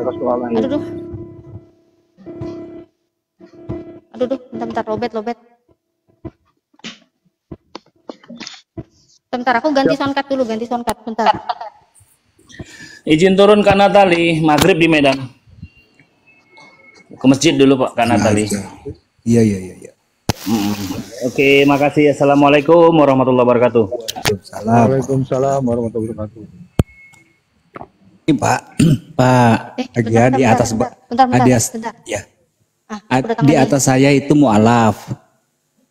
[SPEAKER 12] Aduh, bentar, lobet. Bentar, aku ganti soundcard dulu, bentar.
[SPEAKER 9] Izin turun Kak Natali, maghrib di Medan. Ke masjid dulu Pak Kak Natali.
[SPEAKER 10] Iya.
[SPEAKER 9] Oke, makasih. Assalamualaikum warahmatullahi wabarakatuh.
[SPEAKER 6] Waalaikumsalam warahmatullahi wabarakatuh.
[SPEAKER 10] Ini Pak, di atas
[SPEAKER 12] bentar.
[SPEAKER 10] Ya. Di atas saya itu mu'alaf.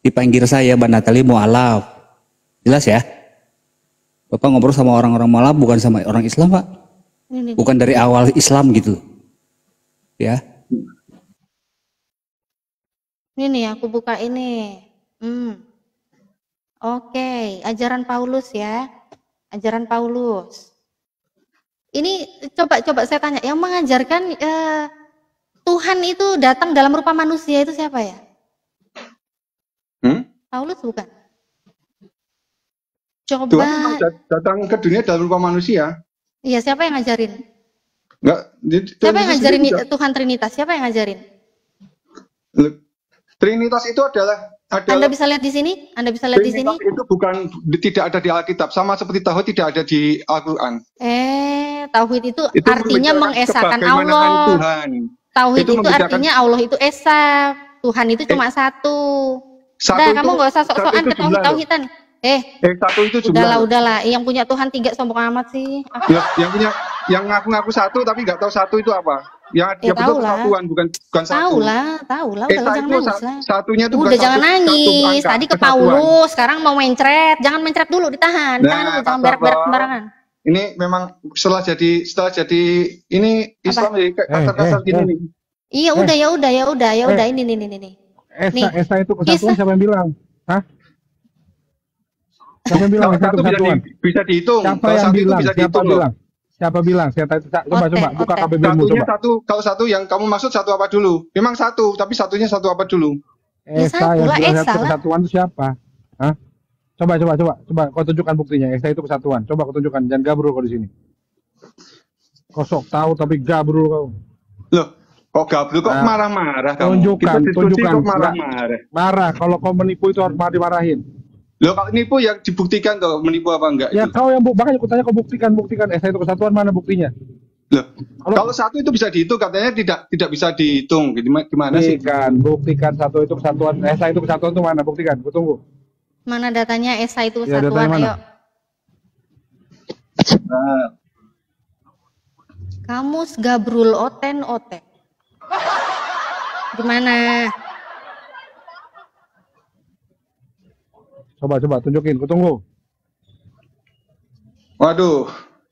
[SPEAKER 10] dipanggil saya Banatali mu'alaf. Jelas ya? Bapak ngobrol sama orang-orang mu'alaf bukan sama orang Islam, Pak. Bukan dari awal Islam gitu. Ya.
[SPEAKER 12] Ini nih, aku buka ini. Oke, ajaran Paulus ya. Ajaran Paulus. Ini coba saya tanya, yang mengajarkan Tuhan itu datang dalam rupa manusia itu siapa ya? Paulus bukan? Coba.
[SPEAKER 8] Tuhan datang ke dunia dalam rupa manusia.
[SPEAKER 12] Iya, siapa yang ngajarin?
[SPEAKER 8] Enggak,
[SPEAKER 12] Siapa yang ngajarin Tuhan Trinitas? Siapa yang ngajarin?
[SPEAKER 8] Trinitas itu adalah
[SPEAKER 12] Anda bisa lihat di sini? Anda bisa lihat di sini?
[SPEAKER 8] Trinitas itu bukan, tidak ada di Alkitab, sama seperti Tauhid tidak ada di Al-Qur'an.
[SPEAKER 12] Tauhid itu artinya mengesahkan Allah.
[SPEAKER 8] Tuhan.
[SPEAKER 12] Tauhid itu artinya Allah itu esa, Tuhan itu cuma satu. Udah, kamu nggak usah sok-sokan ke tauhidan.
[SPEAKER 8] Satu itu jumlah.
[SPEAKER 12] Udahlah. Yang punya Tuhan 3 sombong amat sih.
[SPEAKER 8] Yang ngaku-ngaku satu tapi nggak tahu satu itu apa. Yang betul kesatuan bukan satu. Tahu lah. Udah jangan nangis lah. Satunya itu
[SPEAKER 12] udah jangan nangis. Tadi ke Paulus, sekarang mau mencret. Jangan mencret dulu, ditahan. Ditahan dulu, jangan berak-berak sembarangan.
[SPEAKER 8] Ini memang setelah jadi ini Islam jadi kasar-kasar gini nih.
[SPEAKER 12] Iya, udah ini.
[SPEAKER 6] Esa itu kesatuan siapa yang bilang? Hah? Siapa yang bilang
[SPEAKER 8] satu bisa dihitung.
[SPEAKER 6] Siapa yang bilang? Siapa bilang? Coba buka KBBM-mu coba.
[SPEAKER 8] Kalau satu yang kamu maksud satu apa dulu? Memang satu, tapi satunya satu apa dulu?
[SPEAKER 6] Esa yang bilang kesatuan itu siapa? Hah? Coba kau tunjukkan buktinya. Esa itu kesatuan. Coba kau tunjukkan, jangan gabrul kau di sini. Kau sok tahu tapi gabrul kau.
[SPEAKER 8] Loh, kok gabrul kok marah-marah kamu?
[SPEAKER 6] Tunjukkan.
[SPEAKER 8] Kok marah-marah.
[SPEAKER 6] Marah, kalau kau menipu itu harus dimarahin.
[SPEAKER 8] Loh, kalau nipu ya dibuktikan tuh menipu apa enggak?
[SPEAKER 6] Ya kau yang makanya aku tanya kau buktikan. Esa itu kesatuan mana buktinya?
[SPEAKER 8] Loh, kalau satu itu bisa dihitung katanya tidak bisa dihitung. Gimana sih?
[SPEAKER 6] Buktikan satu itu kesatuan. Esa itu kesatuan itu mana? Buktikan. Aku tunggu.
[SPEAKER 12] Mana datanya Esa itu kesatuan? Ayo. Kamus Gabrul Oten. Gimana?
[SPEAKER 6] Coba tunjukin, aku tunggu.
[SPEAKER 8] Waduh.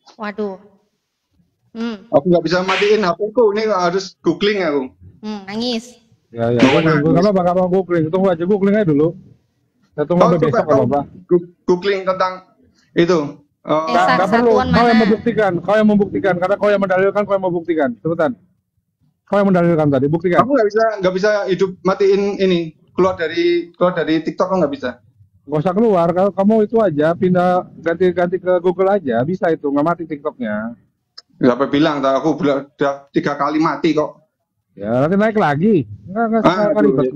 [SPEAKER 8] Aku nggak bisa matiin HP-ku, ini harus googling aku.
[SPEAKER 12] Nangis.
[SPEAKER 6] Ya. Gak apa-apa googling, tunggu aja googling aja dulu. Saya tunggu sampai besok kalau apa.
[SPEAKER 8] Googling tentang itu.
[SPEAKER 6] Nggak perlu, kau yang membuktikan, karena kau yang mendalilkan, kau yang membuktikan. Cepetan. Kau yang mendalilkan tadi, buktikan.
[SPEAKER 8] Kamu nggak bisa hidup matiin ini, keluar dari TikTok kau nggak bisa.
[SPEAKER 6] Gak usah keluar, kalau kamu itu aja pindah ganti ke Google aja, bisa itu nggak mati TikToknya.
[SPEAKER 8] Siapa bilang? Aku udah 3 kali mati kok.
[SPEAKER 6] Ya nanti naik lagi. Nggak ribet.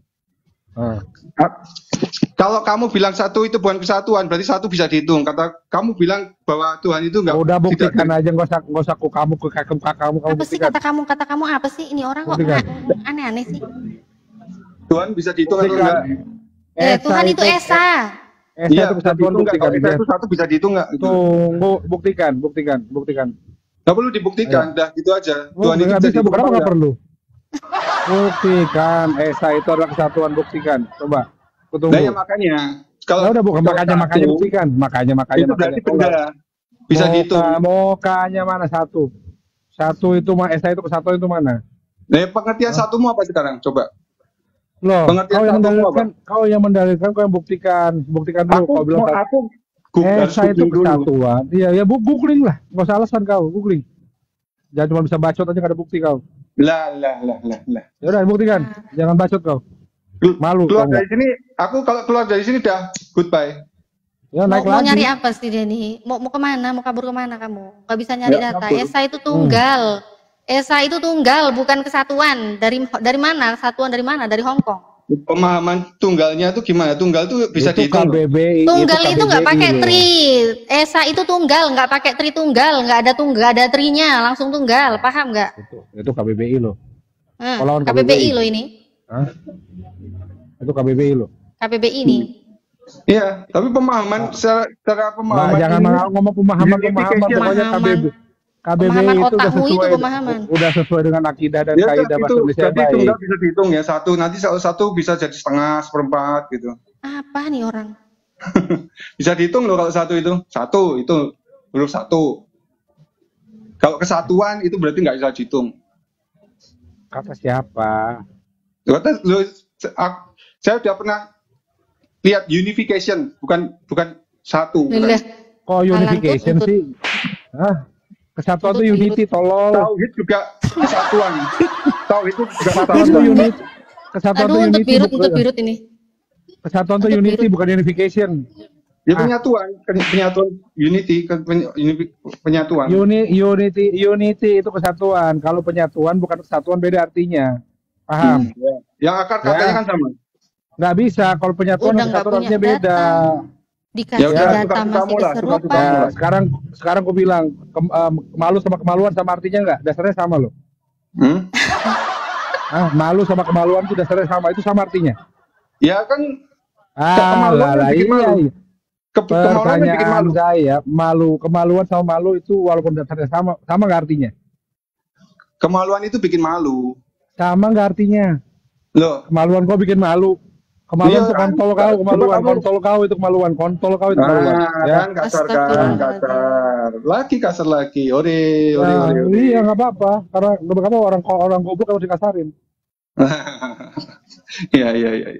[SPEAKER 8] Kalau kamu bilang satu itu bukan kesatuan, berarti satu bisa dihitung. Kata kamu bilang bahwa Tuhan itu nggak.
[SPEAKER 6] Udah buktikan aja, nggak usah kamu ke kamu
[SPEAKER 12] apa
[SPEAKER 6] buktikan.
[SPEAKER 12] Sih kata kamu apa sih? Ini orang kok aneh-aneh sih.
[SPEAKER 8] Tuhan bisa dihitung atau enggak?
[SPEAKER 12] Tuhan itu Esa.
[SPEAKER 6] Esa itu kesatuan, buktikan.
[SPEAKER 8] Esa itu satu bisa dihitung nggak?
[SPEAKER 6] Tunggu, buktikan.
[SPEAKER 8] Nggak perlu dibuktikan, dah gitu aja.
[SPEAKER 6] Tuhan itu bisa dihitung. Kenapa nggak perlu? Buktikan, Esa itu adalah kesatuan, buktikan. Coba, tunggu.
[SPEAKER 8] Nah, ya makanya. Kalau
[SPEAKER 6] udah bukan makanya buktikan. Makanya.
[SPEAKER 8] Itu berarti benda. Bisa dihitung.
[SPEAKER 6] Makanya mana satu? Satu itu Esa itu kesatuan itu mana?
[SPEAKER 8] Nah, pengertian satumu apa sekarang? Coba.
[SPEAKER 6] Loh, kau yang mendalilkan, kau yang buktikan dulu. Kau bilang Esa itu kesatuan. Iya, googling lah. Nggak usah alasan kau, googling. Jangan cuma bisa bacot aja nggak ada bukti kau.
[SPEAKER 8] Lah.
[SPEAKER 6] Ya udah buktikan, jangan bacot kau. Malu.
[SPEAKER 8] Keluar dari sini, aku kalau keluar dari sini udah goodbye.
[SPEAKER 6] Ya, naik
[SPEAKER 12] mau
[SPEAKER 6] lagi.
[SPEAKER 12] Nyari apa sih dia nih? Mau kemana? Mau kabur kemana kamu? Gak bisa nyari data. Esa itu tunggal. Esa itu tunggal, bukan kesatuan. Dari mana? Kesatuan dari mana? Dari Hong Kong.
[SPEAKER 8] Pemahaman tunggalnya itu gimana? Tunggal itu bisa dihitung.
[SPEAKER 12] Tunggal itu nggak pakai tri. Esa itu tunggal, nggak pakai tri tunggal, nggak ada trinya, langsung tunggal. Paham nggak?
[SPEAKER 6] Itu KBBI loh.
[SPEAKER 12] KBBI loh ini.
[SPEAKER 6] Hah? Itu KBBI loh.
[SPEAKER 12] KBBI ini.
[SPEAKER 8] Iya, tapi pemahaman secara pemahaman.
[SPEAKER 6] Jangan ngomong pemahaman pokoknya KBBI.
[SPEAKER 8] KBBI
[SPEAKER 12] Pemahaman
[SPEAKER 8] itu
[SPEAKER 12] otakmu itu pemahaman.
[SPEAKER 8] udah sesuai dengan akidah dan
[SPEAKER 6] Ya
[SPEAKER 8] kaidah bahasa
[SPEAKER 6] itu
[SPEAKER 8] Indonesia yang
[SPEAKER 6] berarti
[SPEAKER 8] baik.
[SPEAKER 6] tunggal bisa dihitung ya, satu nanti satu bisa jadi setengah, seperempat gitu.
[SPEAKER 12] Apa nih orang?
[SPEAKER 6] Bisa dihitung loh kalau satu itu huruf satu. Kalau kesatuan itu berarti nggak bisa dihitung.
[SPEAKER 8] Kata siapa?
[SPEAKER 6] Saya udah pernah lihat unification, bukan satu.
[SPEAKER 12] Lah,
[SPEAKER 8] Kok unification
[SPEAKER 12] Alang
[SPEAKER 8] sih? Hah? Kesatuan
[SPEAKER 12] Tuntut
[SPEAKER 8] itu unity, tolol.
[SPEAKER 6] Tauhid juga kesatuan. Tauhid itu juga
[SPEAKER 8] Kesatuan itu
[SPEAKER 6] kesatuan.
[SPEAKER 8] unity. Kesatuan
[SPEAKER 12] Aduh,
[SPEAKER 8] itu
[SPEAKER 12] untuk
[SPEAKER 8] unity.
[SPEAKER 12] birut ini.
[SPEAKER 8] Kesatuan itu
[SPEAKER 12] Untuk
[SPEAKER 8] unity
[SPEAKER 12] birut.
[SPEAKER 8] bukan unification.
[SPEAKER 6] Ya penyatuan unity, penyatuan.
[SPEAKER 8] Unity itu kesatuan. Kalau penyatuan bukan kesatuan, beda artinya. Paham?
[SPEAKER 6] Ya. Yang akar katanya kan sama.
[SPEAKER 8] Nggak bisa. Kalau penyatuan
[SPEAKER 12] Udah
[SPEAKER 8] dan
[SPEAKER 12] nggak
[SPEAKER 8] kesatuan
[SPEAKER 12] punya
[SPEAKER 8] artinya beda.
[SPEAKER 12] data. Dikasih
[SPEAKER 6] Ya udah,
[SPEAKER 12] data
[SPEAKER 6] suka-suka
[SPEAKER 12] masih
[SPEAKER 6] kamu lah,
[SPEAKER 12] keserupan.
[SPEAKER 6] suka-suka kamu lah.
[SPEAKER 8] Sekarang aku bilang malu sama kemaluan sama artinya nggak? Dasarnya sama loh. Malu sama kemaluan itu dasarnya sama. Itu sama artinya.
[SPEAKER 6] Ya kan
[SPEAKER 8] Kemaluan
[SPEAKER 6] bikin malu.
[SPEAKER 8] iya.
[SPEAKER 6] Kemaluan bikin
[SPEAKER 8] Pertanyaan
[SPEAKER 6] malu.
[SPEAKER 8] saya, kemaluan sama malu itu walaupun dasarnya sama nggak artinya?
[SPEAKER 6] Kemaluan itu bikin malu.
[SPEAKER 8] Sama nggak artinya?
[SPEAKER 6] Loh,
[SPEAKER 8] Kemaluan kau bikin malu. Kemaluan
[SPEAKER 6] Iya,
[SPEAKER 8] itu
[SPEAKER 6] kan?
[SPEAKER 8] kontol kau, kemaluan.
[SPEAKER 6] Coba kamu-
[SPEAKER 8] Kontol kau itu kemaluan. Kontol kau itu kemaluan. Ya.
[SPEAKER 6] kan kasar. Lagi kasar lagi. Ore.
[SPEAKER 8] Iya nggak apa-apa. Karena nggak apa-apa orang goblok kalau dikasarin.
[SPEAKER 6] Iya.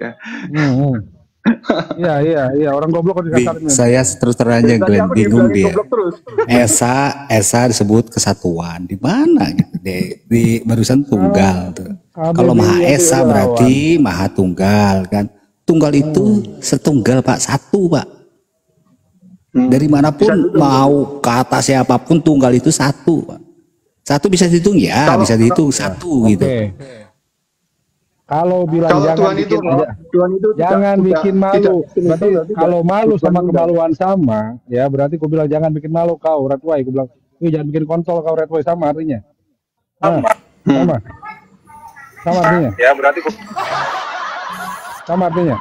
[SPEAKER 8] Iya, orang goblok kalau dikasarin.
[SPEAKER 10] Saya terus terang aja
[SPEAKER 6] Tadi
[SPEAKER 10] Glenn
[SPEAKER 6] aku
[SPEAKER 10] bingung
[SPEAKER 6] dibilangin
[SPEAKER 10] dia.
[SPEAKER 6] goblok terus.
[SPEAKER 10] Esa disebut kesatuan di mana gitu di barusan tunggal tuh. Kalau Maha Esa berarti Maha Tunggal kan. Tunggal itu setunggal Pak, satu Pak. Dari manapun mau kata siapapun tunggal itu satu Pak. Satu bisa dihitung ya, bisa dihitung satu gitu.
[SPEAKER 8] Kalau bilang
[SPEAKER 6] Kalau
[SPEAKER 8] jangan
[SPEAKER 6] Tuhan itu
[SPEAKER 8] jangan
[SPEAKER 6] tidak-
[SPEAKER 8] bikin
[SPEAKER 6] tidak-
[SPEAKER 8] malu.
[SPEAKER 6] tidak-
[SPEAKER 8] Berarti
[SPEAKER 6] tidak-
[SPEAKER 8] kalau malu
[SPEAKER 6] Tuhan
[SPEAKER 8] sama
[SPEAKER 6] tidak.
[SPEAKER 8] kemaluan sama, ya berarti aku bilang jangan bikin malu kau, Ratway. Aku bilang, jangan bikin kontol kau, Ratway, sama artinya. Sama. Sama artinya.
[SPEAKER 6] Ya berarti
[SPEAKER 8] Sama artinya.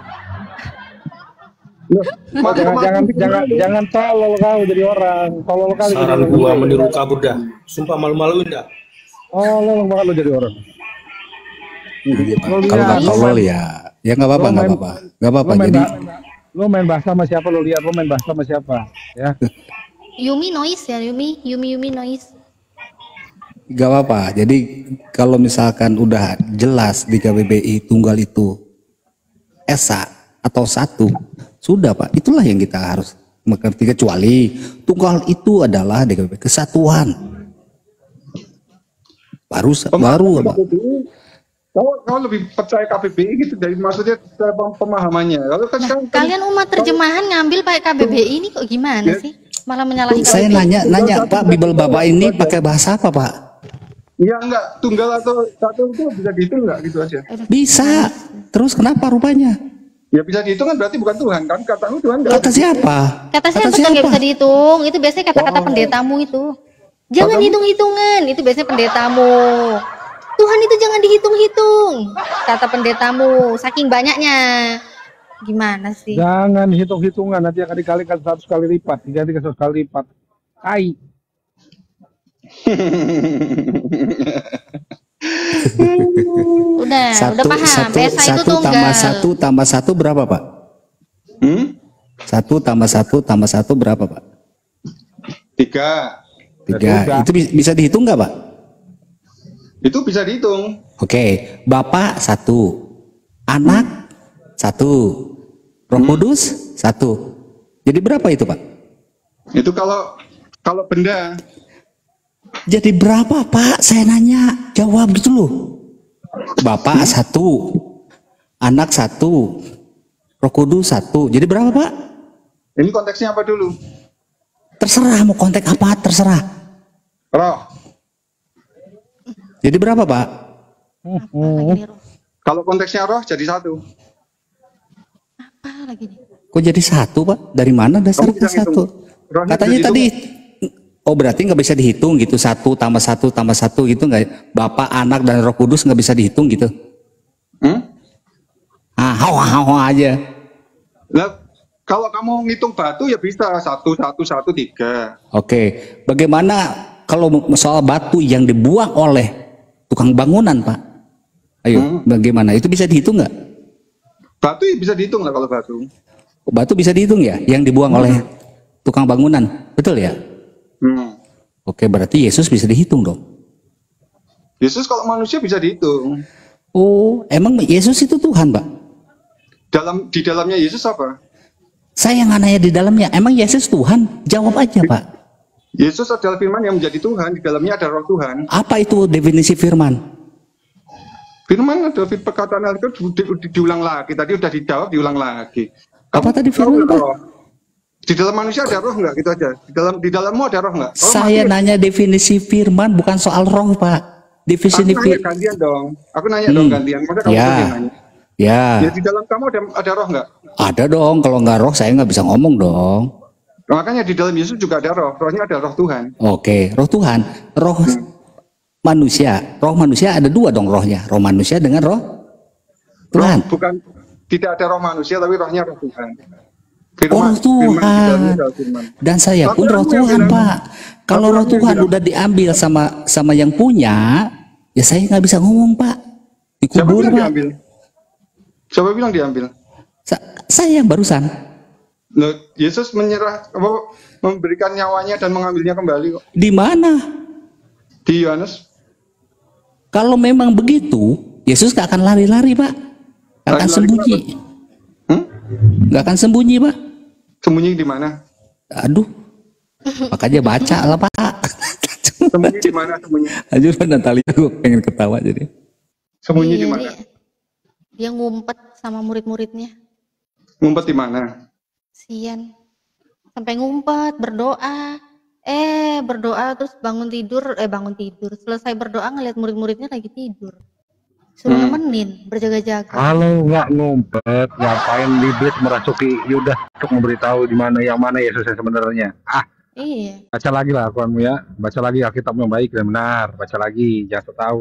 [SPEAKER 8] Jangan tolol kau jadi orang. Tolol kali.
[SPEAKER 13] Saran
[SPEAKER 8] jadi
[SPEAKER 13] gua
[SPEAKER 8] orang.
[SPEAKER 13] meniru kabur dah. Sumpah malu-maluin dah.
[SPEAKER 8] Tolol banget lo jadi orang.
[SPEAKER 10] Kalau nggak tolol ya nggak apa-apa, nggak apa-apa. Jadi
[SPEAKER 8] Lo main bahasa sama siapa? Lo lihat lo main bahasa sama siapa? Ya.
[SPEAKER 12] Yumi noise ya, Yumi noise.
[SPEAKER 10] nggak apa-apa. Jadi kalau misalkan udah jelas di KBBI tunggal itu esa atau satu, sudah Pak. Itulah yang kita harus mengerti, kecuali tunggal itu adalah di KBBI kesatuan. Baru Pak.
[SPEAKER 6] Kalau lebih percaya KBBI gitu dari maksudnya pemahamannya. Kalau kan sekarang
[SPEAKER 12] Kalian umat terjemahan ngambil pakai KBBI ini kok gimana sih? Malah menyalahi
[SPEAKER 10] Saya
[SPEAKER 12] KBBI.
[SPEAKER 10] nanya Pak, Bible Bapak ini pakai bahasa apa Pak?
[SPEAKER 6] Iya enggak, tunggal atau satu itu bisa dihitung enggak gitu aja?
[SPEAKER 10] Bisa. Terus kenapa rupanya?
[SPEAKER 6] Ya bisa dihitung kan berarti bukan Tuhan kan? Katamu Tuhan enggak.
[SPEAKER 10] Kata siapa?
[SPEAKER 12] Kata siapa tuh nggak bisa dihitung? Itu biasanya kata-kata pendetamu itu. Jangan hitung-hitungan, itu biasanya pendetamu. Tuhan itu jangan dihitung-hitung, kata pendetamu. Saking banyaknya. Gimana sih?
[SPEAKER 8] Jangan hitung-hitungan, nanti akan dikalikan 100 kali lipat, diganti ke 100 kali lipat. Hai.
[SPEAKER 12] Udah paham. Esa itu
[SPEAKER 10] Satu
[SPEAKER 12] tunggal.
[SPEAKER 10] tambah satu berapa Pak? Satu tambah satu berapa Pak?
[SPEAKER 6] 3.
[SPEAKER 10] 3. Itu bisa dihitung nggak Pak?
[SPEAKER 6] Itu bisa dihitung.
[SPEAKER 10] Oke, Bapak 1, anak 1, Roh Kudus 1. Jadi berapa itu Pak?
[SPEAKER 6] Itu kalau benda.
[SPEAKER 10] Jadi berapa Pak? Saya nanya, jawab gitu loh. Bapak 1, anak 1, Roh Kudus 1. Jadi berapa Pak?
[SPEAKER 6] Ini konteksnya apa dulu?
[SPEAKER 10] Terserah mau konteks apa, terserah.
[SPEAKER 6] Roh.
[SPEAKER 10] Jadi berapa Pak?
[SPEAKER 6] Kalau konteksnya roh jadi 1.
[SPEAKER 12] Apa lagi nih?
[SPEAKER 10] Kok jadi 1 Pak? Dari mana dasarnya 1? Katanya tadi, oh berarti nggak bisa dihitung gitu, 1 tambah 1 tambah 1 gitu nggak? Bapak, anak, dan Roh Kudus nggak bisa dihitung gitu? Hawa aja.
[SPEAKER 6] Lah, kalau kamu ngitung batu ya bisa 1, 1, 1, 3.
[SPEAKER 10] Oke, bagaimana Kalau soal batu yang dibuang oleh tukang bangunan, Pak, ayo bagaimana? Itu bisa dihitung nggak?
[SPEAKER 8] Batu bisa dihitung lah kalau batu.
[SPEAKER 10] Batu bisa dihitung ya, yang dibuang oleh tukang bangunan, betul ya? Oke, berarti Yesus bisa dihitung dong.
[SPEAKER 8] Yesus kalau manusia bisa dihitung.
[SPEAKER 10] Oh, emang Yesus itu Tuhan, Pak?
[SPEAKER 8] Di dalamnya Yesus apa?
[SPEAKER 10] Saya nggak nanya di dalamnya. Emang Yesus Tuhan? Jawab aja, Pak.
[SPEAKER 8] Yesus adalah firman yang menjadi Tuhan. Di dalamnya ada roh Tuhan.
[SPEAKER 10] Apa itu definisi firman?
[SPEAKER 8] Firman adalah perkataan itu diulang lagi. Tadi udah dijawab, diulang lagi.
[SPEAKER 10] Apa tadi firman, Pak?
[SPEAKER 8] Di dalam manusia ada roh nggak? Gitu aja. Di dalammu ada roh nggak?
[SPEAKER 10] Saya nanya definisi firman, bukan soal roh, Pak. Definisi
[SPEAKER 8] Aku nanya gantian dong. Aku nanya dong gantian. Masa kamu nanya?
[SPEAKER 10] Ya.
[SPEAKER 8] Ya di dalam kamu ada roh nggak?
[SPEAKER 10] Ada dong. Kalau nggak roh, saya nggak bisa ngomong dong.
[SPEAKER 8] Makanya di dalam Yesus juga ada roh. Rohnya ada roh Tuhan.
[SPEAKER 10] Oke, roh Tuhan. Roh manusia. Roh manusia ada dua dong rohnya. Roh manusia dengan roh Tuhan.
[SPEAKER 8] Bukan, tidak ada roh manusia, tapi rohnya roh Tuhan.
[SPEAKER 10] Roh Tuhan. Dan saya pun roh Tuhan, Pak. Kalau roh Tuhan udah diambil sama yang punya, ya saya nggak bisa ngomong, Pak. Dikubur, Pak.
[SPEAKER 8] Siapa bilang diambil?
[SPEAKER 10] Saya yang barusan.
[SPEAKER 8] Loh, Yesus memberikan nyawanya dan mengambilnya kembali kok.
[SPEAKER 10] Di mana?
[SPEAKER 8] Di Yohanes.
[SPEAKER 10] Kalau memang begitu, Yesus gak akan lari-lari, Pak. Gak akan sembunyi. Gak akan sembunyi, Pak.
[SPEAKER 8] Sembunyi di mana?
[SPEAKER 10] Aduh, makanya baca lah, Pak.
[SPEAKER 8] Sembunyi di mana? Sembunyi.
[SPEAKER 10] Aduh, Natalia, gue pengen ketawa jadi.
[SPEAKER 8] Sembunyi di mana?
[SPEAKER 12] Dia ngumpet sama murid-muridnya.
[SPEAKER 8] Ngumpet di mana?
[SPEAKER 12] Sian. Sampai ngumpet, berdoa. Berdoa terus bangun tidur. Selesai berdoa ngeliat murid-muridnya lagi tidur. Suruh nemenin, berjaga-jaga.
[SPEAKER 6] Kalau nggak ngumpet, ngapain Iblis merasuki Yudas untuk memberitahu di mana yang mana Yesus yang sebenarnya?
[SPEAKER 12] Iya.
[SPEAKER 6] Baca lagi lah kamu ya. Baca lagi Alkitab yang baik dan benar. Baca lagi, jangan tahu.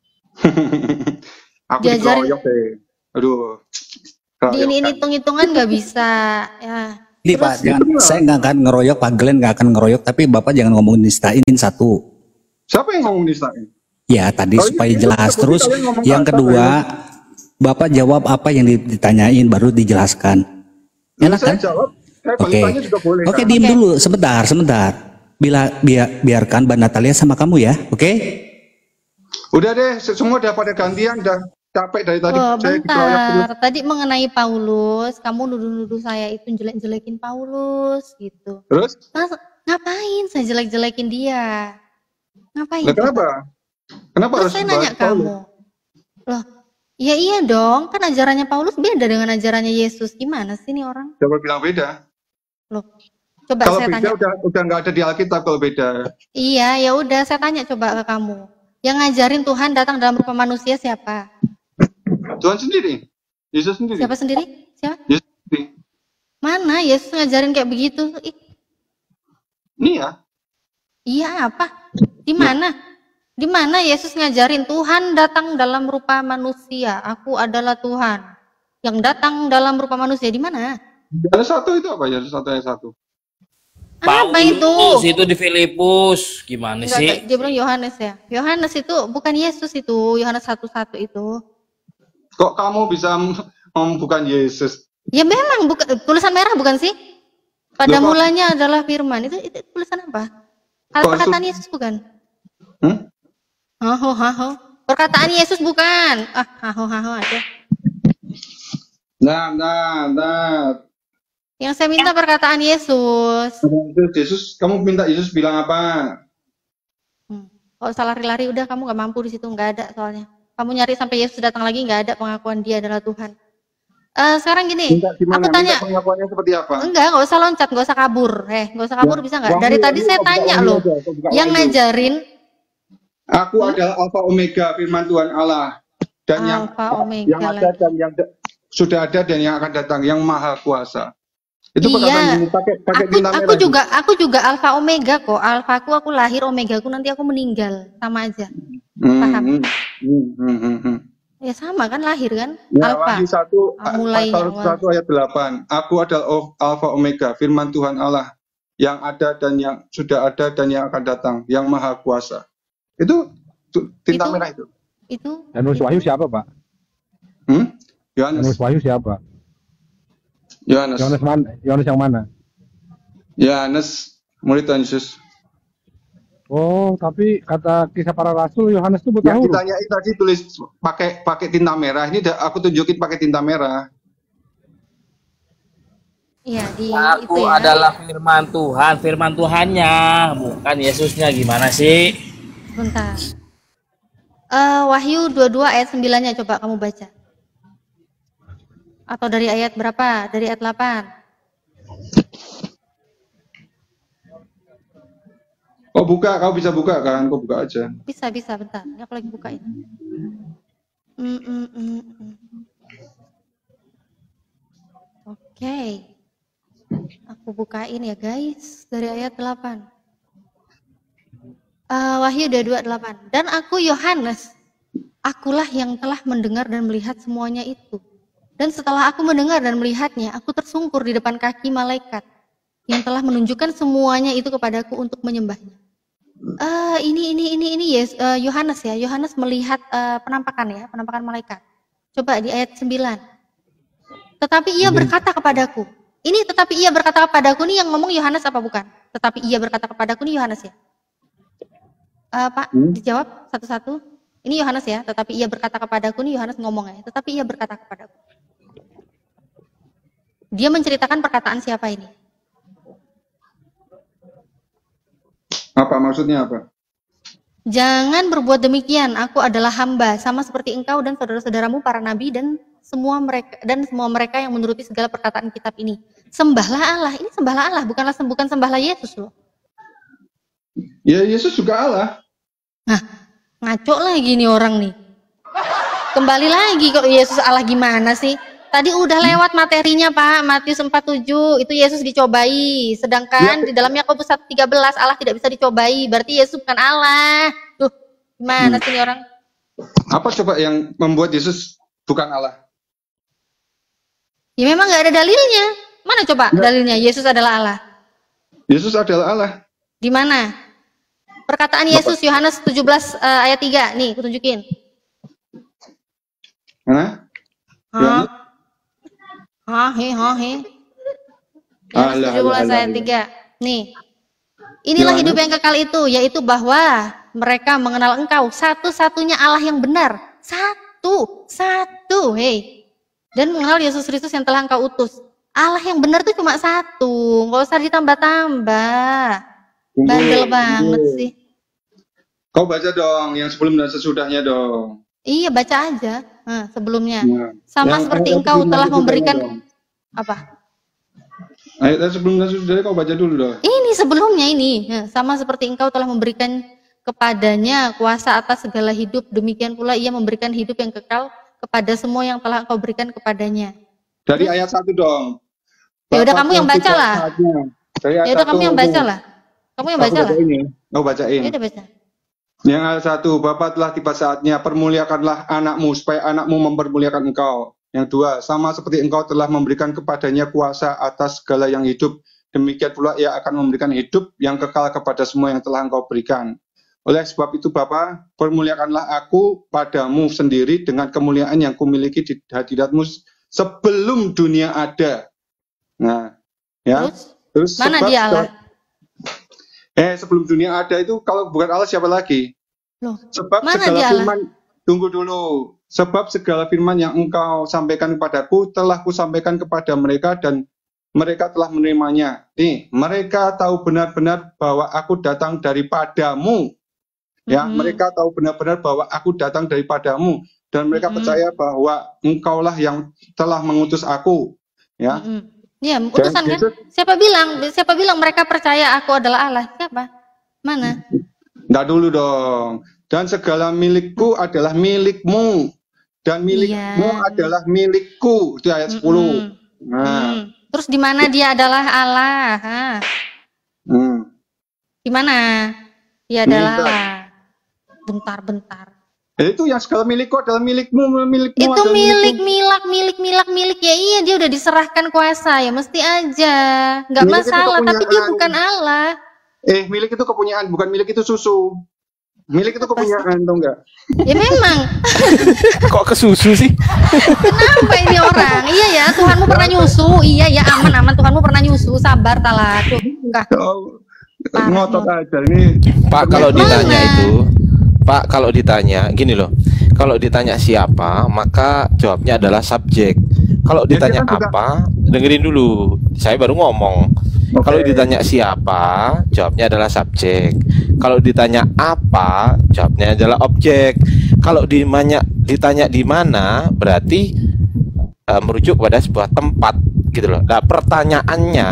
[SPEAKER 8] Aku dikeroyok deh. Aduh.
[SPEAKER 12] Di ini hitung-hitungan nggak bisa. Ya.
[SPEAKER 10] Ini Pak, saya nggak akan ngeroyok, Pak Glenn nggak akan ngeroyok, tapi Bapak jangan ngomongin nistain satu.
[SPEAKER 8] Siapa yang ngomong nistain?
[SPEAKER 10] Ya tadi supaya jelas. Terus yang kedua, Bapak jawab apa yang ditanyain baru dijelaskan. Enak kan? Oke, diem dulu sebentar. Biarkan Mbak Natalia sama kamu ya, oke?
[SPEAKER 8] Udah deh, semua udah pada gantian, udah capek dari tadi.
[SPEAKER 12] Bentar, tadi mengenai Paulus, kamu nuduh-nuduh saya itu jelek-jelekin Paulus gitu.
[SPEAKER 8] Terus?
[SPEAKER 12] Ngapain saya jelek-jelekin dia? Ngapain?
[SPEAKER 8] Nah, kenapa? Kenapa harus
[SPEAKER 12] saya nanya kamu? Loh, ya iya dong, kan ajarannya Paulus beda dengan ajarannya Yesus. Gimana sih nih orang?
[SPEAKER 8] Siapa bilang beda?
[SPEAKER 12] Loh, coba
[SPEAKER 8] kalau
[SPEAKER 12] saya
[SPEAKER 8] beda,
[SPEAKER 12] tanya.
[SPEAKER 8] udah nggak ada di Alkitab kalau beda.
[SPEAKER 12] Iya, ya udah saya tanya coba ke kamu. Yang ngajarin Tuhan datang dalam rupa manusia siapa?
[SPEAKER 8] Tuhan sendiri. Yesus sendiri.
[SPEAKER 12] Siapa sendiri? Siapa?
[SPEAKER 8] Yesus sendiri.
[SPEAKER 12] Mana Yesus ngajarin kayak begitu?
[SPEAKER 8] Nih ya.
[SPEAKER 12] Iya apa? Di mana? Di mana Yesus ngajarin Tuhan datang dalam rupa manusia? Aku adalah Tuhan yang datang dalam rupa manusia. Di mana?
[SPEAKER 8] Yohanes 1 itu apa? Yohanes 1 ayat 1.
[SPEAKER 12] Apa itu?
[SPEAKER 9] Itu di Filipus. Gimana sih?
[SPEAKER 12] Dia bilang Yohanes ya. Yohanes itu bukan Yesus itu. Yohanes 1:1 itu.
[SPEAKER 8] Kok kamu bisa bukan Yesus?
[SPEAKER 12] Ya memang bukan, tulisan merah bukan sih? Pada mulanya adalah firman. Itu tulisan apa? Perkataan Yesus bukan? Perkataan Yesus bukan. Aja.
[SPEAKER 8] Nah.
[SPEAKER 12] Yang saya minta perkataan Yesus.
[SPEAKER 8] Yesus, kamu minta Yesus bilang apa?
[SPEAKER 12] Kalau salah lari udah kamu nggak mampu di situ, nggak ada soalnya. Kamu nyari sampai Yesus datang lagi nggak ada pengakuan dia adalah Tuhan. Sekarang gini, aku tanya.
[SPEAKER 8] Pengakuannya seperti apa?
[SPEAKER 12] Nggak usah loncat, nggak usah kabur. Nggak usah kabur bisa nggak? Dari tadi saya tanya loh, yang ngajarin.
[SPEAKER 8] Aku adalah Alfa Omega, firman Tuhan Allah, dan yang ada dan yang sudah ada dan yang akan datang, yang Maha Kuasa. Itu
[SPEAKER 12] iya. Aku juga Alfa Omega kok. Alfaku aku lahir, Omegaku nanti aku meninggal, sama aja. Paham? Ya sama kan, lahir kan?
[SPEAKER 8] Ya,
[SPEAKER 12] Alfa.
[SPEAKER 8] Wahyu 1 ayat 8. Aku adalah Alfa Omega, firman Tuhan Allah, yang ada dan yang sudah ada dan yang akan datang, yang maha kuasa. Itu tinta merah itu.
[SPEAKER 12] Itu.
[SPEAKER 6] Yang nulis Wahyu siapa, Pak?
[SPEAKER 8] Yohanes.
[SPEAKER 6] Yang nulis Wahyu siapa?
[SPEAKER 8] Yohanes.
[SPEAKER 6] Yohanes yang mana?
[SPEAKER 8] Yohanes, murid Tuhan Yesus.
[SPEAKER 6] Oh, tapi kata kisah para rasul Yohanes itu buta
[SPEAKER 8] Yang
[SPEAKER 6] huruf.
[SPEAKER 8] ditanyain tadi tulis pakai tinta merah. Ini aku tunjukin pakai tinta merah.
[SPEAKER 12] Iya, di
[SPEAKER 9] Aku
[SPEAKER 12] itu ya.
[SPEAKER 9] adalah firman Tuhan, firman Tuhannya, bukan Yesusnya. Gimana sih?
[SPEAKER 12] Bentar. Wahyu 22 ayat 9-nya coba kamu baca. Atau dari ayat berapa? Dari ayat 8.
[SPEAKER 8] Oh buka, kau bisa buka kan? Kau buka aja.
[SPEAKER 12] Bisa, bentar. Ini aku lagi bukain. Oke. Aku bukain ya guys, dari ayat 8. Wahyu 22:8. Dan aku Yohanes, akulah yang telah mendengar dan melihat semuanya itu. Dan setelah aku mendengar dan melihatnya, aku tersungkur di depan kaki malaikat yang telah menunjukkan semuanya itu kepadaku untuk menyembahnya. Ini yes, Yohanes ya. Yohanes melihat penampakan malaikat. Coba di ayat 9. Tetapi ia berkata kepadaku. Ini tetapi ia berkata kepadaku nih yang ngomong Yohanes apa bukan? Tetapi ia berkata kepadaku nih Yohanes ya. Pak, dijawab satu-satu. Ini Yohanes ya, tetapi ia berkata kepadaku nih Yohanes ngomong ya. Tetapi ia berkata kepadaku. Dia menceritakan perkataan siapa ini?
[SPEAKER 8] Apa maksudnya apa?
[SPEAKER 12] Jangan berbuat demikian, aku adalah hamba, sama seperti engkau dan saudara-saudaramu para nabi dan semua mereka yang menuruti segala perkataan kitab ini. Sembahlah Allah, ini sembahlah Allah, bukan sembahlah Yesus loh.
[SPEAKER 8] Ya Yesus juga Allah.
[SPEAKER 12] Nah, ngaco lagi nih orang nih. Kembali lagi kok Yesus Allah gimana sih? Tadi udah lewat materinya Pak, Matius 4:7 itu Yesus dicobai. Sedangkan di dalam Yakobus 1:13 Allah tidak bisa dicobai. Berarti Yesus bukan Allah. Tuh, gimana sih ini orang?
[SPEAKER 8] Apa coba yang membuat Yesus bukan Allah?
[SPEAKER 12] Ya memang nggak ada dalilnya. Mana coba dalilnya Yesus adalah Allah?
[SPEAKER 8] Yesus adalah Allah.
[SPEAKER 12] Di mana? Perkataan Yesus Yohanes 17 ayat 3. Nih, aku tunjukin.
[SPEAKER 8] Mana?
[SPEAKER 12] Yohanes 17 ayat 3. Nih. Inilah hidup yang kekal itu, yaitu bahwa mereka mengenal engkau satu-satunya Allah yang benar. Satu, hei. Dan mengenal Yesus Kristus yang telah engkau utus. Allah yang benar tuh cuma satu, nggak usah ditambah-tambah. Bandel banget sih.
[SPEAKER 8] Kau baca dong yang sebelum dan sesudahnya dong.
[SPEAKER 12] Iya, baca aja sebelumnya. Sama seperti engkau telah memberikan apa?
[SPEAKER 8] Ayat sebelum dan sesudahnya kau baca dulu dong.
[SPEAKER 12] Ini sebelumnya ini. Sama seperti engkau telah memberikan kepadanya kuasa atas segala hidup, demikian pula ia memberikan hidup yang kekal kepada semua yang telah engkau berikan kepadanya.
[SPEAKER 8] Dari ayat 1 dong.
[SPEAKER 12] Ya udah kamu yang baca lah. Ya udah kamu yang baca lah. Kamu yang baca lah.
[SPEAKER 8] Kau bacain.
[SPEAKER 12] Ya udah baca.
[SPEAKER 8] Yang ayat 1, Bapa telah tiba saatnya, permuliakanlah anakmu supaya anakmu mempermuliakan engkau. Yang 2, sama seperti engkau telah memberikan kepadanya kuasa atas segala yang hidup, demikian pula ia akan memberikan hidup yang kekal kepada semua yang telah engkau berikan. Oleh sebab itu Bapa, permuliakanlah aku padamu sendiri dengan kemuliaan yang kumiliki di hadiratmu sebelum dunia ada. Nah, ya. Terus
[SPEAKER 12] mana dia Allah?
[SPEAKER 8] Sebelum dunia ada itu kalau bukan Allah siapa lagi?
[SPEAKER 12] Loh,
[SPEAKER 8] sebab
[SPEAKER 12] mana
[SPEAKER 8] segala
[SPEAKER 12] dia
[SPEAKER 8] firman, tunggu dulu. Sebab segala firman yang engkau sampaikan kepadaku telah kusampaikan kepada mereka dan mereka telah menerimanya. Nih, mereka tahu benar-benar bahwa aku datang daripadamu. Ya, mereka tahu benar-benar bahwa aku datang daripadamu dan mereka percaya bahwa engkaulah yang telah mengutus aku. Ya.
[SPEAKER 12] Ya, utusan kan? Siapa bilang mereka percaya aku adalah Allah? Siapa? Mana?
[SPEAKER 8] Enggak dulu dong. Dan segala milikku adalah milikmu. Dan milikmu adalah milikku. Itu ayat 10. Nah.
[SPEAKER 12] Terus di mana dia adalah Allah? Di mana? Dia adalah Allah. Bentar.
[SPEAKER 8] Itu yang segala milikku adalah milikmu, milikmu
[SPEAKER 12] Itu
[SPEAKER 8] adalah
[SPEAKER 12] milik,
[SPEAKER 8] milikmu.
[SPEAKER 12] milik. Ya iya, dia udah diserahkan kuasa, ya mesti aja. Nggak
[SPEAKER 8] Milik itu
[SPEAKER 12] masalah, tapi dia
[SPEAKER 8] kepunyaan.
[SPEAKER 12] bukan Allah.
[SPEAKER 8] Milik itu kepunyaan, bukan milik itu susu. Milik itu kepunyaan, tau enggak?
[SPEAKER 12] Ya memang.
[SPEAKER 5] Kok ke susu sih?
[SPEAKER 12] Kenapa ini orang? Iya ya, Tuhanmu pernah nyusu. Iya ya, aman. Tuhanmu pernah nyusu. Sabar, Tala. Aduh, enggak.
[SPEAKER 8] Ngotot aja ini.
[SPEAKER 5] Pak, kalau ditanya itu, Pak, kalau ditanya gini loh, kalau ditanya siapa, maka jawabnya adalah subjek. Kalau ditanya apa, dengerin dulu, saya baru ngomong. Kalau ditanya siapa, jawabnya adalah subjek. Kalau ditanya apa, jawabnya adalah objek. Kalau ditanya di mana, berarti merujuk pada sebuah tempat, gitu loh. Nah, pertanyaannya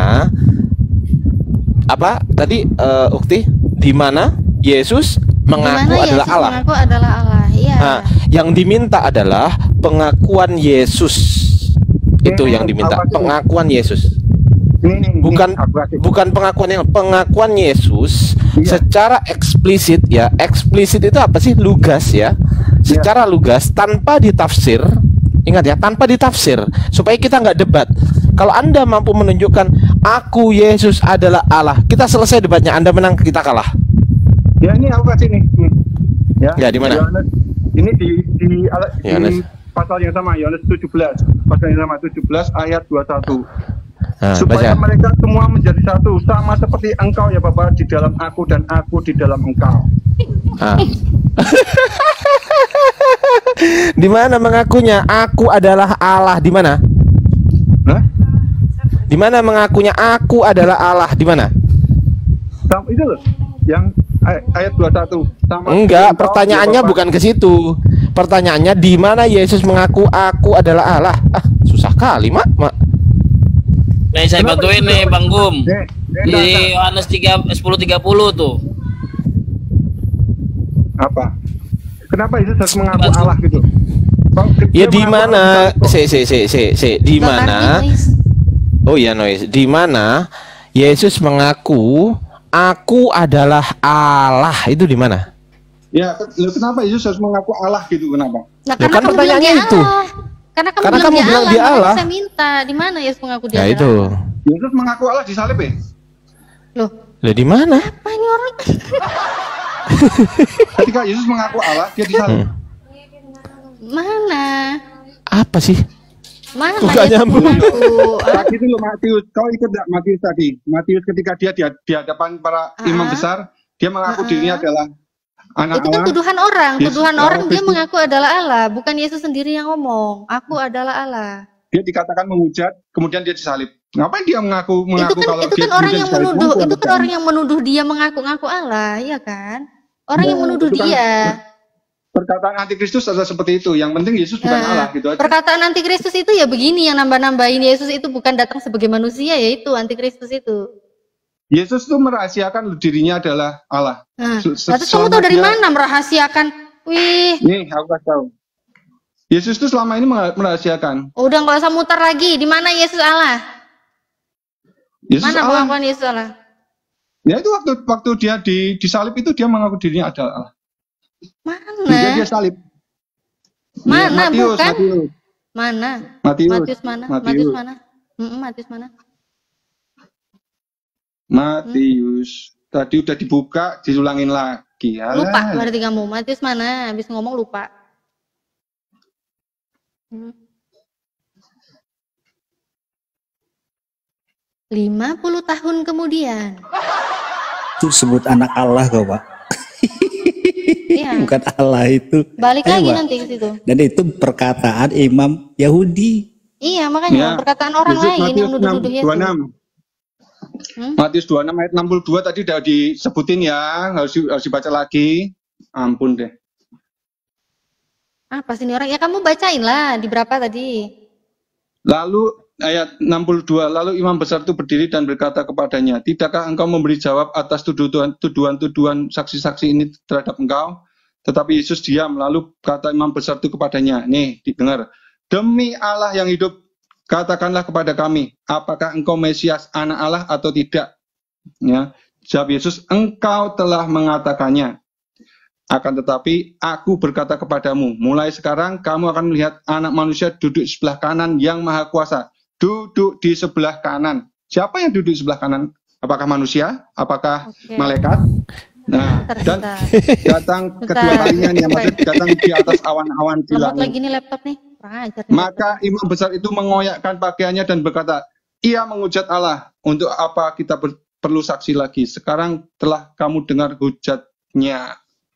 [SPEAKER 5] apa tadi, Ukti? Di mana Yesus mengaku
[SPEAKER 12] Dimana
[SPEAKER 5] adalah
[SPEAKER 12] Yesus
[SPEAKER 5] Allah?
[SPEAKER 12] mengaku adalah Allah. Iya.
[SPEAKER 5] Nah, yang diminta adalah pengakuan Yesus. Itu yang diminta, pengakuan Yesus. Bukan pengakuan Yesus secara eksplisit ya. Eksplisit itu apa sih? Lugas ya. Secara lugas tanpa ditafsir. Ingat ya, tanpa ditafsir supaya kita nggak debat. Kalau Anda mampu menunjukkan aku Yesus adalah Allah, kita selesai debatnya. Anda menang, kita kalah.
[SPEAKER 8] Ya ini aku kasih nih.
[SPEAKER 5] Ya, di mana?
[SPEAKER 8] Ini di
[SPEAKER 5] Yohanes.
[SPEAKER 8] pasal yang sama, Yohanes 17. Pasal yang sama 17 ayat 21.
[SPEAKER 5] Nah,
[SPEAKER 8] Supaya
[SPEAKER 5] baca.
[SPEAKER 8] mereka semua menjadi satu, sama seperti engkau ya Bapa di dalam aku dan aku di dalam engkau.
[SPEAKER 5] Di mana mengakunya aku adalah Allah? Di mana? Di mana mengakunya aku adalah Allah? Di mana?
[SPEAKER 8] Itu loh, yang ayat 21. Sama
[SPEAKER 5] Enggak,
[SPEAKER 8] engkau,
[SPEAKER 5] pertanyaannya
[SPEAKER 8] ya Bapa.
[SPEAKER 5] bukan ke situ. Pertanyaannya di mana Yesus mengaku aku adalah Allah? Susah kali, Mak.
[SPEAKER 14] Nih saya bantuin nih Bang Gum. Di Yohanes 10:30 tuh.
[SPEAKER 8] Apa? Kenapa Yesus harus mengaku Allah gitu?
[SPEAKER 5] Ya di mana? Di mana? Oh iya, Noise. Di mana Yesus mengaku aku adalah Allah? Itu di mana?
[SPEAKER 8] Ya, kenapa Yesus harus mengaku Allah gitu? Kenapa?
[SPEAKER 12] Nah,
[SPEAKER 5] Ya kan pertanyaannya itu.
[SPEAKER 12] Karena
[SPEAKER 5] Karena
[SPEAKER 12] kamu bilang dia Allah.
[SPEAKER 5] Allah.
[SPEAKER 12] Saya minta di mana Yesus mengaku dia
[SPEAKER 5] Ya
[SPEAKER 12] Allah?
[SPEAKER 5] itu.
[SPEAKER 8] Yesus mengaku Allah di salib ya?
[SPEAKER 12] Loh,
[SPEAKER 5] Lah di mana?
[SPEAKER 12] apa ini orang?
[SPEAKER 8] Ketika Yesus mengaku Allah, dia di salib.
[SPEAKER 12] Mana?
[SPEAKER 5] Apa sih?
[SPEAKER 12] Mana
[SPEAKER 5] Bukan
[SPEAKER 12] Yesus
[SPEAKER 5] nyambung.
[SPEAKER 12] mengaku?
[SPEAKER 8] Tadi itu loh Matius, kau ikut enggak Matius tadi? Matius ketika dia di hadapan para imam besar, dia mengaku dirinya adalah anak
[SPEAKER 12] Itu kan
[SPEAKER 8] Allah.
[SPEAKER 12] tuduhan orang,
[SPEAKER 8] Yesus
[SPEAKER 12] tuduhan
[SPEAKER 8] Allah
[SPEAKER 12] orang dia
[SPEAKER 8] Kristus.
[SPEAKER 12] mengaku adalah Allah, bukan Yesus sendiri yang ngomong. Aku adalah Allah.
[SPEAKER 8] Dia dikatakan menghujat, kemudian dia disalib. Ngapain dia mengaku kalau
[SPEAKER 12] Itu
[SPEAKER 8] dia
[SPEAKER 12] kan orang
[SPEAKER 8] kemudian
[SPEAKER 12] yang
[SPEAKER 8] disalib?
[SPEAKER 12] menuduh,
[SPEAKER 8] Ngaku
[SPEAKER 12] itu kan
[SPEAKER 8] bukan?
[SPEAKER 12] orang yang menuduh dia mengaku-ngaku Allah, iya kan? Orang yang menuduh
[SPEAKER 8] itu kan
[SPEAKER 12] dia.
[SPEAKER 8] Perkataan antikristus adalah seperti itu. Yang penting Yesus bukan Allah gitu aja.
[SPEAKER 12] Perkataan antikristus itu ya begini, yang nambah-nambahin Yesus itu bukan datang sebagai manusia, yaitu antikristus itu.
[SPEAKER 8] Yesus itu merahasiakan dirinya adalah Allah.
[SPEAKER 12] Nah,
[SPEAKER 8] Se-
[SPEAKER 12] terus kamu tahu dari mana merahasiakan? Wih,
[SPEAKER 8] Nih, aku kasih tahu. Yesus itu selama ini merahasiakan.
[SPEAKER 12] udah nggak usah muter lagi. Di mana Yesus Allah?
[SPEAKER 8] Yesus
[SPEAKER 12] Mana
[SPEAKER 8] Allah.
[SPEAKER 12] pengakuan Yesus Allah?
[SPEAKER 8] Ya itu waktu dia disalib itu dia mengaku dirinya adalah Allah.
[SPEAKER 12] Mana?
[SPEAKER 8] Dia salib.
[SPEAKER 12] Mana?
[SPEAKER 8] Matius,
[SPEAKER 12] Bukan?
[SPEAKER 8] Matius.
[SPEAKER 12] Mana?
[SPEAKER 8] Matius.
[SPEAKER 12] Matius mana?
[SPEAKER 8] Matius.
[SPEAKER 12] Matius mana? Matius mana?
[SPEAKER 8] Matius. Tadi udah dibuka, diulangin lagi.
[SPEAKER 12] Lupa berarti kamu. Matius mana? Habis ngomong lupa. 50 tahun kemudian.
[SPEAKER 10] Itu sebut anak Allah kau Pak.
[SPEAKER 12] Iya.
[SPEAKER 10] Bukan Allah itu.
[SPEAKER 12] Balik
[SPEAKER 10] Ayo,
[SPEAKER 12] lagi
[SPEAKER 10] Pak.
[SPEAKER 12] nanti ke situ.
[SPEAKER 10] Dan itu perkataan imam Yahudi.
[SPEAKER 12] Iya, makanya perkataan orang
[SPEAKER 8] Yesus,
[SPEAKER 12] lain yang
[SPEAKER 8] Matius
[SPEAKER 12] nuduh-nuduh Yesus.
[SPEAKER 8] 26. Matius 26 ayat 62 tadi udah disebutin ya, harus dibaca lagi. Ampun deh.
[SPEAKER 12] Apa sih ini orang? Ya kamu bacain lah. Di berapa tadi?
[SPEAKER 8] Lalu ayat 62, lalu imam besar itu berdiri dan berkata kepadanya, tidakkah engkau memberi jawab atas tuduhan-tuduhan saksi-saksi ini terhadap engkau? Tetapi Yesus diam, lalu kata imam besar itu kepadanya, nih didengar, demi Allah yang hidup, katakanlah kepada kami, apakah engkau Mesias anak Allah atau tidak? Ya, jawab Yesus, engkau telah mengatakannya. Akan tetapi aku berkata kepadamu, mulai sekarang kamu akan melihat anak manusia duduk di sebelah kanan yang maha kuasa. Duduk di sebelah kanan. Siapa yang duduk di sebelah kanan? Apakah manusia? Apakah malaikat? Nah, dan datang kedua kalinya nih, maksud datang di atas awan-awan di
[SPEAKER 12] Lemot
[SPEAKER 8] langit.
[SPEAKER 12] lagi nih laptop nih. Kurang ajar nih.
[SPEAKER 8] Maka imam besar itu mengoyakkan pakaiannya dan berkata, ia menghujat Allah. Untuk apa kita perlu saksi lagi? Sekarang telah kamu dengar hujatnya.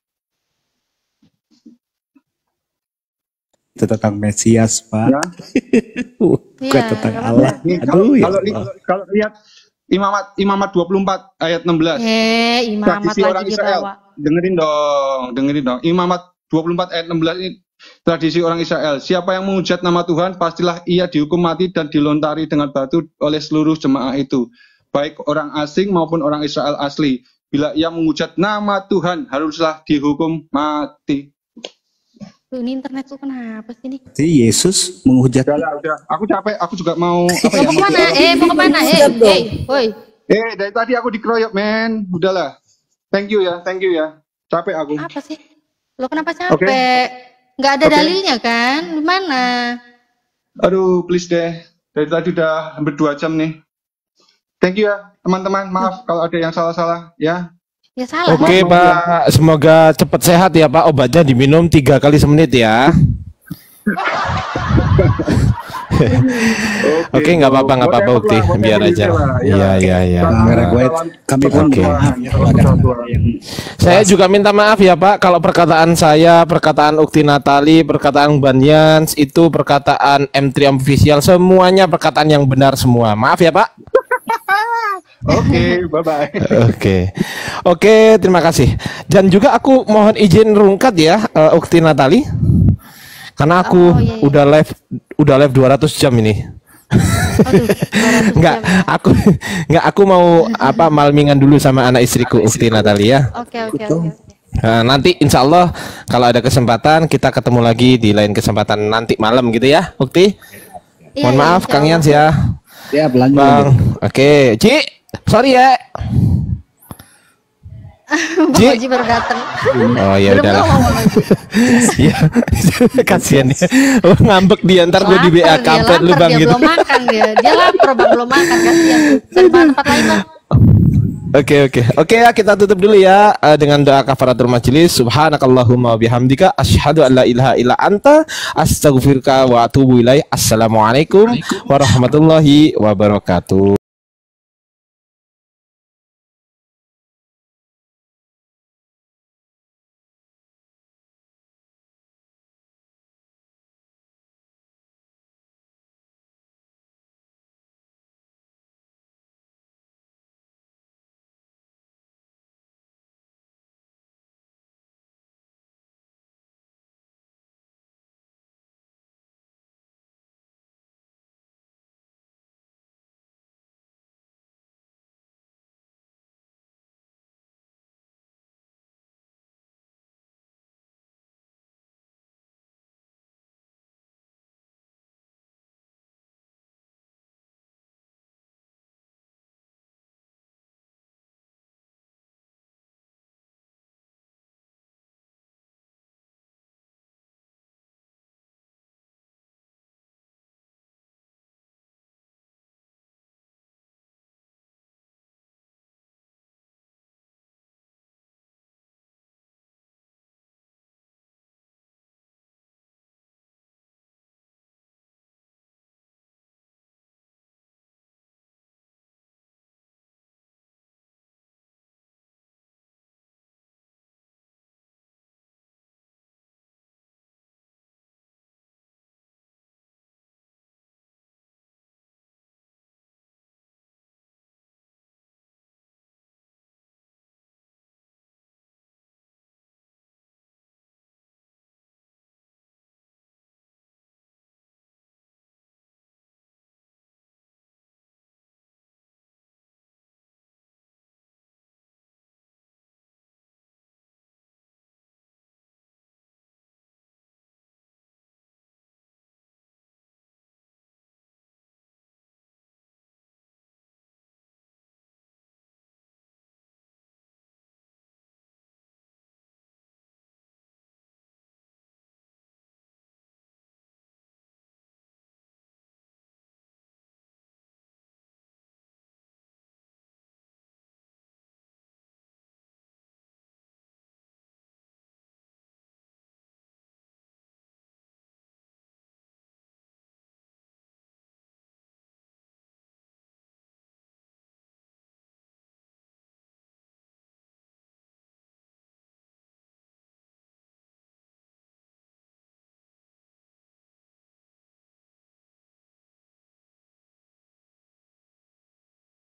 [SPEAKER 10] Itu tentang Mesias, Pak.
[SPEAKER 8] Ya.
[SPEAKER 10] Bukan tentang Allah.
[SPEAKER 8] Nih,
[SPEAKER 10] Aduh, ya
[SPEAKER 8] kalau lihat Imamat 24 ayat 16.
[SPEAKER 12] Imamat
[SPEAKER 8] Tradisi orang
[SPEAKER 12] lagi
[SPEAKER 8] Israel.
[SPEAKER 12] dibawa.
[SPEAKER 8] Dengerin dong. Imamat 24 ayat 16 ini tradisi orang Israel. Siapa yang menghujat nama Tuhan, pastilah ia dihukum mati dan dilontari dengan batu oleh seluruh jemaah itu, baik orang asing maupun orang Israel asli. Bila ia menghujat nama Tuhan, haruslah dihukum mati.
[SPEAKER 12] Tuh, ini internet tuh kenapa sih nih?
[SPEAKER 10] Jadi Yesus menghujat.
[SPEAKER 8] Udah. Aku capek. Aku juga mau
[SPEAKER 12] Mau kemana? Mau kemana? Woi.
[SPEAKER 8] Dari tadi aku dikeroyok, men. Udahlah. Thank you ya. Capek aku.
[SPEAKER 12] Apa sih? Lo kenapa capek? Nggak ada dalilnya kan? Gimana?
[SPEAKER 8] Aduh, please deh. Dari tadi udah hampir 2 jam nih. Thank you ya, teman-teman. Maaf kalau ada yang salah-salah ya.
[SPEAKER 12] Ya salah.
[SPEAKER 5] Oke, Pak. Semoga cepat sehat ya, Pak. Obatnya diminum 3 kali semenit ya. Oke, nggak apa-apa, Ukti. Biar aja. Iya.
[SPEAKER 10] Kami pun maaf ya kalau ada yang
[SPEAKER 5] Saya juga minta maaf ya, Pak, kalau perkataan saya, perkataan Ukti Natali, perkataan Banyans, itu perkataan M3 Official, semuanya perkataan yang benar semua. Maaf ya, Pak.
[SPEAKER 8] Oke, bye-bye.
[SPEAKER 5] Oke, terima kasih. Dan juga aku mohon izin rungkat ya, Ukti Natali. Karena aku udah live 200 jam ini. Aku mau malmingan dulu sama anak istriku Ukti Natali ya.
[SPEAKER 12] Oke.
[SPEAKER 5] Nah, nanti insya Allah kalau ada kesempatan kita ketemu lagi di lain kesempatan nanti malam gitu ya, Ukti. Mohon maaf Kang Yans ya.
[SPEAKER 10] Ya, berlanjut.
[SPEAKER 5] Bang. Oke, Ci. Sorry ya.
[SPEAKER 12] Bang Haji baru datang.
[SPEAKER 5] Oh ya udah. Ya, kasihan dia. Ngambek dia, ntar gue di BA kampret lu Bang gitu.
[SPEAKER 12] Belum makan dia lapar Bang, belum makan, kasihan. Cari tempat lain Bang.
[SPEAKER 5] Oke ya, kita tutup dulu ya dengan doa kafaratul majelis. Subhanakallahumma bihamdika asyhadu an la ilaha illa anta astaghfiruka wa atubu ilaik. Assalamualaikum warahmatullahi wabarakatuh.